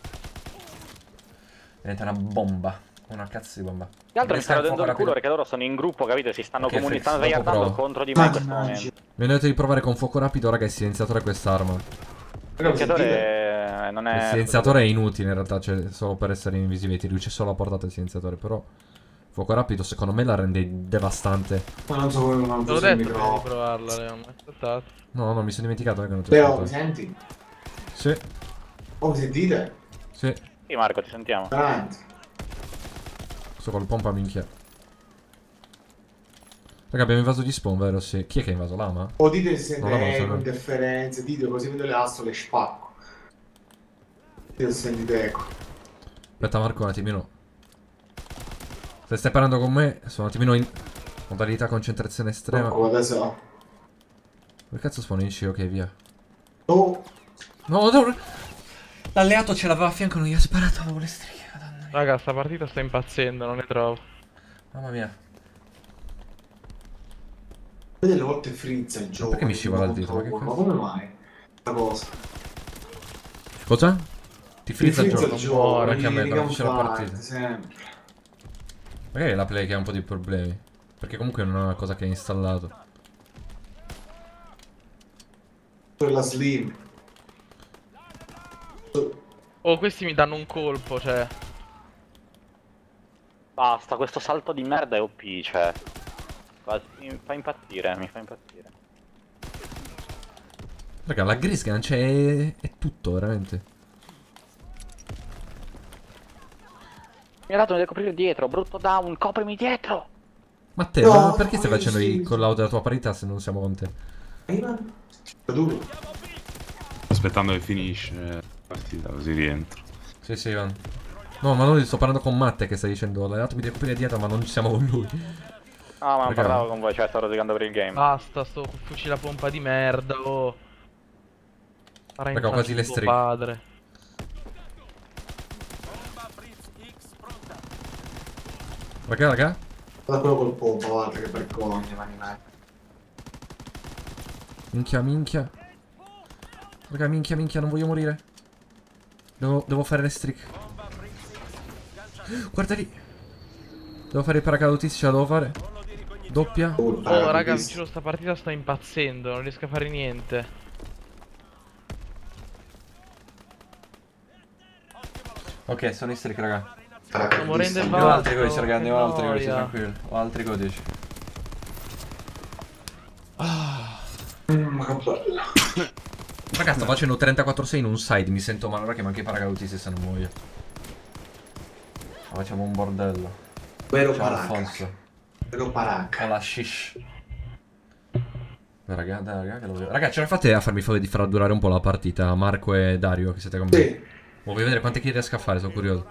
C: Diventa una bomba. Una cazzo di bomba.
K: Che altro mi
C: Sta
K: sta
C: il fuoco
K: rodendo il culo
C: rapido.
K: perché loro sono in gruppo, capite? Si stanno
C: Ok,
K: comunicando,
C: Flex, dopo
K: aiutando
C: provo.
K: contro di me in questo momento.
C: Mi hanno detto di provare con fuoco rapido, raga, il silenziatore è quest'arma.
K: Il silenziatore non
C: Il
K: è...
C: silenziatore è inutile in realtà, cioè solo per essere invisibili, ti riduce solo la portata del silenziatore, però fuoco rapido secondo me la rende devastante.
L: Ma non so come non
G: Te l'ho
L: uso il
G: detto prima di
L: microfono.
G: provarla, Leo, mi hai ascoltato.
C: No, no, mi sono dimenticato, non è che non ti ho
L: Leo, mi
C: ascoltato.
L: senti?
C: Sì,
L: Oh, mi sentite?
C: sì,
K: Sì, Marco, ti sentiamo.
L: Avanti.
C: sto col pompa minchia. Raga, abbiamo invaso gli spawn, vero? Sì. Chi è che ha invaso? Lama?
L: O dite se
C: Non la
L: sente
C: posso,
L: eco,
C: no.
L: interferenze, dite così vedo le asso le spacco. Dite se sentite eco.
C: Aspetta Marco un attimino. Se stai parlando con me, sono un attimino in modalità concentrazione estrema.
L: Oh, adesso.
C: Dove cazzo spawn in sci? Ok, via.
L: Oh,
C: No, no, l'alleato ce l'aveva a fianco, non gli ha sparato con le streghe. Madonna.
G: Raga, sta partita sta impazzendo, non ne trovo.
C: Mamma mia.
L: delle volte frizza il gioco.
C: Perché mi scivola il dito? Ma che
L: Ma
C: cazzo?
L: come mai? Questa cosa.
C: Cosa? Ti frizza il
L: frizza
C: gioco?
L: il gioco,
C: Anche a me
L: i
C: quando finisce la
L: gunfight,
C: partita.
L: sempre.
C: Magari è la play che ha un po' di problemi. Perché comunque non è una cosa che hai installato.
L: Quella slim.
G: Oh, questi mi danno un colpo, cioè.
K: Basta, questo salto di merda è O P, cioè. Mi fa impazzire, mi fa impazzire.
C: Raga, la Grisgan c'è... è tutto, veramente.
K: Mi ha dato di coprire dietro, brutto down, coprimi dietro!
C: Matteo,
K: No,
C: ma perché stai
K: no,
C: facendo
K: sì,
C: i
K: sì.
C: call out della tua parità se non siamo con te?
I: Aspettando che finisce la partita, così rientro.
C: Sì, sì, Ivan. No, ma noi sto parlando con Matte che stai dicendo l'hai dato mi devi coprire dietro, ma non ci siamo con lui.
K: No, ma non
C: Raga.
K: parlavo con voi, cioè sto rosicando per il game.
G: Basta, sto fucile a pompa di merda, oh. Farà
C: Raga, ho quasi le
G: infarto tuo
C: streghe.
G: padre.
C: Raga, raga.
L: Guarda quello col pompa, guarda che vergogna, mani.
C: Minchia, minchia. Raga, minchia, minchia, non voglio morire. Devo, devo fare le streak. Guarda lì. Devo fare il paracadutista, ce la devo fare. Doppia.
G: Oh, raga, vicino sta partita sto impazzendo, non riesco a fare niente.
C: Ok, sono in streak, raga.
G: Sto morendo in
C: Andiamo ad altri
G: basso,
C: codici, raga,
G: che
C: andiamo ad altri codici,
G: noia.
C: tranquillo. Ho altri codici. Raga, sto facendo trentaquattro sei in un side, mi sento male, ora che manca i paracadutisti se non muoio. Ma facciamo un bordello.
L: Vero
C: Ciao
L: paracca.
C: Alfonso.
L: Vero paracca.
C: Ho la shish. Dai, raga, dai, raga, che lo vedo. Raga, ce la fate a farmi favore di far durare un po' la partita, Marco e Dario, che siete con me?
L: Sì.
C: Voglio vedere quante kill riesco a fare, sono curioso.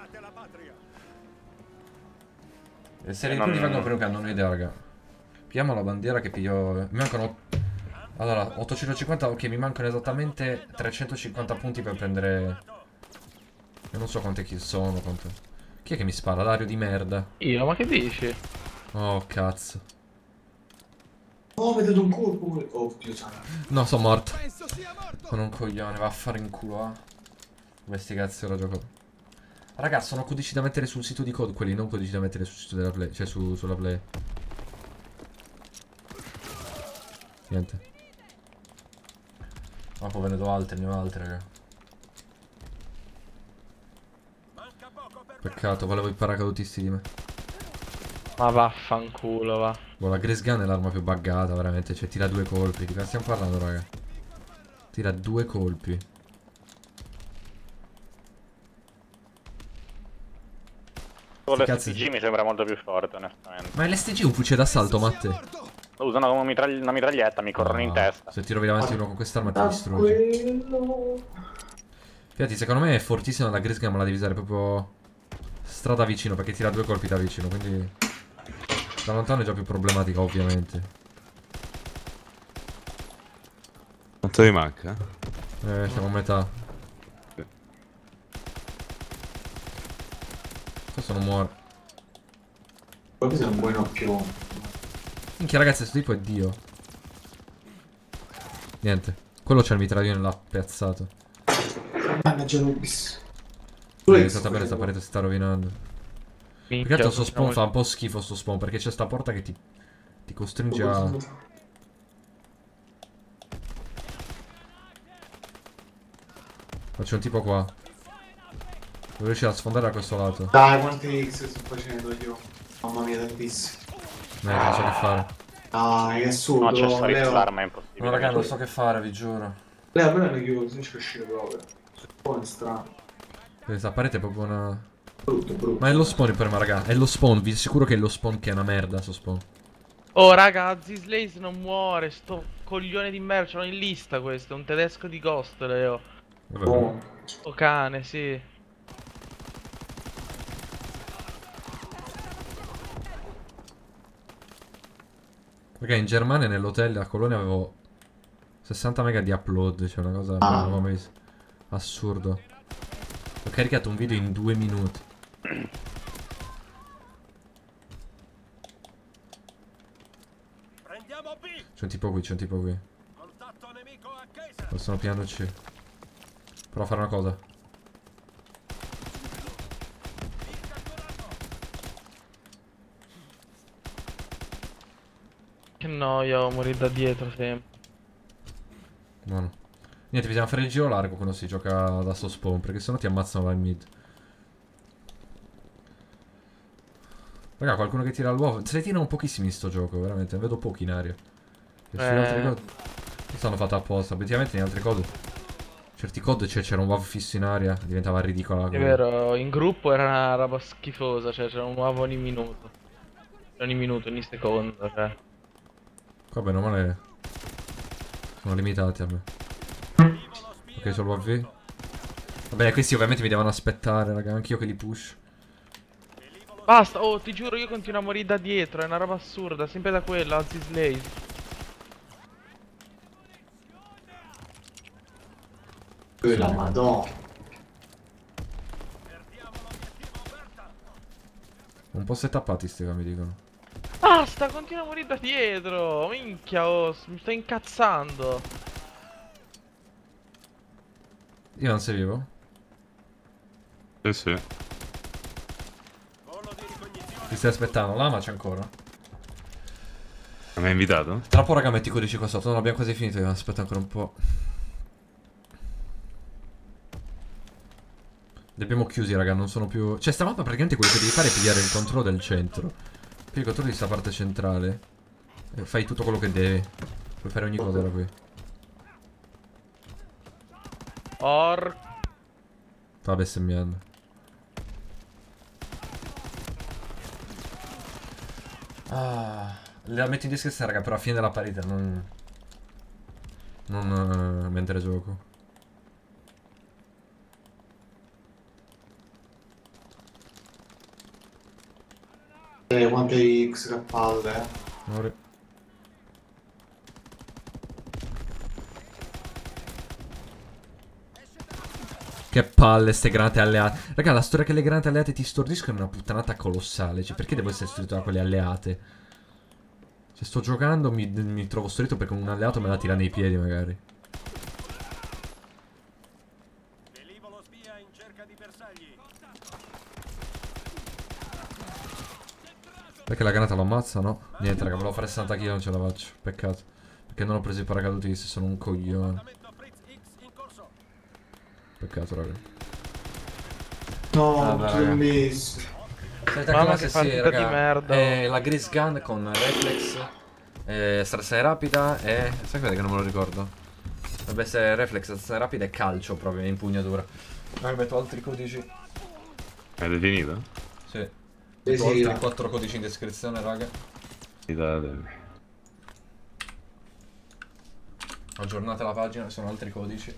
C: Le serie di
K: non-
C: punti vengono prima che non ho idea, raga. Pigliamo la bandiera che piglio... Mi mancano... Allora, ottocentocinquanta, ok, mi mancano esattamente trecentocinquanta punti per prendere... Io non so quante kill sono, quante... Chi è che mi spara? Dario di merda.
G: Io, ma che dici?
C: Oh, cazzo.
L: Oh, mi ha dato un colpo. Oh, Dio santo.
C: No, sono morto. Sono un coglione, va a fare in culo, eh. Questi cazzi ora gioco. Ragazzi, sono codici da mettere sul sito di code, quelli non codici da mettere sul sito della play, cioè su, sulla play. Niente. Ma poi ve ne do altri, ne ho altri, raga. Peccato, volevo i paracadutisti di me.
G: Ma vaffanculo, va.
C: Boh, la Grace Gun è l'arma più buggata, veramente. Cioè, tira due colpi. Di cosa stiamo parlando, raga? Tira due colpi.
K: L'S T G mi sembra molto più forte, onestamente.
C: Ma l'S T G è un fucile d'assalto, Matte.
K: Lo usano come mitragli- una mitraglietta, mi corrono in testa.
C: Se ti trovi davanti uno con quest'arma ti distruggi.
L: Quello.
C: Infatti, secondo me è fortissima la Grace Gun, ma la devi usare proprio strada vicino, perché tira due colpi da vicino, quindi da lontano è già più problematica, ovviamente.
I: Quanto vi manca?
C: Eh, siamo a metà. Questo non muore.
L: Questo è un buon occhio.
C: Minchia, ragazzi, questo tipo è Dio. Niente. Quello c'è il mitraglione là, piazzato.
L: Mannaggia Nubis.
C: Eh, è stata bene, sta parete si sta rovinando.
G: Minchia,
C: Perché altro sto spawn
G: facciamo-
C: fa un po' schifo sto spawn, perché c'è sta porta che ti, ti costringe a... Faccio un tipo qua. Devo riuscire a sfondare da questo lato.
L: Dai, quanti X sto facendo io. Mamma mia, tantissimi.
C: Eh, non so che fare.
L: Dai, è assurdo.
K: No, c'è sta
L: Leo.
K: l'arma, è impossibile.
C: No, raga, non so che fare, vi giuro.
L: Leo, però non chiuso, non ci riuscire proprio. Un po' strano.
C: Questa parete è proprio una...
L: Brutto, brutto.
C: Ma è lo spawn il problema, raga. È lo spawn, vi assicuro che è lo spawn che è una merda, sto spawn.
G: Oh, raga, Zislaze non muore. Sto coglione di merda. Ce l'ho in lista questo. È un tedesco di Ghost, Leo.
C: Vabbè.
G: Sto cane, sì.
C: Perché in Germania nell'hotel a Colonia avevo sessanta mega di upload, cioè una cosa che non avevo mai visto. Assurdo. Ho caricato un video in due minuti. C'è un tipo qui, c'è un tipo qui. Lo stanno pigliando C. Provo a fare una cosa.
G: Che noia, morire da dietro sempre.
C: Buono. Niente, bisogna fare il giro largo quando si gioca da sto spawn, perché sennò ti ammazzano là in mid. Raga, qualcuno che tira l'uovo. Se ne tirano pochissimi in sto gioco, veramente. Ne vedo pochi in aria. E sulle
G: Eh.
C: altre cose. Non stanno fatte apposta. Obiettivamente in altre cose. Certi code cioè, c'era un uovo fisso in aria. Diventava ridicola.
G: È vero, in gruppo era una roba schifosa, cioè c'era un uovo ogni minuto. Ogni minuto, ogni secondo, cioè.
C: Qua bene o male. Sono limitati a me. Ok, c'ho l'U A V. Vabbè, questi ovviamente mi devono aspettare, raga. Anch'io che li push.
G: Basta, oh, ti giuro, io continuo a morire da dietro, è una roba assurda, sempre da quella, Aziz Lays.
E: La madonna.
C: Un po' sei tappati sti qua, mi dicono.
G: Basta, continua a morire da dietro, minchia, oh, mi sto incazzando.
C: Io non sei vivo?
I: Sì, sì.
C: Ti stai aspettando? Là, ma c'è ancora.
I: Mi hai invitato?
C: Tra un po', raga, metti i codici qua sotto. Non abbiamo quasi finito. Aspetta ancora un po'. Li abbiamo chiusi, raga. Non sono più. Cioè, sta mappa praticamente quello che devi fare è pigliare il controllo del centro. Poi il controllo di sta parte centrale. E fai tutto quello che devi. Puoi fare ogni cosa da qui.
G: Or.
C: Sta bestemmiando. Ah, la metto in descrizione, raga, però a fine della partita, non... Non uh, mentre gioco.
E: Eh, quante X che palle, eh.
C: Amore. Che palle ste granate alleate. Raga, la storia che le granate alleate ti stordiscono è una puttanata colossale. Cioè, perché devo essere stordito da quelle alleate? Se sto giocando mi, mi trovo stordito perché un alleato me la tira nei piedi, magari. Perché la granata lo ammazza, no? Niente, raga, volevo fare sessanta kill, non ce la faccio. Peccato. Perché non ho preso i paracadutisti, sono un coglione. Peccato, raga.
E: No,
C: Vabbè,
E: che
C: raga.
E: miss.
C: Senta
G: Mamma,
C: classe,
G: che
C: sì,
G: partita
C: raga.
G: di merda.
C: Eh, la Grease Gun con Reflex, eh, Strassai rapida e... sai che non me lo ricordo. Dovrebbe essere Reflex, Strassai rapida e calcio proprio, impugnatura. Ma metto altri codici.
I: Avete finito?
C: Sì.
E: Sì,
C: Metto
E: sì,
C: altri
E: no.
C: quattro codici in descrizione, raga.
I: Datevi.
C: Aggiornate la pagina, sono altri codici.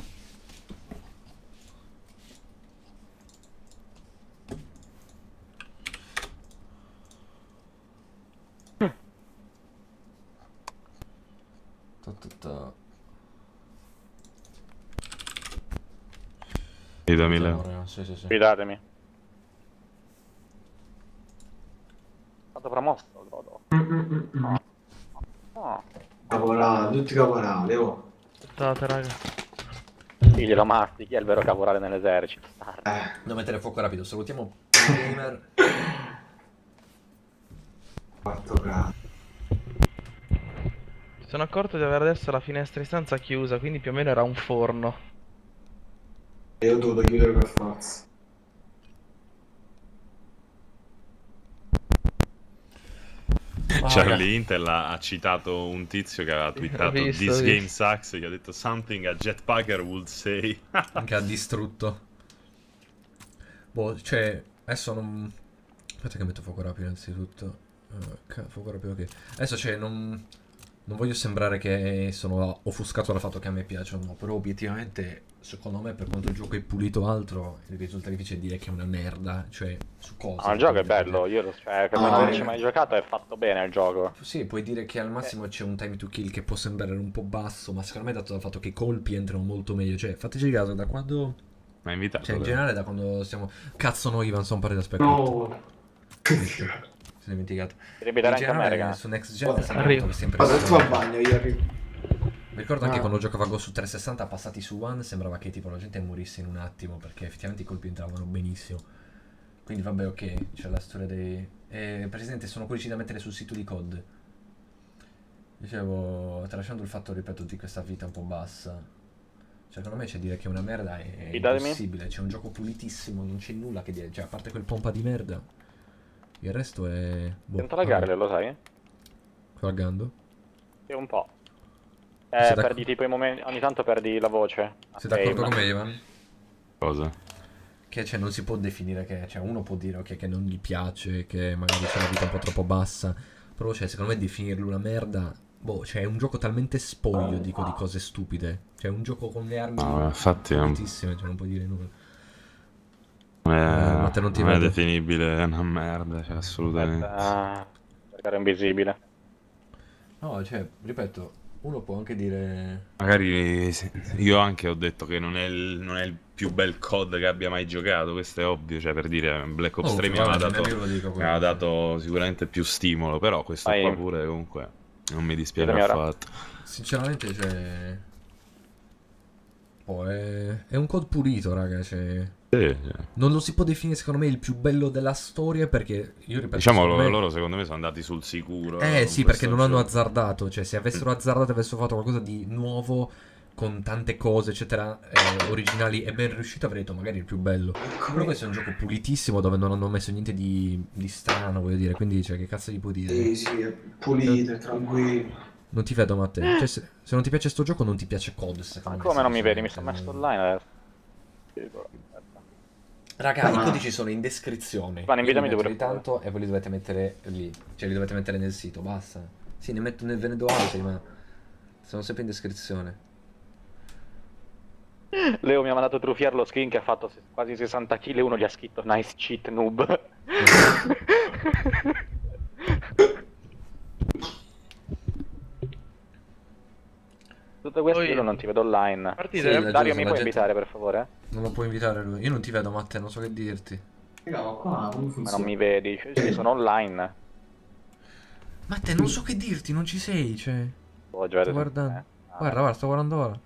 C: Ta ta ta.
I: Ditemi, Leo.
C: Raga, sì, sì, sì.
K: Fidatemi. Stato promosso, godo. No. No.
E: Caporale, tutti caporali, oh.
G: Aspettate, raga.
K: Sì, glielo mastichi, è il vero caporale nell'esercito.
E: Eh.
C: Devo mettere fuoco rapido, salutiamo il gamer.
E: Quarto grado.
G: Mi sono accorto di avere adesso la finestra in stanza chiusa, quindi più o meno era un forno.
E: E io ho dovuto chiudere per forza.
I: Charlie Intel ha, ha citato un tizio che aveva twittato
G: visto,
I: This
G: visto.
I: game sucks, che ha detto something a jetpacker would say.
C: Che ha distrutto. Boh, cioè, adesso non... Aspetta che metto fuoco rapido innanzitutto. Uh, fuoco rapido, ok. Adesso, cioè, non... Non voglio sembrare che sono offuscato dal fatto che a me piacciono, però obiettivamente, secondo me, per quanto il gioco è pulito o altro, risulta difficile dire che è una merda, cioè, su cosa.
K: No, il gioco è bello, io lo cioè, che
C: Ah,
K: non
C: eh.
K: ci ho mai giocato, è fatto bene il gioco.
C: Sì, puoi dire che al massimo c'è un time to kill che può sembrare un po' basso, ma secondo me è dato dal fatto che i colpi entrano molto meglio. Cioè, fateci caso, da quando...
I: Ma invitato.
C: Cioè, in
I: Leo.
C: generale da quando stiamo... Cazzo no, Ivan, sono partito, aspetta.
E: No.
C: Si è dimenticato.
K: Devi dare
C: In
K: anche a me,
C: generale,
K: raga.
C: su Next Gen è
G: Arrivo.
C: sempre
E: Vado
C: stato-
E: tu al bagno, io arrivo.
C: Mi ricordo anche
E: Ah.
C: quando giocavo a Ghost su trecentosessanta passati su One, sembrava che tipo la gente morisse in un attimo, perché effettivamente i colpi entravano benissimo. Quindi vabbè, ok, c'è la storia dei... Eh, Presidente, sono quelli da mettere sul sito di C O D. Dicevo, tralasciando il fatto, ripeto, di questa vita un po' bassa. Cioè, secondo me c'è dire che è una merda è
K: Fidatemi.
C: impossibile. C'è un gioco pulitissimo, non c'è nulla che dire. Cioè, a parte quel pompa di merda. Il resto è... Boh,
K: Sento laggare, lo sai?
C: Sto laggando?
K: Sì, un po'.
C: Sei
K: Eh,
C: d'acc-
K: perdi tipo i momenti... Ogni tanto perdi la voce.
C: Sei d'accordo
K: Aim.
C: con me, Ivan?
I: Cosa?
C: Che cioè non si può definire che... Cioè uno può dire ok che non gli piace, che magari c'è la vita un po' troppo bassa. Però cioè secondo me definirlo una merda... Boh, cioè è un gioco talmente spoglio, dico, di cose stupide. Cioè è un gioco con le armi
I: No, infatti non-
C: pulitissime, cioè non puoi dire nulla.
I: Non è,
C: Eh, ma te non ti
I: non è
C: vedo.
I: definibile una merda, cioè assolutamente.
K: Ah, perché era invisibile.
C: No, cioè, ripeto, uno può anche dire...
I: Magari sì, io anche ho detto che non è, il, non è il più bel C O D che abbia mai giocato, questo è ovvio, cioè per dire Black Ops
C: Oh,
I: tre mi aveva
C: guarda,
I: dato,
C: io lo dico
I: mi
C: quello.
I: aveva dato sicuramente più stimolo, però questo
K: Vai.
I: qua pure comunque non mi dispiace
K: Ditemi ora.
I: affatto.
C: Sinceramente, cioè... Oh, è... è un code pulito, raga, cioè...
I: Sì, sì.
C: Non lo si può definire, secondo me, il più bello della storia, perché, io ripeto...
I: Diciamo
C: secondo
I: loro,
C: me-
I: loro secondo me sono andati sul sicuro.
C: Eh
I: con
C: sì,
I: questo
C: perché non hanno
I: gioco.
C: azzardato, cioè se avessero azzardato e avessero fatto qualcosa di nuovo, con tante cose, eccetera, eh, originali e ben riuscito, avrei detto magari il più bello. Però questo è un gioco pulitissimo, dove non hanno messo niente di, di strano, voglio dire, quindi, cioè, che cazzo gli puoi dire?
E: Sì, sì, è pulito, è tranquillo.
C: Non ti vedo, Matteo. Cioè, se, se non ti piace sto gioco, non ti piace C O D, secondo me.
K: Come non mi vedi? Mi
C: semplicemente.
K: sono messo online adesso.
C: Raga,
E: Ma-
C: i codici sono in descrizione.
K: Van, invitami
C: Io li
K: tu
C: metto
K: pure.
C: di tanto e voi li dovete mettere lì. Cioè, li dovete mettere nel sito, basta. Sì, ne metto ne ve ne do altri, ma sono sempre in descrizione.
K: Leo mi ha mandato truffiare lo skin che ha fatto se- quasi sessanta kill e uno gli ha scritto nice cheat noob. Tutto questo
G: Poi-
K: io non ti vedo online.
G: Partite?
C: Sì, la
K: Dario
C: gente-
K: mi
C: la
K: puoi
C: gente-
K: invitare per favore?
C: Non lo puoi invitare lui. Io non ti vedo, Matteo, non so che dirti.
E: Raga, ma qua come
K: Ma
E: funziona?
K: non mi vedi, cioè, sì, sono online.
C: Matteo, non so che dirti, non ci sei, cioè.
K: Oh, giocate
C: Sto
K: su-
C: guardando.
K: eh.
C: Guarda, guarda, sto guardando ora.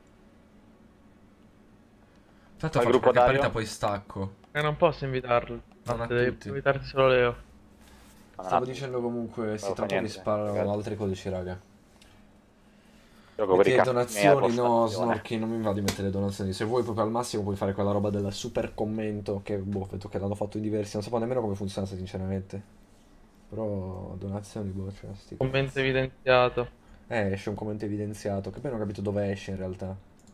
C: Infatti
K: Al
C: faccio
K: gruppo
C: qualche
K: Dario?
C: partita, poi stacco.
G: E non posso invitarlo.
C: Non a
G: Devi
C: tutti.
G: invitarti solo Leo.
C: Stavo dicendo comunque, sì,
K: fa
C: tra un po' vi
K: niente,
C: sparano
K: ragazzi.
C: altri codici, raga.
K: Gioco per i
C: Metti le
K: cazzi miei
C: donazioni,
K: alla
C: no,
K: postazione.
C: Snorky, non mi va di mettere le donazioni. Se vuoi proprio al massimo puoi fare quella roba del super commento, che boh, vedo che l'hanno fatto in diversi, non sapevo nemmeno come funzionasse sinceramente. Però donazioni, boh, cioè, sti
G: Commento
C: cazzi.
G: evidenziato.
C: Eh, esce un commento evidenziato, che poi non ho capito dove esce in realtà.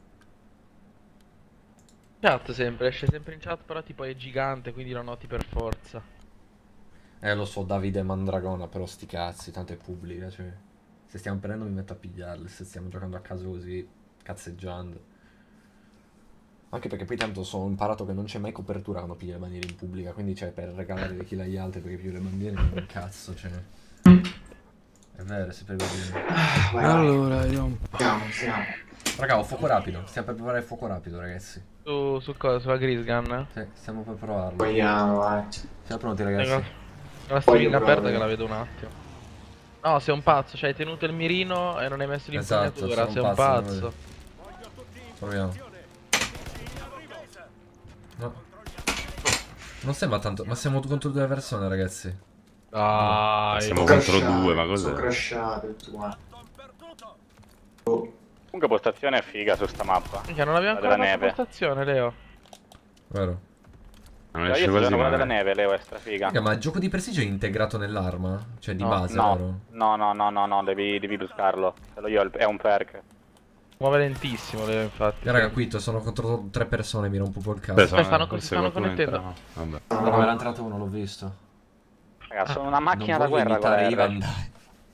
G: Chat sempre, esce sempre in chat, però tipo è gigante, quindi lo noti per forza.
C: Eh, lo so, Davide Mandragona, però sti cazzi, tanto è pubblica, cioè. Se stiamo prendendo mi metto a pigliarli, se stiamo giocando a caso così, cazzeggiando. Anche perché poi tanto so, ho imparato che non c'è mai copertura quando pigli le bandiere in pubblica, quindi cioè per regalare le kill agli altri perché piglio le bandiere non un cazzo, cioè. È vero, è sempre così.
H: Allora, vediamo un po'.
E: Siamo, siamo.
C: Raga, ho fuoco rapido, stiamo per provare il fuoco rapido, ragazzi.
G: Su, su cosa? Sulla Grisgun?
C: Sì, stiamo per provarlo.
E: Vogliamo, vai.
C: Siamo pronti, ragazzi?
G: Con la
E: Voglio
G: stringa
E: provare.
G: aperta che la vedo un attimo. No, sei un pazzo, cioè hai tenuto il mirino e non hai messo
C: Esatto,
G: l'impugnatura,
C: sono
G: sei
C: un
G: un
C: pazzo,
G: pazzo.
C: Proviamo. No. Non sembra tanto, ma siamo contro due persone, ragazzi.
G: Dai.
I: Siamo
E: Sono
I: contro
E: crashato,
I: due, ma
E: Sono
I: cos'è?
E: crashato il tuo.
K: Comunque postazione è figa su sta mappa.
G: Minchia, non abbiamo
K: La
G: ancora
K: della
G: fatto
K: neve.
G: postazione, Leo.
C: Vero?
I: Non
K: Io
I: esce
K: sto
I: così,
K: giocando quella
I: ma...
K: della neve, Leo, è strafiga.
C: Raga, ma il gioco di prestigio è integrato nell'arma? Cioè di
G: No,
C: base,
K: No,
C: vero?
K: no, no, no, no, no, devi, devi buscarlo. Se lo io è un perk.
G: Muove lentissimo, Leo, infatti.
C: E raga, Quito, sono contro tre persone, mi rompo un po' il cazzo.
I: Beh, sono-
G: Eh, stanno-
I: forse
G: si stanno
I: qualcuno
G: connettendo.
I: entra, no, Vabbè.
C: No, no, era entrato uno, l'ho visto.
K: Raga, sono una macchina
C: Non
K: da
C: voglio
K: guerra con
C: imitare
K: R.
C: Ivan, dai.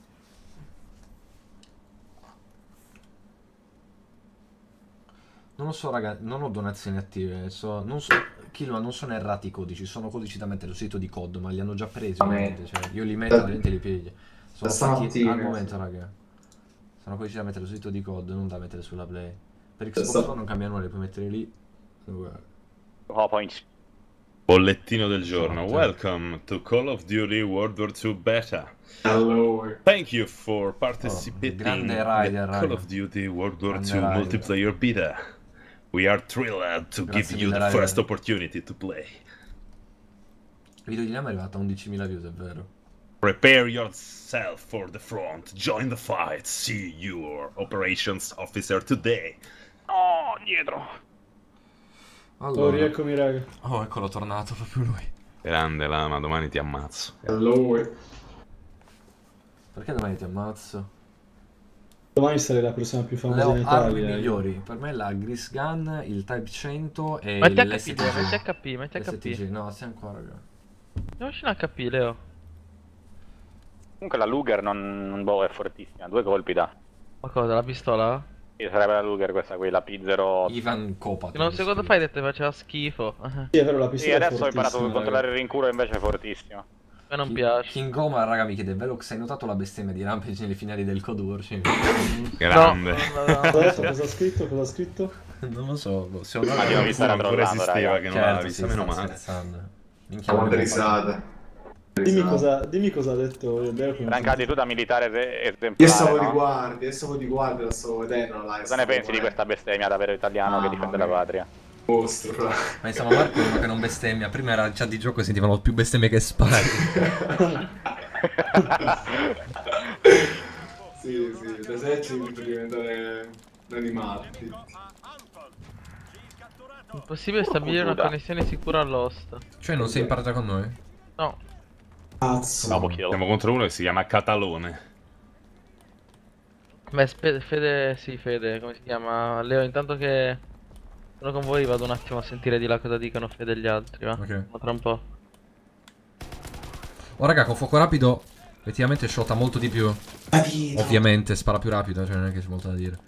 C: Non lo so, raga, non ho donazioni attive. So, non so, Killua, non sono errati i codici, sono codici da mettere sul sito di C O D, ma li hanno già presi, ovviamente. Cioè, io li metto, la gente li piglia. Sono
E: Stanno
C: fatti
E: attivi,
C: al
E: sì.
C: momento, raga. Sono codici da mettere sul sito di C O D, non da mettere sulla Play. Per Xbox
E: Sta-
C: One non cambia nulla, li puoi mettere lì. Guarda.
K: Oh, points.
I: Bollettino del giorno.
C: Esatto.
I: Welcome to Call of Duty World War two Beta.
E: Allora.
I: Thank you for participating
C: Oh, grande
I: in
C: Rider,
I: the Call
C: raga.
I: of Duty World War
C: Grande
I: two
C: Rider.
I: multiplayer beta. We are thrilled to
C: Grazie
I: give you
C: mille,
I: the
C: Rider.
I: first opportunity to play.
C: Il video di Lama è arrivato a undicimila views, è vero.
I: Prepare yourself for the front. Join the fight. See your operations officer today.
K: Oh, dietro.
E: Oh,
C: Allora.
E: rieccomi, raga.
C: Oh, eccolo tornato proprio lui.
I: Grande Lama, domani ti ammazzo.
L: Allora.
C: Perché domani ti ammazzo?
E: Domani sarei la persona più famosa
C: Le
E: in
C: armi
E: Italia.
C: migliori. Per me la Gris Gun, il Type cento e
G: Metti
C: il
G: H P, Leo, metti H P, metti H P.
C: No, siamo qua, raga.
G: Andiamoci in H P, Leo.
K: Comunque la Luger non, non boh, è fortissima, due colpi da.
G: Ma cosa, la pistola?
K: Sì, sarebbe la Luger questa qui, la P zero.
C: Ivan Kopa.
G: Non secondo fai hai detto che faceva schifo.
E: Sì, è vero, la
K: Sì,
E: pistola è
K: adesso ho imparato a
E: fortissima,
K: controllare
E: raga.
K: il rinculo invece è fortissimo.
G: A me non
C: King,
G: piace.
C: King Goma, raga, mi chiede, Velox, hai notato la bestemmia di Rampage nelle finali del Code War? Cioè,
I: Grande.
G: No, no, no.
E: Adesso cosa ha scritto? Cosa ha scritto?
C: non lo so, secondo
K: Ma
C: me
K: io ho visto era
I: ancora
K: trollando,
I: esisteva,
K: raga.
I: che non
C: certo,
I: l'aveva vista,
C: sì,
I: meno
C: sta
I: male.
C: scherzando. Minchia,
L: Stiamo
C: non
L: da
C: devo
L: risate.
E: Dimmi cosa, dimmi cosa ha detto Leo.
K: Brancati tu da militare es- esemplare,
L: Io stavo di
K: no?
L: guardia, io stavo di guardia, la stavo vedendo la live.
K: Cosa ne pensi di questa bestemmia da vero italiano
L: Ah,
K: che difende
L: vabbè.
K: la patria?
L: Mostro, fra.
C: Ma insomma, Marco è uno che non bestemmia. Prima era in chat di gioco e sentivano più bestemmie che spari.
L: Sì, sì, da eserciti per diventare animati.
G: Impossibile stabilire una connessione sicura all'host.
C: Cioè, non sei in partita con noi?
G: No.
L: Cazzo.
K: Double kill.
I: Siamo contro uno che si chiama Catalone.
G: Beh, Fede, Fede, sì, Fede, come si chiama? Leo, intanto che sono con voi vado un attimo a sentire di là cosa dicono Fede e gli altri, va?
C: Ok.
G: Ma tra un po'.
C: Oh, raga, con fuoco rapido effettivamente shotta molto di più. Ovviamente, spara più rapido, cioè non è che c'è molto da dire.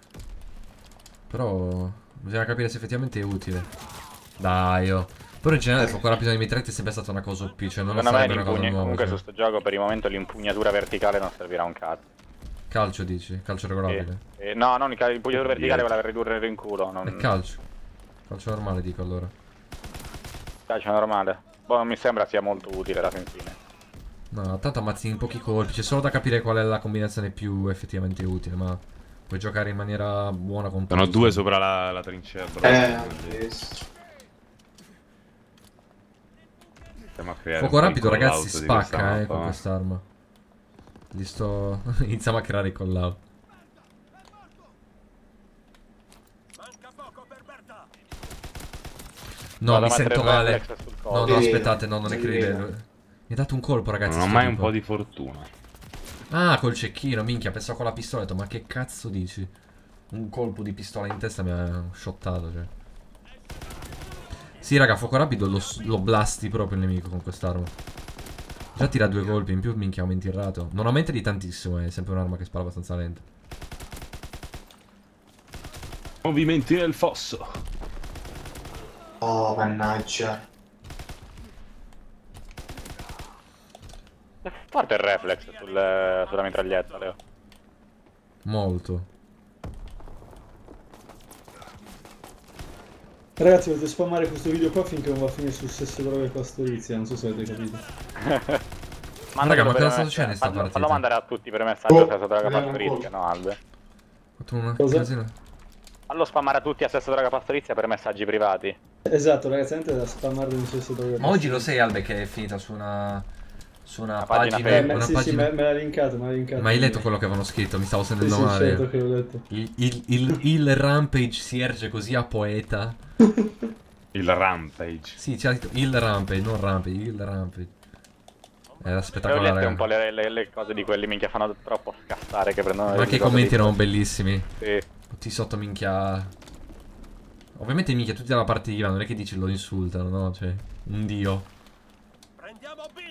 C: Però bisogna capire se effettivamente è utile. Dai, oh. Però in generale il fuoco rapido nei mitrailletti è sempre stata una cosa O P, cioè non
K: Secondo me
C: sarebbe una cosa
K: l'impugna-
C: nuova.
K: comunque
C: Cioè.
K: su sto gioco per il momento l'impugnatura verticale non servirà un cazzo.
C: Calcio dici? Calcio regolabile?
K: Eh, no, non il- l'impugnatura verticale quella per ridurre il rinculo. Non...
C: È calcio. Calcio normale dico allora.
K: Calcio normale. Boh, non mi sembra sia molto utile alla fin fine.
C: No, tanto ammazzi in pochi colpi, c'è solo da capire qual è la combinazione più effettivamente utile, ma puoi giocare in maniera buona con tutto.
I: Sono due sopra la, la trincea.
L: Eh,
I: Stiamo a creare
C: Fuoco
I: un po'
C: rapido,
I: il
C: ragazzi,
I: call-out di questa
C: spacca eh,
I: mappa,
C: con
I: va.
C: quest'arma. Gli sto... Iniziamo a creare i call-out. No,
K: Vado
C: mi
K: a mettere
C: sento
K: il
C: male.
K: reflex sul collo.
C: No, no,
L: Sì.
C: aspettate, no, non è
L: Sì.
C: credibile. Mi ha dato un colpo, ragazzi.
I: Non ho
C: sto
I: mai un
C: tipo.
I: po' di fortuna.
C: Ah, col cecchino, minchia, pensavo con la pistola, ho detto, ma che cazzo dici? Un colpo di pistola in testa mi ha shottato, cioè. Sì, raga, fuoco rapido lo, lo blasti proprio il nemico con quest'arma. Già tira due colpi, in più minchia aumenti il rato. Non aumenta di tantissimo, è sempre un'arma che spara abbastanza lenta.
I: Movimenti nel fosso.
L: Oh, mannaggia.
K: È forte il reflex sul- sulla mitraglietta, Leo.
C: Molto.
E: Ragazzi, dovete spammare questo video qua finché non va a finire sul sesso, droga e pastorizia, non so se avete capito.
C: Raga, ma
K: per
C: cosa sta
K: me-
C: succedendo in sta
K: fallo,
C: partita?
K: fallo mandare a tutti per messaggio
L: Oh,
K: sesso droga
L: vediamo un
K: pastorizia,
L: po'.
K: no Albe?
C: Ho fatto una
E: Cosa?
C: casina.
K: Fallo spammare a tutti a sesso droga pastorizia per messaggi privati.
E: Esatto, ragazzi, niente da spammare nel sesso, droga e
C: Ma oggi
E: pastorizia.
C: lo sai, Albe, che è finita su una... Su una,
K: Una pagina
C: pagina...
E: Eh,
K: Facebook.
E: ma,
C: una
E: sì,
C: pagina...
E: sì, me, me l'ha linkato, me l'ha linkato.
C: Ma hai letto quello che avevano scritto? Mi stavo
E: Sì,
C: sentendo
E: sì,
C: male.
E: certo che l'ho letto.
C: Il, il, il, il Rampage si erge così a poeta.
I: Il Rampage.
C: Sì, c'era scritto il Rampage, non Rampage, il Rampage. Era
K: Ho
C: spettacolare.
K: letto un po'
C: raga.
K: le, le, le cose di quelli minchia fanno troppo scassare che prendono
C: Ma
K: le
C: che i
K: cose
C: commenti
K: di-
C: erano bellissimi.
K: Sì.
C: Tutti sotto minchia. Ovviamente minchia, tutti dalla parte di Ivan, non è che dici lo insultano, no? Cioè, un dio.
A: Prendiamo B.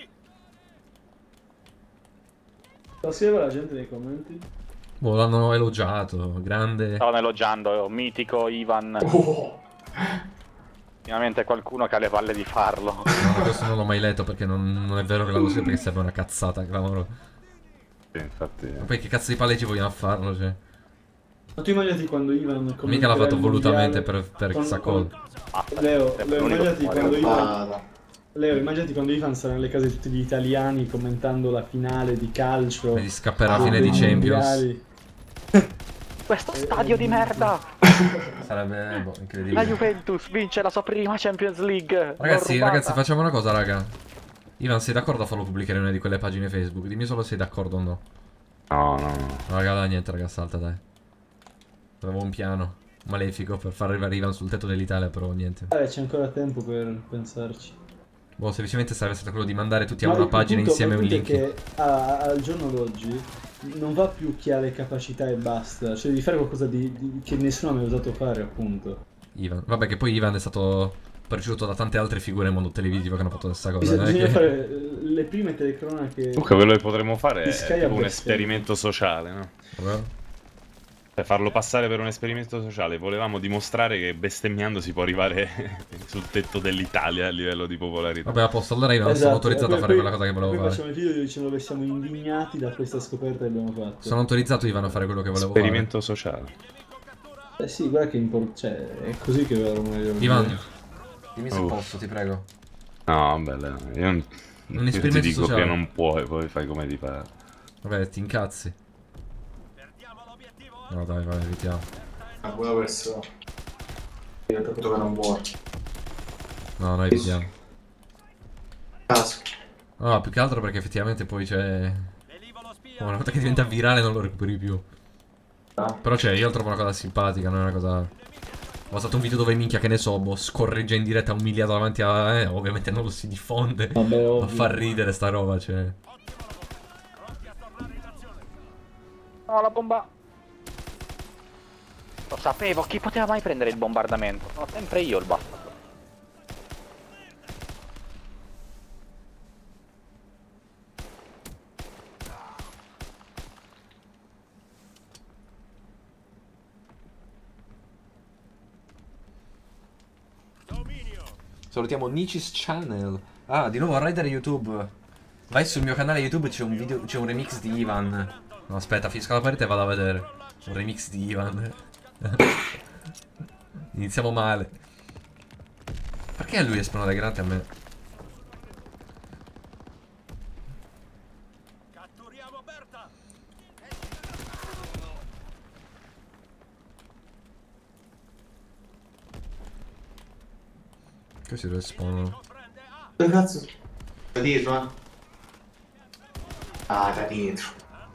E: Lo scrive la gente nei commenti?
C: Boh, l'hanno elogiato, grande.
K: Stavano elogiando, mitico Ivan.
L: Oh.
K: Finalmente qualcuno che ha le palle di farlo.
C: No, questo non l'ho mai letto perché non, non è vero che l'hanno scritto perché serve una cazzata, clamorosa.
I: Sì, infatti.
C: Ma poi che cazzo di palle ci vogliono a farlo, cioè?
E: Ma tu immaginati quando Ivan
C: Mica l'ha fatto
E: il
C: volutamente
E: mondiale
C: per, per
E: con-
C: chissà
E: con-
C: cosa.
E: Leo,
K: Sempre
E: Leo,
K: l'unico
E: immaginati
K: che
E: quando
K: muore.
E: Ivan... Leo, immaginati quando Ivan sarà nelle case di tutti gli italiani commentando la finale di calcio.
C: E gli scapperà a
E: dei-
C: fine di
E: dei
C: Champions.
E: mondiali.
K: Questo stadio di merda!
C: Sarebbe boh,
K: La
C: incredibile.
K: Juventus vince la sua prima Champions League!
C: Ragazzi,
K: non rubata.
C: ragazzi, facciamo una cosa, raga. Ivan, sei d'accordo a farlo pubblicare in una di quelle pagine Facebook? Dimmi solo se sei d'accordo o no.
I: No, no, no.
C: Raga, dai, niente, raga, salta, dai. Avevo un piano malefico per far arrivare Ivan sul tetto dell'Italia, però niente.
E: Vabbè, c'è ancora tempo per pensarci.
C: Boh, semplicemente sarebbe stato quello di mandare tutti a
E: Ma
C: una
E: il
C: pagina
E: punto-
C: insieme
E: il
C: un
E: punto
C: link.
E: è che a- al giorno d'oggi non va più chi ha le capacità e basta, cioè devi fare qualcosa di, di- che nessuno ha mai osato fare, appunto.
C: Ivan. Vabbè, che poi Ivan è stato preceduto da tante altre figure nel mondo televisivo che hanno fatto questa cosa.
E: Bisogna,
C: non è
E: bisogna
C: che-
E: fare eh, le prime telecronache.
I: Comunque quello che potremmo fare
E: di
I: è
E: Sky a
I: tipo un
E: West.
I: esperimento sociale, no?
C: Vabbè.
I: Per farlo passare per un esperimento sociale, volevamo dimostrare che bestemmiando si può arrivare sul tetto dell'Italia a livello di popolarità.
C: Vabbè, a posto, allora Ivan sono
E: Esatto,
C: autorizzato
E: e
C: a
E: poi-
C: fare
E: poi-
C: quella cosa che volevo
E: poi
C: fare.
E: facciamo il video dicendo che siamo indignati da questa scoperta che abbiamo fatto.
C: Sono autorizzato Ivan a fare quello che volevo
I: Esperimento sociale.
E: Eh sì, guarda che impor- cioè, è così che dovremmo
C: fare. Ivan, dimmi se
I: Oh.
C: posso, ti prego.
I: No, vabbè, io non,
C: Un
I: io
C: esperimento
I: ti dico
C: sociale.
I: che non puoi, poi fai come ti pare.
C: Vabbè, ti incazzi. No dai, vai, evitiamo.
L: Una buona persona. Io tutto che non muore.
C: No, noi evitiamo.
L: Casco.
C: No, più che altro perché effettivamente poi c'è... Oh, una volta che diventa virale non lo recuperi più. Però cioè, io lo trovo una cosa simpatica, non è una cosa... Ho fatto un video dove minchia, che ne so, boh, scorreggia in diretta umiliato davanti a... Eh, ovviamente non lo si diffonde.
E: Vabbè,
C: Ma
E: ovvio.
C: fa ridere sta roba, cioè...
K: No, la bomba. Lo sapevo, chi poteva mai prendere il bombardamento? Sono sempre io il bastardo.
C: Salutiamo Nicis Channel. Ah, di nuovo Rider YouTube. Vai sul mio canale YouTube, c'è un video, c'è un remix di Ivan. No, aspetta, finisco la partita e vado a vedere. Un remix di Ivan. Iniziamo male. Perché a lui esplodono le granate a me?
A: Catturiamo Berta.
C: Che si respawnano?
L: Dove cazzo? Da dietro, eh? Ah, da dietro.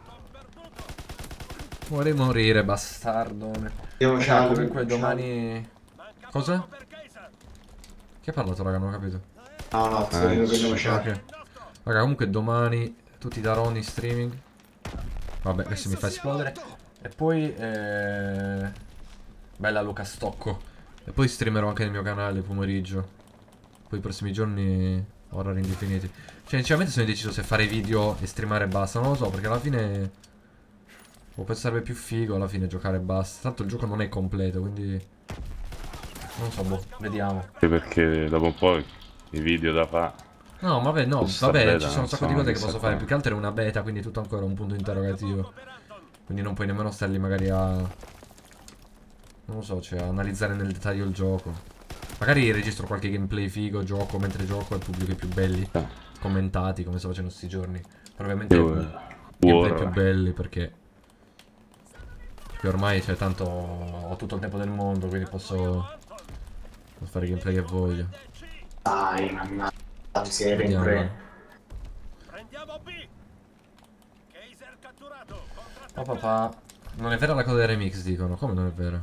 C: Vuole morire, bastardone.
L: Andiamo
C: Ciao,
L: ciao,
C: comunque
L: ciao.
C: domani... Cosa? Chi ha parlato, raga? Non ho capito.
L: No, no, sto dicendo che andiamo ciao.
C: Ok. Raga, comunque domani tutti i daroni streaming. Vabbè, adesso mi fa esplodere. E poi... Eh... Bella Luca Stocco. E poi streamerò anche nel mio canale pomeriggio. Poi i prossimi giorni horror indefiniti. Cioè, sinceramente sono indeciso se fare video e streamare e basta. Non lo so, perché alla fine... Può pensare più figo alla fine giocare e basta. Tanto il gioco non è completo, quindi... Non so, boh, vediamo.
I: Anche perché dopo un po' i video da fa.
C: No, vabbè, no,
I: Questa
C: vabbè,
I: beta
C: ci sono
I: non
C: un sacco di
I: sono
C: cose che
I: chissà
C: posso fare.
I: quale.
C: Più che altro è una beta, quindi è tutto ancora un punto interrogativo. Quindi non puoi nemmeno stare lì magari a... Non lo so, cioè a analizzare nel dettaglio il gioco. Magari registro qualche gameplay figo, gioco mentre gioco e pubblico i più belli. Commentati, come sto facendo questi giorni. Però ovviamente
I: Io,
C: i gameplay
I: War.
C: più belli perché... Perché ormai c'è tanto... Ho tutto il tempo del mondo, quindi posso... Posso fare i gameplay che voglio.
L: Dai, mamma. Miseria,
C: Vediamo.
L: pre.
A: Prendiamo B. Kaiser catturato.
C: Oh papà, non è vera la cosa del remix, dicono. Come non è vero?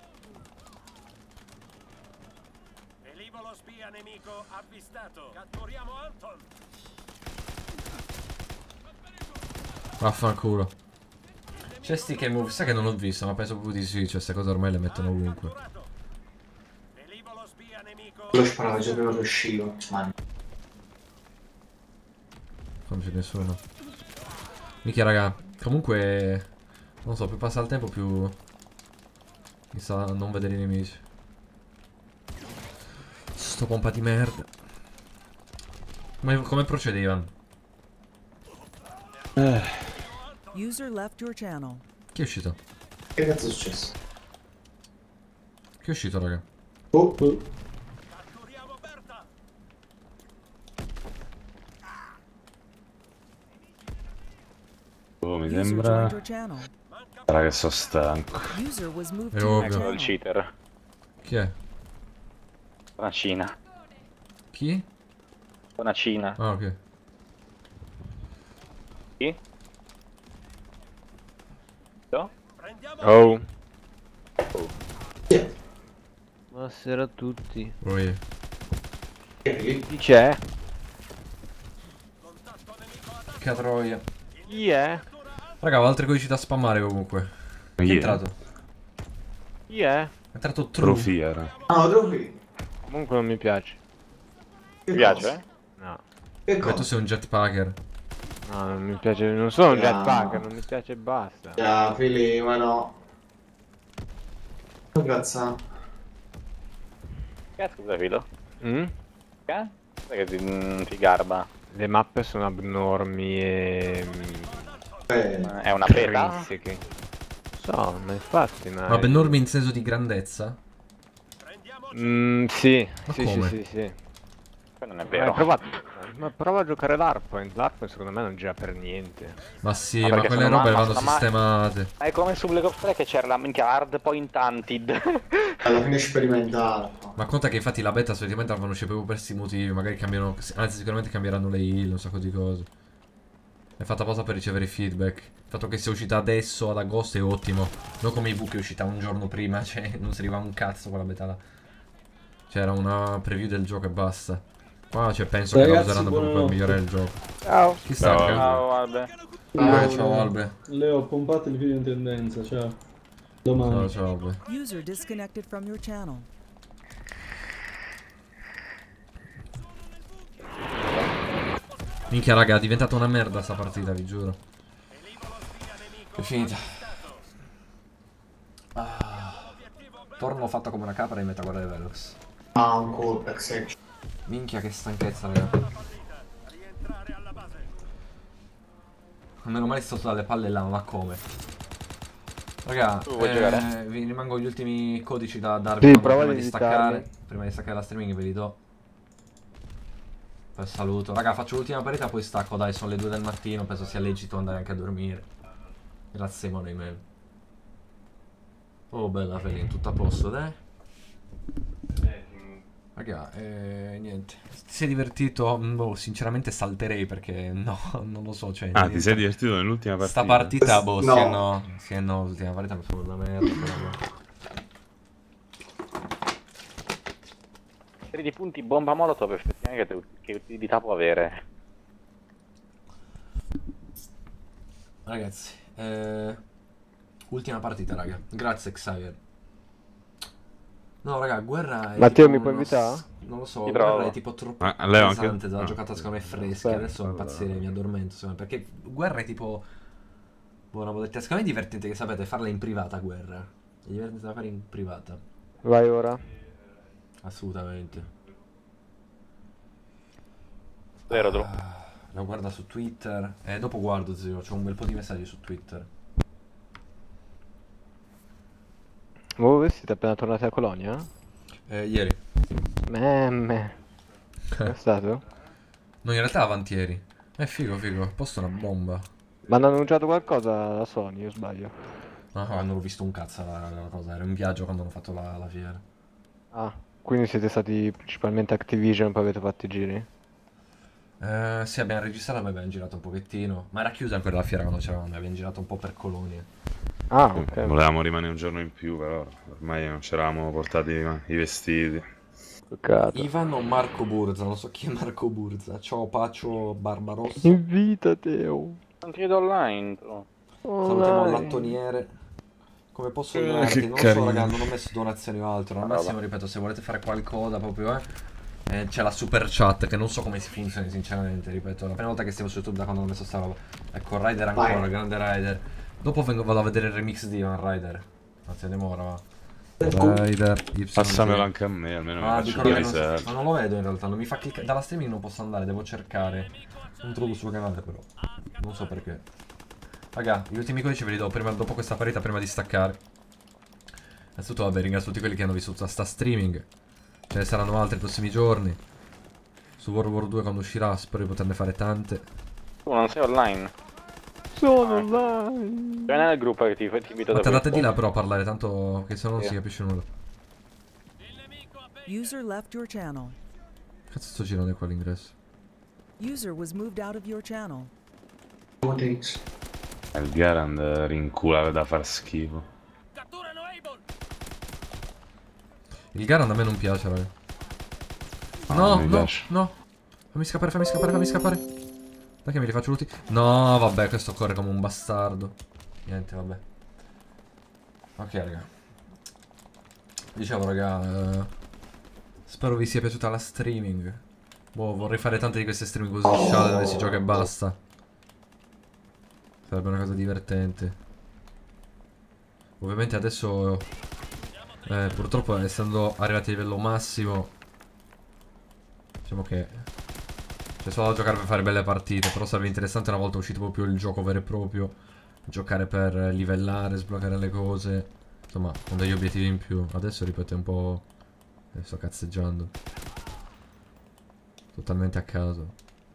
A: Velivolo spia nemico avvistato. Catturiamo Anton.
C: Vaffanculo. C'è stick e move, sai che non l'ho visto, ma penso proprio di sì. Cioè, queste cose ormai le mettono ovunque.
A: Velivolo spia nemico.
L: Lo sparavo già prima che uscivo. Man.
C: Non c'è nessuno. Minchia raga, comunque... Non so, più passa il tempo più... Mi sa non vedere i nemici. Sto pompa di merda. Come, come procede Ivan?
B: Eh. User left your channel.
C: Chi è uscito?
L: Che cazzo è successo?
C: Chi è uscito raga?
L: Oh, oh.
I: Oh, mi
B: User
I: sembra.
B: joined your channel.
I: Raga, che sono stanco.
B: User was moved
C: È
B: to your
C: ovvio.
K: Ecco il
B: channel.
K: cheater.
C: Chi è?
K: Una Cina.
C: Chi?
K: Una Cina.
C: Ah, ok.
K: Chi? No?
G: Oh.
M: Buonasera a tutti.
C: Poi...
M: Chi c'è?
C: Porca troia.
M: Yeah.
C: Raga, ho altri codici da spammare comunque. Chi è
I: Yeah.
C: entrato?
M: Yeah.
C: È entrato True.
I: Profiera.
L: Ah, dove?
M: Comunque non mi piace.
K: Ti piace?
M: No.
L: Che
C: Beh, tu
L: cosa?
C: sei un jetpacker.
M: No, non mi piace, non sono un
L: Yeah.
M: jetpack, non mi piace e basta.
L: Ah, Fili, ma no. Che cazzo?
K: Che scusa, Filo?
M: Mm?
K: Che? Sai che ti, mm, ti garba?
M: Le mappe sono abnormi e...
L: Eh,
K: È una beta?
M: intrinseche. So, ma infatti, ma...
C: Ma enorme in senso di grandezza?
M: Mm, sì,
C: Ma
M: sì,
C: come?
M: sì, sì, sì.
K: Quello non è
M: Ma
K: vero.
M: hai provato? Ma prova a giocare l'Hardpoint, l'Hardpoint secondo me non gira per niente.
C: Ma sì,
K: Ma
C: ma
K: perché
C: quelle
K: sono
C: robe
K: ma-
C: vanno
K: sono ma-
C: sistemate.
K: Ma è come su Black Ops tre che c'era la minchia hardpoint hunted.
L: alla fine sperimentale.
C: Ma conta che infatti la beta solitamente la fanno uscire proprio per questi motivi. Magari cambiano, anzi sicuramente cambieranno le heal, un sacco di cose. È fatta apposta per ricevere feedback. Il fatto che sia uscita adesso ad agosto è ottimo. Non come ebook che è uscita un giorno prima. Cioè non serviva un cazzo quella beta là. C'era una preview del gioco e basta. Qua cioè penso che la
E: Ragazzi,
C: useranno proprio per
E: buonanotte.
C: migliorare il gioco.
K: Ciao.
C: Chi sta?
I: Ciao.
K: Ciao Albe.
C: Eh, ciao Albe.
E: Leo, pompate il video in tendenza, ciao.
C: Ciao,
E: Domani.
C: ciao Albe.
B: User disconnected from your channel.
C: Minchia raga, è diventata una merda sta partita, vi giuro. È finita. Ah. Torno fatto come una capra in metà guerra di Velox.
L: Ah, un callback section.
C: Minchia che stanchezza raga. Meno male sto dalle palle là, ma come? Raga,
K: Tu vuoi giocare?
C: eh, vi rimango gli ultimi codici da darvi
M: Sì, prova
C: prima
M: a
C: di
M: visitarli.
C: staccare. Prima di staccare la streaming ve li do. Poi saluto. Raga, faccio l'ultima partita poi stacco, dai, sono le due del mattino, penso sia lecito andare anche a dormire. Grazie Mono Email. Oh bella Felin, tutto a posto, dai. Raga, eh, niente. Ti sei divertito? Boh, sinceramente salterei perché no, non lo so, cioè...
I: Ah,
C: niente.
I: ti sei divertito nell'ultima partita?
C: Sta partita, boh,
L: No.
C: sì e no. Sì e no, l'ultima partita mi fa una merda. Però...
K: Serie di punti bomba molotov effettivamente che, che utilità può avere?
C: Ragazzi, eh... ultima partita, raga. Grazie, Xavier. No, raga, guerra è
M: Matteo,
C: tipo
M: mi puoi
C: uno
M: invitare?
C: s- Non lo so,
K: Ti
C: guerra
K: trovo.
C: è tipo troppo
I: Ma Leo anche-
C: pesante da
I: ah.
C: giocata secondo me fresca.
M: Aspetta,
C: Adesso
M: allora.
C: impazzirei, mi addormento, secondo me. Perché guerra è tipo... Buona modalità. Secondo me è divertente, che sapete, farla in privata, guerra. È divertente da fare in privata.
M: Vai ora.
C: Assolutamente.
K: Vero, Drew?
C: Ah, lo guarda su Twitter. Eh, dopo guardo, zio. C'ho un bel po' di messaggi su Twitter.
M: Voi siete appena tornati a Colonia?
C: Eh, ieri.
M: Memme. È stato?
C: No, in realtà avantieri. È figo, figo. Il posto è una bomba.
M: Ma hanno annunciato qualcosa da Sony, io sbaglio?
C: No, no, non ho visto un cazzo la, la cosa. Ero in viaggio quando hanno fatto la, la fiera.
M: Ah, quindi siete stati principalmente Activision, poi avete fatto i giri?
C: Eh, sì, abbiamo registrato, ma abbiamo girato un pochettino. Ma era chiusa ancora la fiera quando c'eravamo. Abbiamo girato un po' per Colonia.
M: Ah, ok.
I: Volevamo rimanere un giorno in più, però ormai non c'eravamo portati i vestiti.
M: Peccato.
C: Ivan o Marco Burza? Non so chi è Marco Burza. Ciao Pacio Barbarossa.
M: Invita Teo.
K: Non ti vedo online, tu.
C: Salutiamo l'attoniere. Come posso
I: Eh,
C: aiutarti?
I: che
C: Non so,
I: carino.
C: raga, non ho messo donazioni o altro. Al
K: Brava.
C: massimo, ripeto, se volete fare qualcosa proprio, eh. eh, c'è la super chat che non so come si funzioni, sinceramente. Ripeto, la prima volta che stiamo su YouTube da quando ho messo sta roba. Ecco, Rider ancora,
L: Vai.
C: grande Rider. Dopo vengo, vado a vedere il remix di Ivan Rider. Anzi, andiamo ora, va. Rider, Y J.
I: Passamelo anche a me, almeno
C: Ah,
I: mi
C: dico,
I: faccio
C: raga,
I: i
C: non, so-
I: riserve.
C: ma non lo vedo in realtà, non mi fa cliccare. Dalla streaming non posso andare, devo cercare. Non trovo il suo canale però. Non so perché. Raga, gli ultimi codici ve li do prima, dopo questa partita, prima di staccare. Innanzitutto vabbè, ringrazio tutti quelli che hanno vissuto sta streaming. Ce ne saranno altri i prossimi giorni. Su World War due quando uscirà, spero di poterne fare tante.
K: Tu non sei online.
M: Sono online.
K: Vieni nel gruppo che ti, ti invito
C: Ma
K: da
C: te andate
K: qui.
C: di là però a parlare, tanto che se no non
K: Sì.
C: si capisce nulla.
B: User left your channel.
C: Cazzo sto girando qua all'ingresso.
B: User was moved out of your channel.
I: Il Garand rinculare da far schifo.
A: Catturano Able!
C: Il Garand a me non piace, raga.
I: Ah,
C: No,
I: non mi
C: no,
I: piace.
C: no. Fammi scappare, fammi scappare, fammi scappare. Dai che mi rifaccio tutti. No, vabbè, questo corre come un bastardo. Niente, vabbè. Ok, raga. Dicevo, raga, eh, spero vi sia piaciuta la streaming. Boh, vorrei fare tante di queste streaming così scialle dove si gioca e basta. Sarebbe una cosa divertente. Ovviamente adesso eh, purtroppo essendo arrivati a livello massimo, diciamo che c'è solo da giocare per fare belle partite. Però sarebbe interessante una volta uscito proprio il gioco vero e proprio, giocare per livellare, sbloccare le cose, insomma con degli obiettivi in più. Adesso ripeto è un po'... eh, sto cazzeggiando totalmente a caso.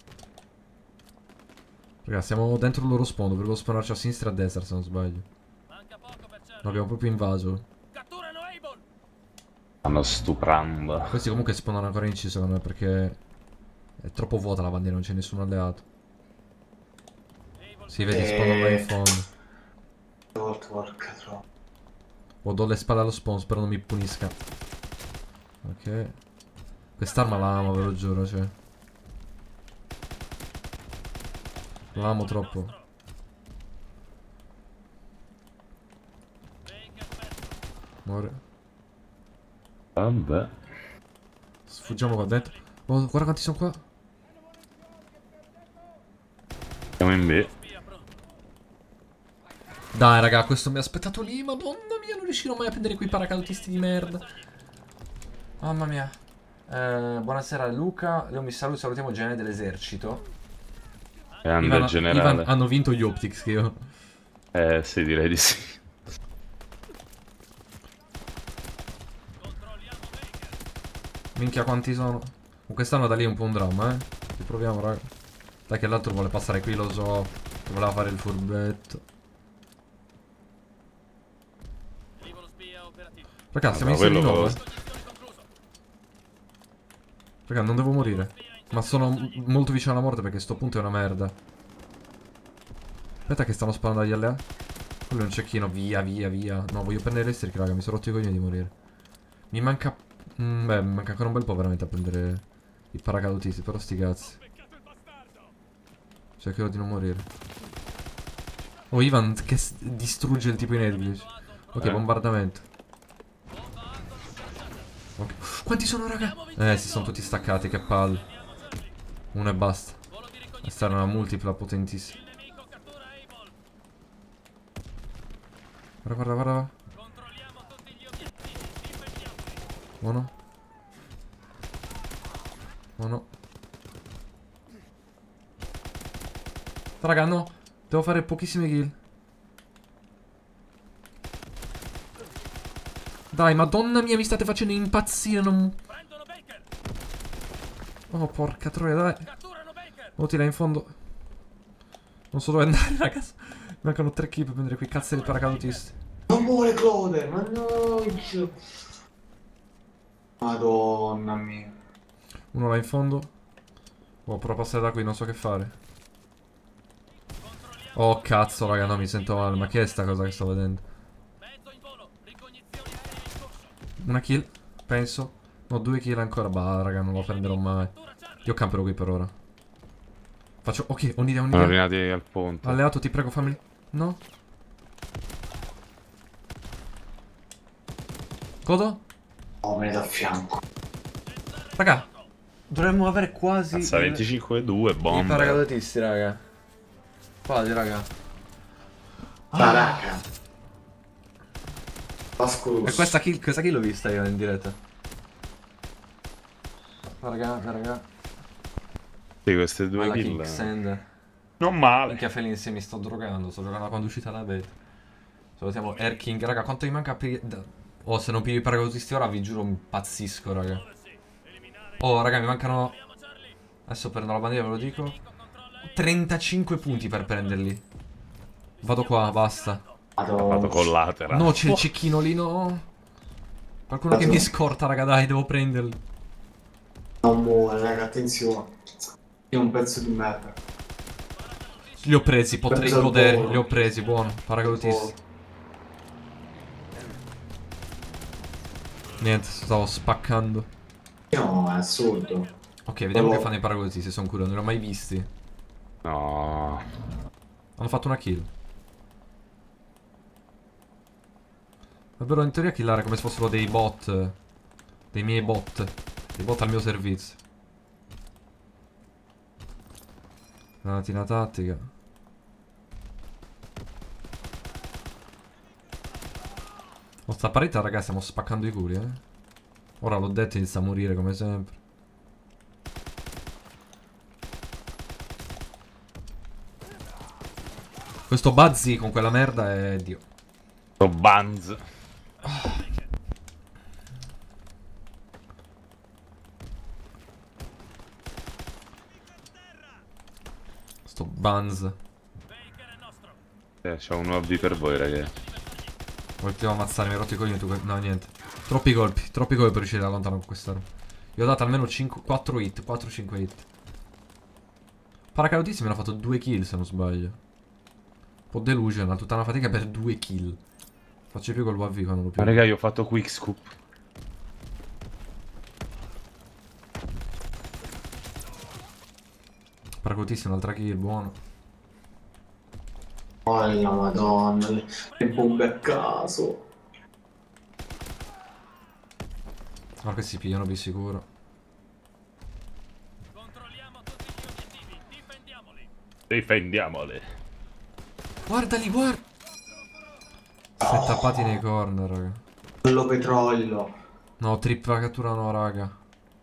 C: Ragazzi, siamo dentro il loro spawn. Dovevo spawnarci a sinistra e a destra se non sbaglio. No, abbiamo proprio invaso.
I: Stanno stuprando.
C: Questi comunque spawnano ancora in C secondo me, perché è troppo vuota la bandiera, non c'è nessun alleato. Si vede,
E: Eh.
C: spawnano là in fondo.
E: Porca troppo.
C: O do le spalle allo spawn, spero non mi punisca. Ok. Quest'arma la amo, ve lo giuro, cioè. La amo troppo. Muore.
I: Vabbè.
C: Sfuggiamo qua dentro. Oh, guarda quanti sono qua.
I: Siamo in B.
C: Dai raga, questo mi ha aspettato lì. Madonna mia, non riuscirò mai a prendere quei paracadutisti di merda. Mamma mia. Eh, buonasera Luca. Leo mi saluta, salutiamo il generale dell'esercito.
I: Grande
C: Ivan,
I: generale.
C: Ivan, hanno vinto gli Optics che io.
I: Eh sì, direi di sì.
C: Minchia quanti sono. Quest'anno da lì è un po' un dramma, eh. Ci proviamo raga. Dai che l'altro vuole passare qui, lo so. Che voleva fare il furbetto. Raga, siamo in sei di nove. Raga, non devo morire. Ma sono molto vicino alla morte perché sto punto è una merda. Aspetta che stanno sparando agli alleati. Quello è un cecchino, via, via, via. No, voglio prendere le strisce, raga, mi sono rotto i coglioni di morire. Mi manca... Mm, beh, mi manca ancora un bel po' veramente a prendere i paracadutisti, però sti cazzi. Cercherò di non morire. Oh, Ivan che distrugge il tipo in Edglish. Ok,
I: Eh.
C: bombardamento. Okay. Quanti sono, raga? Eh, si sono tutti staccati, che palle. Uno e basta. Questa era una multipla potentissima. Guarda, guarda, guarda. Uno. Uno. Raga, no. Devo fare pochissime kill. Dai, madonna mia, mi state facendo impazzire, non... Oh, porca troia, dai. Utile in fondo. Non so dove andare, ragazzi. Mi mancano tre kill per prendere quei cazzo di paracadutisti.
E: Non muore Claude, ma no. Madonna mia.
C: Uno là in fondo. Oh, però passare da qui, non so che fare. Oh, cazzo, raga, no, mi sento male. Ma che è sta cosa che sto vedendo? Una kill, penso. No, due kill ancora. Bah, raga, non lo prenderò mai. Io camperò qui per ora. Faccio... Ok, un'idea,
I: Sono
C: un'idea.
I: arrivati al ponte.
C: Alleato, ti prego, fammi... No? Godo?
E: Oh, me ne da fianco.
C: Raga, dovremmo avere quasi...
I: Cazzo, venticinque e due,
C: I
I: bombe.
C: paracadutisti, raga. Quasi, raga.
E: Ah, raga. Pascolo.
C: E questa kill, questa kill l'ho vista io in diretta. Raga, raga.
I: Sì, queste due
C: Bella
I: kill.
C: Kicksend.
I: Non male.
C: Minchia Felin, se mi sto drogando. Sto giocando da quando è uscita la beta. Salutiamo Air King. Raga, quanto mi manca per... Oh, se non piglio i paracadutisti ora vi giuro impazzisco, raga. Oh, raga, mi mancano... Adesso prendo la bandiera, ve lo dico. trentacinque punti per prenderli. Vado qua, basta.
I: Vado con l'atera.
C: No, c'è il cecchino lì, no. Qualcuno che mi scorta, raga, dai, devo prenderli.
E: Non muore, raga, attenzione. Io un pezzo di merda.
C: Li ho presi, potrei
E: Penso al
C: godere.
E: volo.
C: Li ho presi, buono. Paracadutisti. Niente, stavo spaccando.
E: No, è assurdo.
C: Ok, vediamo
E: Oh.
C: che fanno i paracadutisti, sono curioso, non li ho mai visti.
I: No.
C: Hanno fatto una kill. Dovrebbero in teoria killare come se fossero dei bot. Dei miei bot. Dei bot al mio servizio. Granatina tattica. Oh, sta partita, ragazzi, stiamo spaccando i culi, eh. Ora l'ho detto, inizia a morire come sempre. Questo Buzzy con quella merda è Dio.
I: Sto Banz.
C: Sto Banz.
I: Eh, c'ho un O B per voi, ragazzi.
C: Voltiamo ammazzare, mi hai rotto i coglioni tu. No, niente. Troppi colpi, troppi colpi per riuscire da lontano con quest'arma. Io ho dato almeno cinque, quattro hit, quattro cinque hit. Paracadutisti mi hanno fatto due kill se non sbaglio. Un po' delusional, tutta una fatica per due kill. Faccio più col U A V quando lo più.
I: Ma raga, io ho fatto quick scoop.
C: Paracadutisti un'altra kill, buono.
E: Oh la madonna, le bombe a caso.
C: Ma che si pigliano di sicuro.
I: Difendiamoli.
C: Guardali, guarda. Sei tappati nei corner, raga.
E: Quello petrolio.
C: No, tripla cattura no, raga.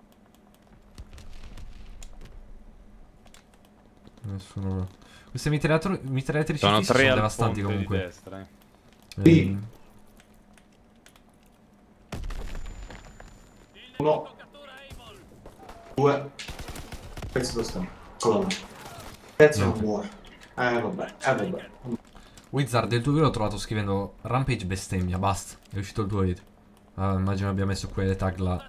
C: Nessuno. Queste mitragliatrici
I: sono
C: fisse
I: tre
C: sono
I: al
C: devastanti
I: ponte
C: comunque.
I: di destra, eh.
E: Sì. Uno. Due. Pezzo lo sta. Eccolo là. Pezzo non muore. Eh vabbè, eh vabbè.
C: Wizard, il tuo video l'ho trovato scrivendo Rampage bestemmia, basta. È uscito il tuo video. Ah, immagino abbia messo quelle tag là.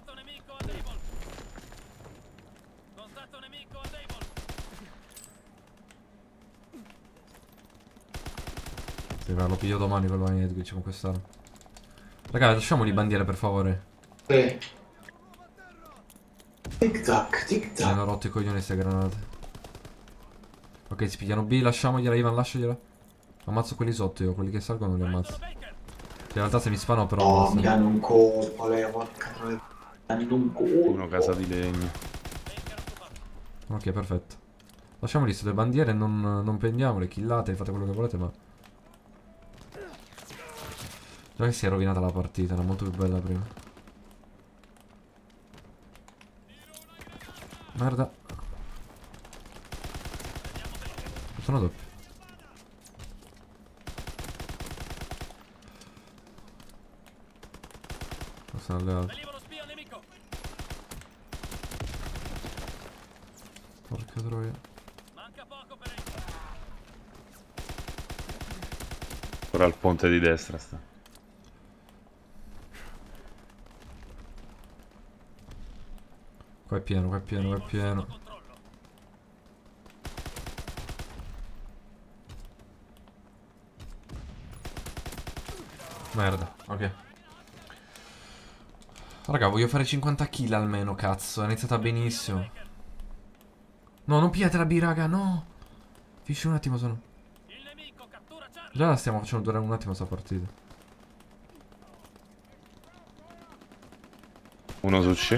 C: Sì, lo piglio domani quello di Edwidge con quest'arma. Raga, lasciamoli bandiere per favore.
E: Sì. Tic tac, tic
C: Mi
E: tac.
C: hanno rotto i coglioni queste granate. Ok, si pigliano B, lasciamogliela, Ivan, lasciagliela. Ammazzo quelli sotto io, quelli che salgono li ammazzo. In realtà se mi spanano però...
E: Oh,
C: basta.
E: mi danno un colpo, lei, porca troia. Mi danno un colpo.
I: Uno casa di legno.
C: Ok, perfetto. Lasciamoli sulle bandiere e non, non pendiamole, killate, fate quello che volete, ma... Già che si è rovinata la partita, era molto più bella prima. Merda. Sono doppio. Sono alleati. Porca troia.
I: Ora al ponte di destra sta.
C: Qua è pieno, qua è pieno, qua è pieno. Merda, ok. Raga, voglio fare cinquanta kill almeno, cazzo. È iniziata benissimo. No, non pigliate la B, raga, no. Finisci un attimo, sono. Già la stiamo facendo durare un attimo sta partita.
I: Uno su C.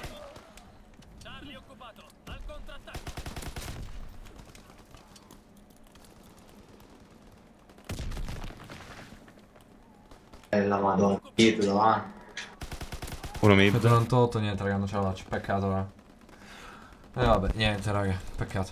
E: La madonna, dietro davanti.
I: Uno mid.
C: novantotto, niente, raga, non ce la faccio. Peccato, raga. Eh vabbè, niente, raga, peccato.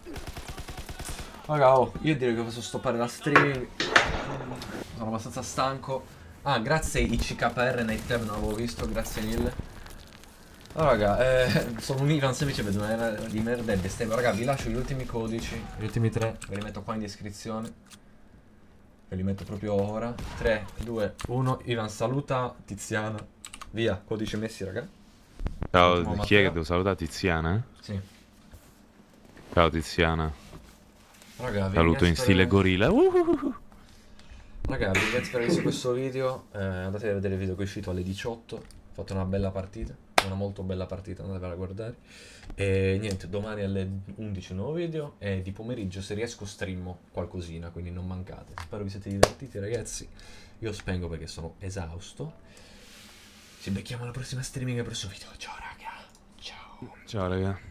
C: Raga, oh, io direi che posso stoppare la stream. Sono abbastanza stanco. Ah, grazie I C K R Night Tab, non l'avevo visto, grazie mille. Allora, raga, eh, sono un Ivan semplice, vedo una di merda e bestemmia. Raga, vi lascio gli ultimi codici, gli ultimi tre, ve li metto qua in descrizione. Ve li metto proprio ora. tre, due, uno. Ivan saluta Tiziana. Via, codici messi, raga.
I: Ciao,
C: No,
I: chi è che
C: Matteo.
I: devo salutare? Tiziana? Eh?
C: Sì.
I: Ciao Tiziana.
C: Raga, vi
I: Saluto in
C: ringrazio
I: stile
C: per-
I: gorilla. Uh.
C: Raga, vi ringrazio per aver visto questo video. Eh, andate a vedere il video che è uscito alle diciotto. Ho fatto una bella partita. È una molto bella partita, andatevela a guardare. E niente, domani alle undici un nuovo video e di pomeriggio se riesco streamo qualcosina, quindi non mancate. Spero vi siete divertiti ragazzi. Io spengo perché sono esausto. Ci becchiamo alla prossima streaming e al prossimo video. Ciao raga. Ciao.
I: Ciao raga.